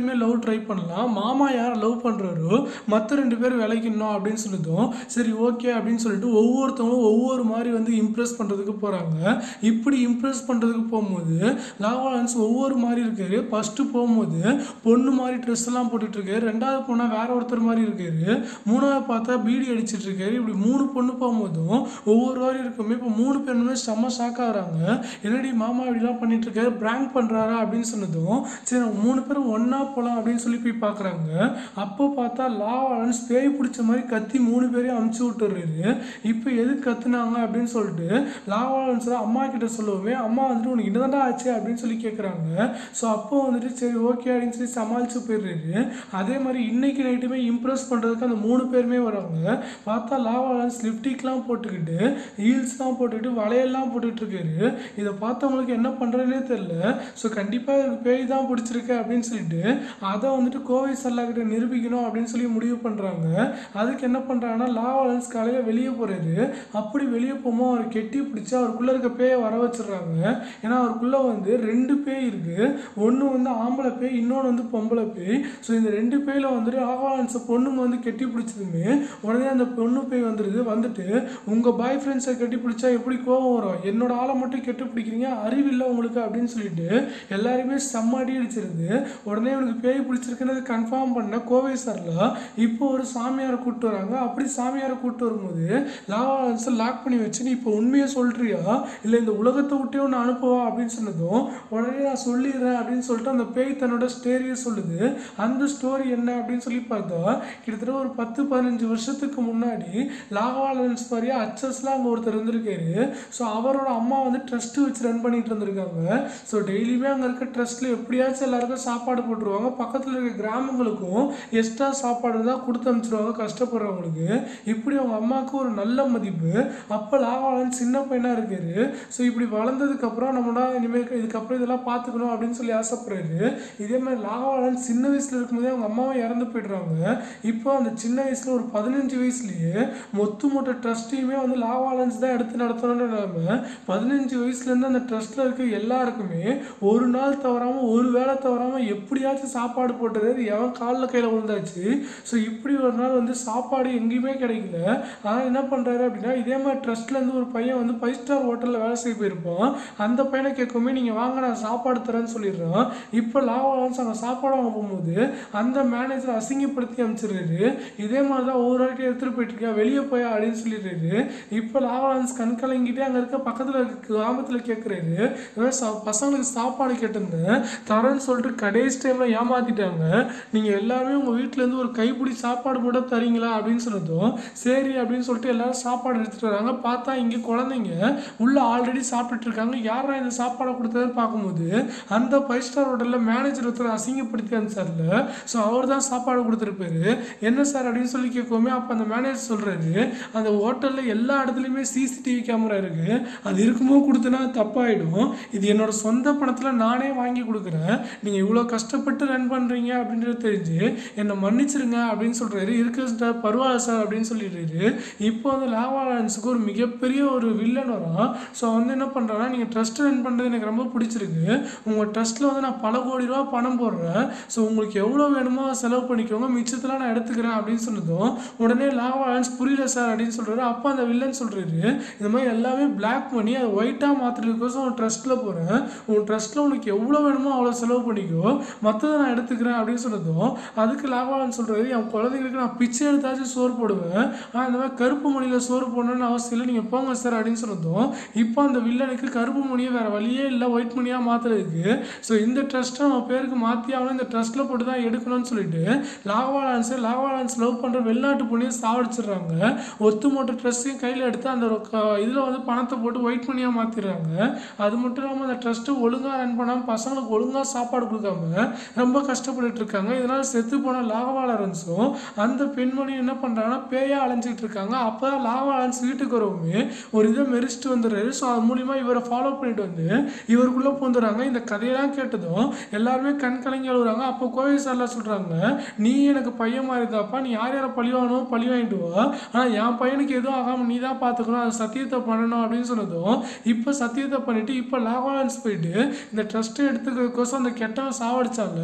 பேருமே லவ் ட்ரை பண்ணலாம். மாமா யாரை லவ் பண்ணுறாரோ மற்ற 2 பேர் விலைக்கணும் அப்படின்னு சொல்லிட்டோம். சரி ஓகே அப்படின்னு சொல்லிட்டு ஒவ்வொருத்தவங்களும் ஒவ்வொரு மாதிரி வந்து இம்ப்ரெஸ் பண்ணுறதுக்கு போகிறாங்க. இப்படி இம்ப்ரெஸ் பண்ணுறதுக்கு போகும்போது லாவா லாரன்ஸ் ஒவ்வொரு மாதிரி இருக்காரு. ஃபஸ்ட்டு போகும்போது பொண்ணு மாதிரி ட்ரெஸ் எல்லாம் போட்டுட்ருக்காரு. 2வது போனால் வேற ஒருத்தர் மாதிரி இருக்காரு. 3வது பார்த்தா பீடி அடிச்சிட்டு இருக்காரு. இப்படி 3 பொண்ணு போகும்போதும் ஒவ்வொரு மாதிரி இருக்குமே. இப்போ 3 பேருமே செம்ம ஷாக் ஆகுறாங்க. என்னடி மாமா இப்படிலாம் பண்ணிட்டு இருக்காரு, பிராங்க் பண்ணுறாரா அப்படின்னு சொன்னதும் சரி 3 பேரும் ஒன்றா போகலாம் அப்படின்னு சொல்லி போய் பார்க்குறாங்க. அப்போ பார்த்தா லாவா லாரன்ஸ் பேய் பிடிச்ச மாதிரி கத்தி 3 பேரையும் அமுச்சு விட்டுறாரு. இப்போ எது கத்துனாங்க அப்படின்னு சொல்லிட்டு லாவா லாரன்ஸ் அம்மா கிட்ட சொல்லுவோமே, அம்மா வந்துட்டு உனக்கு என்னதான்டா ஆச்சு அப்படின்னு சொல்லி கேட்குறாங்க. ஸோ அப்போ வந்துட்டு சரி ஓகே அப்படின்னு சொல்லி சமாளித்து போயிடுறாரு. அதே மாதிரி இன்னைக்கு நைட்டுமே இம்ப்ரெஸ் பண்ணுறதுக்கு அந்த 3 பேருமே வராங்க. பார்த்தா லாவா லாரன்ஸ் லிப்டிக்லாம் போட்டுக்கிட்டு ஹீல்ஸ்லாம் போட்டுக்கிட்டு வளையல்லாம் போட்டுக்கிட்டு இருக்காரு. இதை பார்த்தவங்களுக்கு என்ன பண்ணுறதுனே தெரியல. ஸோ கண்டிப்பாக எனக்கு பேய் தான் பிடிச்சிருக்கு அப்படின்னு சொல்லிட்டு அதை வந்துட்டு கோவை சரளா கிட்ட நிரூபிக்கணும் அப்படின்னு சொல்லி முடிவு பண்ணுறாங்க. அதுக்கு என்ன பண்ணுறாங்கன்னா லாவா லாரன்ஸ் காலையில் வெளியே போகிறாரு. அப்படி வெளியே போகும்போது அவர் கெட்டி பிடிச்சி அவருக்குள்ளே இருக்க பேயை வர வச்சிடுறாங்க. ஏன்னா அவருக்குள்ளே வந்து 2 பேய் இருக்குது. ஒன்று வந்து ஆம்பளை பேய், இன்னொன்று வந்து பொம்பளை பேய். ஸோ இந்த 2 பேயில் வந்துட்டு லாவா லாரன்ஸை பொண்ணுங்க வந்து கெட்டி பிடிச்சதுமே உடனே அந்த பொண்ணு பேய் வந்துட்டு உங்கள் பாய் ஃப்ரெண்ட்ஸை கட்டி பிடிச்சா எப்படி கோவம் வரும், என்னோட ஆளை மட்டும் கெட்டி பிடிக்கிறீங்க, அறிவில்லை உங்களுக்கு அப்படின்னு சொல்லிட்டு எல்லாருமே செம்மாடி அடிச்சிருது. உடனே அவனுக்கு பேய் பிடிச்சிருக்குன்னு கன்ஃபார்ம் பண்ண கோவை சரளா இப்போ ஒரு சாமியாரை கூப்பிட்டு வராங்க. அப்படி சாமியாரை கூப்பிட்டு வரும்போது லாவா லாரன்ஸை லாக் பண்ணி வச்சு நீ இப்போ உண்மையை சொல்றியா இல்லை இந்த உலகத்தை விட்டே ஒன்று அனுப்புவா அப்படின்னு சொன்னதும் உடனே நான் சொல்லிடுறேன் அப்படின்னு சொல்லிட்டு அந்த பேய் தன்னோட ஸ்டோரியை சொல்லுது. அந்த ஸ்டோரி என்ன அப்படின்னு சொல்லி பார்த்தா கிட்டத்தட்ட ஒரு 10-15 வருஷத்துக்கு முன்னாடி லாவா லாரன்ஸ் மாதிரியா அச்சஸ்லாம் அங்கே ஒருத்தர் இருந்திருக்காரு. ஸோ அவரோட அம்மா வந்து ட்ரஸ்ட் வச்சு ரன் பண்ணிட்டு இருந்திருக்காங்க. ஸோ டெய்லியுமே அங்கே இருக்க ட்ரஸ்ட்டில் எப்படியாச்சும் எல்லாருக்கும் சாப்பாடு போட்டுருவாங்க. பக்கத்தில் இருக்க கிராமங்களுக்கும் எக்ஸ்ட்ரா சாப்பாடு தான் கொடுத்து அனுப்பிச்சிருவாங்க கஷ்டப்படுறவங்களுக்கு. இப்படி அவங்க அம்மாவுக்கு ஒரு நல்ல மதிப்பு. அப்போ லாவா லாரன்ஸ் சின்ன பையனாக இருக்காரு. ஸோ இப்படி வளர்ந்ததுக்கப்புறம் நம்மளா இனிமேல் இதுக்கப்புறம் இதெல்லாம் பார்த்துக்கணும் அப்படின்னு சொல்லி ஆசைப்படுறாரு. இதே மாதிரி லாவா லாரன்ஸ் சின்ன வயசில் இருக்கும்போதே அவங்க அம்மாவும் இறந்து போய்ட்றாங்க. இப்போ அந்த சின்ன வயசில் ஒரு 15 வயசுலேயே மொத்த ட்ரஸ்ட்டையுமே வந்து லாவா லாரன்ஸ் தான் எடுத்து நடத்தணும்னு நிலைமை. 15 வயசுலேருந்து அந்த ட்ரஸ்ட்டில் இருக்க எல்லாருக்குமே ஒரு நாள் தவறாமல் ஒரு வேளை தவறாமல் எப்படியாச்சும் சாப்பாடு போட்டது எவன் காலில் கையில் விழுந்தாச்சு. ஸோ இப்படி ஒரு நாள் வந்து சாப்பாடு எங்கேயுமே கிடைக்கல. ஆனால் என்ன பண்ணுறாரு அப்படின்னா இதே மாதிரி ட்ரஸ்ட்லேருந்து ஒரு பையன் வந்து 5 ஸ்டார் ஹோட்டலில் வேலை செய்ய போயிருப்பான். அந்த பையனை கேட்குமே நீங்கள் வாங்க நான் சாப்பாடு தரேன்னு சொல்லிடுறான். இப்போ லாவா லாரன்ஸ் அங்கே சாப்பாடு வாங்க போகும்போது அந்த மேனேஜர் அசிங்கப்படுத்தி அனுப்பிச்சிடுறாரு. இதே மாதிரி தான் ஒவ்வொரு வாட்டி எடுத்துகிட்டு போயிட்டுருக்கா வெளியே போயா அப்படின்னு சொல்லிடுறாரு. இப்போ லாவா லாரன்ஸ் கண் கலங்கிட்டே அங்கே இருக்க பக்கத்தில் இருக்க கிராமத்தில் கேட்குறாரு, பசங்களுக்கு சாப்பாடு கேட்டிருந்தேன் தரேன்னு சொல்லிட்டு கடைசி டைமில் ஏமாற்றிட்டாங்க, நீங்கள் எல்லாருமே உங்கள் வீட்டிலேருந்து ஒரு கைப்பிடி சாப்பாடு மட்டும் தரீங்களா அப்படின்னு சொன்னதும் சரி அப்படின்னு சொல்லிட்டு எல்லாரும் சாப்பாடு எடுத்துகிட்டு வராங்க. பார்த்தா இங்கே குழந்தைங்க உள்ளே ஆல்ரெடி சாப்பிட்டுட்டு இருக்காங்க. யாரா இந்த சாப்பாடை கொடுத்ததுன்னு பார்க்கும்போது அந்த 5 ஸ்டார் ஹோட்டலில் மேனேஜர் ஒருத்தர் அசிங்கப்படுத்தி அனுப்பிச்சார்ல, ஸோ அவர் தான் சாப்பாடு கொடுத்துருப்பாரு. என்ன சார் அப்படின்னு சொல்லி கேட்குவோமே அப்போ அந்த மேனேஜர் சொல்கிறாரு, அந்த ஹோட்டலில் எல்லா இடத்துலையுமே சிசிடிவி கேமரா இருக்குது, அது இருக்கும்போது கொடுத்தனா தப்பாயிடும், இது என்னோட சொந்த பணத்தில் நானே வாங்கி கொடுக்குறேன், நீங்கள் இவ்வளோ கஷ்டப்பட்டு ரன் பண்ணுறீங்க அப்படின்றது தெரிஞ்சு என்னை மன்னிச்சிருங்க அப்படின்னு சொல்கிறாரு. இருக்கு சார் பரவாயில்ல சார் அப்படின்னு சொல்லிடுறாரு. இப்போ வந்து லாவா லாரன்ஸுக்கு ஒரு மிகப்பெரிய ஒரு வில்லன் வரும். ஸோ வந்து என்ன பண்ணுறாங்கன்னா நீங்கள் ட்ரஸ்ட் ரன் பண்ணுறது எனக்கு ரொம்ப பிடிச்சிருக்கு, உங்கள் ட்ரஸ்ட்டில் வந்து நான் பல கோடி ரூபா பணம் போடுறேன், ஸோ உங்களுக்கு எவ்வளோ வேணுமோ செலவு பண்ணிக்கோங்க, மிச்சத்தெல்லாம் நான் எடுத்துக்கிறேன் அப்படின்னு சொன்னதும் உடனே லாவா லாரன்ஸ் புரியல சார் அப்படின்னு சொல்கிறாரு. அப்போ அந்த வில்லன் சொல்கிறாரு, இந்த மாதிரி எல்லாமே பிளாக் பண்ணி அதை ஒயிட்டாக மாற்றுறதுக்கோசம் உன் ட்ரஸ்ட்டில் போகிறேன், உன் ட்ரஸ்ட்டில் உனக்கு எவ்வளோ வேணுமோ அவ்வளோ செலவு பண்ணிக்கோ, மற்றதை நான் எடுத்துக்கிறேன் அப்படின்னு சொன்னதும் அதுக்கு லாவா லாரன்ஸ் சொல்கிறாரு, என் குழந்தைங்களுக்கு நான் பிச்சை எடுத்தாச்சும் சோறு போடுவேன், ஆனால் இந்த மாதிரி கருப்பு மணியில் சோறு போடணும்னு அவசியம் இல்லை, நீங்கள் போங்க சார் அப்படின்னு சொன்னதும் இப்போ அந்த வில்லனுக்கு கருப்பு மணியை வேறு வழியே இல்லை ஒயிட் மணியாக மாற்றுறதுக்கு, ஸோ இந்த ட்ரஸ்ட்டை நம்ம பேருக்கு மாற்றி ஆகணும், இந்த ட்ரஸ்ட்டில் போட்டு தான் எடுக்கணும்னு சொல்லிட்டு லாவா லாரன்ஸ் லவ் பண்ணுற வெளிநாட்டு பொண்ணையும் சாவடிச்சிடுறாங்க. ஒத்துமொத்த ட்ரஸ்ட்டையும் கையில் எடுத்து அந்த இதில் வந்து பணத்தை போட்டு ஒயிட் மணியாக மாற்றிடுறாங்க. அது மட்டும் இல்லாமல் அந்த ட்ரஸ்ட்டு ஒழுங்காக ரன் பண்ணாமல் பசங்களுக்கு ஒழுங்காக சாப்பாடு கொடுக்காம ரொம்ப கஷ்டப்பட்டு இருக்காங்க. இதனால் செத்து போன லாவா லாரன்ஸும் அந்த பெண்மணியும் என்ன பண்ணுறாங்கன்னா பேயாக அலைஞ்சிட்டு இருக்காங்க. அப்போ தான் லாவா லாரன்ஸ் வீட்டுக்கு வரவுமே ஒரு இதை மெரிச்சிட்டு வந்துடுறாரு. ஸோ அது மூலிமா இவரை ஃபாலோ பண்ணிட்டு வந்து இவருக்குள்ளே பூந்துடுறாங்க. இந்த கதையெல்லாம் கேட்டதும் எல்லாருமே கண் கலங்கி அழுகுறாங்க. அப்போ கோவை சார்லாம் சொல்கிறாங்க, நீ எனக்கு பையன் மாதிரி தாப்பா, நீ யார் யாரை பழி வாங்கணும் பழி வாங்கிட்டு வா, ஆனால் என் பையனுக்கு எதுவும் ஆகாமல் நீ தான் பார்த்துக்கணும், அது சத்தியத்தை பண்ணணும் அப்படின்னு சொன்னதும் இப்போ சத்தியத்தை பண்ணிவிட்டு இப்போ லாவா லாரன்ஸ் போயிட்டு இந்த ட்ரஸ்ட்டை எடுத்துக்கிறதுக்கோசம் அந்த கெட்டவன் சாவடிச்சாங்க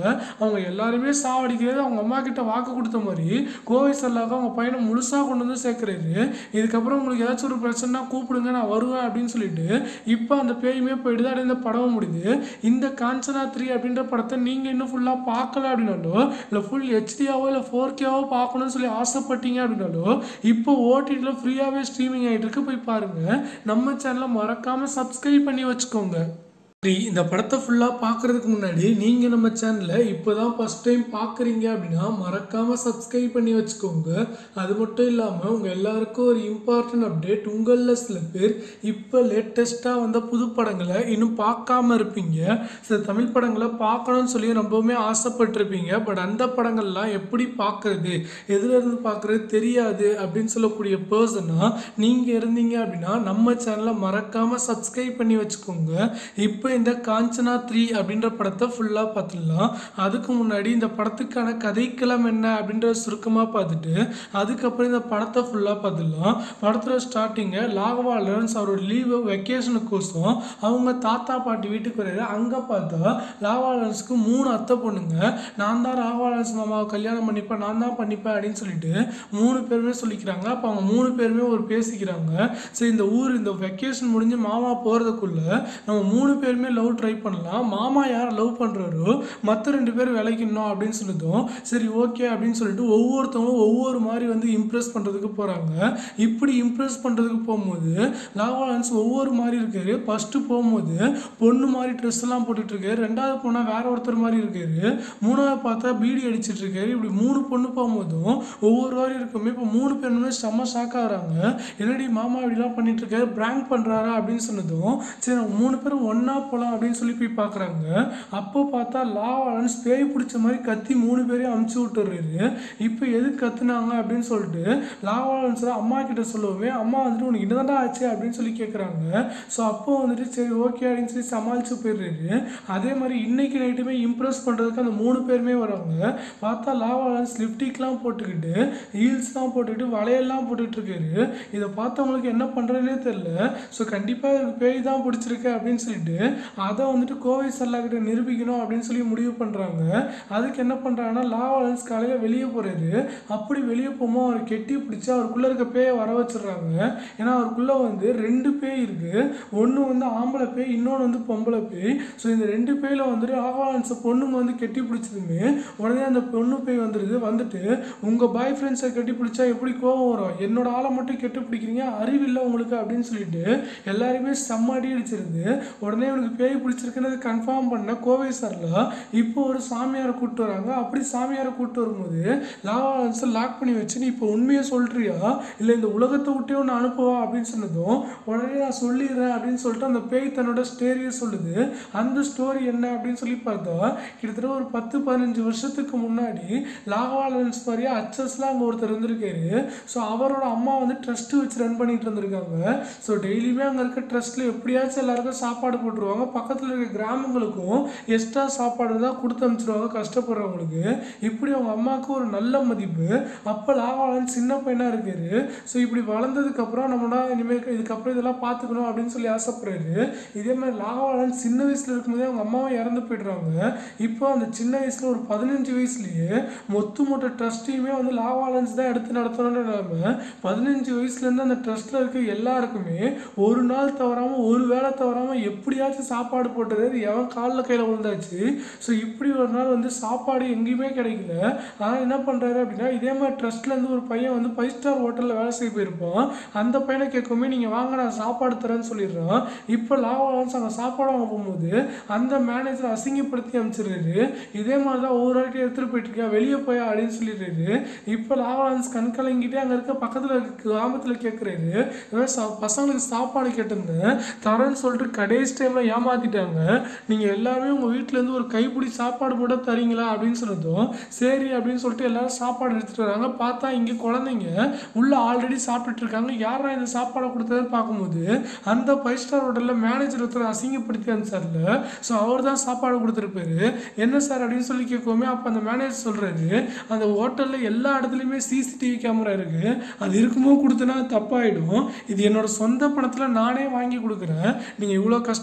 அவங்க எல்லாருமே சாவடிக்கிறது அவங்க அம்மா கிட்ட வாக்கு கொடுத்த மாதிரி கோவை சரளாவுக்கு அவங்க பையனை முழுசாக கொண்டு வந்து சேர்க்குறாரு. இதுக்கப்புறம் உங்களுக்கு ஏதாச்சும் ஒரு பிரச்சனைனா கூப்பிடுங்க, நான் வருவேன் அப்படின்னு சொல்லிட்டு இப்போ அந்த பேயுமே போயிடுது. அப்படியே இந்த படம் முடியுது. இந்த காஞ்சனா 3 அப்படின்ற படத்தை நீங்கள் இன்னும் ஃபுல்லாக பார்க்கல அப்படின்னாலோ, இல்லை ஃபுல் ஹெச்டியாவோ இல்லை 4Kவோ பார்க்கணும்னு சொல்லி ஆசைப்பட்டீங்க அப்படின்னாலோ, இப்போ ஓடிடியில் ஃப்ரீயாகவே ஸ்ட்ரீமிங் ஆகிட்டு இருக்கு, போய் பாருங்கள். நம்ம சேனலை மறக்காமல் சப்ஸ்கிரைப் பண்ணி வச்சுக்கோங்க. இந்த படத்தை ஃபுல்லாக பார்க்குறதுக்கு முன்னாடி நீங்கள் நம்ம சேனலை இப்போ தான் ஃபஸ்ட் டைம் பார்க்குறீங்க அப்படின்னா மறக்காமல் சப்ஸ்கிரைப் பண்ணி வச்சுக்கோங்க. அது மட்டும் இல்லாமல் உங்கள் எல்லாருக்கும் ஒரு இம்பார்ட்டன்ட் அப்டேட். உங்களில் சில பேர் இப்போ லேட்டஸ்ட்டாக வந்த புது படங்களை இன்னும் பார்க்காம இருப்பீங்க. சில தமிழ் படங்களை பார்க்கணும்னு சொல்லி ரொம்பவுமே ஆசைப்பட்டிருப்பீங்க. பட் அந்த படங்கள்லாம் எப்படி பார்க்குறது, எதுலேருந்து பார்க்குறது தெரியாது அப்படின்னு சொல்லக்கூடிய பர்சனாக நீங்கள் இருந்தீங்க அப்படின்னா நம்ம சேனலை மறக்காமல் சப்ஸ்கிரைப் பண்ணி வச்சுக்கோங்க. இப்போ இந்த காஞ்சனா 3 அப்படின்ற படத்தை ஃபுல்லாக பார்த்துடலாம். அதுக்கு முன்னாடி இந்த படத்துக்கான கதைக்களம் என்ன அப்படின்ற சுருக்கமாக பார்த்துட்டு அதுக்கப்புறம் இந்த படத்தை ஃபுல்லாக பார்த்துடலாம். படத்தில் ஸ்டார்டிங்கை ராகவா லாரன்ஸ் அவரோட லீவு வெக்கேஷனுக்கோசம் அவங்க தாத்தா பாட்டி வீட்டுக்கு வர்றாரு. அங்கே பார்த்தா ராகவா லாரன்ஸுக்கு 3 அத்தை பொண்ணுங்க. நான் தான் ராகவா லாரன்ஸ் மாமாவை கல்யாணம் பண்ணிப்பேன், நான் தான் பண்ணிப்பேன் அப்படின்னு சொல்லிட்டு 3 பேருமே சொல்லிக்கிறாங்க. அப்போ அவங்க 3 பேருமே ஒரு பேசிக்கிறாங்க. சரி, இந்த ஊர் இந்த வெக்கேஷன் முடிஞ்சு மாமா போகிறதுக்குள்ள நம்ம 3 பேருமே லவ் ட்ரை பண்ணலாம். மாமா யாரை லவ் பண்ணுறாரோ மற்ற 2 பேர் விளைக்கணும் அப்படின்னு சொல்லிட்டோம். சரி ஓகே அப்படின்னு சொல்லிட்டு ஒவ்வொருத்தவங்களும் ஒவ்வொரு மாதிரி வந்து இம்ப்ரெஸ் பண்ணுறதுக்கு போகிறாங்க. இப்படி இம்ப்ரெஸ் பண்ணுறதுக்கு போகும்போது ராகவா லாரன்ஸ் ஒவ்வொரு மாதிரி இருக்காரு. ஃபஸ்ட்டு போகும்போது பொண்ணு மாதிரி ட்ரெஸ் எல்லாம் போட்டுட்ருக்காரு. 2வது போனால் வேற ஒருத்தர் மாதிரி இருக்காரு. 3வது பார்த்தா பீடி அடிச்சிட்டு இருக்காரு. இப்படி 3 பொண்ணு போகும்போதும் ஒவ்வொரு மாதிரி இருக்குமே. இப்போ 3 பேருமே செம்ம ஷாக் ஆகிறாங்க. என்னடி மாமா இப்படிலாம் பண்ணிட்டு இருக்காரு, பிராங்க் பண்ணுறாரா அப்படின்னு சொன்னதும் சரி 3 பேரும் ஒன்றா போகலாம் அப்படின்னு சொல்லி போய் பார்க்குறாங்க. அப்போ பார்த்தா ராகவா லாரன்ஸ் பேய் பிடிச்ச மாதிரி கத்தி 3 பேரையும் அமுச்சு விட்டுறாரு. இப்போ எது கத்துனாங்க அப்படின்னு சொல்லிட்டு ராகவா லாரன்ஸ் அம்மா கிட்ட சொல்லுவோமே, அம்மா வந்துட்டு உனக்கு என்னதான்டா ஆச்சு அப்படின்னு சொல்லி கேட்குறாங்க. ஸோ அப்போ வந்துட்டு சரி ஓகே அப்படின்னு சொல்லி சமாளிச்சு போயிடுறாரு. அதே மாதிரி இன்னைக்கு நைட்டுமே இம்ப்ரெஸ் பண்ணுறதுக்கு அந்த 3 பேருமே வராங்க. பார்த்தா ராகவா லாரன்ஸ் லிப்டிக்லாம் போட்டுக்கிட்டு ஹீல்ஸ்லாம் போட்டுக்கிட்டு வளையல்லாம் போட்டுக்கிட்டு இருக்காரு. இதை பார்த்தவங்களுக்கு என்ன பண்ணுறதுனே தெரியல. ஸோ கண்டிப்பாக பேய் தான் பிடிச்சிருக்கு அப்படின்னு சொல்லிட்டு அதை வந்துட்டு கோவை சரளா கிட்ட நிரூபிக்கணும் அப்படின்னு சொல்லி முடிவு பண்ணுறாங்க. அதுக்கு என்ன பண்ணுறாங்கன்னா ராகவா லாரன்ஸ் காலையில் வெளியே போகிறாரு. அப்படி வெளியே போகும்போது அவர் கெட்டி பிடிச்சி அவருக்குள்ளே இருக்க பேயை வர வச்சிடுறாங்க. ஏன்னா அவருக்குள்ளே வந்து 2 பேய் இருக்குது. ஒன்று வந்து ஆம்பளை பேய், இன்னொன்று வந்து பொம்பளை பேய். ஸோ இந்த 2 பேயில் வந்துட்டு ராகவா லாரன்ஸை பொண்ணுங்க வந்து கெட்டி பிடிச்சதுமே உடனே அந்த பொண்ணு பேய் வந்துட்டு உங்கள் பாய் ஃப்ரெண்ட்ஸை கட்டி பிடிச்சா எப்படி கோவம் வரும், என்னோட ஆளை மட்டும் கெட்டி பிடிக்கிறீங்க, அறிவில்லை உங்களுக்கு அப்படின்னு சொல்லிட்டு எல்லாருமே செம்மாடி அடிச்சிருது. உடனே உனக்கு பேய் பிடிச்சிருக்குன்னு கன்ஃபார்ம் பண்ண கோவை சரளா இப்போ ஒரு சாமியாரை கூப்பிட்டு வராங்க. அப்படி சாமியாரை கூப்பிட்டு வரும்போது ராகவா லாரன்ஸை லாக் பண்ணி வச்சு நீ இப்போ உண்மையை சொல்றியா இல்லை இந்த உலகத்தை விட்டே ஒன்று அனுப்புவா அப்படின்னு சொன்னதும் உடனே நான் சொல்லிடுறேன் அப்படின்னு சொல்லிட்டு அந்த பேய் தன்னோட ஸ்டோரியை சொல்லுது. அந்த ஸ்டோரி என்ன அப்படின்னு சொல்லி பார்த்தா கிட்டத்தட்ட ஒரு 10-15 வருஷத்துக்கு முன்னாடி ராகவா லாரன்ஸ் மாதிரியா அச்சஸ்லாம் அங்கே ஒருத்தர் இருந்திருக்காரு. ஸோ அவரோட அம்மா வந்து ட்ரஸ்ட் வச்சு ரன் பண்ணிட்டு இருந்திருக்காங்க. ஸோ டெய்லியுமே அங்கே இருக்க ட்ரஸ்ட்டில் எப்படியாச்சும் எல்லாருக்கும் சாப்பாடு போட்டுருவாங்க. பக்கத்தில் இருக்க கிராமங்களுக்கும் எக்ஸ்ட்ரா சாப்பாடு தான் கொடுத்து அனுப்பிச்சிருவாங்க கஷ்டப்படுறவங்களுக்கு. இப்படி அவங்க அம்மாவுக்கு ஒரு நல்ல மதிப்பு. அப்போ ராகவா லாரன்ஸ் சின்ன பையனாக இருக்காரு. ஸோ இப்படி வளர்ந்ததுக்கப்புறம் நம்மளா இனிமேல் இதுக்கப்புறம் இதெல்லாம் பார்த்துக்கணும் அப்படின்னு சொல்லி ஆசைப்படுறாரு. இதே மாதிரி ராகவா லாரன்ஸ் சின்ன வயசில் இருக்கும்போதே அவங்க அம்மாவும் இறந்து போய்ட்றாங்க. இப்போ அந்த சின்ன வயசில் ஒரு 15 வயசுலேயே மொத்த ட்ரஸ்ட்டையுமே வந்து ராகவா லாரன்ஸ் தான் எடுத்து நடத்தணும்னு நிலைமை. 15 வயசுலேருந்து அந்த ட்ரஸ்ட்டில் இருக்க எல்லாருக்குமே ஒரு நாள் தவறாமல் ஒரு வேளை தவறாமல் எப்படியாச்சும் சாப்பாடு போட்டது எவன் காலில் கையில் விழுந்தாச்சு. ஸோ இப்படி ஒரு நாள் வந்து சாப்பாடு எங்கேயுமே கிடைக்கல. ஆனால் என்ன பண்ணுறாரு அப்படின்னா இதே மாதிரி ட்ரஸ்ட்லேருந்து ஒரு பையன் வந்து 5 ஸ்டார் ஹோட்டலில் வேலை செய்ய போயிருப்பான். அந்த பையனை கேட்குமே நீங்கள் வாங்க நான் சாப்பாடு தரேன்னு சொல்லிடுறான். இப்போ ராகவா லாரன்ஸ் அங்கே சாப்பாடு வாங்க போகும்போது அந்த மேனேஜர் அசிங்கப்படுத்தி அனுப்பிச்சிடுறாரு. இதே மாதிரி தான் ஒவ்வொரு வாட்டி எடுத்துகிட்டு போயிட்டுருக்கா, வெளியே போயா அப்படின்னு சொல்லிடுறாரு. இப்போ ராகவா லாரன்ஸ் கண் கலங்கிட்டே அங்கே இருக்க பக்கத்தில் கிராமத்தில் கேட்குறாரு, பசங்களுக்கு சாப்பாடு கேட்டிருந்தேன் தரேன்னு சொல்லிட்டு கடைசி டைமில் ஏமாற்றிட்டாங்க, நீங்கள் எல்லாருமே உங்கள் வீட்டிலேருந்து ஒரு கைப்பிடி சாப்பாடு போட தரீங்களா அப்படின்னு சொன்னதும் சரி அப்படின்னு சொல்லிட்டு எல்லாரும் சாப்பாடு எடுத்துகிட்டு வராங்க. பார்த்தா இங்கே குழந்தைங்க உள்ளே ஆல்ரெடி சாப்பிட்டுட்டு இருக்காங்க. யாரா இந்த சாப்பாடை கொடுத்ததுன்னு பார்க்கும்போது அந்த 5 ஸ்டார் ஹோட்டலில் மேனேஜர் ஒருத்தர் அசிங்கப்படுத்தி அனுப்பிச்சார்ல, ஸோ அவர் தான் சாப்பாடு கொடுத்துருப்பாரு. என்ன சார் அப்படின்னு சொல்லி கேட்கவுமே அப்போ அந்த மேனேஜர் சொல்கிறாரு, அந்த ஹோட்டலில் எல்லா இடத்துலையுமே சிசிடிவி கேமரா இருக்குது, அது இருக்கும்போது கொடுத்தனா தப்பாயிடும், இது என்னோட சொந்த பணத்தில் நானே வாங்கி கொடுக்குறேன், நீங்கள் இவ்வளோ கஷ்டப்பட்டு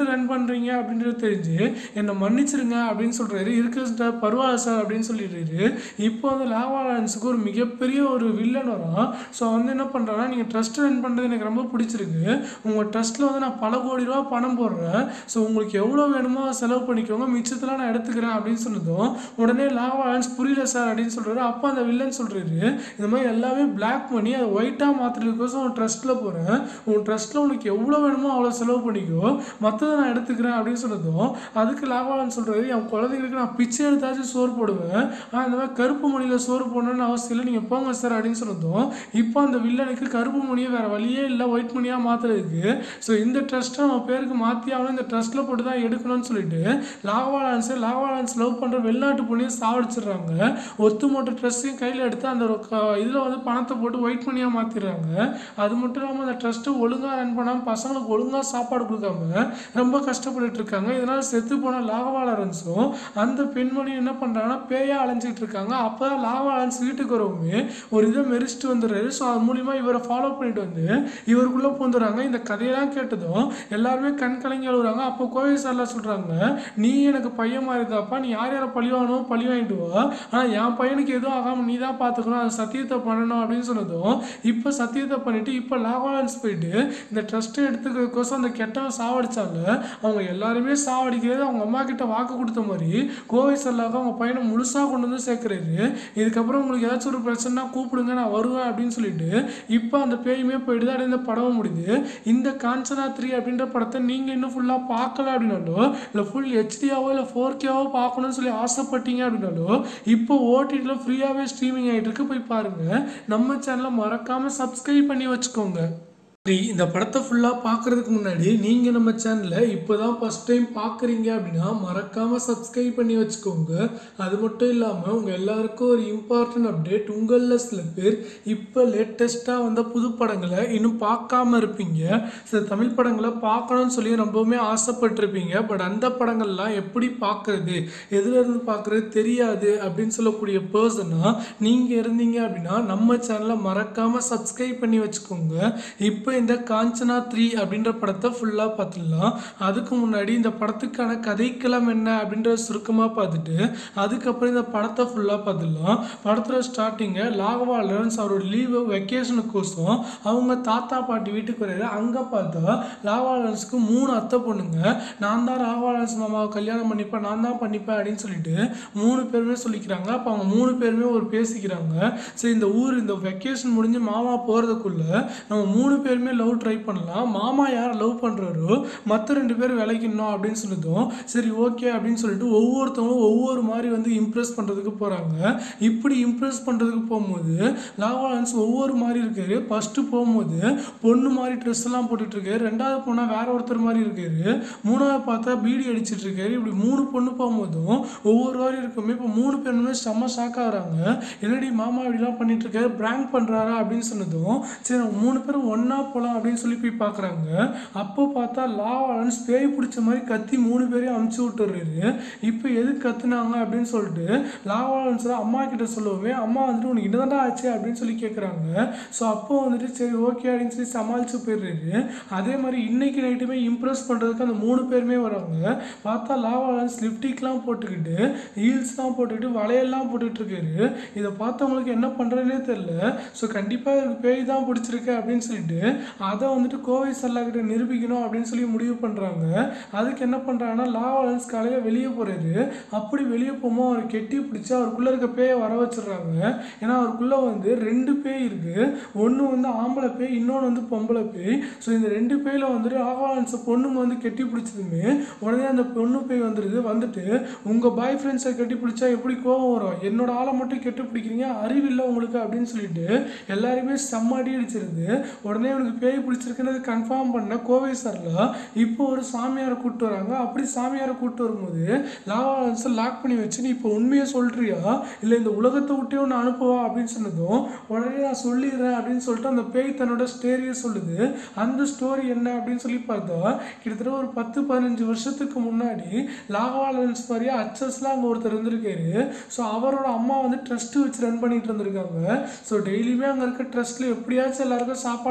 ரன் பண்ணுறீங்க அப்படின்றது தெரிஞ்சு என்னை மன்னிச்சிருங்க அப்படின்னு சொல்கிறாரு. இருக்கு சார், பரவாயில்ல சார் அப்படின்னு சொல்லிடுறாரு. இப்போ வந்து லாவா லாரன்ஸுக்கு ஒரு மிகப்பெரிய ஒரு வில்லன் வரும். ஸோ வந்து என்ன பண்ணுறாங்கன்னா, நீங்கள் ட்ரஸ்ட் ரன் பண்ணுறது எனக்கு ரொம்ப பிடிச்சிருக்கு, உங்கள் ட்ரஸ்ட்டில் வந்து நான் பல கோடி ரூபா பணம் போடுறேன், ஸோ உங்களுக்கு எவ்வளோ வேணுமோ செலவு பண்ணிக்கோங்க, மிச்சத்தெல்லாம் நான் எடுத்துக்கிறேன் அப்படின்னு சொன்னதும் உடனே லாவா லாரன்ஸ் புரியல சார் அப்படின்னு சொல்கிறாரு. அப்போ அந்த வில்லன் சொல்கிறாரு, இந்த மாதிரி எல்லாமே பிளாக் பண்ணி அதை ஒயிட்டாக மாற்றுறதுக்கோசம் உன் ட்ரஸ்ட்டில் போகிறேன், உன் ட்ரஸ்ட்டில் உனக்கு எவ்வளோ வேணுமோ அவ்வளோ செலவு பண்ணிக்கோ, மற்றதை நான் எடுத்துக்கிறேன் அப்படின்னு சொன்னதும் அதுக்கு லாவா லாரன்ஸ் சொல்கிறாரு, என் குழந்தைங்களுக்கு நான் பிச்சை எடுத்தாச்சும் சோறு போடுவேன், ஆனால் இந்த மாதிரி கருப்பு மணியில் சோறு போடணும்னு அவசியம் இல்லை, நீங்கள் போங்க சார் அப்படின்னு சொன்னதும் இப்போ அந்த வில்லனுக்கு கருப்பு மணியை வேறு வழியே இல்லை ஒயிட் மணியாக மாற்றுறதுக்கு, ஸோ இந்த ட்ரஸ்ட்டை நம்ம பேருக்கு மாற்றி ஆகணும், இந்த ட்ரஸ்ட்டில் போட்டு தான் எடுக்கணும்னு சொல்லிட்டு லாவா லாரன்ஸ் லவ் பண்ணுற வெளிநாட்டு பொண்ணையும் சாவடிச்சிடுறாங்க. ஒத்துமொத்த ட்ரஸ்ட்டையும் கையில் எடுத்து அந்த இதில் வந்து பணத்தை போட்டு ஒயிட் மணியாக மாற்றிடுறாங்க. அது மட்டும் இல்லாமல் அந்த ட்ரஸ்ட்டு ஒழுங்காக ரன் பண்ணாமல் பசங்களுக்கு ஒழுங்காக சாப்பாடு கொடுக்காம ரொம்ப கஷ்டப்பட்டு இருக்காங்க. இதனால் செத்து போன லாவா லாரன்ஸும் அந்த பெண்மணியும் என்ன பண்ணுறாங்கன்னா பேயாக அலைஞ்சிட்டு இருக்காங்க. அப்போ தான் லாவா லாரன்ஸ் வீட்டுக்கு வரவுமே ஒரு இதை மெரிச்சிட்டு வந்துடுறாரு. ஸோ அது மூலிமா இவரை ஃபாலோ பண்ணிட்டு வந்து இவருக்குள்ளே பூந்துடுறாங்க. இந்த கதையெல்லாம் கேட்டதும் எல்லாருமே கண் கலங்கி அழுகுறாங்க. அப்போ கோவை சார்லாம் சொல்கிறாங்க, நீ எனக்கு பையன் மாதிரி தாப்பா, நீ யார் யாரை பழி வாங்கணும் பழி வாங்கிட்டு வா, ஆனால் என் பையனுக்கு எதுவும் ஆகாமல் நீ தான் பார்த்துக்கணும், அந்த சத்தியத்தை பண்ணணும் அப்படின்னு சொன்னதும் இப்போ சத்தியத்தை பண்ணிவிட்டு இப்போ லாவா லாரன்ஸ் போயிட்டு இந்த ட்ரஸ்ட்டை எடுத்துக்கிறதுக்கோசம் அந்த கெட்டவன் சாவடிச்சாங்க. அவங்க எல்லாருமே சாவடிக்கிறது அவங்க அம்மா கிட்ட வாக்கு கொடுத்த மாதிரி கோவை சார்லாக அவங்க பையனை முழுசாக கொண்டு வந்து சேர்க்குறாரு. இதுக்கப்புறம் உங்களுக்கு ஏதாச்சும் ஒரு பிரச்சனைனா கூப்பிடுங்க, நான் வருவேன் அப்படின்னு சொல்லிட்டு இப்போ அந்த பேயுமே போயிடுது. அப்படியே இந்த படம் முடியுது. இந்த காஞ்சனா 3 அப்படின்ற படத்தை நீங்கள் இன்னும் ஃபுல்லாக பார்க்கல அப்படின்னாலோ, இல்லை ஃபுல் ஹெச்டியாவோ இல்லை 4Kவோ பார்க்கணும்னு சொல்லி ஆசைப்பட்டீங்க அப்படின்னாலோ இப்போ ஓடிடியில் ஃப்ரீயாகவே ஸ்ட்ரீமிங் ஆகிட்டு இருக்கு, போய் பாருங்கள். நம்ம சேனலை மறக்காமல் சப்ஸ்கிரைப் பண்ணி வச்சுக்கோங்க. இந்த படத்தை ஃபுல்லாக பார்க்குறதுக்கு முன்னாடி நீங்கள் நம்ம சேனலை இப்போ தான் ஃபஸ்ட் டைம் பார்க்குறீங்க அப்படின்னா மறக்காமல் சப்ஸ்கிரைப் பண்ணி வச்சுக்கோங்க. அது மட்டும் இல்லாமல் உங்கள் எல்லாருக்கும் ஒரு இம்பார்ட்டன்ட் அப்டேட், உங்களில் சில பேர் இப்போ லேட்டஸ்ட்டாக வந்த புது படங்களை இன்னும் பார்க்காம இருப்பீங்க. சில தமிழ் படங்களை பார்க்கணும்னு சொல்லி ரொம்பவுமே ஆசைப்பட்டிருப்பீங்க. பட் அந்த படங்கள்லாம் எப்படி பார்க்குறது, எதுலேருந்து பார்க்குறது தெரியாது அப்படின்னு சொல்லக்கூடிய பர்சனாக நீங்கள் இருந்தீங்க அப்படின்னா நம்ம சேனலை மறக்காமல் சப்ஸ்கிரைப் பண்ணி வச்சுக்கோங்க. இப்போ இந்த காஞ்சனா 3 அப்படின்ற படத்தை ஃபுல்லாக பார்த்துடலாம். அதுக்கு முன்னாடி இந்த படத்துக்கான கதைக்களம் என்ன அப்படின்ற சுருக்கமாக பார்த்துட்டு அதுக்கப்புறம் இந்த படத்தை ஃபுல்லாக பார்த்துடலாம். படத்தில் ஸ்டார்டிங்கை லாவா லாரன்ஸ் அவரோட லீவு வெக்கேஷனுக்கோசம் அவங்க தாத்தா பாட்டி வீட்டுக்கு வர்றாரு. அங்கே பார்த்தா லாவா லாரன்ஸுக்கு 3 அத்தை பொண்ணுங்க. நான் தான் லாவா லாரன்ஸ் மாமாவை கல்யாணம் பண்ணிப்பேன், நான் தான் பண்ணிப்பேன் அப்படின்னு சொல்லிட்டு 3 பேருமே சொல்லிக்கிறாங்க. அப்போ அவங்க 3 பேருமே ஒரு பேசிக்கிறாங்க. சரி, இந்த ஊர் இந்த வெக்கேஷன் முடிஞ்சு மாமா போகிறதுக்குள்ள நம்ம 3 பேருமே லவ் ட்ரை பண்ணலாம், மாமா யாரை லவ் பண்ணுறாரோ மற்ற 2 பேர் விளைக்கணும் அப்படின்னு சொன்னதும் சரி ஓகே அப்படின்னு சொல்லிட்டு ஒவ்வொருத்தவங்களும் ஒவ்வொரு மாதிரி வந்து இம்ப்ரெஸ் பண்ணுறதுக்கு போகிறாங்க. இப்படி இம்ப்ரெஸ் பண்ணுறதுக்கு போகும்போது லாவா லாரன்ஸ் ஒவ்வொரு மாதிரி இருக்காரு. ஃபஸ்ட்டு போகும்போது பொண்ணு மாதிரி ட்ரெஸ் எல்லாம் போட்டுட்ருக்காரு, 2வது போனால் வேற ஒருத்தர் மாதிரி இருக்காரு, 3வது பார்த்தா பீடி அடிச்சிட்டு இருக்காரு. இப்படி 3 பொண்ணு போகும்போதும் ஒவ்வொரு மாதிரி இருக்குமே. இப்போ 3 பேருமே செம்ம ஷாக் ஆகிறாங்க. என்னடி மாமா இப்படிலாம் பண்ணிட்டு இருக்காரு, பிராங்க் பண்ணுறாரா அப்படின்னு சொன்னதும் சரி 3 பேரும் ஒன்றா போகலாம் அப்படின்னு சொல்லி போய் பார்க்குறாங்க. அப்போ பார்த்தா லாவா லாரன்ஸ் பேய் பிடிச்ச மாதிரி கத்தி 3 பேரையும் அமுச்சு விட்டுறாரு. இப்போ எது கத்துனாங்க அப்படின்னு சொல்லிட்டு லாவா லாரன்ஸ் அம்மா கிட்ட சொல்லுவோமே, அம்மா வந்துட்டு உனக்கு என்னதான்டா ஆச்சு அப்படின்னு சொல்லி கேட்குறாங்க. ஸோ அப்போ வந்துட்டு சரி ஓகே அப்படின்னு சொல்லி சமாளித்து போயிடுறாரு. அதே மாதிரி இன்னைக்கு நைட்டுமே இம்ப்ரெஸ் பண்ணுறதுக்கு அந்த 3 பேருமே வராங்க. பார்த்தா லாவா லாரன்ஸ் லிப்டிக்லாம் போட்டுக்கிட்டு ஹீல்ஸ்லாம் போட்டுக்கிட்டு வளையல்லாம் போட்டுக்கிட்டு இருக்காரு. இதை பார்த்தவங்களுக்கு என்ன பண்ணுறதுனே தெரியல. ஸோ கண்டிப்பாக பேய் தான் பிடிச்சிருக்கு அப்படின்னு சொல்லிட்டு அதை வந்துட்டு கோவை சார்லா கிட்ட நிரூபிக்கணும் அப்படின்னு சொல்லி முடிவு பண்ணுறாங்க. அதுக்கு என்ன பண்ணுறாங்கன்னா லாவா லாரன்ஸ் காலையில் வெளியே போகிறாரு. அப்படி வெளியே போகும்போது அவர் கெட்டி பிடிச்சி அவருக்குள்ளே இருக்க பேயை வர வச்சிடுறாங்க. ஏன்னா அவருக்குள்ளே வந்து 2 பேய் இருக்குது, ஒன்று வந்து ஆம்பளை பேய், இன்னொன்று வந்து பொம்பளை பேய். ஸோ இந்த 2 பேயில் வந்துட்டு லாவா லாரன்ஸை பொண்ணுங்க வந்து கெட்டி பிடிச்சதுமே உடனே அந்த பொண்ணு பேய் வந்துட்டு உங்கள் பாய் ஃப்ரெண்ட்ஸை கட்டி பிடிச்சா எப்படி கோவம் வரும், என்னோட ஆளை மட்டும் கெட்டி பிடிக்கிறீங்க, அறிவில்லை உங்களுக்கு அப்படின்னு சொல்லிட்டு எல்லாருமே செம்மடி அடிச்சிருது. உடனே அவனுக்கு பேய் பிடிச்சிருக்குன்றது கன்ஃபார்ம் பண்ண கோவை சார்லா இப்போ ஒரு சாமியாரை கூப்பிட்டு வராங்க. அப்படி சாமியாரை கூப்பிட்டு வரும்போது லாவா லாரன்ஸை லாக் பண்ணி வச்சு நீ இப்போ உண்மையை சொல்கிறியா இல்லை இந்த உலகத்தை விட்டே ஒன்று அனுப்புவா அப்படின்னு சொன்னதும் உடனே நான் சொல்லிடுறேன் அப்படின்னு சொல்லிட்டு அந்த பேய் தன்னோட ஸ்டோரியை சொல்லுது. அந்த ஸ்டோரி என்ன அப்படின்னு சொல்லி பார்த்தா கிட்டத்தட்ட ஒரு 10-15 வருஷத்துக்கு முன்னாடி லாவா லாரன்ஸ் மாதிரியா அச்சஸ்லாம் அங்கே ஒருத்தர் இருந்திருக்காரு. ஸோ அவரோட அம்மா வந்து ட்ரஸ்ட்டு வச்சு ரன் பண்ணிட்டு இருந்திருக்காங்க. ஸோ டெய்லியுமே அங்கே இருக்க ட்ரஸ்ட்டில் எப்படியாச்சும் எல்லாருக்கும் சாப்பாடு போட்டுருவாங்க.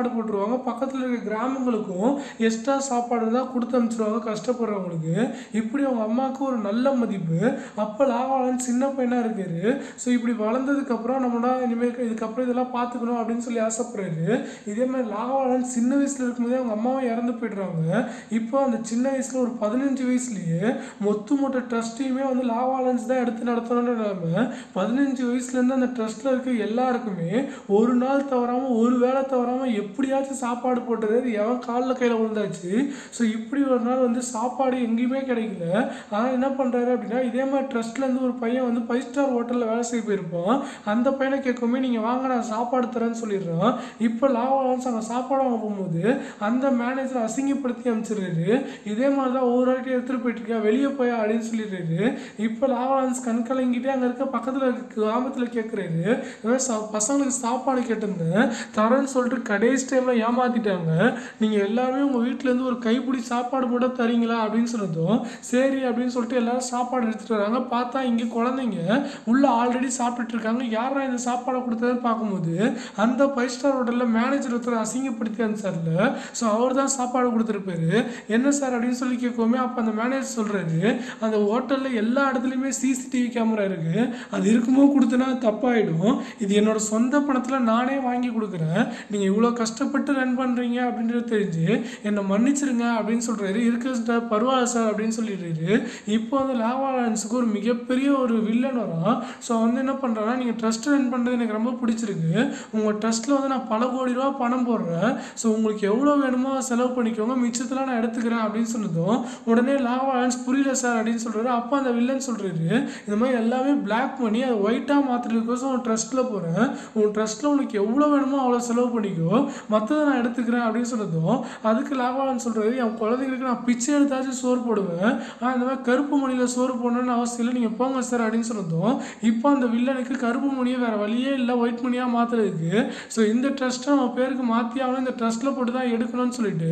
கொடுப்பாங்க, பக்கத்தில் இருக்க கிராமங்களுக்கும் எக்ஸ்ட்ரா சாப்பாடு தான் கொடுத்து அனுப்பிச்சிருவாங்க கஷ்டப்படுறவங்களுக்கு. இப்படி அவங்க அம்மாவுக்கு ஒரு நல்ல மதிப்பு. அப்போ லாகவாலன்ஸ் சின்ன பையனாக இருக்காரு. ஸோ இப்படி வளர்ந்ததுக்கப்புறம் நம்மளா இனிமேல் இதுக்கப்புறம் இதெல்லாம் பார்த்துக்கணும் அப்படின்னு சொல்லி ஆசைப்படுறாரு. இதே மாதிரி லாகவாலன்ஸ் சின்ன வயசில் இருக்கும்போதே அவங்க அம்மாவும் இறந்து போய்ட்றாங்க. இப்போ அந்த சின்ன வயசில் ஒரு 15 வயசுலேயே மொத்த ட்ரஸ்ட்டையுமே வந்து லாகவாலன்ஸ் தான் எடுத்து நடத்தணும்னு நிலைமை. 15 வயசுலேருந்து அந்த ட்ரஸ்ட்டில் இருக்க எல்லாருக்குமே ஒரு நாள் தவறாமல் ஒரு வேளை தவறாமல் எப்படியாச்சும் சாப்பாடு போட்டது எவன் காலில் கையில் விழுந்தாச்சு. ஸோ இப்படி ஒரு நாள் வந்து சாப்பாடு எங்கேயுமே கிடைக்கல. ஆனால் என்ன பண்ணுறாரு அப்படின்னா, இதே மாதிரி ட்ரஸ்ட்லேருந்து ஒரு பையன் வந்து 5 ஸ்டார் ஹோட்டலில் வேலை செய்ய போயிருப்பான். அந்த பையனை கேட்கும்போது நீங்கள் வாங்க நான் சாப்பாடு தரேன்னு சொல்லிடுறான். இப்போ லாகவாலன்ஸ் அங்கே சாப்பாடு வாங்க போகும்போது அந்த மேனேஜர் அசிங்கப்படுத்தி அனுப்பிச்சிடுறாரு. இதே மாதிரி தான் ஒவ்வொரு வாட்டி எடுத்துகிட்டு போயிட்டுருக்கேன், வெளியே போயா அப்படின்னு சொல்லிடுறாரு. இப்போ லாகவாலன்ஸ் கண் கலங்கிட்டே அங்கே இருக்க பக்கத்தில் கிராமத்தில் கேட்குறாரு, பசங்களுக்கு சாப்பாடு கேட்டிருந்தேன் தரேன்னு சொல்லிட்டு கடைசி டைமில் ஏமாற்றிட்டாங்க, நீங்கள் எல்லாருமே உங்கள் வீட்டிலேருந்து ஒரு கைப்பிடி சாப்பாடு மட்டும் தரீங்களா அப்படின்னு சொன்னதும் சரி அப்படின்னு சொல்லிட்டு எல்லாரும் சாப்பாடு எடுத்துகிட்டு வராங்க. பார்த்தா இங்கே குழந்தைங்க உள்ளே ஆல்ரெடி சாப்பிட்டுட்டு இருக்காங்க. யாரா இந்த சாப்பாடை கொடுத்ததுன்னு பார்க்கும்போது அந்த 5 ஸ்டார் ஹோட்டலில் மேனேஜர் ஒருத்தர் அசிங்கப்படுத்தி அனுப்பிச்சார்ல, ஸோ அவர் தான் சாப்பாடு கொடுத்துருப்பாரு. என்ன சார் அப்படின்னு சொல்லி கேட்கவுமே அப்போ அந்த மேனேஜர் சொல்கிறாரு, அந்த ஹோட்டலில் எல்லா இடத்துலையுமே சிசிடிவி கேமரா இருக்குது, அது இருக்கும்போது கொடுத்தனா தப்பாயிடும், இது என்னோட சொந்த பணத்தில் நானே வாங்கி கொடுக்குறேன், நீங்கள் இவ்வளோ கஷ்டப்பட்டு ரன் பண்ணுறீங்க அப்படின்றது தெரிஞ்சு என்னை மன்னிச்சிருங்க அப்படின்னு சொல்கிறாரு. இருக்கு சார் பரவாயில்ல சார் அப்படின்னு சொல்லிடுறாரு. இப்போ வந்து லாகவாலன்ஸுக்கு ஒரு மிகப்பெரிய ஒரு வில்லன் வரும். ஸோ வந்து என்ன பண்ணுறாங்கன்னா, நீங்கள் ட்ரஸ்ட் ரன் பண்ணுறது எனக்கு ரொம்ப பிடிச்சிருக்கு, உங்கள் ட்ரஸ்ட்டில் வந்து நான் பல கோடி ரூபா பணம் போடுறேன், ஸோ உங்களுக்கு எவ்வளோ வேணுமோ செலவு பண்ணிக்கோங்க, மிச்சத்தில் நான் எடுத்துக்கிறேன் அப்படின்னு சொன்னதும் உடனே லாகவாலன்ஸ் புரியல சார் அப்படின்னு சொல்கிறாரு. அப்போ அந்த வில்லன் சொல்கிறாரு, இந்த மாதிரி எல்லாமே பிளாக் பண்ணி அதை ஒயிட்டாக மாற்றுறதுக்கோசம் உன் ட்ரஸ்ட்டில் போகிறேன், உன் ட்ரஸ்ட்டில் உனக்கு எவ்வளோ வேணுமோ அவ்வளோ செலவு பண்ணிக்கோ, மற்றதை நான் எடுத்துக்கிறேன் அப்படின்னு சொன்னதும் அதுக்கு லாகவாலன்ஸ் சொல்கிறாரு, என் குழந்தைங்களுக்கு நான் பிச்சை எடுத்தாச்சும் சோறு போடுவேன், ஆனால் இந்த மாதிரி கருப்பு மணியில் சோறு போடணும்னு அவசியம் இல்லை, நீங்கள் போங்க சார் அப்படின்னு சொன்னதும் இப்போ அந்த வில்லனுக்கு கருப்பு மணியை வேறு வழியே இல்லை ஒயிட் மணியாக மாற்றுறதுக்கு. ஸோ இந்த ட்ரஸ்ட்டை நம்ம பேருக்கு மாற்றி ஆகணும், இந்த ட்ரஸ்ட்டில் போட்டு தான் எடுக்கணும்னு சொல்லிட்டு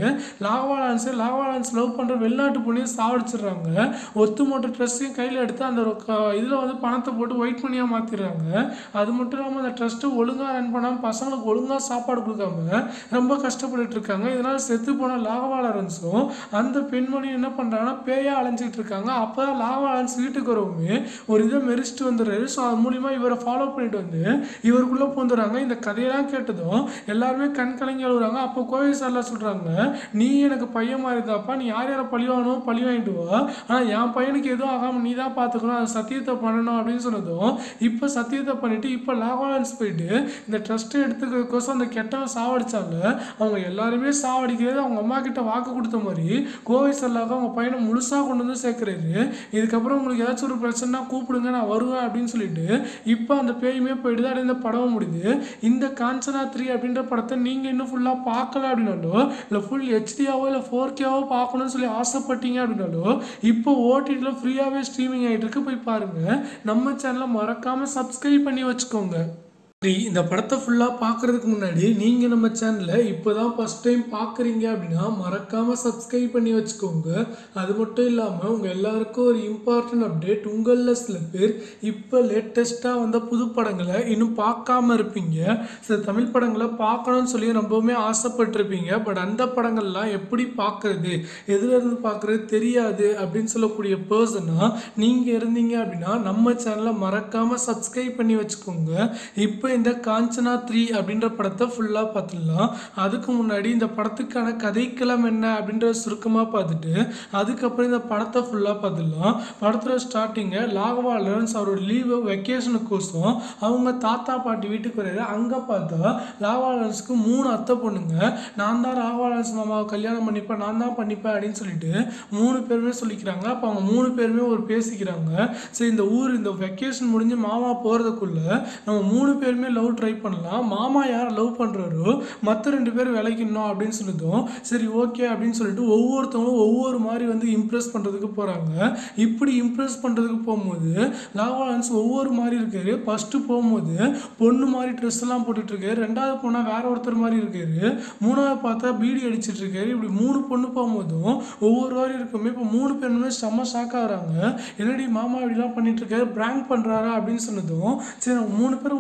லாகவாலன்ஸ் லவ் பண்ணுற வெளிநாட்டு பொண்ணையும் சாவடிச்சிடுறாங்க. ஒத்துமொத்த ட்ரஸ்ட்டையும் கையில் எடுத்து அந்த இதில் வந்து பணத்தை போட்டு ஒயிட் மணியாக மாற்றிடுறாங்க. அது மட்டும் இல்லாமல் அந்த ட்ரஸ்ட்டு ஒழுங்காக ரன் பண்ணாமல் பசங்களுக்கு ஒழுங்காக சாப்பாடு கொடுக்காம ரொம்ப கஷ்டப்பட்டு இருக்காங்க. இதனால் செத்து போன லாகவாலன்ஸும் அந்த பெண்மணி என்ன பண்ணுறாங்கன்னா பேயாக அலைஞ்சிட்டு இருக்காங்க. அப்போ தான் லாகவாலன்ஸ் வீட்டுக்கு வரவுமே ஒரு இதை மெரிச்சிட்டு வந்துடுறாரு. ஸோ அது மூலிமா இவரை ஃபாலோ பண்ணிட்டு வந்து இவருக்குள்ளே போந்துடுறாங்க. இந்த கதையெல்லாம் கேட்டதும் எல்லாருமே கண் கலங்கி அழுகுறாங்க. அப்போ கோவில் சார்லாம் சொல்கிறாங்க, நீ எனக்கு பையன் மாதிரி இருந்தாப்பா, நீ யார் யாரை பழி வாங்கணும் பழி வாங்கிட்டு வா, ஆனால் என் பையனுக்கு எதுவும் ஆகாமல் நீ தான் பார்த்துக்கணும், அது சத்தியத்தை பண்ணணும் அப்படின்னு சொன்னதும் இப்போ சத்தியத்தை பண்ணிவிட்டு இப்போ லாகவாலன்ஸ் போயிட்டு இந்த ட்ரஸ்ட்டை எடுத்துக்கிறதுக்கோசம் அந்த கெட்டவன் சாவடிச்சாங்க. அவங்க எல்லாருமே சாவடிக்கிறது அவங்க அம்மா கிட்ட வாக்கு கொடுத்த மாதிரி கோவில் சார்லாக அவங்க பையனை முழுசாக கொண்டு வந்து சேர்க்குறாரு. இதுக்கப்புறம் உங்களுக்கு ஏதாச்சும் ஒரு பிரச்சனைனா கூப்பிடுங்க நான் வருவேன் அப்படின்னு சொல்லிட்டு இப்போ அந்த பேயுமே போயிடுது. அப்படியே இந்த படம் முடியுது. இந்த காஞ்சனா 3 அப்படின்ற படத்தை நீங்கள் இன்னும் ஃபுல்லாக பார்க்கல அப்படின்னாலோ இல்லை ஃபுல் ஹெச்டியாவோ இல்லை 4Kவோ பார்க்கணும்னு சொல்லி ஆசைப்பட்டீங்க அப்படின்னாலோ இப்போ ஓடிடியில் ஃப்ரீயாகவே ஸ்ட்ரீமிங் ஆகிட்டு இருக்கு, போய் பாருங்கள். நம்ம சேனலை மறக்காமல் சப்ஸ்கிரைப் பண்ணி வச்சுக்கோங்க. இந்த படத்தை ஃபுல்லாக பார்க்குறதுக்கு முன்னாடி நீங்கள் நம்ம சேனலை இப்போ தான் ஃபஸ்ட் டைம் பார்க்குறீங்க அப்படின்னா மறக்காமல் சப்ஸ்கிரைப் பண்ணி வச்சுக்கோங்க. அது மட்டும் இல்லாமல் உங்கள் எல்லாருக்கும் ஒரு இம்பார்ட்டன்ட் அப்டேட், உங்களில் சில பேர் இப்போ லேட்டஸ்ட்டாக வந்த புது படங்களை இன்னும் பார்க்காம இருப்பீங்க. சில தமிழ் படங்களை பார்க்கணும்னு சொல்லி ரொம்பவுமே ஆசைப்பட்டிருப்பீங்க. பட் அந்த படங்கள்லாம் எப்படி பார்க்குறது, எதுலேருந்து பார்க்குறது தெரியாது அப்படின்னு சொல்லக்கூடிய பர்சனாக நீங்கள் இருந்தீங்க அப்படின்னா நம்ம சேனலை மறக்காமல் சப்ஸ்கிரைப் பண்ணி வச்சுக்கோங்க. இப்போ இந்த காஞ்சனா 3 அப்படின்ற படத்தை ஃபுல்லாக பார்த்துடலாம். அதுக்கு முன்னாடி இந்த படத்துக்கான கதைக்களம் என்ன அப்படின்ற சுருக்கமாக பார்த்துட்டு அதுக்கப்புறம் இந்த படத்தை ஃபுல்லாக பார்த்துடலாம். படத்தில் ஸ்டார்டிங்கை லாகவாலன்ஸ் அவரோட லீவு வெக்கேஷனுக்கோசம் அவங்க தாத்தா பாட்டி வீட்டுக்கு வர்றாரு. அங்கே பார்த்தா லாகவாலன்ஸுக்கு 3 அத்தை பொண்ணுங்க, நான் தான் லாகவாலன்ஸ் மாமாவை கல்யாணம் பண்ணிப்பேன், நான் தான் பண்ணிப்பேன் அப்படின்னு சொல்லிட்டு 3 பேருமே சொல்லிக்கிறாங்க. அப்போ அவங்க 3 பேருமே ஒரு பேசிக்கிறாங்க. சரி இந்த ஊர் இந்த வெக்கேஷன் முடிஞ்சு மாமா போகிறதுக்குள்ள நம்ம 3 பேருமே லவ் ட்ரை பண்ணலாம், மாமா யாரை லவ் பண்ணுறாரோ மற்ற 2 பேர் விளைக்கணும் அப்படின்னு சொன்னதும் சரி ஓகே அப்படின்னு சொல்லிட்டு ஒவ்வொருத்தவங்களும் ஒவ்வொரு மாதிரி வந்து இம்ப்ரெஸ் பண்ணுறதுக்கு போகிறாங்க. இப்படி இம்ப்ரெஸ் பண்ணுறதுக்கு போகும்போது லாகவாலன்ஸ் ஒவ்வொரு மாதிரி இருக்காரு. ஃபஸ்ட்டு போகும்போது பொண்ணு மாதிரி ட்ரெஸ் எல்லாம் போட்டுட்ருக்காரு, 2வது போனால் வேற ஒருத்தர் மாதிரி இருக்காரு, 3வது பார்த்தா பீடி அடிச்சிட்டு இருக்காரு. இப்படி 3 பொண்ணு போகும்போதும் ஒவ்வொரு மாதிரி இருக்குமே. இப்போ 3 பேருமே செம்ம ஷாக் ஆகிறாங்க, என்னடி மாமா இப்படிலாம் பண்ணிட்டு இருக்காரு, பிராங்க் பண்ணுறாரா அப்படின்னு சொன்னதும் சரி 3 பேரும் ஒன்றா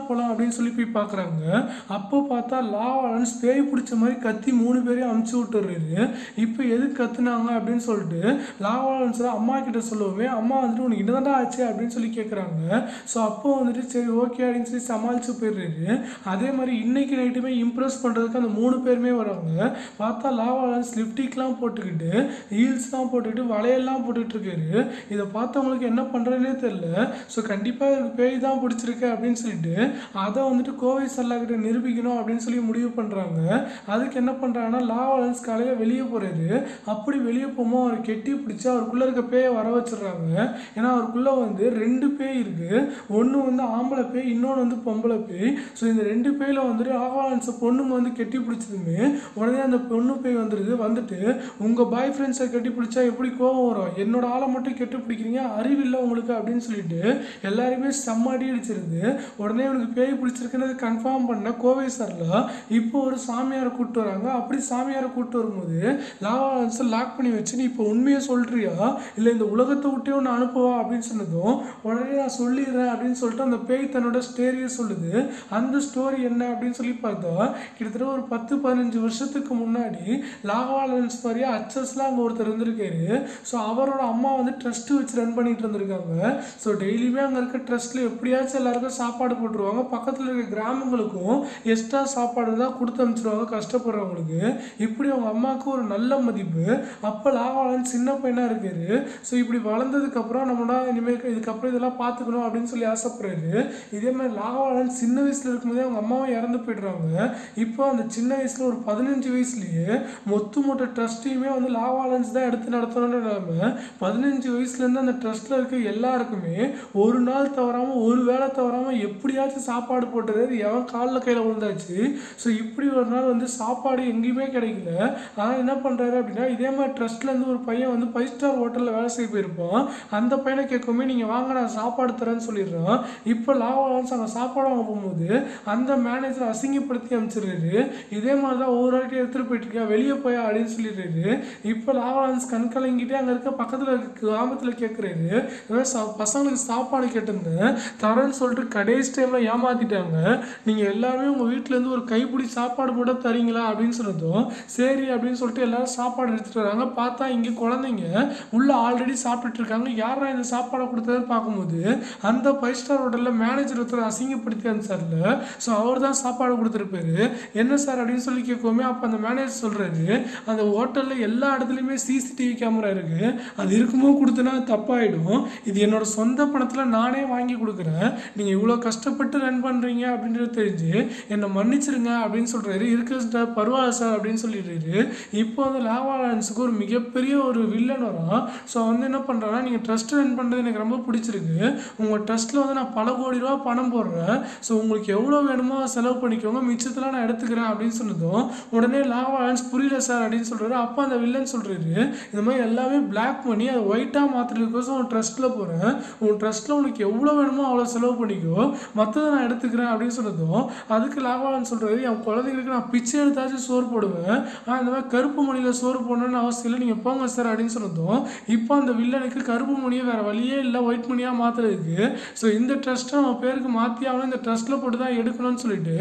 போகலாம் அப்படின்னு சொல்லி போய் பார்க்குறாங்க. அப்போ பார்த்தா லாவாலன்ஸ் பேய் பிடிச்ச மாதிரி கத்தி 3 பேரையும் அமுச்சு விட்டுறாரு. இப்போ எதுக்கு கத்துனாங்க அப்படின்னு சொல்லிட்டு லாவாலன்ஸ் அம்மா கிட்ட சொல்லவே அம்மா வந்துட்டு உனக்கு என்னதான்டா ஆச்சு அப்படின்னு சொல்லி கேட்குறாங்க. ஸோ அப்போ வந்துட்டு சரி ஓகே அப்படின்னு சொல்லி சமாளித்து போயிடுறாரு. அதே மாதிரி இன்னைக்கு நைட்டுமே இம்ப்ரெஸ் பண்ணுறதுக்கு அந்த 3 பேருமே வராங்க. பார்த்தா லாவாலன்ஸ் லிப்டிக்லாம் போட்டுக்கிட்டு ஹீல்ஸ்லாம் போட்டுக்கிட்டு வளையல்லாம் போட்டுக்கிட்டு இருக்காரு. இதை பார்த்தவங்களுக்கு என்ன பண்ணுறதுனே தெரியல. ஸோ கண்டிப்பாக இவருக்கு பேய் தான் பிடிச்சிருக்கு அப்படின்னு சொல்லிட்டு அதை வந்துட்டு கோவை சரளா கிட்ட நிரூபிக்கணும் அப்படின்னு சொல்லி முடிவு பண்ணுறாங்க. அதுக்கு என்ன பண்ணுறாங்கன்னா லாவாலன்ஸ் காலையில் வெளியே போகிறாரு. அப்படி வெளியே போகும்போது அவர் கெட்டி பிடிச்சி அவருக்குள்ளே இருக்க பேயை வர வச்சிடுறாங்க. ஏன்னா அவருக்குள்ளே வந்து 2 பேய் இருக்குது. ஒன்று வந்து ஆம்பளை பேய், இன்னொன்று வந்து பொம்பளை பேய். ஸோ இந்த 2 பேயில் வந்துட்டு லாவாலன்ஸை பொண்ணுங்க வந்து கெட்டி பிடிச்சதுமே உடனே அந்த பொண்ணு பேய் வந்துட்டு உங்கள் பாய் ஃப்ரெண்ட்ஸை கட்டி பிடிச்சா எப்படி கோவம் வரும், என்னோட ஆளை மட்டும் கெட்டி பிடிக்கிறீங்க, அறிவில்லை உங்களுக்கு அப்படின்னு சொல்லிட்டு எல்லாருமே செம்மாடி அடிச்சிருது. உடனே அவனுக்கு பேய் பிடிச்சிருக்குன்னு கன்ஃபார்ம் பண்ண கோவை சரளா இப்போ ஒரு சாமியாரை கூப்பிட்டு வராங்க. அப்படி சாமியாரை கூப்பிட்டு வரும்போது லாவாலன்ஸை லாக் பண்ணி வச்சு நீ இப்போ உண்மையை சொல்றியா இல்லை இந்த உலகத்தை விட்டே ஒன்று அனுப்புவா அப்படின்னு சொன்னதும் உடனே நான் சொல்லிடுறேன் அப்படின்னு சொல்லிட்டு அந்த பேய் தன்னோட ஸ்டோரியை சொல்லுது. அந்த ஸ்டோரி என்ன அப்படின்னு சொல்லி பார்த்தா கிட்டத்தட்ட ஒரு 10-15 வருஷத்துக்கு முன்னாடி லாவாலன்ஸ் மாதிரியா அச்சஸ்லாம் அங்கே ஒருத்தர் இருந்திருக்காரு. ஸோ அவரோட அம்மா வந்து ட்ரஸ்ட் வச்சு ரன் பண்ணிட்டு இருந்திருக்காங்க. ஸோ டெய்லியுமே அங்கே இருக்க ட்ரஸ்ட்டில் எப்படியாச்சும் எல்லாருக்கும் சாப்பாடு போட்டுருவாங்க. பக்கத்தில் இருக்க கிராமங்களுக்கும் எக்ஸ்ட்ரா சாப்பாடு தான் கொடுத்து அனுப்பிச்சிருவாங்க கஷ்டப்படுறவங்களுக்கு. இப்படி அவங்க அம்மாவுக்கு ஒரு நல்ல மதிப்பு. அப்போ லாவாலன்ஸ் சின்ன பையனாக இருக்காரு. ஸோ இப்படி வளர்ந்ததுக்கப்புறம் நம்மளா இனிமேல் இதுக்கப்புறம் இதெல்லாம் பார்த்துக்கணும் அப்படின்னு சொல்லி ஆசைப்படுறாரு. இதே மாதிரி லாவாலன்ஸ் சின்ன வயசில் இருக்கும்போதே அவங்க அம்மாவும் இறந்து போய்ட்றாங்க. இப்போ அந்த சின்ன வயசில் ஒரு 15 வயசுலேயே மொத்த ட்ரஸ்ட்டையுமே வந்து லாவாலன்ஸ் தான் எடுத்து நடத்தணும்னு நிலைமை. 15 வயசுலேருந்து அந்த ட்ரஸ்ட்டில் இருக்க எல்லாருக்குமே ஒரு நாள் தவறாமல் ஒரு வேளை தவறாமல் எப்படியாச்சும் சாப்பாடு போட்டுறது எவன் காலில் கையில் விழுந்தாச்சு. ஸோ இப்படி ஒரு நாள் வந்து சாப்பாடு எங்கேயுமே கிடைக்கல. ஆனால் என்ன பண்ணுறாரு அப்படின்னா இதே மாதிரி ட்ரஸ்ட்லேருந்து ஒரு பையன் வந்து 5 ஸ்டார் ஹோட்டலில் வேலை செய்ய போயிருப்பான். அந்த பையனை கேட்குமே நீங்கள் வாங்க நான் சாப்பாடு தரேன்னு சொல்லிடுறான். இப்போ லாவாலன்ஸ் அங்கே சாப்பாடு வாங்க போகும்போது அந்த மேனேஜர் அசிங்கப்படுத்தி அனுப்பிச்சிடுறாரு. இதே மாதிரி தான் ஒவ்வொரு வாட்டி எடுத்துகிட்டு போயிட்டுருக்கா வெளியே போயா அப்படின்னு சொல்லிடுறாரு. இப்போ லாவாலன்ஸ் கண் கலங்கிட்டே அங்கே இருக்க பக்கத்தில் இருக்க கிராமத்தில் கேட்குறாரு. பசங்களுக்கு சாப்பாடு கேட்டிருந்தேன் தரேன்னு சொல்லிட்டு கடைசி டைமில் ஏமாற்றிட்டாங்க. நீங்கள் எல்லாருமே உங்கள் வீட்டிலேருந்து ஒரு கைப்பிடி சாப்பாடு மட்டும் தரீங்களா அப்படின்னு சொன்னதும் சரி அப்படின்னு சொல்லிட்டு எல்லாரும் சாப்பாடு எடுத்துகிட்டு வராங்க. பார்த்தா இங்கே குழந்தைங்க உள்ளே ஆல்ரெடி சாப்பிட்டுட்டு இருக்காங்க. யாரா இந்த சாப்பாடை கொடுத்ததுன்னு பார்க்கும்போது அந்த 5 ஸ்டார் ஹோட்டலில் மேனேஜர் ஒருத்தர் அசிங்கப்படுத்தி அனுப்பிச்சார்ல. ஸோ அவர் தான் சாப்பாடு கொடுத்துருப்பாரு. என்ன சார் அப்படின்னு சொல்லி கேட்குவோமே அப்போ அந்த மேனேஜர் சொல்கிறாரு அந்த ஹோட்டலில் எல்லா இடத்துலையுமே சிசிடிவி கேமரா இருக்குது. அது இருக்கும்போது கொடுத்தனா தப்பாயிடும். இது என்னோட சொந்த பணத்தில் நானே வாங்கி கொடுக்குறேன். நீங்கள் இவ்வளோ கஷ்டப்பட்டு ரன் பண்ணுறீங்க அப்படின்றது தெரிஞ்சு என்னை மன்னிச்சிருங்க அப்படின்னு சொல்கிறாரு. இருக்கு சார் பரவாயில்ல சார் அப்படின்னு சொல்லிடுறாரு. இப்போ வந்து லாவாலன்ஸுக்கு ஒரு மிகப்பெரிய ஒரு வில்லன் வரும். ஸோ வந்து என்ன பண்ணுறாங்கன்னா நீங்கள் ட்ரஸ்ட் ரன் பண்ணுறது எனக்கு ரொம்ப பிடிச்சிருக்கு. உங்கள் ட்ரஸ்ட்டில் வந்து நான் பல கோடி ரூபா பணம் போடுறேன். ஸோ உங்களுக்கு எவ்வளோ வேணுமோ செலவு பண்ணிக்கோங்க, மிச்சத்தில் நான் எடுத்துக்கிறேன் அப்படின்னு சொன்னதும் உடனே லாவாலன்ஸ் புரியல சார் அப்படின்னு சொல்கிறாரு. அப்போ அந்த வில்லன் சொல்கிறாரு இந்த மாதிரி எல்லாமே பிளாக் பண்ணி அதை ஒயிட்டாக மாற்றுறதுக்கோசம் உன் ட்ரஸ்ட்டில் போகிறேன். உன் ட்ரஸ்ட்டில் உனக்கு எவ்வளோ வேணுமோ அவ்வளோ செலவு பண்ணிக்கோ, மற்றதை நான் எடுத்துக்கிறேன் அப்படின்னு சொன்னதும் அதுக்கு லாவாலன்ஸ் சொல்கிறாரு என் குழந்தைங்களுக்கு நான் பிச்சை எடுத்தாச்சும் சோறு போடுவேன். ஆனால் இந்த மாதிரி கருப்பு மணியில் சோறு போடணும்னு அவசியம் இல்லை, நீங்கள் போங்க சார் அப்படின்னு சொன்னதும் இப்போ அந்த வில்லனுக்கு கருப்பு மணியை வேறு வழியே இல்லை ஒயிட் மணியாக மாற்றுறதுக்கு. ஸோ இந்த ட்ரஸ்ட்டை அவன் பேருக்கு மாற்றி அவனை இந்த ட்ரஸ்ட்டில் போட்டு தான் எடுக்கணும்னு சொல்லிட்டு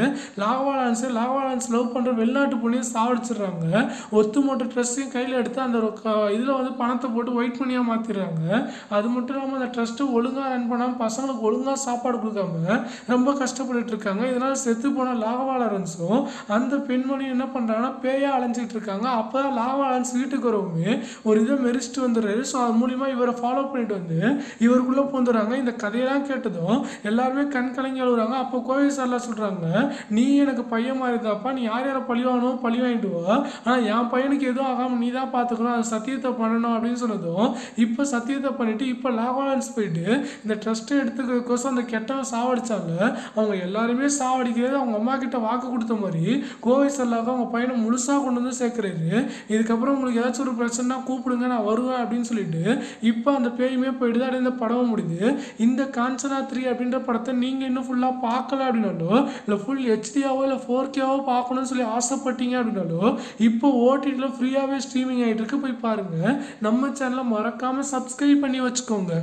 லாவாலன்ஸ் லவ் பண்ணுற வெளிநாட்டு பொண்ணையும் சாவடிச்சிடுறாங்க. ஒத்துமொத்த ட்ரஸ்ட்டையும் கையில் எடுத்து அந்த இதில் வந்து பணத்தை போட்டு ஒயிட் மணியாக மாற்றிடுறாங்க. அது மட்டும் இல்லாமல் அந்த ட்ரஸ்ட்டு ஒழுங்காக ரன் பண்ணாமல் பசங்களுக்கு ஒழுங்காக சாப்பாடு கொடுக்காம ரொம்ப கஷ்டப்பட்டு இருக்காங்க. இதனால் செத்து போன லாவாலன்ஸும் அந்த பெண்மணியும் என்ன பண்ணுறாங்கன்னா பேயாக அலைஞ்சிட்டு இருக்காங்க. அப்போ தான் லாவாலன்ஸ் வீட்டுக்கு வரவுமே ஒரு இதை மெரிச்சிட்டு வந்துடுறாரு. ஸோ அது மூலிமா இவரை ஃபாலோ பண்ணிட்டு வந்து இவருக்குள்ளே பூந்துடுறாங்க. இந்த கதையெல்லாம் கேட்டதும் எல்லாருமே கண் கலங்கி அழுகுறாங்க. அப்போ கோவை சரளா சொல்கிறாங்க நீ எனக்கு பையன் மாதிரி இருந்தாப்பா, நீ யார் யாரை பழி வாங்கணும் பழி வாங்கிட்டு வா, ஆனால் என் பையனுக்கு எதுவும் ஆகாமல் நீ தான் பார்த்துக்கணும், அது சத்தியத்தை பண்ணணும் அப்படின்னு சொன்னதும் இப்போ சத்தியத்தை பண்ணிவிட்டு இப்போ லாவாலன்ஸ் போயிட்டு இந்த ட்ரஸ்ட்டை எடுத்துக்கிறதுக்கோசம் அந்த கெட்டவன் சாவடிச்சாங்க. அவங்க எல்லாருமே சாவடிக்கிறது அவங்க அம்மா கிட்ட வாக்கு கொடுத்த மாதிரி கோவை சரளாவுக்கு அவங்க பையனை முழுசாக கொண்டு வந்து சேர்க்குறாரு. இதுக்கப்புறம் உங்களுக்கு ஏதாச்சும் ஒரு பிரச்சனைனா கூப்பிடுங்க நான் வருவேன் அப்படின்னு சொல்லிட்டு இப்போ அந்த பேயுமே போயிடுது. அப்படியே இந்த படம் முடியுது. இந்த காஞ்சனா 3 அப்படின்ற படத்தை நீங்கள் இன்னும் ஃபுல்லாக பார்க்கல அப்படின்னாலும் இல்லை ஃபுல் ஹெச்டியாவோ இல்லை 4Kவோ பார்க்கணும்னு சொல்லி ஆசைப்பட்டீங்க அப்படின்னாலும் இப்போ ஓடிடியில் ஃப்ரீயாகவே ஸ்ட்ரீமிங் ஆகிட்டு இருக்கு, போய் பாருங்கள். நம்ம சேனலை மறக்காமல் சப்ஸ்கிரைப் பண்ணி வச்சுக்கோங்க.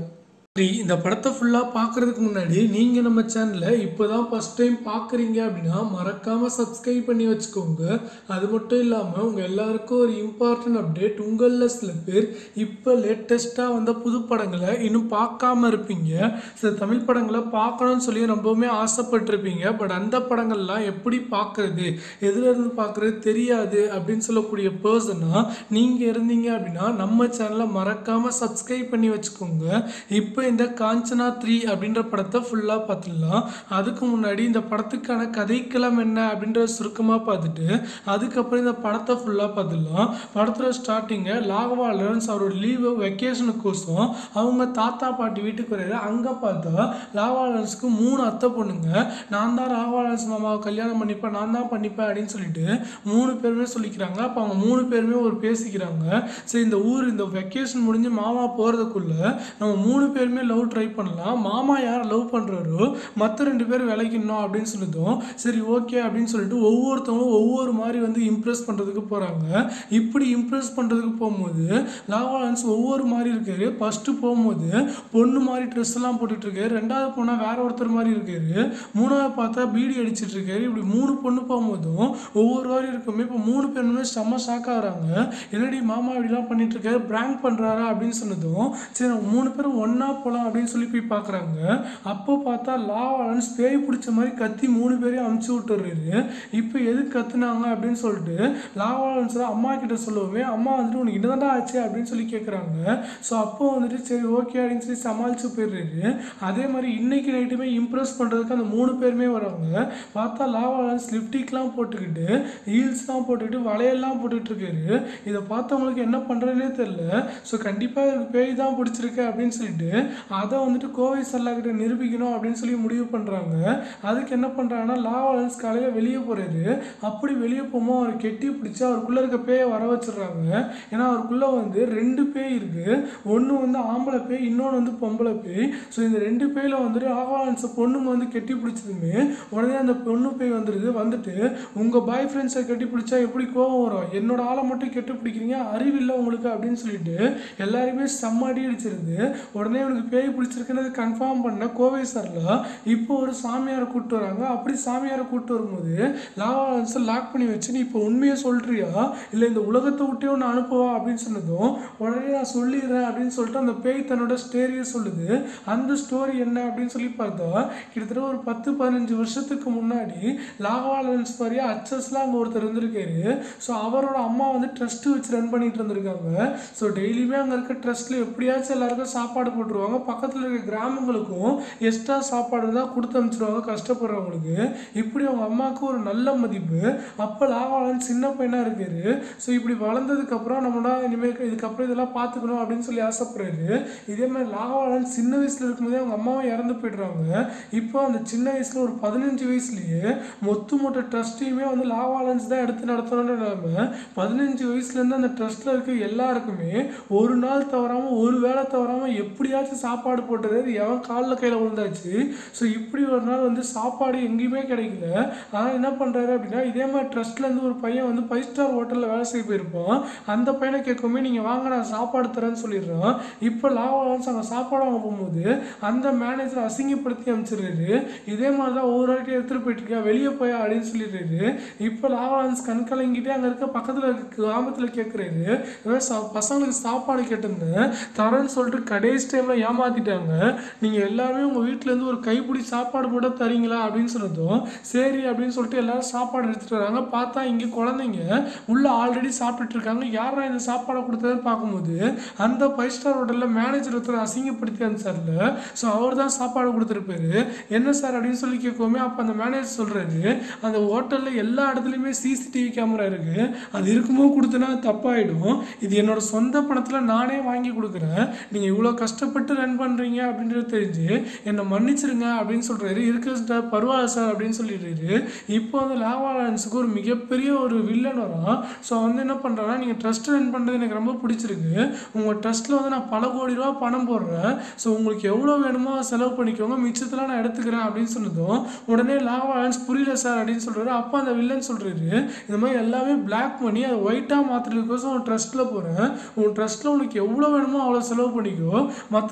சரி, இந்த படத்தை ஃபுல்லாக பார்க்குறதுக்கு முன்னாடி நீங்கள் நம்ம சேனலை இப்போ தான் ஃபஸ்ட் டைம் பார்க்குறீங்க அப்படின்னா மறக்காமல் சப்ஸ்கிரைப் பண்ணி வச்சுக்கோங்க. அது மட்டும் இல்லாமல் உங்கள் எல்லாருக்கும் ஒரு இம்பார்ட்டன்ட் அப்டேட். உங்களில் சில பேர் இப்போ லேட்டஸ்ட்டாக வந்த புது படங்களை இன்னும் பார்க்காம இருப்பீங்க. சில தமிழ் படங்களை பார்க்கணும்னு சொல்லி ரொம்பவுமே ஆசைப்பட்டிருப்பீங்க. பட் அந்த படங்கள்லாம் எப்படி பார்க்குறது, எதுலேருந்து பார்க்குறது தெரியாது அப்படின்னு சொல்லக்கூடிய பர்சனாக நீங்கள் இருந்தீங்க அப்படின்னா நம்ம சேனலை மறக்காமல் சப்ஸ்கிரைப் பண்ணி வச்சுக்கோங்க. இப்போ இந்த காஞ்சனா 3 அப்படின்ற படத்தை ஃபுல்லாக பார்த்துடலாம். அதுக்கு முன்னாடி இந்த படத்துக்கான கதைக்களம் என்ன அப்படின்ற சுருக்கமாக பார்த்துட்டு அதுக்கப்புறம் இந்த படத்தை ஃபுல்லாக பார்த்துடலாம். படத்தில் ஸ்டார்டிங்கை ராகவா லாரன்ஸ் அவரோட லீவு வெக்கேஷனுக்கோசம் அவங்க தாத்தா பாட்டி வீட்டுக்கு வர்றாரு. அங்கே பார்த்தா ராகவா லாரன்ஸுக்கு 3 அத்தை பொண்ணுங்க. நான் தான் ராகவா லாரன்ஸ் மாமாவை கல்யாணம் பண்ணிப்பேன், நான் தான் பண்ணிப்பேன் அப்படின்னு சொல்லிட்டு 3 பேருமே சொல்லிக்கிறாங்க. அப்போ அவங்க 3 பேருமே ஒரு பேசிக்கிறாங்க. சரி, இந்த வெக்கேஷன் முடிஞ்சு மாமா போகிறதுக்குள்ள நம்ம 3 பேருமே லவ் ட்ரை பண்ணலாம். மாமா யாரை லவ் பண்ணுறாரோ மற்ற 2 பேர் விளைக்கணும் அப்படின்னு சொல்லிட்டோம். சரி, ஓகே அப்படின்னு சொல்லிட்டு ஒவ்வொருத்தவங்களும் ஒவ்வொரு மாதிரி வந்து இம்ப்ரெஸ் பண்ணுறதுக்கு போகிறாங்க. இப்படி இம்ப்ரெஸ் பண்ணுறதுக்கு போகும்போது ராகவா லாரன்ஸ் ஒவ்வொரு மாதிரி இருக்காரு. ஃபஸ்ட்டு போகும்போது பொண்ணு மாதிரி ட்ரெஸ் எல்லாம் போட்டுட்டு இருக்காரு. 2வது போனால் வேற ஒருத்தர் மாதிரி இருக்காரு. 3வது பார்த்தா பீடி அடிச்சிட்டு இருக்காரு. இப்படி 3 பொண்ணு போகும்போதும் ஒவ்வொரு மாதிரி இருக்குமே. இப்போ 3 பேருமே செம்ம ஷாக் ஆகுறாங்க. என்னடி மாமா இப்படிலாம் பண்ணிட்டு இருக்காரு, பிராங்க் பண்ணுறாரா அப்படின்னு சொன்னதும் சரி 3 பேரும் ஒன்றா போகலாம் அப்படின்னு சொல்லி போய் பார்க்குறாங்க. அப்போ பார்த்தா ராகவா லாரன்ஸ் பேய் பிடிச்ச மாதிரி கத்தி 3 பேரையும் அமுச்சு விட்டுறாரு. இப்போ எது கத்துனாங்க அப்படின்னு சொல்லிட்டு ராகவா லாரன்ஸ் அம்மா கிட்ட சொல்லுவோமே, அம்மா வந்துட்டு உனக்கு என்னதான்டா ஆச்சு அப்படின்னு சொல்லி கேட்குறாங்க. ஸோ அப்போ வந்துட்டு சரி ஓகே அப்படின்னு சொல்லி சமாளிச்சு போயிடுறாரு. அதே மாதிரி இன்னைக்கு நைட்டுமே இம்ப்ரெஸ் பண்ணுறதுக்கு அந்த 3 பேருமே வராங்க. பார்த்தா ராகவா லாரன்ஸ் லிப்டிக்லாம் போட்டுக்கிட்டு ஹீல்ஸ்லாம் போட்டுக்கிட்டு வளையல்லாம் போட்டுக்கிட்டு இருக்காரு. இதை பார்த்தவங்களுக்கு என்ன பண்ணுறதுனே தெரியல. ஸோ கண்டிப்பாக பேய் தான் பிடிச்சிருக்கு அப்படின்னு சொல்லிட்டு அதை வந்துட்டு கோவை சரளா கிட்ட நிரூபிக்கணும் அப்படின்னு சொல்லி முடிவு பண்ணுறாங்க. அதுக்கு என்ன பண்ணுறாங்கன்னா ராகவா லாரன்ஸ் காலையில் வெளியே போகிறாரு. அப்படி வெளியே போகும்போது அவர் கெட்டி பிடிச்சி அவருக்குள்ளே இருக்க பேயை வர வச்சிடுறாங்க. ஏன்னா அவருக்குள்ளே வந்து 2 பேய் இருக்குது. ஒன்று வந்து ஆம்பளை பேய், இன்னொன்று வந்து பொம்பளை பேய். ஸோ இந்த 2 பேயில் வந்துட்டு ராகவா லாரன்ஸை பொண்ணுங்க வந்து கெட்டி பிடிச்சதுமே உடனே அந்த பொண்ணு பேய் வந்துட்டு உங்கள் பாய் ஃப்ரெண்ட்ஸை கெட்டி பிடிச்சா எப்படி கோவம் வரும், என்னோட ஆளை மட்டும் கெட்டி பிடிக்கிறீங்க, அறிவில்லை உங்களுக்கு அப்படின்னு சொல்லிட்டு எல்லாருமே செம்ம அடி அடிச்சிருது. உடனே அவனுக்கு பேய் பிடிச்சிருக்குன்னு கன்ஃபார்ம் பண்ண கோவை சரளா இப்போ ஒரு சாமியாரை கூப்பிட்டு வராங்க. அப்படி சாமியாரை கூப்பிட்டு வரும்போது ராகவா லாரன்ஸை லாக் பண்ணி வச்சு நீ இப்போ உண்மையை சொல்றியா இல்லை இந்த உலகத்தை விட்டே ஒன்று அனுப்புவா அப்படின்னு சொன்னதும் உடனே நான் சொல்லிடுறேன் அப்படின்னு சொல்லிட்டு அந்த பேய் தன்னோட ஸ்டோரியை சொல்லுது. அந்த ஸ்டோரி என்ன அப்படின்னு சொல்லி பார்த்தா கிட்டத்தட்ட ஒரு 10-15 வருஷத்துக்கு முன்னாடி ராகவா லாரன்ஸ் மாதிரியா அச்சஸ்லாம் அங்கே ஒருத்தர் இருந்திருக்காரு. ஸோ அவரோட அம்மா வந்து ட்ரஸ்ட் வச்சு ரன் பண்ணிட்டு இருந்திருக்காங்க. ஸோ டெய்லியுமே அங்கே இருக்க ட்ரஸ்ட்டில் எப்படியாச்சும் எல்லாருக்கும் சாப்பாடு போட்டுருவாங்க. பக்கத்தில் இருக்க கிராமங்களுக்கும் எக்ஸ்ட்ரா சாப்பாடு தான் கொடுத்து அனுப்பிச்சிருவாங்க கஷ்டப்படுறவங்களுக்கு. இப்படி அவங்க அம்மாவுக்கு ஒரு நல்ல மதிப்பு. அப்போ ராகவா லாரன்ஸ் சின்ன பையனாக இருக்காரு. ஸோ இப்படி வளர்ந்ததுக்கப்புறம் நம்மளா இனிமேல் இதுக்கப்புறம் இதெல்லாம் பார்த்துக்கணும் அப்படின்னு சொல்லி ஆசைப்படுறாரு. இதே மாதிரி ராகவா லாரன்ஸ் சின்ன வயசில் இருக்கும்போதே அவங்க அம்மாவும் இறந்து போய்ட்றாங்க. இப்போ அந்த சின்ன வயசில் ஒரு 15 வயசுலேயே மொத்த ட்ரஸ்ட்டையுமே வந்து ராகவா லாரன்ஸ் தான் எடுத்து நடத்தணும்னு நிலைமை. 15 வயசுலேருந்து அந்த ட்ரஸ்ட்டில் இருக்க எல்லாருக்குமே ஒரு நாள் தவறாமல் ஒரு வேளை தவறாமல் எப்படியாச்சும் சாப்பாடு போட்டுறது எவன் காலில் கையில் விழுந்தாச்சு. ஸோ இப்படி ஒரு நாள் வந்து சாப்பாடு எங்கேயுமே கிடைக்கல. ஆனால் என்ன பண்ணுறாரு அப்படின்னா இதே மாதிரி ட்ரஸ்ட்லேருந்து ஒரு பையன் வந்து 5 ஸ்டார் ஹோட்டலில் வேலை செய்ய போயிருப்பான். அந்த பையனை கேட்குமே நீங்கள் வாங்க நான் சாப்பாடு தரேன்னு சொல்லிடுறான். இப்போ ராகவா லாரன்ஸ் அங்கே சாப்பாடு வாங்க போகும்போது அந்த மேனேஜர் அசிங்கப்படுத்தி அனுப்பிச்சிடுறாரு. இதே மாதிரி தான் ஒவ்வொரு வாட்டி எடுத்துகிட்டு போயிட்டுருக்கேன், வெளியே போயா அப்படின்னு சொல்லிடுறாரு. இப்போ ராகவா லாரன்ஸ் கண்கலங்கிட்டே அங்கே இருக்க பக்கத்தில் இருக்க கிராமத்தில் கேட்குறாரு, பசங்களுக்கு சாப்பாடு கேட்டிருந்தேன் தரேன்னு சொல்லிட்டு கடைசி டைமில் ஏமாற்றிட்டாங்க, நீங்கள் எல்லாருமே உங்கள் வீட்டிலேருந்து ஒரு கைப்பிடி சாப்பாடு மட்டும் தரீங்களா அப்படின்னு சொன்னதும் சரி அப்படின்னு சொல்லிட்டு எல்லாரும் சாப்பாடு எடுத்துகிட்டு வராங்க. பார்த்தா இங்கே குழந்தைங்க உள்ளே ஆல்ரெடி சாப்பிட்டுட்டு இருக்காங்க. யாரா இந்த சாப்பாடை கொடுத்ததுன்னு பார்க்கும்போது அந்த 5 ஸ்டார் ஹோட்டலில் மேனேஜர் ஒருத்தர் அசிங்கப்படுத்தி அனுப்பிச்சார்ல, ஸோ அவர் தான் சாப்பாடு கொடுத்துருப்பாரு. என்ன சார் அப்படின்னு சொல்லி கேட்கவுமே அப்போ அந்த மேனேஜர் சொல்கிறாரு, அந்த ஹோட்டலில் எல்லா இடத்துலையுமே சிசிடிவி கேமரா இருக்குது, அது இருக்கும்போது கொடுத்தனா தப்பாயிடும், இது என்னோட சொந்த பணத்தில் நானே வாங்கி கொடுக்குறேன், நீங்கள் இவ்வளோ கஷ்டப்பட்டு ரன் பண்ணுறீங்க அப்படின்றது தெரிஞ்சு என்னை மன்னிச்சிருங்க அப்படின்னு சொல்கிறாரு. இருக்கு சார் பரவாயில்ல சார் அப்படின்னு சொல்லிடுறாரு. இப்போ வந்து ராகவா லாரன்ஸுக்கு ஒரு மிகப்பெரிய ஒரு வில்லன் வரும். ஸோ வந்து என்ன பண்ணுறாங்கன்னா நீங்கள் ட்ரஸ்ட் ரன் பண்ணுறது எனக்கு ரொம்ப பிடிச்சிருக்கு, உங்கள் ட்ரஸ்ட்டில் வந்து நான் பல கோடி ரூபா பணம் போடுறேன், ஸோ உங்களுக்கு எவ்வளோ வேணுமோ செலவு பண்ணிக்கோங்க, மிச்சத்தில் நான் எடுத்துக்கிறேன் அப்படின்னு சொன்னதும் உடனே ராகவா லாரன்ஸ் புரியல சார் அப்படின்னு சொல்கிறாரு. அப்போ அந்த வில்லன் சொல்கிறாரு, இந்த மாதிரி எல்லாமே பிளாக் பண்ணி அதை ஒயிட்டாக மாற்றுறதுக்கோசம் உன் ட்ரஸ்ட்டில் போகிறேன், உன் ட்ரஸ்ட்டில் உனக்கு எவ்வளோ வேணுமோ அவ்வளோ செலவு பண்ணிக்கோ, மற்றது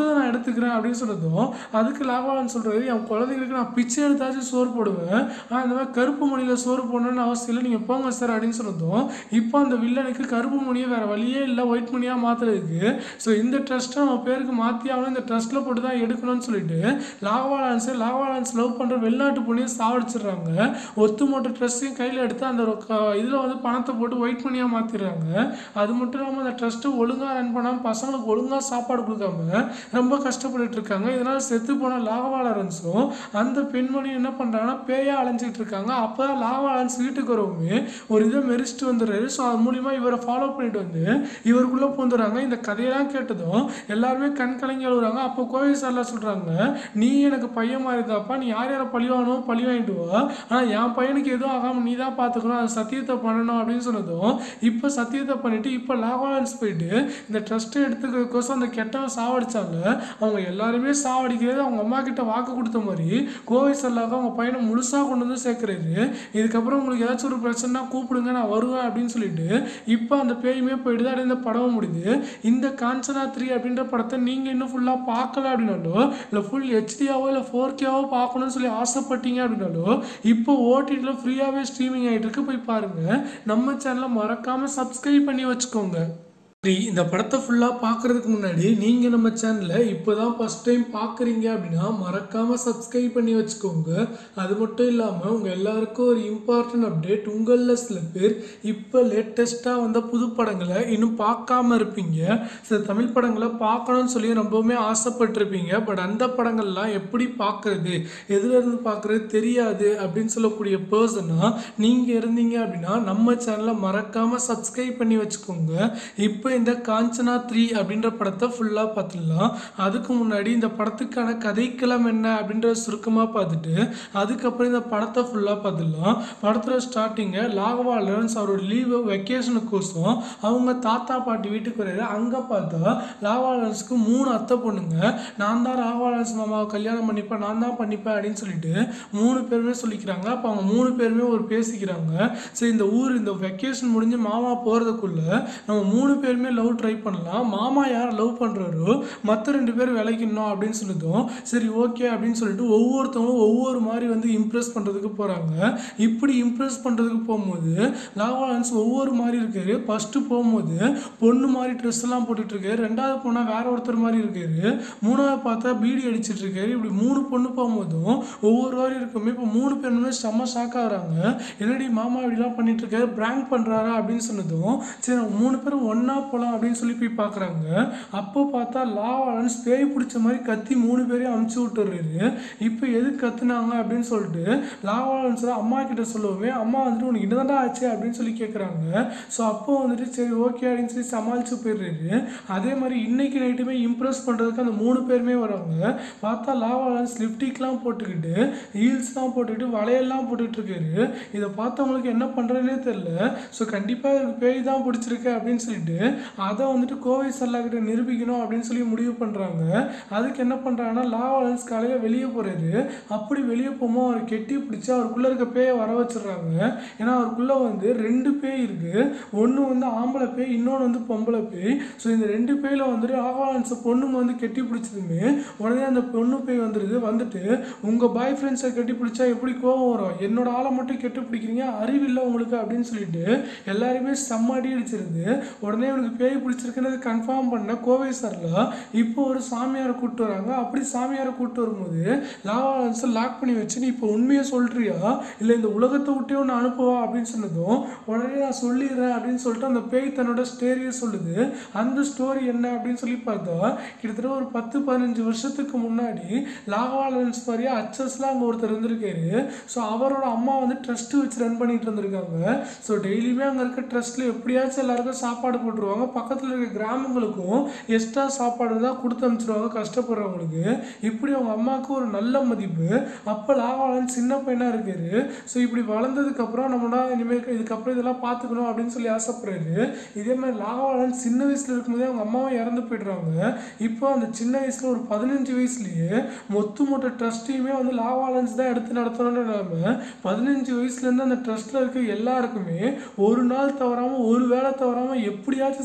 நான் எடுத்துக்கிறேன் அப்படின்னு சொன்னதும் அதுக்கு லாகவாலன் சொல்கிறாரு, என் குழந்தைங்களுக்கு நான் பிச்சை எடுத்தாச்சும் சோறு போடுவேன், இந்த மாதிரி கருப்பு மணியில் சோறு போடணும்னு அவசியம் இல்லை, நீங்கள் போங்க சார் அப்படின்னு சொன்னதும் இப்போ அந்த வில்லனுக்கு கருப்பு மணியை வேறு வழியே இல்லை ஒயிட் மணியாக மாற்றுறதுக்கு ஸோ இந்த ட்ரஸ்ட்டை அவன் பேருக்கு மாற்றி அவனை இந்த ட்ரஸ்ட்டில் போட்டு தான் எடுக்கணும்னு சொல்லிட்டு லாகவாலன்ஸ் லவ் பண்ணுற வெளிநாட்டு பொண்ணையும் சாவடிச்சிடுறாங்க. ஒத்துமொத்த ட்ரஸ்ட்டையும் கையில் எடுத்து அந்த இதில் வந்து பணத்தை போட்டு ஒயிட் மணியாக மாற்றிடுறாங்க. அது மட்டும் இல்லாமல் அந்த ட்ரஸ்ட்டு ஒழுங்காக ரன் பண்ணாமல் பசங்களுக்கு ஒழுங்காக சாப்பாடு கொடுக்காம ரொம்ப கஷ்டப்பட்டு இருக்காங்க. இதனால் செத்து போன லாகவாலன்ஸும் அந்த பெண்மணி என்ன பண்ணுறாங்கன்னா பேயா அலைஞ்சிட்டு இருக்காங்க. அப்போ தான் லாகவாலன்ஸ் வீட்டுக்கு வரவுமே ஒரு இதை மெரிச்சிட்டு வந்துடுறாரு. ஸோ அது மூலிமா இவரை ஃபாலோ பண்ணிட்டு வந்து இவருக்குள்ளே பூந்துடுறாங்க. இந்த கதையெல்லாம் கேட்டதும் எல்லாருமே கண் கலங்கி அழுகுறாங்க. அப்போ கோவை சார்லாம் சொல்கிறாங்க, நீ எனக்கு பையன் மாதிரி இருந்தாப்பா, நீ யார் யாரை பழி வாங்கணும் பழி வாங்கிட்டு வா, ஆனால் என் பையனுக்கு எதுவும் ஆகாமல் நீ தான் பார்த்துக்கணும், அது சத்தியத்தை பண்ணணும் அப்படின்னு சொன்னதும் இப்போ சத்தியத்தை பண்ணிவிட்டு இப்போ லாகவாலன்ஸ் போயிட்டு இந்த ட்ரஸ்ட்டை எடுத்துக்கிறதுக்கோசம் அந்த கெட்டவன் சாவடிச்சாங்க. அவங்க எல்லாருமே சாவடிக்கிறது அவங்க அம்மா கிட்ட வாக்கு கொடுத்த மாதிரி கோவை சார்லாக அவங்க பையனை முழுசாக கொண்டு வந்து சேர்க்குறாரு. இதுக்கப்புறம் உங்களுக்கு ஏதாச்சும் ஒரு பிரச்சனைனா கூப்பிடுங்க, நான் வருவேன் அப்படின்னு சொல்லிட்டு இப்போ அந்த பேயுமே போயிடுது. அப்படியே இந்த படம் முடியுது. இந்த காஞ்சனா 3 அப்படின்ற படத்தை நீங்கள் இன்னும் ஃபுல்லாக பார்க்கல அப்படின்னாலோ இல்லை ஃபுல் ஹெச்டியாவோ இல்லை 4Kவோ பார்க்கணும்னு சொல்லி ஆசைப்பட்டீங்க அப்படின்னாலோ இப்போ ஓடிடியில் ஃப்ரீயாகவே ஸ்ட்ரீமிங் ஆகிட்டு இருக்கு, போய் பாருங்கள். நம்ம சேனலை மறக்காமல் சப்ஸ்கிரைப் பண்ணி வச்சுக்கோங்க. இந்த படத்தை ஃபுல்லாக பார்க்குறதுக்கு முன்னாடி நீங்கள் நம்ம சேனலை இப்போ தான் ஃபஸ்ட் டைம் பார்க்குறீங்க அப்படின்னா மறக்காமல் சப்ஸ்கிரைப் பண்ணி வச்சுக்கோங்க. அது மட்டும் இல்லாமல் உங்கள் எல்லாருக்கும் ஒரு இம்பார்ட்டன்ட் அப்டேட், உங்களில் சில பேர் இப்போ லேட்டஸ்ட்டாக வந்த புது படங்களை இன்னும் பார்க்காம இருப்பீங்க. சில தமிழ் படங்களை பார்க்கணும்னு சொல்லி ரொம்பவுமே ஆசைப்பட்டிருப்பீங்க. பட் அந்த படங்கள்லாம் எப்படி பார்க்குறது, எதுலேருந்து பார்க்குறது தெரியாது அப்படின்னு சொல்லக்கூடிய பர்சனாக நீங்கள் இருந்தீங்க அப்படின்னா நம்ம சேனலை மறக்காமல் சப்ஸ்கிரைப் பண்ணி வச்சுக்கோங்க. இப்போ இந்த காஞ்சனா 3 அப்படின்ற படத்தை ஃபுல்லாக பார்த்துடலாம். அதுக்கு முன்னாடி இந்த படத்துக்கான கதைக்களம் என்ன அப்படின்ற சுருக்கமாக பார்த்துட்டு அதுக்கப்புறம் இந்த படத்தை ஃபுல்லாக பார்த்துடலாம். படத்தில் ஸ்டார்டிங்கை லாகவாலன்ஸ் அவரோட லீவு வெக்கேஷனுக்கோசம் அவங்க தாத்தா பாட்டி வீட்டுக்கு வர்றாரு. அங்கே பார்த்தா லாகவாலன்ஸுக்கு 3 அத்தை பொண்ணுங்க. நான் தான் லாகவாலன்ஸ் மாமாவை கல்யாணம் பண்ணிப்பேன், நான் தான் பண்ணிப்பேன் அப்படின்னு சொல்லிட்டு 3 பேருமே சொல்லிக்கிறாங்க. அப்போ அவங்க 3 பேருமே ஒரு பேசிக்கிறாங்க. சரி, இந்த ஊர் இந்த வெக்கேஷன் முடிஞ்சு மாமா போகிறதுக்குள்ள நம்ம 3 பேருமே லவ் ட்ரை பண்ணலாம், மாமா யார் லவ் பண்ணுறாரோ மற்ற 2 பேர் விளைக்கணும் அப்படின்னு சொன்னதும் சரி ஓகே அப்படின்னு சொல்லிட்டு ஒவ்வொருத்தவங்களும் ஒவ்வொரு மாதிரி வந்து இம்ப்ரெஸ் பண்ணுறதுக்கு போகிறாங்க. இப்படி இம்ப்ரெஸ் பண்ணுறதுக்கு போகும்போது லாகவாலன்ஸ் ஒவ்வொரு மாதிரி இருக்காரு. ஃபஸ்ட்டு போகும்போது பொண்ணு மாதிரி ட்ரெஸ் எல்லாம் போட்டுட்டு இருக்காரு, 2வது போனால் வேற ஒருத்தர் மாதிரி இருக்காரு, 3வது பார்த்தா பீடி அடிச்சிட்டு இருக்காரு. இப்படி 3 பொண்ணு போகும்போதும் ஒவ்வொரு மாதிரி இருக்குமே. இப்போ 3 பேருமே செம்ம ஷாக் ஆகுறாங்க. என்னடி மாமா இப்படிலாம் பண்ணிட்டு இருக்காரு, பிராங்க் பண்ணுறாரா அப்படின்னு சொன்னதும் சரி 3 பேரும் ஒன்றா போகலாம் அப்படின்னு சொல்லி போய் பார்க்குறாங்க. அப்போ பார்த்தா லாகவாலன்ஸ் பேய் பிடிச்ச மாதிரி கத்தி 3 பேரையும் அமுச்சு விட்டுறாரு. இப்போ எது கத்துனாங்க அப்படின்னு சொல்லிட்டு லாகவாலன்ஸ் அம்மா கிட்ட சொல்லுவோமே, அம்மா வந்துட்டு உனக்கு என்னதான்டா ஆச்சு அப்படின்னு சொல்லி கேட்குறாங்க. ஸோ அப்போ வந்துட்டு சரி ஓகே அப்படின்னு சொல்லி சமாளித்து போயிடுறாரு. அதே மாதிரி இன்னைக்கு நைட்டுமே இம்ப்ரெஸ் பண்ணுறதுக்கு அந்த 3 பேருமே வராங்க. பார்த்தா லாகவாலன்ஸ் லிப்டிக்லாம் போட்டுக்கிட்டு ஹீல்ஸ்லாம் போட்டுக்கிட்டு வளையெல்லாம் போட்டுக்கிட்டு இருக்காரு. இதை பார்த்தவங்களுக்கு என்ன பண்ணுறதுனே தெரியல. ஸோ கண்டிப்பாக எனக்கு பேய் தான் பிடிச்சிருக்கு அப்படின்னு சொல்லிட்டு அதை வந்துட்டு கோவை சார்லா கிட்ட நிரூபிக்கணும் அப்படின்னு சொல்லி முடிவு பண்ணுறாங்க. அதுக்கு என்ன பண்ணுறாங்கன்னா லாகவாலன்ஸ் காலையில் வெளியே போகிறாரு. அப்படி வெளியே போகும்போது அவர் கெட்டி பிடிச்சி அவருக்குள்ளே இருக்க பேயை வர வச்சிடுறாங்க. ஏன்னா அவருக்குள்ளே வந்து 2 பேய் இருக்குது, ஒன்று வந்து ஆம்பளை பேய், இன்னொன்று வந்து பொம்பளை பேய். ஸோ இந்த 2 பேயில் வந்துட்டு லாகவாலன்ஸை பொண்ணுங்க வந்து கெட்டி பிடிச்சதுமே உடனே அந்த பொண்ணு பேய் வந்துட்டு உங்கள் பாய் ஃப்ரெண்ட்ஸை கெட்டி பிடிச்சா எப்படி கோவம் வரும், என்னோட ஆளை மட்டும் கெட்டி பிடிக்கிறீங்க, அறிவில்லை உங்களுக்கு அப்படின்னு சொல்லிட்டு எல்லாருமே செம்மடி அடிச்சிருது. உடனே அவனுக்கு பேய் பிடிச்சிருக்குன்றது கன்ஃபார்ம் பண்ண கோவை சார்லா இப்போ ஒரு சாமியாரை கூப்பிட்டு வராங்க. அப்படி சாமியாரை கூப்பிட்டு வரும்போது லாகவாலன்ஸை லாக் பண்ணி வச்சு நீ இப்போ உண்மையை சொல்கிறியா இல்லை இந்த உலகத்தை விட்டே ஒன்று அனுப்புவா அப்படின்னு சொன்னதும் உடனே நான் சொல்லிடுறேன் அப்படின்னு சொல்லிட்டு அந்த பேய் தன்னோட ஸ்டோரியை சொல்லுது. அந்த ஸ்டோரி என்ன அப்படின்னு சொல்லி பார்த்தா கிட்டத்தட்ட ஒரு 10-15 வருஷத்துக்கு முன்னாடி லாகவாலன்ஸ் மாதிரியா அச்சஸ்லாம் அங்கே ஒருத்தர் இருந்திருக்காரு. ஸோ அவரோட அம்மா வந்து ட்ரஸ்ட்டு வச்சு ரன் பண்ணிட்டு இருந்திருக்காங்க. ஸோ டெய்லியுமே அங்கே இருக்க ட்ரஸ்ட்டில் எப்படியாச்சும் எல்லாருக்கும் சாப்பாடு போட்டுருவாங்க. பக்கத்தில் இருக்க கிராமங்களுக்கும் எக்ஸ்ட்ரா சாப்பாடு தான் கொடுத்து அனுப்பிச்சிருவாங்க கஷ்டப்படுறவங்களுக்கு. இப்படி அவங்க அம்மாவுக்கு ஒரு நல்ல மதிப்பு. அப்போ லாகவாலன்ஸ் சின்ன பையனாக இருக்காரு. ஸோ இப்படி வளர்ந்ததுக்கப்புறம் நம்மளா இனிமேல் இதுக்கப்புறம் இதெல்லாம் பார்த்துக்கணும் அப்படின்னு சொல்லி ஆசைப்படுறாரு. இதே மாதிரி லாகவாலன்ஸ் சின்ன வயசில் இருக்கும்போதே அவங்க அம்மாவும் இறந்து போய்ட்றாங்க. இப்போ அந்த சின்ன வயசில் ஒரு 15 வயசுலேயே மொத்த ட்ரஸ்ட்டையுமே வந்து லாகவாலன்ஸ் தான் எடுத்து நடத்தணும்னு நிலைமை. 15 வயசுலேருந்து அந்த ட்ரஸ்ட்டில் இருக்க எல்லாருக்குமே ஒரு நாள் தவறாமல் ஒரு வேளை தவறாமல் எப்படியாச்சும்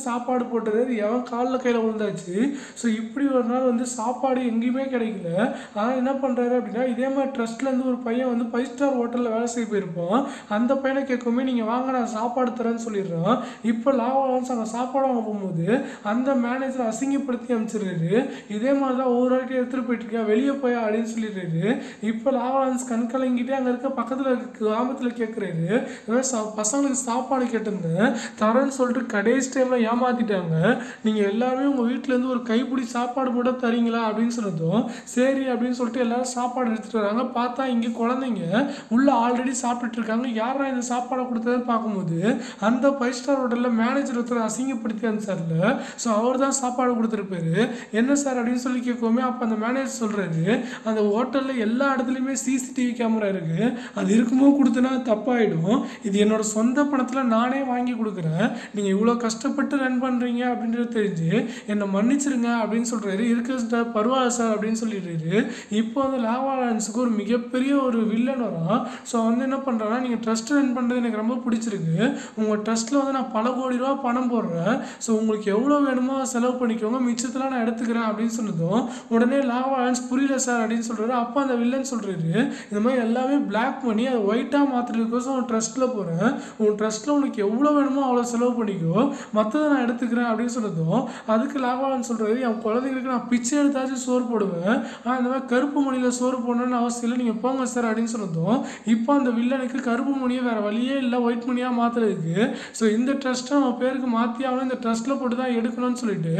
சாப்பாடு போட்டுறாரு, எவன் காலில் கையில் விழுந்தாச்சு. ஸோ இப்படி ஒரு நாள் வந்து சாப்பாடு எங்கேயுமே கிடைக்கல. ஆனால் என்ன பண்ணுறாரு அப்படின்னா, இதே மாதிரி ட்ரஸ்ட்லேருந்து ஒரு பையன் வந்து 5 ஸ்டார் ஹோட்டலில் வேலை செய்ய போயிருப்பான். அந்த பையனை கேட்கவுமே நீங்கள் வாங்க நான் சாப்பாடு தரேன்னு சொல்லிடுறான். இப்போ லாவாலன்ஸ் அங்கே சாப்பாடு வாங்க போகும்போது அந்த மேனேஜர் அசிங்கப்படுத்தி அனுப்பிச்சிடுறாரு. இதே மாதிரி தான் ஒவ்வொரு வாட்டி எடுத்துகிட்டு போயிட்டுருக்கேன், வெளியே போய் அப்படின்னு சொல்லிடுறாரு. இப்போ லாவாலன்ஸ் கண் கலங்கிட்டே அங்கே இருக்க பக்கத்தில் கிராமத்தில் கேட்குறாரு, பசங்களுக்கு சாப்பாடு கேட்டிருந்தேன் தரேன்னு சொல்லிட்டு கடைசி டைமில் ஏமாற்றிட்டாங்க, நீங்கள் எல்லாருமே உங்கள் வீட்டிலேருந்து ஒரு கைப்பிடி சாப்பாடு மட்டும் தரீங்களா அப்படின்னு சொன்னதும் சரி அப்படின்னு சொல்லிட்டு எல்லாரும் சாப்பாடு எடுத்துகிட்டு வராங்க. பார்த்தா இங்கே குழந்தைங்க உள்ளே ஆல்ரெடி சாப்பிட்டுட்டு இருக்காங்க. யாரா இந்த சாப்பாடை கொடுத்ததுன்னு பார்க்கும்போது அந்த 5 ஸ்டார் ஹோட்டலில் மேனேஜர் ஒருத்தர் அசிங்கப்படுத்தி அனுப்பிச்சார்ல, ஸோ அவர் தான் சாப்பாடு கொடுத்துருப்பாரு. என்ன சார் அப்படின்னு சொல்லி கேட்கவுமே அப்போ அந்த மேனேஜர் சொல்கிறாரு, அந்த ஹோட்டலில் எல்லா இடத்துலையுமே சிசிடிவி கேமரா இருக்குது, அது இருக்குமோ கொடுத்தனா தப்பாயிடும், இது என்னோட சொந்த பணத்தில் நானே வாங்கி கொடுக்குறேன், நீங்கள் இவ்வளோ கஷ்டப்பட்டு ரன் பண்ணுறீங்க அப்படின்றது தெரிஞ்சு என்னை மன்னிச்சிருங்க அப்படின்னு சொல்கிறாரு. இருக்கு சார் பரவாயில்ல சார் அப்படின்னு சொல்லிடுறாரு. இப்போ வந்து லாவாலன்ஸுக்கு ஒரு மிகப்பெரிய ஒரு வில்லன் வரும். ஸோ வந்து என்ன பண்ணுறாங்கன்னா, நீங்கள் ட்ரஸ்ட் ரன் பண்ணுறது எனக்கு ரொம்ப பிடிச்சிருக்கு, உங்கள் ட்ரஸ்ட்டில் வந்து நான் பல கோடி ரூபா பணம் போடுறேன், ஸோ உங்களுக்கு எவ்வளோ வேணுமோ செலவு பண்ணிக்கோங்க, மிச்சத்தில் நான் எடுத்துக்கிறேன் அப்படின்னு சொன்னதும் உடனே லாவாலன்ஸ் புரியல சார் அப்படின்னு சொல்கிறாரு. அப்போ அந்த வில்லன் சொல்கிறாரு, இந்த மாதிரி எல்லாமே பிளாக் பண்ணி அதை ஒயிட்டாக மாற்றுறதுக்கோசம் உன் ட்ரஸ்ட்டில் போகிறேன், உன் ட்ரஸ்ட்டில் உனக்கு எவ்வளோ வேணுமோ அவ்வளோ செலவு பண்ணிக்கோ, மற்றதை நான் எடுத்துக்கிறேன் அப்படின்னு சொன்னதும் அதுக்கு லாவாலன்ஸ் சொல்கிறாரு, என் குழந்தைங்களுக்கு நான் பிச்சை எடுத்தாச்சும் சோறு போடுவேன், ஆனால் இந்த மாதிரி கருப்பு மணியில் சோறு போடணும்னு அவசியம் இல்லை, நீங்கள் போங்க சார் அப்படின்னு சொன்னதும் இப்போ அந்த வில்லனுக்கு கருப்பு மணியை வேறு வழியே இல்லை ஒயிட் மணியாக மாற்றுறதுக்கு, ஸோ இந்த ட்ரஸ்ட்டை அவன் பேருக்கு மாற்றி அவனை இந்த ட்ரஸ்ட்டில் போட்டு தான் எடுக்கணும்னு சொல்லிட்டு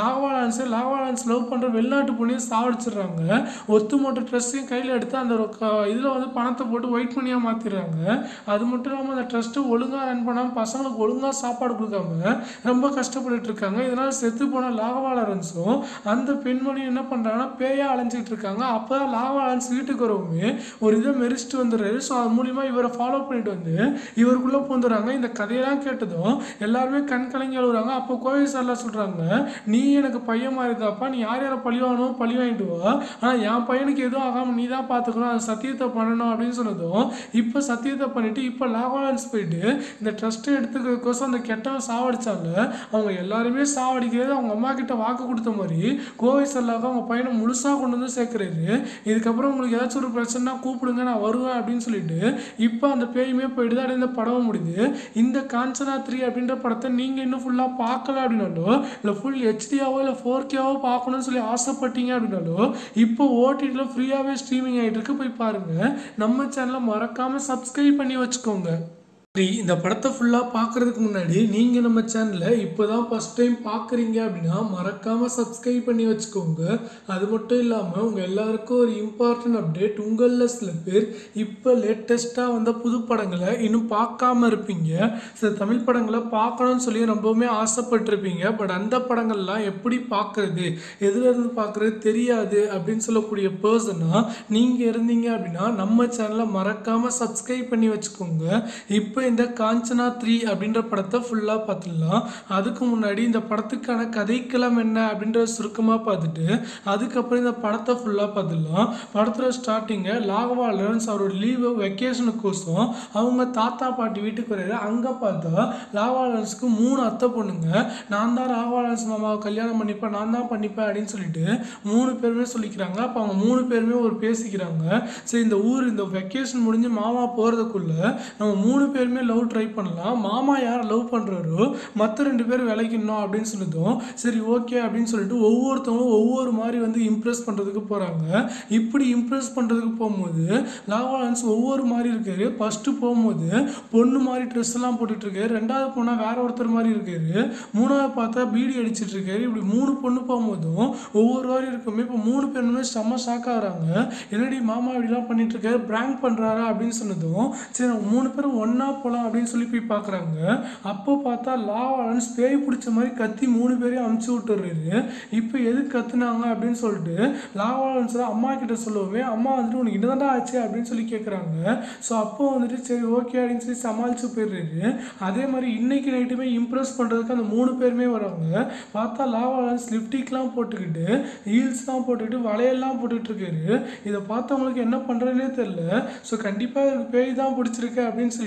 லாவாலன்ஸ் லவ் பண்ணுற வெளிநாட்டு பொண்ணையும் சாவடிச்சிடுறாங்க. ஒத்துமொத்த ட்ரஸ்ட்டையும் கையில் எடுத்து அந்த இதில் வந்து பணத்தை போட்டு ஒயிட் மணியாக மாற்றிடுறாங்க. அது மட்டும் இல்லாமல் அந்த ட்ரஸ்ட்டு ஒழுங்காக ரன் பண்ணாமல் பசங்களுக்கு ஒழுங்காக சாப்பாடு கொடுக்காம ரொம்ப கஷ்டப்பட்டு இருக்காங்க. இதனால் செத்து போன லாவாலன்ஸும் அந்த பெண்மணியும் என்ன பண்ணுறாங்கன்னா பேயாக அலைஞ்சிட்டு இருக்காங்க. அப்போ தான் லாவாலன்ஸ் வீட்டுக்கு வரவுமே ஒரு இதை மெரிச்சிட்டு வந்துடுறாரு. ஸோ அது மூலிமா இவரை ஃபாலோ பண்ணிட்டு வந்து இவருக்குள்ளே பூந்துடுறாங்க. இந்த கதையெல்லாம் கேட்டதும் எல்லாருமே கண் கலங்கி அழுகுறாங்க. அப்போ கோவில் சார்லாம் சொல்கிறாங்க, நீ எனக்கு பையன் மாதிரி இருந்தாப்பா, நீ யார் யாரை பழி வாங்கணும் பழி வாங்கிட்டு வா, ஆனால் என் பையனுக்கு எதுவும் ஆகாமல் நீ தான் பார்த்துக்கணும், அது சத்தியத்தை பண்ணணும் அப்படின்னு சொன்னதும் இப்போ சத்தியத்தை பண்ணிவிட்டு இப்போ லாவாலன்ஸ் போயிட்டு இந்த ட்ரஸ்ட்டை எடுத்துக்கிறதுக்கோசம் அந்த கெட்டவன் சாவடிச்சால அவங்க எல்லாருமே சாவடிக்கிறது அவங்க அம்மா கிட்ட வாக்கு கொடுத்த மாதிரி கோவை செல்லாக அவங்க பையனை முழுசாக கொண்டு வந்து சேர்க்குறாரு. இதுக்கப்புறம் உங்களுக்கு ஏதாச்சும் ஒரு பிரச்சனைனா கூப்பிடுங்க நான் வருவேன் அப்படின்னு சொல்லிட்டு இப்போ அந்த பேயுமே போயிடுது. அப்படியே இந்த படம் முடியுது. இந்த காஞ்சனா 3 அப்படின்ற படத்தை நீங்கள் இன்னும் ஃபுல்லாக பார்க்கல அப்படின்னாலோ இல்லை ஃபுல் ஹெச்டியாவோ இல்லை 4Kவோ பார்க்கணும்னு சொல்லி ஆசைப்பட்டீங்க அப்படின்னாலோ இப்போ ஓடிடியில் ஃப்ரீயாகவே ஸ்ட்ரீமிங் ஆகிட்டு இருக்கு, போய் பாருங்கள். நம்ம சேனலை மறக்காமல் சப்ஸ்கிரைப் பண்ணி வச்சுக்கோங்க. இந்த படத்தை ஃபுல்லாக பார்க்குறதுக்கு முன்னாடி நீங்கள் நம்ம சேனலை இப்போ தான் ஃபஸ்ட் டைம் பார்க்குறீங்க அப்படின்னா மறக்காமல் சப்ஸ்கிரைப் பண்ணி வச்சுக்கோங்க. அது மட்டும் இல்லாமல் உங்கள் எல்லாருக்கும் ஒரு இம்பார்ட்டன்ட் அப்டேட், உங்களில் சில பேர் இப்போ லேட்டஸ்ட்டாக வந்த புது படங்களை இன்னும் பார்க்காம இருப்பீங்க. சில தமிழ் படங்களை பார்க்கணும்னு சொல்லி ரொம்பவுமே ஆசைப்பட்டிருப்பீங்க. பட் அந்த படங்கள்லாம் எப்படி பார்க்குறது, எதுலேருந்து பார்க்குறது தெரியாது அப்படின்னு சொல்லக்கூடிய பர்சனாக நீங்கள் இருந்தீங்க அப்படின்னா நம்ம சேனலை மறக்காமல் சப்ஸ்கிரைப் பண்ணி வச்சுக்கோங்க. இப்போ இந்த காஞ்சனா 3 அப்படின்ற படத்தை ஃபுல்லாக பார்த்துடலாம். அதுக்கு முன்னாடி இந்த படத்துக்கான கதைக்களம் என்ன அப்படின்ற சுருக்கமாக பார்த்துட்டு அதுக்கப்புறம் இந்த படத்தை ஃபுல்லாக பார்த்துடலாம். படத்தில் ஸ்டார்டிங்கை லாவாலன்ஸ் அவரோட லீவு வெக்கேஷனுக்கோசம் அவங்க தாத்தா பாட்டி வீட்டுக்கு வர்றாரு. அங்கே பார்த்தா லாவாலன்ஸுக்கு 3 அத்தை பொண்ணுங்க, நான் தான் லாவாலன்ஸ் மாமாவை கல்யாணம் பண்ணிப்பேன், நான் தான் பண்ணிப்பேன் அப்படின்னு சொல்லிட்டு 3 பேருமே சொல்லிக்கிறாங்க. அப்போ அவங்க 3 பேருமே ஒரு பேசிக்கிறாங்க, சரி இந்த ஊர் இந்த வெக்கேஷன் முடிஞ்சு மாமா போகிறதுக்குள்ள நம்ம 3 பேருமே லவ் ட்ரை பண்ணலாம், மாமா யாரை லவ் பண்ணுறாரோ மற்ற 2 பேர் விளைக்கணும் அப்படின்னு சொன்னதும் சரி ஓகே அப்படின்னு சொல்லிட்டு ஒவ்வொருத்தவங்களும் ஒவ்வொரு மாதிரி வந்து இம்ப்ரெஸ் பண்ணுறதுக்கு போகிறாங்க. இப்படி இம்ப்ரெஸ் பண்ணுறதுக்கு போகும்போது லாவாலன்ஸ் ஒவ்வொரு மாதிரி இருக்காரு. ஃபஸ்ட்டு போகும்போது பொண்ணு மாதிரி ட்ரெஸ் எல்லாம் போட்டுட்ருக்காரு, ரெண்டாவது போனால் வேற ஒருத்தர் மாதிரி இருக்காரு, மூணாவது பார்த்தா பீடி அடிச்சிட்டு இருக்காரு. இப்படி 3 பொண்ணு போகும்போதும் ஒவ்வொரு மாதிரி இருக்குமே. இப்போ 3 பேருமே செம்ம ஷாக் ஆகிறாங்க, என்னடி மாமா இப்படிலாம் பண்ணிட்டு இருக்காரு, பிராங்க் பண்ணுறாரா அப்படின்னு சொன்னதும் சரி 3 பேரும் ஒன்றா போகலாம் அப்படின்னு சொல்லி போய் பார்க்குறாங்க. அப்போ பார்த்தா லாவாலன்ஸ் பேய் பிடிச்ச மாதிரி கத்தி 3 பேரையும் அமுச்சு விட்டுறாரு. இப்போ எது கத்துனாங்க அப்படின்னு சொல்லிட்டு லாவாலன்ஸ் அம்மா கிட்ட சொல்லுவோமே, அம்மா வந்துட்டு உனக்கு என்னதான்டா ஆச்சு அப்படின்னு சொல்லி கேட்குறாங்க. ஸோ அப்போ வந்துட்டு சரி ஓகே அப்படின்னு சொல்லி சமாளித்து போயிடுறாரு. அதே மாதிரி இன்னைக்கு நைட்டுமே இம்ப்ரெஸ் பண்ணுறதுக்கு அந்த 3 பேருமே வராங்க. பார்த்தா லாவாலன்ஸ் லிப்டிக்லாம் போட்டுக்கிட்டு ஹீல்ஸ்லாம் போட்டுக்கிட்டு வளையெல்லாம் போட்டுக்கிட்டு இருக்காரு. இதை பார்த்தவங்களுக்கு என்ன பண்ணுறதுனே தெரியல. ஸோ கண்டிப்பாக பேய் தான் பிடிச்சிருக்கு அப்படின்னு சொல்லிட்டு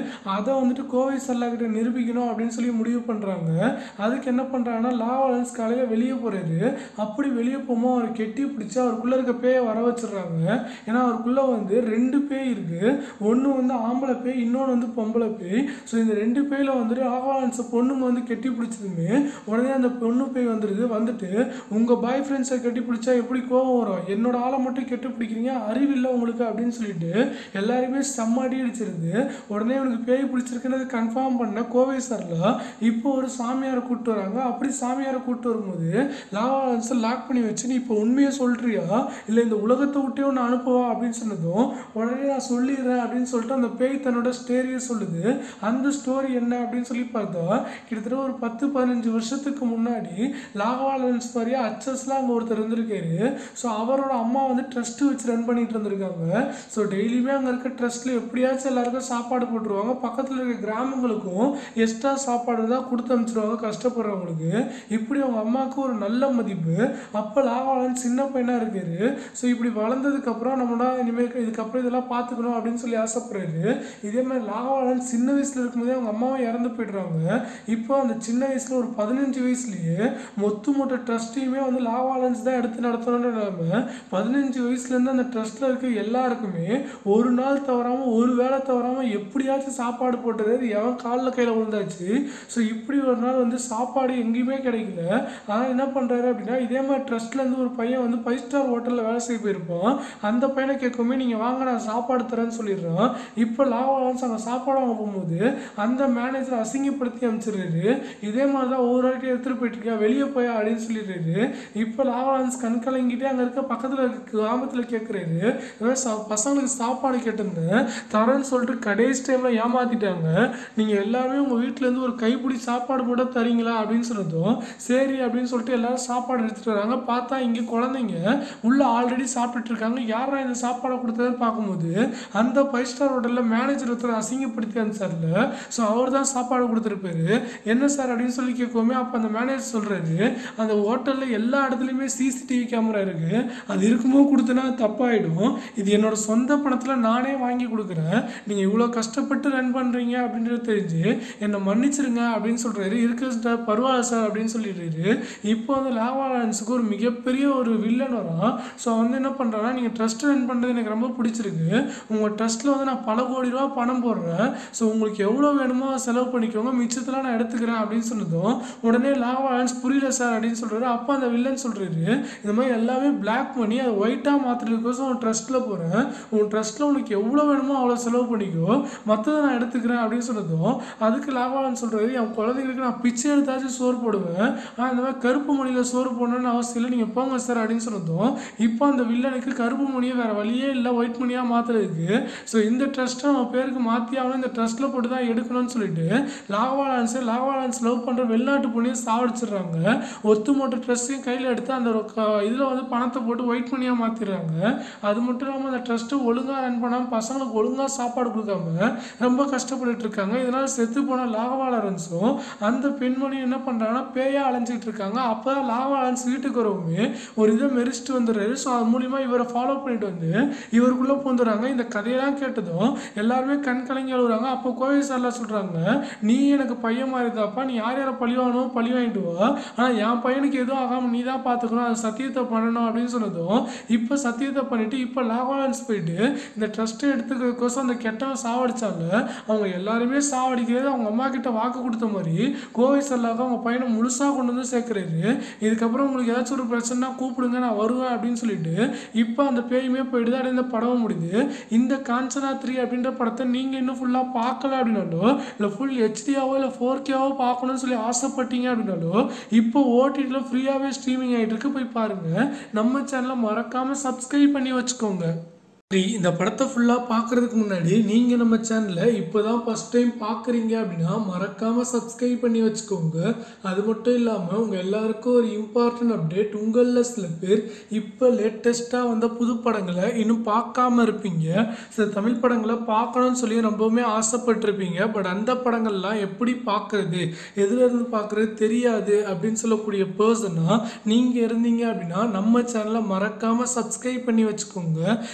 அதை வந்துட்டு கோவை சரளா கிட்ட நிரூபிக்கணும் அப்படின்னு சொல்லி முடிவு பண்ணுறாங்க. அதுக்கு என்ன பண்ணுறாங்கன்னா லாவா லாரன்ஸ் காலையில் வெளியே போகிறாரு. அப்படி வெளியே போகும்போது அவர் கெட்டி பிடிச்சி அவருக்குள்ளே இருக்க பேயை வர வச்சிடுறாங்க. ஏன்னா அவருக்குள்ளே வந்து 2 பேய் இருக்குது. ஒன்று வந்து ஆம்பளை பேய், இன்னொன்று வந்து பொம்பளை பேய். ஸோ இந்த 2 பேயில் வந்துட்டு லாவா லாரன்ஸை பொண்ணுங்க வந்து கெட்டி பிடிச்சதுமே உடனே அந்த பொண்ணு பேய் வந்துட்டு உங்கள் பாய் ஃப்ரெண்ட்ஸை கெட்டி பிடிச்சா எப்படி கோவம் வரும், என்னோட ஆளை மட்டும் கெட்டி பிடிக்கிறீங்க, அறிவில்லை உங்களுக்கு அப்படின்னு சொல்லிட்டு எல்லாருமே செம்மாடி அடிச்சிருது. உடனே அவனுக்கு பேய் பிடிச்சிருக்குன்னு கன்ஃபார்ம் பண்ண கோவை சரளா இப்போ ஒரு சாமியாரை கூப்பிட்டு வராங்க. அப்படி சாமியாரை கூப்பிட்டு வரும்போது லாவா லாரன்ஸை லாக் பண்ணி வச்சு நீ இப்போ உண்மையை சொல்றியா இல்லை இந்த உலகத்தை விட்டே ஒன்று அனுப்புவா அப்படின்னு சொன்னதும் உடனே நான் சொல்லிடுறேன் அப்படின்னு சொல்லிட்டு அந்த பேய் தன்னோட ஸ்டோரியை சொல்லுது. அந்த ஸ்டோரி என்ன அப்படின்னு சொல்லி பார்த்தா கிட்டத்தட்ட ஒரு 10-15 வருஷத்துக்கு முன்னாடி லாவா லாரன்ஸ் மாதிரியே அச்சஸ்லாம் அங்கே ஒருத்தர் இருந்திருக்காரு. ஸோ அவரோட அம்மா வந்து ட்ரஸ்ட் வச்சு ரன் பண்ணிட்டு இருந்திருக்காங்க. ஸோ டெய்லியுமே அங்கே இருக்க ட்ரஸ்ட்டில் எப்படியாச்சும் எல்லாருக்கும் சாப்பாடு போட்டுருவாங்க. பக்கத்தில் இருக்க கிராமங்களுக்கும் எக்ஸ்ட்ரா சாப்பாடு தான் கொடுத்து அனுப்பிச்சிருவாங்க கஷ்டப்படுறவங்களுக்கு. இப்படி அவங்க அம்மாவுக்கு ஒரு நல்ல மதிப்பு. அப்போ லாவா லாரன்ஸ் சின்ன பையனாக இருக்காரு. ஸோ இப்படி வளர்ந்ததுக்கப்புறம் நம்மளா இனிமேல் இதுக்கப்புறம் இதெல்லாம் பார்த்துக்கணும் அப்படின்னு சொல்லி ஆசைப்படுறாரு. இதே மாதிரி லாவா லாரன்ஸ் சின்ன வயசில் இருக்கும்போதே அவங்க அம்மாவும் இறந்து போய்ட்றாங்க. இப்போ அந்த சின்ன வயசில் ஒரு 15 வயசுலேயே மொத்த ட்ரஸ்ட்டையுமே வந்து லாவா லாரன்ஸ் தான் எடுத்து நடத்தணும்னு நிலைமை. 15 வயசுலேருந்து அந்த ட்ரஸ்ட்டில் இருக்க எல்லாருக்குமே ஒரு நாள் தவறாமல் ஒரு வேளை தவறாமல் எப்படியாச்சும் சாப்பாடு போட்டுறது எவன் காலில் கையில் விழுந்தாச்சு. ஸோ இப்படி ஒரு நாள் வந்து சாப்பாடு எங்கேயுமே கிடைக்கல. ஆனால் என்ன பண்ணுறாரு அப்படின்னா இதே மாதிரி ட்ரஸ்ட்லேருந்து ஒரு பையன் வந்து 5 ஸ்டார் ஹோட்டலில் வேலை செய்ய போயிருப்பான். அந்த பையனை கேட்குமே நீங்கள் வாங்க நான் சாப்பாடு தரேன்னு சொல்லிடுறான். இப்போ லாவா லாரன்ஸ் அங்கே சாப்பாடு வாங்க போகும்போது அந்த மேனேஜர் அசிங்கப்படுத்தி அனுப்பிச்சிடுறாரு. இதே மாதிரி தான் ஒவ்வொரு வாட்டி எடுத்துகிட்டு போயிட்டுருக்கா வெளியே போயா அப்படின்னு சொல்லிடுறாரு. இப்போ லாவா லாரன்ஸ் கண் கலங்கிட்டே அங்கே இருக்க பக்கத்தில் இருக்க கிராமத்தில் கேட்குறாரு, பசங்களுக்கு சாப்பாடு கேட்டிருந்தேன் தரேன்னு சொல்லிட்டு கடைசி டைமில் ஏமாற்றிட்டாங்க, நீங்கள் எல்லாருமே உங்கள் வீட்டிலேருந்து ஒரு கைப்பிடி சாப்பாடு போட தரீங்களா அப்படின்னு சொன்னதும் சரி அப்படின்னு சொல்லிட்டு எல்லாரும் சாப்பாடு எடுத்துகிட்டு வராங்க. பார்த்தா இங்கே குழந்தைங்க உள்ளே ஆல்ரெடி சாப்பிட்டுட்டு இருக்காங்க. யாரா இந்த சாப்பாடை கொடுத்ததுன்னு பார்க்கும்போது அந்த 5 ஸ்டார் ஹோட்டலில் மேனேஜர் ஒருத்தர் அசிங்கப்படுத்தி அனுப்பிச்சார்ல, ஸோ அவர் தான் சாப்பாடு கொடுத்துருப்பாரு. என்ன சார் அப்படின்னு சொல்லி கேட்குவோமே அப்போ அந்த மேனேஜர் சொல்கிறாரு, அந்த ஹோட்டலில் எல்லா இடத்துலையுமே சிசிடிவி கேமரா இருக்குது, அது இருக்கும்போது கொடுத்தனா தப்பாயிடும், இது என்னோட சொந்த பணத்தில் நானே வாங்கி கொடுக்குறேன், நீங்கள் இவ்வளோ கஷ்டப்பட்டு ரன் பண்ணுறீங்க அப்படின்றது தெரிஞ்சு என்னை மன்னிச்சிருங்க அப்படின்னு சொல்கிறாரு. இருக்கு சார் பரவாயில்ல சார் அப்படின்னு சொல்லிடுறாரு. இப்போ வந்து லாவா லாரன்ஸுக்கு ஒரு மிகப்பெரிய ஒரு வில்லன் வரும். ஸோ வந்து என்ன பண்ணுறாங்கன்னா நீங்கள் ட்ரஸ்ட் ரன் பண்ணுறது எனக்கு ரொம்ப பிடிச்சிருக்கு, உங்கள் ட்ரஸ்ட்டில் வந்து நான் பல கோடி ரூபா பணம் போடுறேன், ஸோ உங்களுக்கு எவ்வளோ வேணுமோ செலவு பண்ணிக்கோங்க, மிச்சத்தில் நான் எடுத்துக்கிறேன் அப்படின்னு சொன்னதும் உடனே லாவா லாரன்ஸ் புரியல சார் அப்படின்னு சொல்கிறாரு. அப்போ அந்த வில்லன் சொல்கிறாரு, இந்த மாதிரி எல்லாமே பிளாக் பண்ணி அதை ஒயிட்டாக மாற்றுறதுக்கோசம் உன் ட்ரஸ்ட்டில் போகிறேன், உன் ட்ரஸ்ட்டில் உனக்கு எவ்வளோ வேணுமோ அவ்வளோ செலவு பண்ணிக்கோ, மற்றதை நான் எடுத்துக்கிறேன் அப்படின்னு சொன்னதும் அதுக்கு லாவா லாரன்ஸ் சொல்கிறாரு, என் குழந்தைங்களுக்கு நான் பிச்சை எடுத்தாச்சும் சோறு போடுவேன், ஆனால் இந்த மாதிரி கருப்பு மணியில் சோறு போடணும்னு அவசியம் இல்லை, நீங்கள் போங்க சார் அப்படின்னு சொன்னதும் இப்போ அந்த வில்லனுக்கு கருப்பு மணியை வேறு வழியே இல்லை ஒயிட் மணியாக மாற்றுறதுக்கு, ஸோ இந்த ட்ரஸ்ட்டை அவன் பேருக்கு மாற்றி அவனை இந்த ட்ரஸ்ட்டில் போட்டு தான் எடுக்கணும்னு சொல்லிட்டு லாவா லாரன்ஸ் லவ் பண்ணுற வெளிநாட்டு பொண்ணையும் சாவடிச்சிடுறாங்க. ஒத்துமொத்த ட்ரஸ்ட்டையும் கையில் எடுத்து அந்த இதில் வந்து பணத்தை போட்டு ஒயிட் மணியாக மாற்றிடுறாங்க. அது மட்டும் இல்லாமல் அந்த ட்ரஸ்ட்டு ஒழுங்காக ரன் பண்ணாமல் பசங்களுக்கு ஒழுங்காக சாப்பாடு கொடுக்காம ரொம்ப கஷ்டப்பட்டு இருக்காங்க. இதனால் செத்து போன லாவா லாரன்ஸும் அந்த பெண்மணியும் என்ன பண்ணுறாங்கன்னா பேயாக அலைஞ்சிட்டு இருக்காங்க. அப்போ லாவா லாரன்ஸ் வீட்டுக்கு வரவுமே ஒரு இதை மெரிச்சிட்டு வந்துடுறாரு. ஸோ அது மூலிமா இவரை ஃபாலோ பண்ணிட்டு வந்து இவருக்குள்ளே பூந்துடுறாங்க. இந்த கதையெல்லாம் கேட்டதும் எல்லாருமே கண் கலங்கி அழுகுறாங்க. அப்போ கோவை சரளா சொல்கிறாங்க, நீ எனக்கு பையன் மாதிரி இருந்தாப்பா, நீ யார் யாரை பழி வாங்கணும் பழி வாங்கிட்டு வா, ஆனால் என் பையனுக்கு எதுவும் ஆகாமல் நீ தான் பார்த்துக்கணும், அது சத்தியத்தை பண்ணணும் அப்படின்னு சொன்னதும் இப்போ சத்தியத்தை பண்ணிவிட்டு இப்போ லாவா லாரன்ஸ் போயிட்டு இந்த ட்ரஸ்ட்டை எடுத்துக்கிறதுக்கோசம் அந்த கெட்டவன் சாவடிச்சாங்க. அவங்க எல்லாருமே சாவடிக்கிறது அவங்க அம்மா கிட்ட வாக்கு கொடுத்த மாதிரி கோவை சரளாவுக்கு அவங்க பையனை முழுசாக கொண்டு வந்து சேர்க்குறாரு. இதுக்கப்புறம் உங்களுக்கு ஏதாச்சும் ஒரு பிரச்சனைனா கூப்பிடுங்க நான் வருவேன் அப்படின்னு சொல்லிட்டு இப்போ அந்த பேயுமே போயிடுது. அப்படியே இந்த படம் முடியுது. இந்த காஞ்சனா 3 அப்படின்ற படத்தை நீங்கள் இன்னும் ஃபுல்லாக பார்க்கல அப்படின்னாலோ இல்லை ஃபுல் ஹெச்டியாவோ இல்லை 4Kவோ பார்க்கணும்னு சொல்லி ஆசைப்பட்டீங்க அப்படின்னாலோ இப்போ ஓடிடியில் ஃப்ரீயாகவே ஸ்ட்ரீமிங் ஆகிட்டு இருக்கு, போய் பாருங்கள். நம்ம சேனலை மறக்காமல் சப்ஸ்கிரைப் பண்ணி வச்சுக்கோங்க. இந்த படத்தை ஃபுல்லாக பார்க்குறதுக்கு முன்னாடி நீங்கள் நம்ம சேனலை இப்போ தான் ஃபஸ்ட் டைம் பார்க்குறீங்க அப்படின்னா மறக்காமல் சப்ஸ்கிரைப் பண்ணி வச்சுக்கோங்க. அது மட்டும் இல்லாமல் உங்கள் எல்லாருக்கும் ஒரு இம்பார்ட்டன்ட் அப்டேட், உங்களில் சில பேர் இப்போ லேட்டஸ்ட்டாக வந்த புது படங்களை இன்னும் பார்க்காம இருப்பீங்க. சில தமிழ் படங்களை பார்க்கணும்னு சொல்லி ரொம்பவுமே ஆசைப்பட்டிருப்பீங்க. பட் அந்த படங்கள்லாம் எப்படி பார்க்குறது, எதுலேருந்து பார்க்குறது தெரியாது அப்படின்னு சொல்லக்கூடிய பர்சனாக நீங்கள் இருந்தீங்க அப்படின்னா நம்ம சேனலை மறக்காமல் சப்ஸ்கிரைப் பண்ணி வச்சுக்கோங்க. இப்போ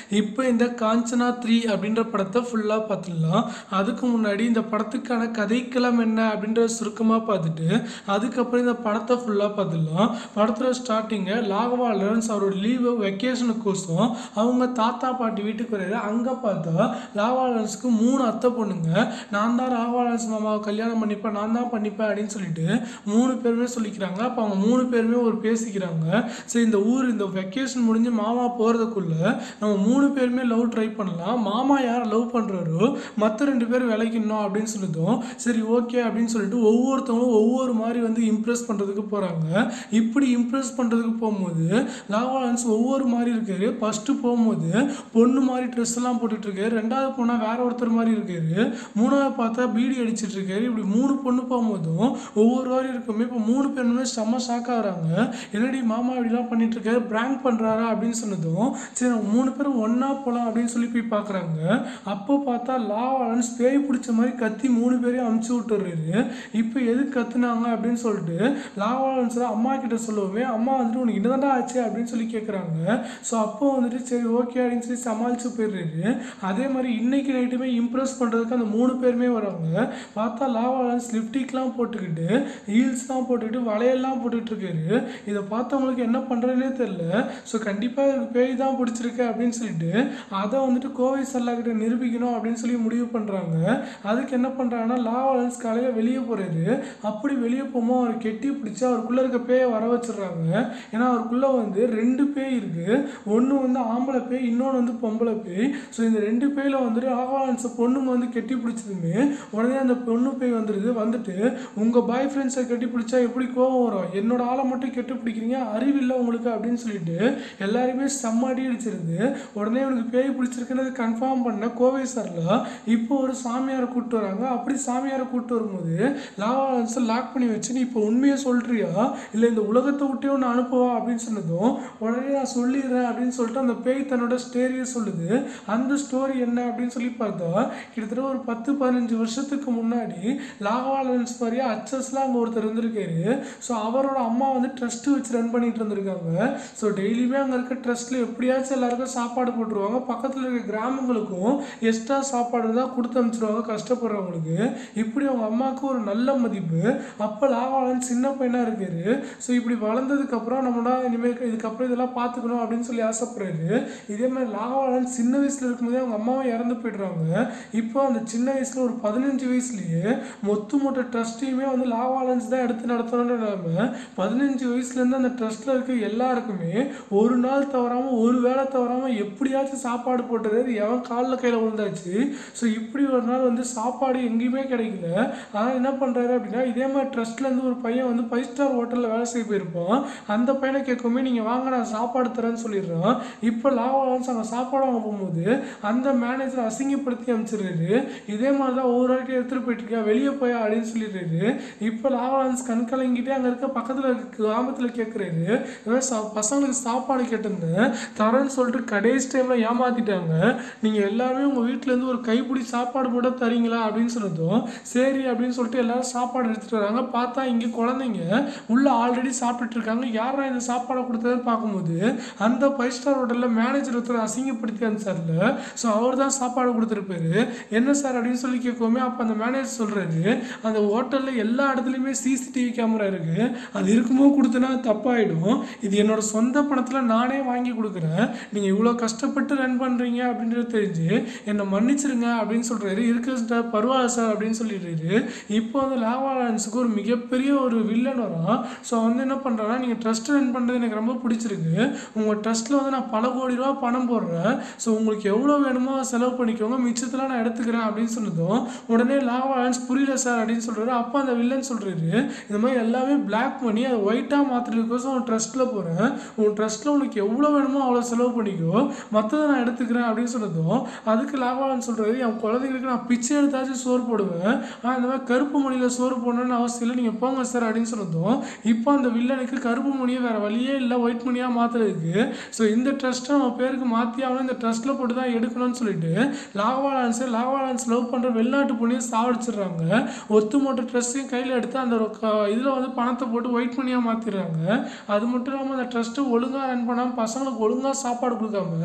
இந்த காஞ்சனா 3 அப்படின்ற படத்தை ஃபுல்லாக பார்த்துடலாம். அதுக்கு முன்னாடி இந்த படத்துக்கான கதைக்களம் என்ன அப்படின்ற சுருக்கமாக பார்த்துட்டு அதுக்கப்புறம் இந்த படத்தை ஃபுல்லாக பார்த்துடலாம். படத்தில் ஸ்டார்டிங்கு ராகவா லாரன்ஸ் அவரோட லீவு வெக்கேஷனுக்கோசம் அவங்க தாத்தா பாட்டி வீட்டுக்கு வர்றாரு. அங்கே பார்த்தா ராகவா லாரன்ஸுக்கு 3 அத்தை பொண்ணுங்க. நான் தான் ராகவா லாரன்ஸ் மாமாவை கல்யாணம் பண்ணிப்பேன், நான் தான் பண்ணிப்பேன் அப்படின்னு சொல்லிட்டு 3 பேருமே சொல்லிக்கிறாங்க. அப்போ அவங்க 3 பேருமே ஒரு பேசிக்கிறாங்க. சரி, இந்த இந்த வெக்கேஷன் முடிஞ்சு மாமா போகிறதுக்குள்ள நம்ம 3 பேருமே லவ் ட்ரை பண்ணலாம், மாமா யாரை லவ் பண்ணுறாரோ மற்ற 2 பேர் விளைக்கணும் அப்படின்னு சொல்லிட்டோம். சரி ஓகே அப்படின்னு சொல்லிட்டு ஒவ்வொருத்தவங்களும் ஒவ்வொரு மாதிரி வந்து இம்ப்ரெஸ் பண்ணுறதுக்கு போகிறாங்க. இப்படி இம்ப்ரெஸ் பண்ணுறதுக்கு போகும்போது ராகவா லாரன்ஸ் ஒவ்வொரு மாதிரி இருக்காரு. ஃபஸ்ட்டு போகும்போது பொண்ணு மாதிரி ட்ரெஸ் எல்லாம் போட்டுட்டு இருக்காரு. 2வது போனால் வேற ஒருத்தர் மாதிரி இருக்காரு. 3வது பார்த்தா பீடி அடிச்சிட்டு இருக்காரு. இப்படி 3 பொண்ணு போகும்போதும் ஒவ்வொரு மாதிரி இருக்குமே. இப்போ 3 பேருமே செம்ம ஷாக் ஆகிறாங்க. என்னடி மாமா இப்படிலாம் பண்ணிட்டு இருக்காரு, பிராங்க் பண்ணுறாரா அப்படின்னு சொன்னதும் சரி 3 பேரும் ஒன்றா போகலாம் அப்படின்னு சொல்லி போய் பார்க்குறாங்க. அப்போ பார்த்தா ராகவா லாரன்ஸ் பேய் பிடிச்ச மாதிரி கத்தி 3 பேரையும் அமுச்சு விட்டுறாரு. இப்போ எதுக்கு கத்துனாங்க அப்படின்னு சொல்லிட்டு ராகவா லாரன்ஸ் அம்மா கிட்ட சொல்லுவோமே, அம்மா வந்துட்டு உனக்கு என்னதான்டா ஆச்சு அப்படின்னு சொல்லி கேட்குறாங்க. ஸோ அப்போ வந்துட்டு சரி ஓகே அப்படின்னு சொல்லி சமாளிச்சு போயிடுறாரு. அதே மாதிரி இன்னைக்கு நைட்டுமே இம்ப்ரெஸ் பண்ணுறதுக்கு அந்த 3 பேருமே வராங்க. பார்த்தா ராகவா லாரன்ஸ் லிப்டிக்லாம் போட்டுக்கிட்டு ஹீல்ஸ்லாம் போட்டுக்கிட்டு வளையெல்லாம் போட்டுக்கிட்டு இருக்காரு. இதை பார்த்தவங்களுக்கு என்ன பண்ணுறதுனே தெரியல. ஸோ கண்டிப்பாக எனக்கு பேய் தான் பிடிச்சிருக்கு அப்படின்னு சொல்லிட்டு அதை வந்துட்டு கோவை சரளா கிட்ட நிரூபிக்கணும் அப்படின்னு சொல்லி முடிவு பண்ணுறாங்க. அதுக்கு என்ன பண்ணுறாங்கன்னா ராகவா லாரன்ஸ் காலையில் வெளியே போகிறாரு. அப்படி வெளியே போகும்போது அவர் கெட்டி பிடிச்சி அவருக்குள்ளே இருக்க பேயை வர வச்சிடுறாங்க. ஏன்னா அவருக்குள்ளே வந்து 2 பேய் இருக்குது. ஒன்று வந்து ஆம்பளை பேய், இன்னொன்று வந்து பொம்பளை பேய். ஸோ இந்த 2 பேயில் வந்துட்டு ராகவா லாரன்ஸை பொண்ணுங்க வந்து கெட்டி பிடிச்சதுமே உடனே அந்த பொண்ணு பேய் வந்துட்டு உங்கள் பாய் ஃப்ரெண்ட்ஸை கெட்டி பிடிச்சா எப்படி கோவம் வரும், என்னோட ஆளை மட்டும் கெட்டி பிடிக்கிறீங்க, அறிவில்லை உங்களுக்கு அப்படின்னு சொல்லிட்டு எல்லாருமே செம்மாடி அடிச்சிருது. உடனே அவனுக்கு பேய் பிடிச்சிருக்குன்னு கன்ஃபார்ம் பண்ண கோவை சரளா இப்போ ஒரு சாமியாரை கூப்பிட்டு வராங்க. அப்படி சாமியாரை கூப்பிட்டு வரும்போது ராகவா லாரன்ஸை லாக் பண்ணி வச்சு நீ இப்போ உண்மையை சொல்றியா இல்லை இந்த உலகத்தை விட்டே ஒன்று அனுப்புவா அப்படின்னு சொன்னதும் உடனே நான் சொல்லிடுறேன் அப்படின்னு சொல்லிட்டு அந்த பேய் தன்னோட ஸ்டோரியை சொல்லுது. அந்த ஸ்டோரி என்ன அப்படின்னு சொல்லி பார்த்தா கிட்டத்தட்ட ஒரு 10-15 வருஷத்துக்கு முன்னாடி ராகவா லாரன்ஸ் மாதிரியே அச்சஸ்லாம் அங்கே ஒருத்தர் இருந்திருக்காரு. ஸோ அவரோட அம்மா வந்து ட்ரஸ்ட் வச்சு ரன் பண்ணிட்டு இருந்திருக்காங்க. ஸோ டெய்லியுமே அங்கே இருக்க ட்ரஸ்ட்ல எப்படியாச்சும் எல்லாருக்கும் சாப்பாடு போட்டுருவாங்க. பக்கத்தில் இருக்க கிராமங்களுக்கும் எக்ஸ்ட்ரா சாப்பாடு தான் கொடுத்து அனுப்பிச்சிருவாங்க கஷ்டப்படுறவங்களுக்கு. இப்படி அவங்க அம்மாவுக்கு ஒரு நல்ல மதிப்பு. அப்போ ராகவா லாரன்ஸ் சின்ன பையனாக இருக்காரு. ஸோ இப்படி வளர்ந்ததுக்கப்புறம் நம்மளா இனிமேல் இதுக்கப்புறம் இதெல்லாம் பார்த்துக்கணும் அப்படின்னு சொல்லி ஆசைப்படுறாரு. இதே மாதிரி ராகவா லாரன்ஸ் சின்ன வயசில் இருக்கும்போதே அவங்க அம்மாவும் இறந்து போய்ட்றாங்க. இப்போ அந்த சின்ன வயசில் ஒரு 15 வயசுலேயே மொத்த ட்ரஸ்ட்டையுமே வந்து ராகவா லாரன்ஸ் தான் எடுத்து நடத்தணும்னு இல்லாமல் 15 வயசுலேருந்து அந்த ட்ரஸ்ட்டில் இருக்க எல்லாருக்குமே ஒரு நாள் தவறாமல் ஒரு வேளை தவறாமல் எப்படியாச்சும் சாப்பாடு போட்டது எவன் காலில் கையில் விழுந்தாச்சு. ஸோ இப்படி ஒரு நாள் வந்து சாப்பாடு எங்கேயுமே கிடைக்கல. ஆனால் என்ன பண்ணுறாரு அப்படின்னா இதே மாதிரி ட்ரஸ்ட்லேருந்து ஒரு பையன் வந்து 5 ஸ்டார் ஹோட்டலில் வேலை செய்ய போயிருப்பான். அந்த பையனை கேட்குமே நீங்கள் வாங்க நான் சாப்பாடு தரேன்னு சொல்லிடுறான். இப்போ ராகவா லாரன்ஸ் அங்கே சாப்பாடு வாங்க போகும்போது அந்த மேனேஜர் அசிங்கப்படுத்தி அனுப்பிச்சிடுறாரு. இதே மாதிரி தான் ஒவ்வொரு வாட்டி எடுத்துகிட்டு போயிட்டு இருக்கா, வெளியே போயா அப்படின்னு சொல்லிடுறாரு. இப்போ ராகவா லாரன்ஸ் கண் கலங்கிட்டே அங்கே இருக்க பக்கத்தில் கிராமத்தில் கேட்குறாரு, பசங்களுக்கு சாப்பாடு கேட்டிருந்தேன் தரேன்னு சொல்லிட்டு கடைசி டைமில் ஏமாற்றிட்டாங்க, நீங்கள் எல்லாருமே உங்கள் வீட்டிலேருந்து ஒரு கைப்பிடி சாப்பாடு மட்டும் தரீங்களா அப்படின்னு சொன்னதும் சரி அப்படின்னு சொல்லிட்டு எல்லாரும் சாப்பாடு எடுத்துகிட்டு வராங்க. பார்த்தா இங்கே குழந்தைங்க உள்ளே ஆல்ரெடி சாப்பிட்டுட்டு இருக்காங்க. யாரா இந்த சாப்பாடை கொடுத்ததுன்னு பார்க்கும்போது அந்த 5 ஸ்டார் ஹோட்டலில் மேனேஜர் ஒருத்தர் அசிங்கப்படுத்தி அனுப்பிச்சார்ல, ஸோ அவர் தான் சாப்பாடு கொடுத்துருப்பாரு. என்ன சார் அப்படின்னு சொல்லி கேட்கவுமே அப்போ அந்த மேனேஜர் சொல்கிறாரு, அந்த ஹோட்டலில் எல்லா இடத்துலையுமே சிசிடிவி கேமரா இருக்குது, அது இருக்கும்போது கொடுத்தனா தப்பாயிடும், இது என்னோட சொந்த பணத்தில் நானே வாங்கி கொடுக்குறேன், நீங்கள் இவ்வளோ கஷ்டப்பட்டு ரன் பண்ணுறீங்க அப்படின்றது தெரிஞ்சு என்னை மன்னிச்சிருங்க அப்படின்னு சொல்கிறாரு. இருக்கு சார் பரவாயில்ல சார் அப்படின்னு சொல்லிடுறாரு. இப்போ வந்து ராகவா லாரன்ஸுக்கு ஒரு மிகப்பெரிய ஒரு வில்லன் வரும். ஸோ வந்து என்ன பண்ணுறாங்கன்னா நீங்கள் ட்ரஸ்ட் ரன் பண்ணுறது எனக்கு ரொம்ப பிடிச்சிருக்கு, உங்கள் ட்ரஸ்ட்டில் வந்து நான் பல கோடி ரூபா பணம் போடுறேன், ஸோ உங்களுக்கு எவ்வளோ வேணுமோ செலவு பண்ணிக்கோங்க, மிச்சத்தில் நான் எடுத்துக்கிறேன் அப்படின்னு சொன்னதும் உடனே ராகவா லாரன்ஸ் புரியல சார் அப்படின்னு சொல்கிறாரு. அப்போ அந்த வில்லன் சொல்கிறாரு, இந்த மாதிரி எல்லாமே பிளாக் பண்ணி அதை ஒயிட்டாக மாற்றுறதுக்கோசம் உன் ட்ரஸ்ட்டில் போகிறேன், உன் ட்ரஸ்ட்டில் உனக்கு எவ்வளோ வேணுமோ அவ்வளோ செலவு பண்ணிக்கோ, மற்றதை நான் எடுத்துக்கிறேன் அப்படின்னு சொன்னதும் அதுக்கு ராகவா லாரன்ஸ் சொல்கிறாரு, என் குழந்தைங்களுக்கு நான் பிச்சை எடுத்தாச்சும் சோறு போடுவேன், ஆனால் இந்த மாதிரி கருப்பு மணியில் சோறு போடணும்னு அவசியம் இல்லை, நீங்கள் போங்க சார் அப்படின்னு சொன்னதும் இப்போ அந்த வில்லனுக்கு கருப்பு மணியை வேறு வழியே இல்லை ஒயிட் மணியாக மாற்றுறதுக்கு, ஸோ இந்த ட்ரஸ்ட்டை நம்ம பேருக்கு மாற்றி ஆகணும், இந்த ட்ரஸ்ட்டில் போட்டு தான் எடுக்கணும்னு சொல்லிட்டு ராகவா லாரன்ஸ் லவ் பண்ணுற வெளிநாட்டு பொண்ணையை சாவடிச்சிடுறாங்க. ஒத்துமொத்த ட்ரஸ்ட்டையும் கையில் எடுத்து அந்த இதில் வந்து பணத்தை போட்டு ஒயிட் மணியாக மாற்றிடுறாங்க. அது மட்டும் இல்லாமல் அந்த ட்ரஸ்ட்டு ஒழுங்காக ரன் பண்ணாமல் பசங்களுக்கு ஒழுங்காக சாப்பாடு கொடுக்காம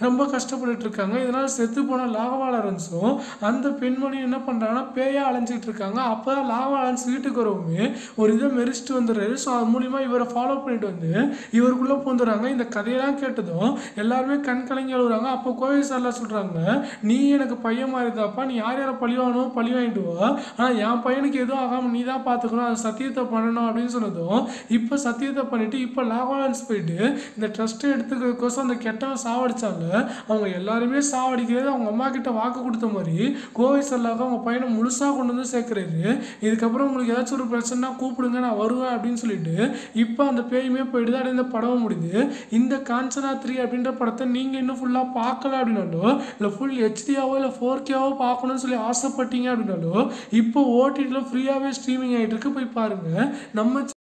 ரொம்ப கஷ்டப்பட்டுட்டு இருக்காங்க. இதனால் செத்து போன லாகவா லாரன்ஸும் அந்த பெண்மணியும் என்ன பண்ணுறாங்கன்னா பேயா அலைஞ்சிட்டு இருக்காங்க. அப்போ லாகவா லாரன்ஸ் வீட்டுக்கு வரவுமே ஒரு இதை மெரிச்சிட்டு வந்துடுறாரு. ஸோ அது மூலிமா இவரை ஃபாலோ பண்ணிட்டு வந்து இவருக்குள்ளே பூந்துடுறாங்க. இந்த கதையெல்லாம் கேட்டதும் எல்லாருமே கண் கலங்கி அழுகுறாங்க. அப்போ கோவை சார்லாம் சொல்கிறாங்க, நீ எனக்கு பையன் மாதிரி இருந்தாப்பா, நீ யார் யாரை பழி வாங்கணும் பழி வாங்கிட்டு வா, ஆனால் என் பையனுக்கு எதுவும் ஆகாமல் நீ தான் பார்த்துக்கணும், அது சத்தியத்தை பண்ணணும் அப்படின்னு சொன்னதும் இப்போ சத்தியத்தை பண்ணிட்டு இப்போ லாகவா லாரன்ஸ் போயிட்டு இந்த ட்ரஸ்ட்டை எடுத்துக்கிறதுக்கோசம் அந்த கெட்டவன் சாவடிச்சாங்க. அவங்க எல்லாருமே சாவடிக்கிறது அவங்க அம்மா கிட்ட வாக்கு கொடுத்த மாதிரி கோவை சல்லாக அவங்க பையனை முழுசாக கொண்டு வந்து சேர்க்குறாரு. இதுக்கப்புறம் உங்களுக்கு ஏதாச்சும் ஒரு பிரச்சனைனா கூப்பிடுங்க, நான் வருவேன் அப்படின்னு சொல்லிட்டு இப்போ அந்த பேயுமே போயிட்டு தான் இந்த படம் முடியுது. இந்த காஞ்சனா 3 அப்படின்ற படத்தை நீங்கள் இன்னும் ஃபுல்லாக பார்க்கல அப்படின்னாலோ இல்லை ஃபுல் ஹெச்டியாவோ இல்லை 4Kவோ பார்க்கணும்னு சொல்லி ஆசைப்பட்டீங்க அப்படின்னாலோ இப்போ ஓடிடியில் ஃப்ரீயாகவே ஸ்ட்ரீமிங் ஆகிட்டு இருக்கு, போய் பாருங்கள். நம்ம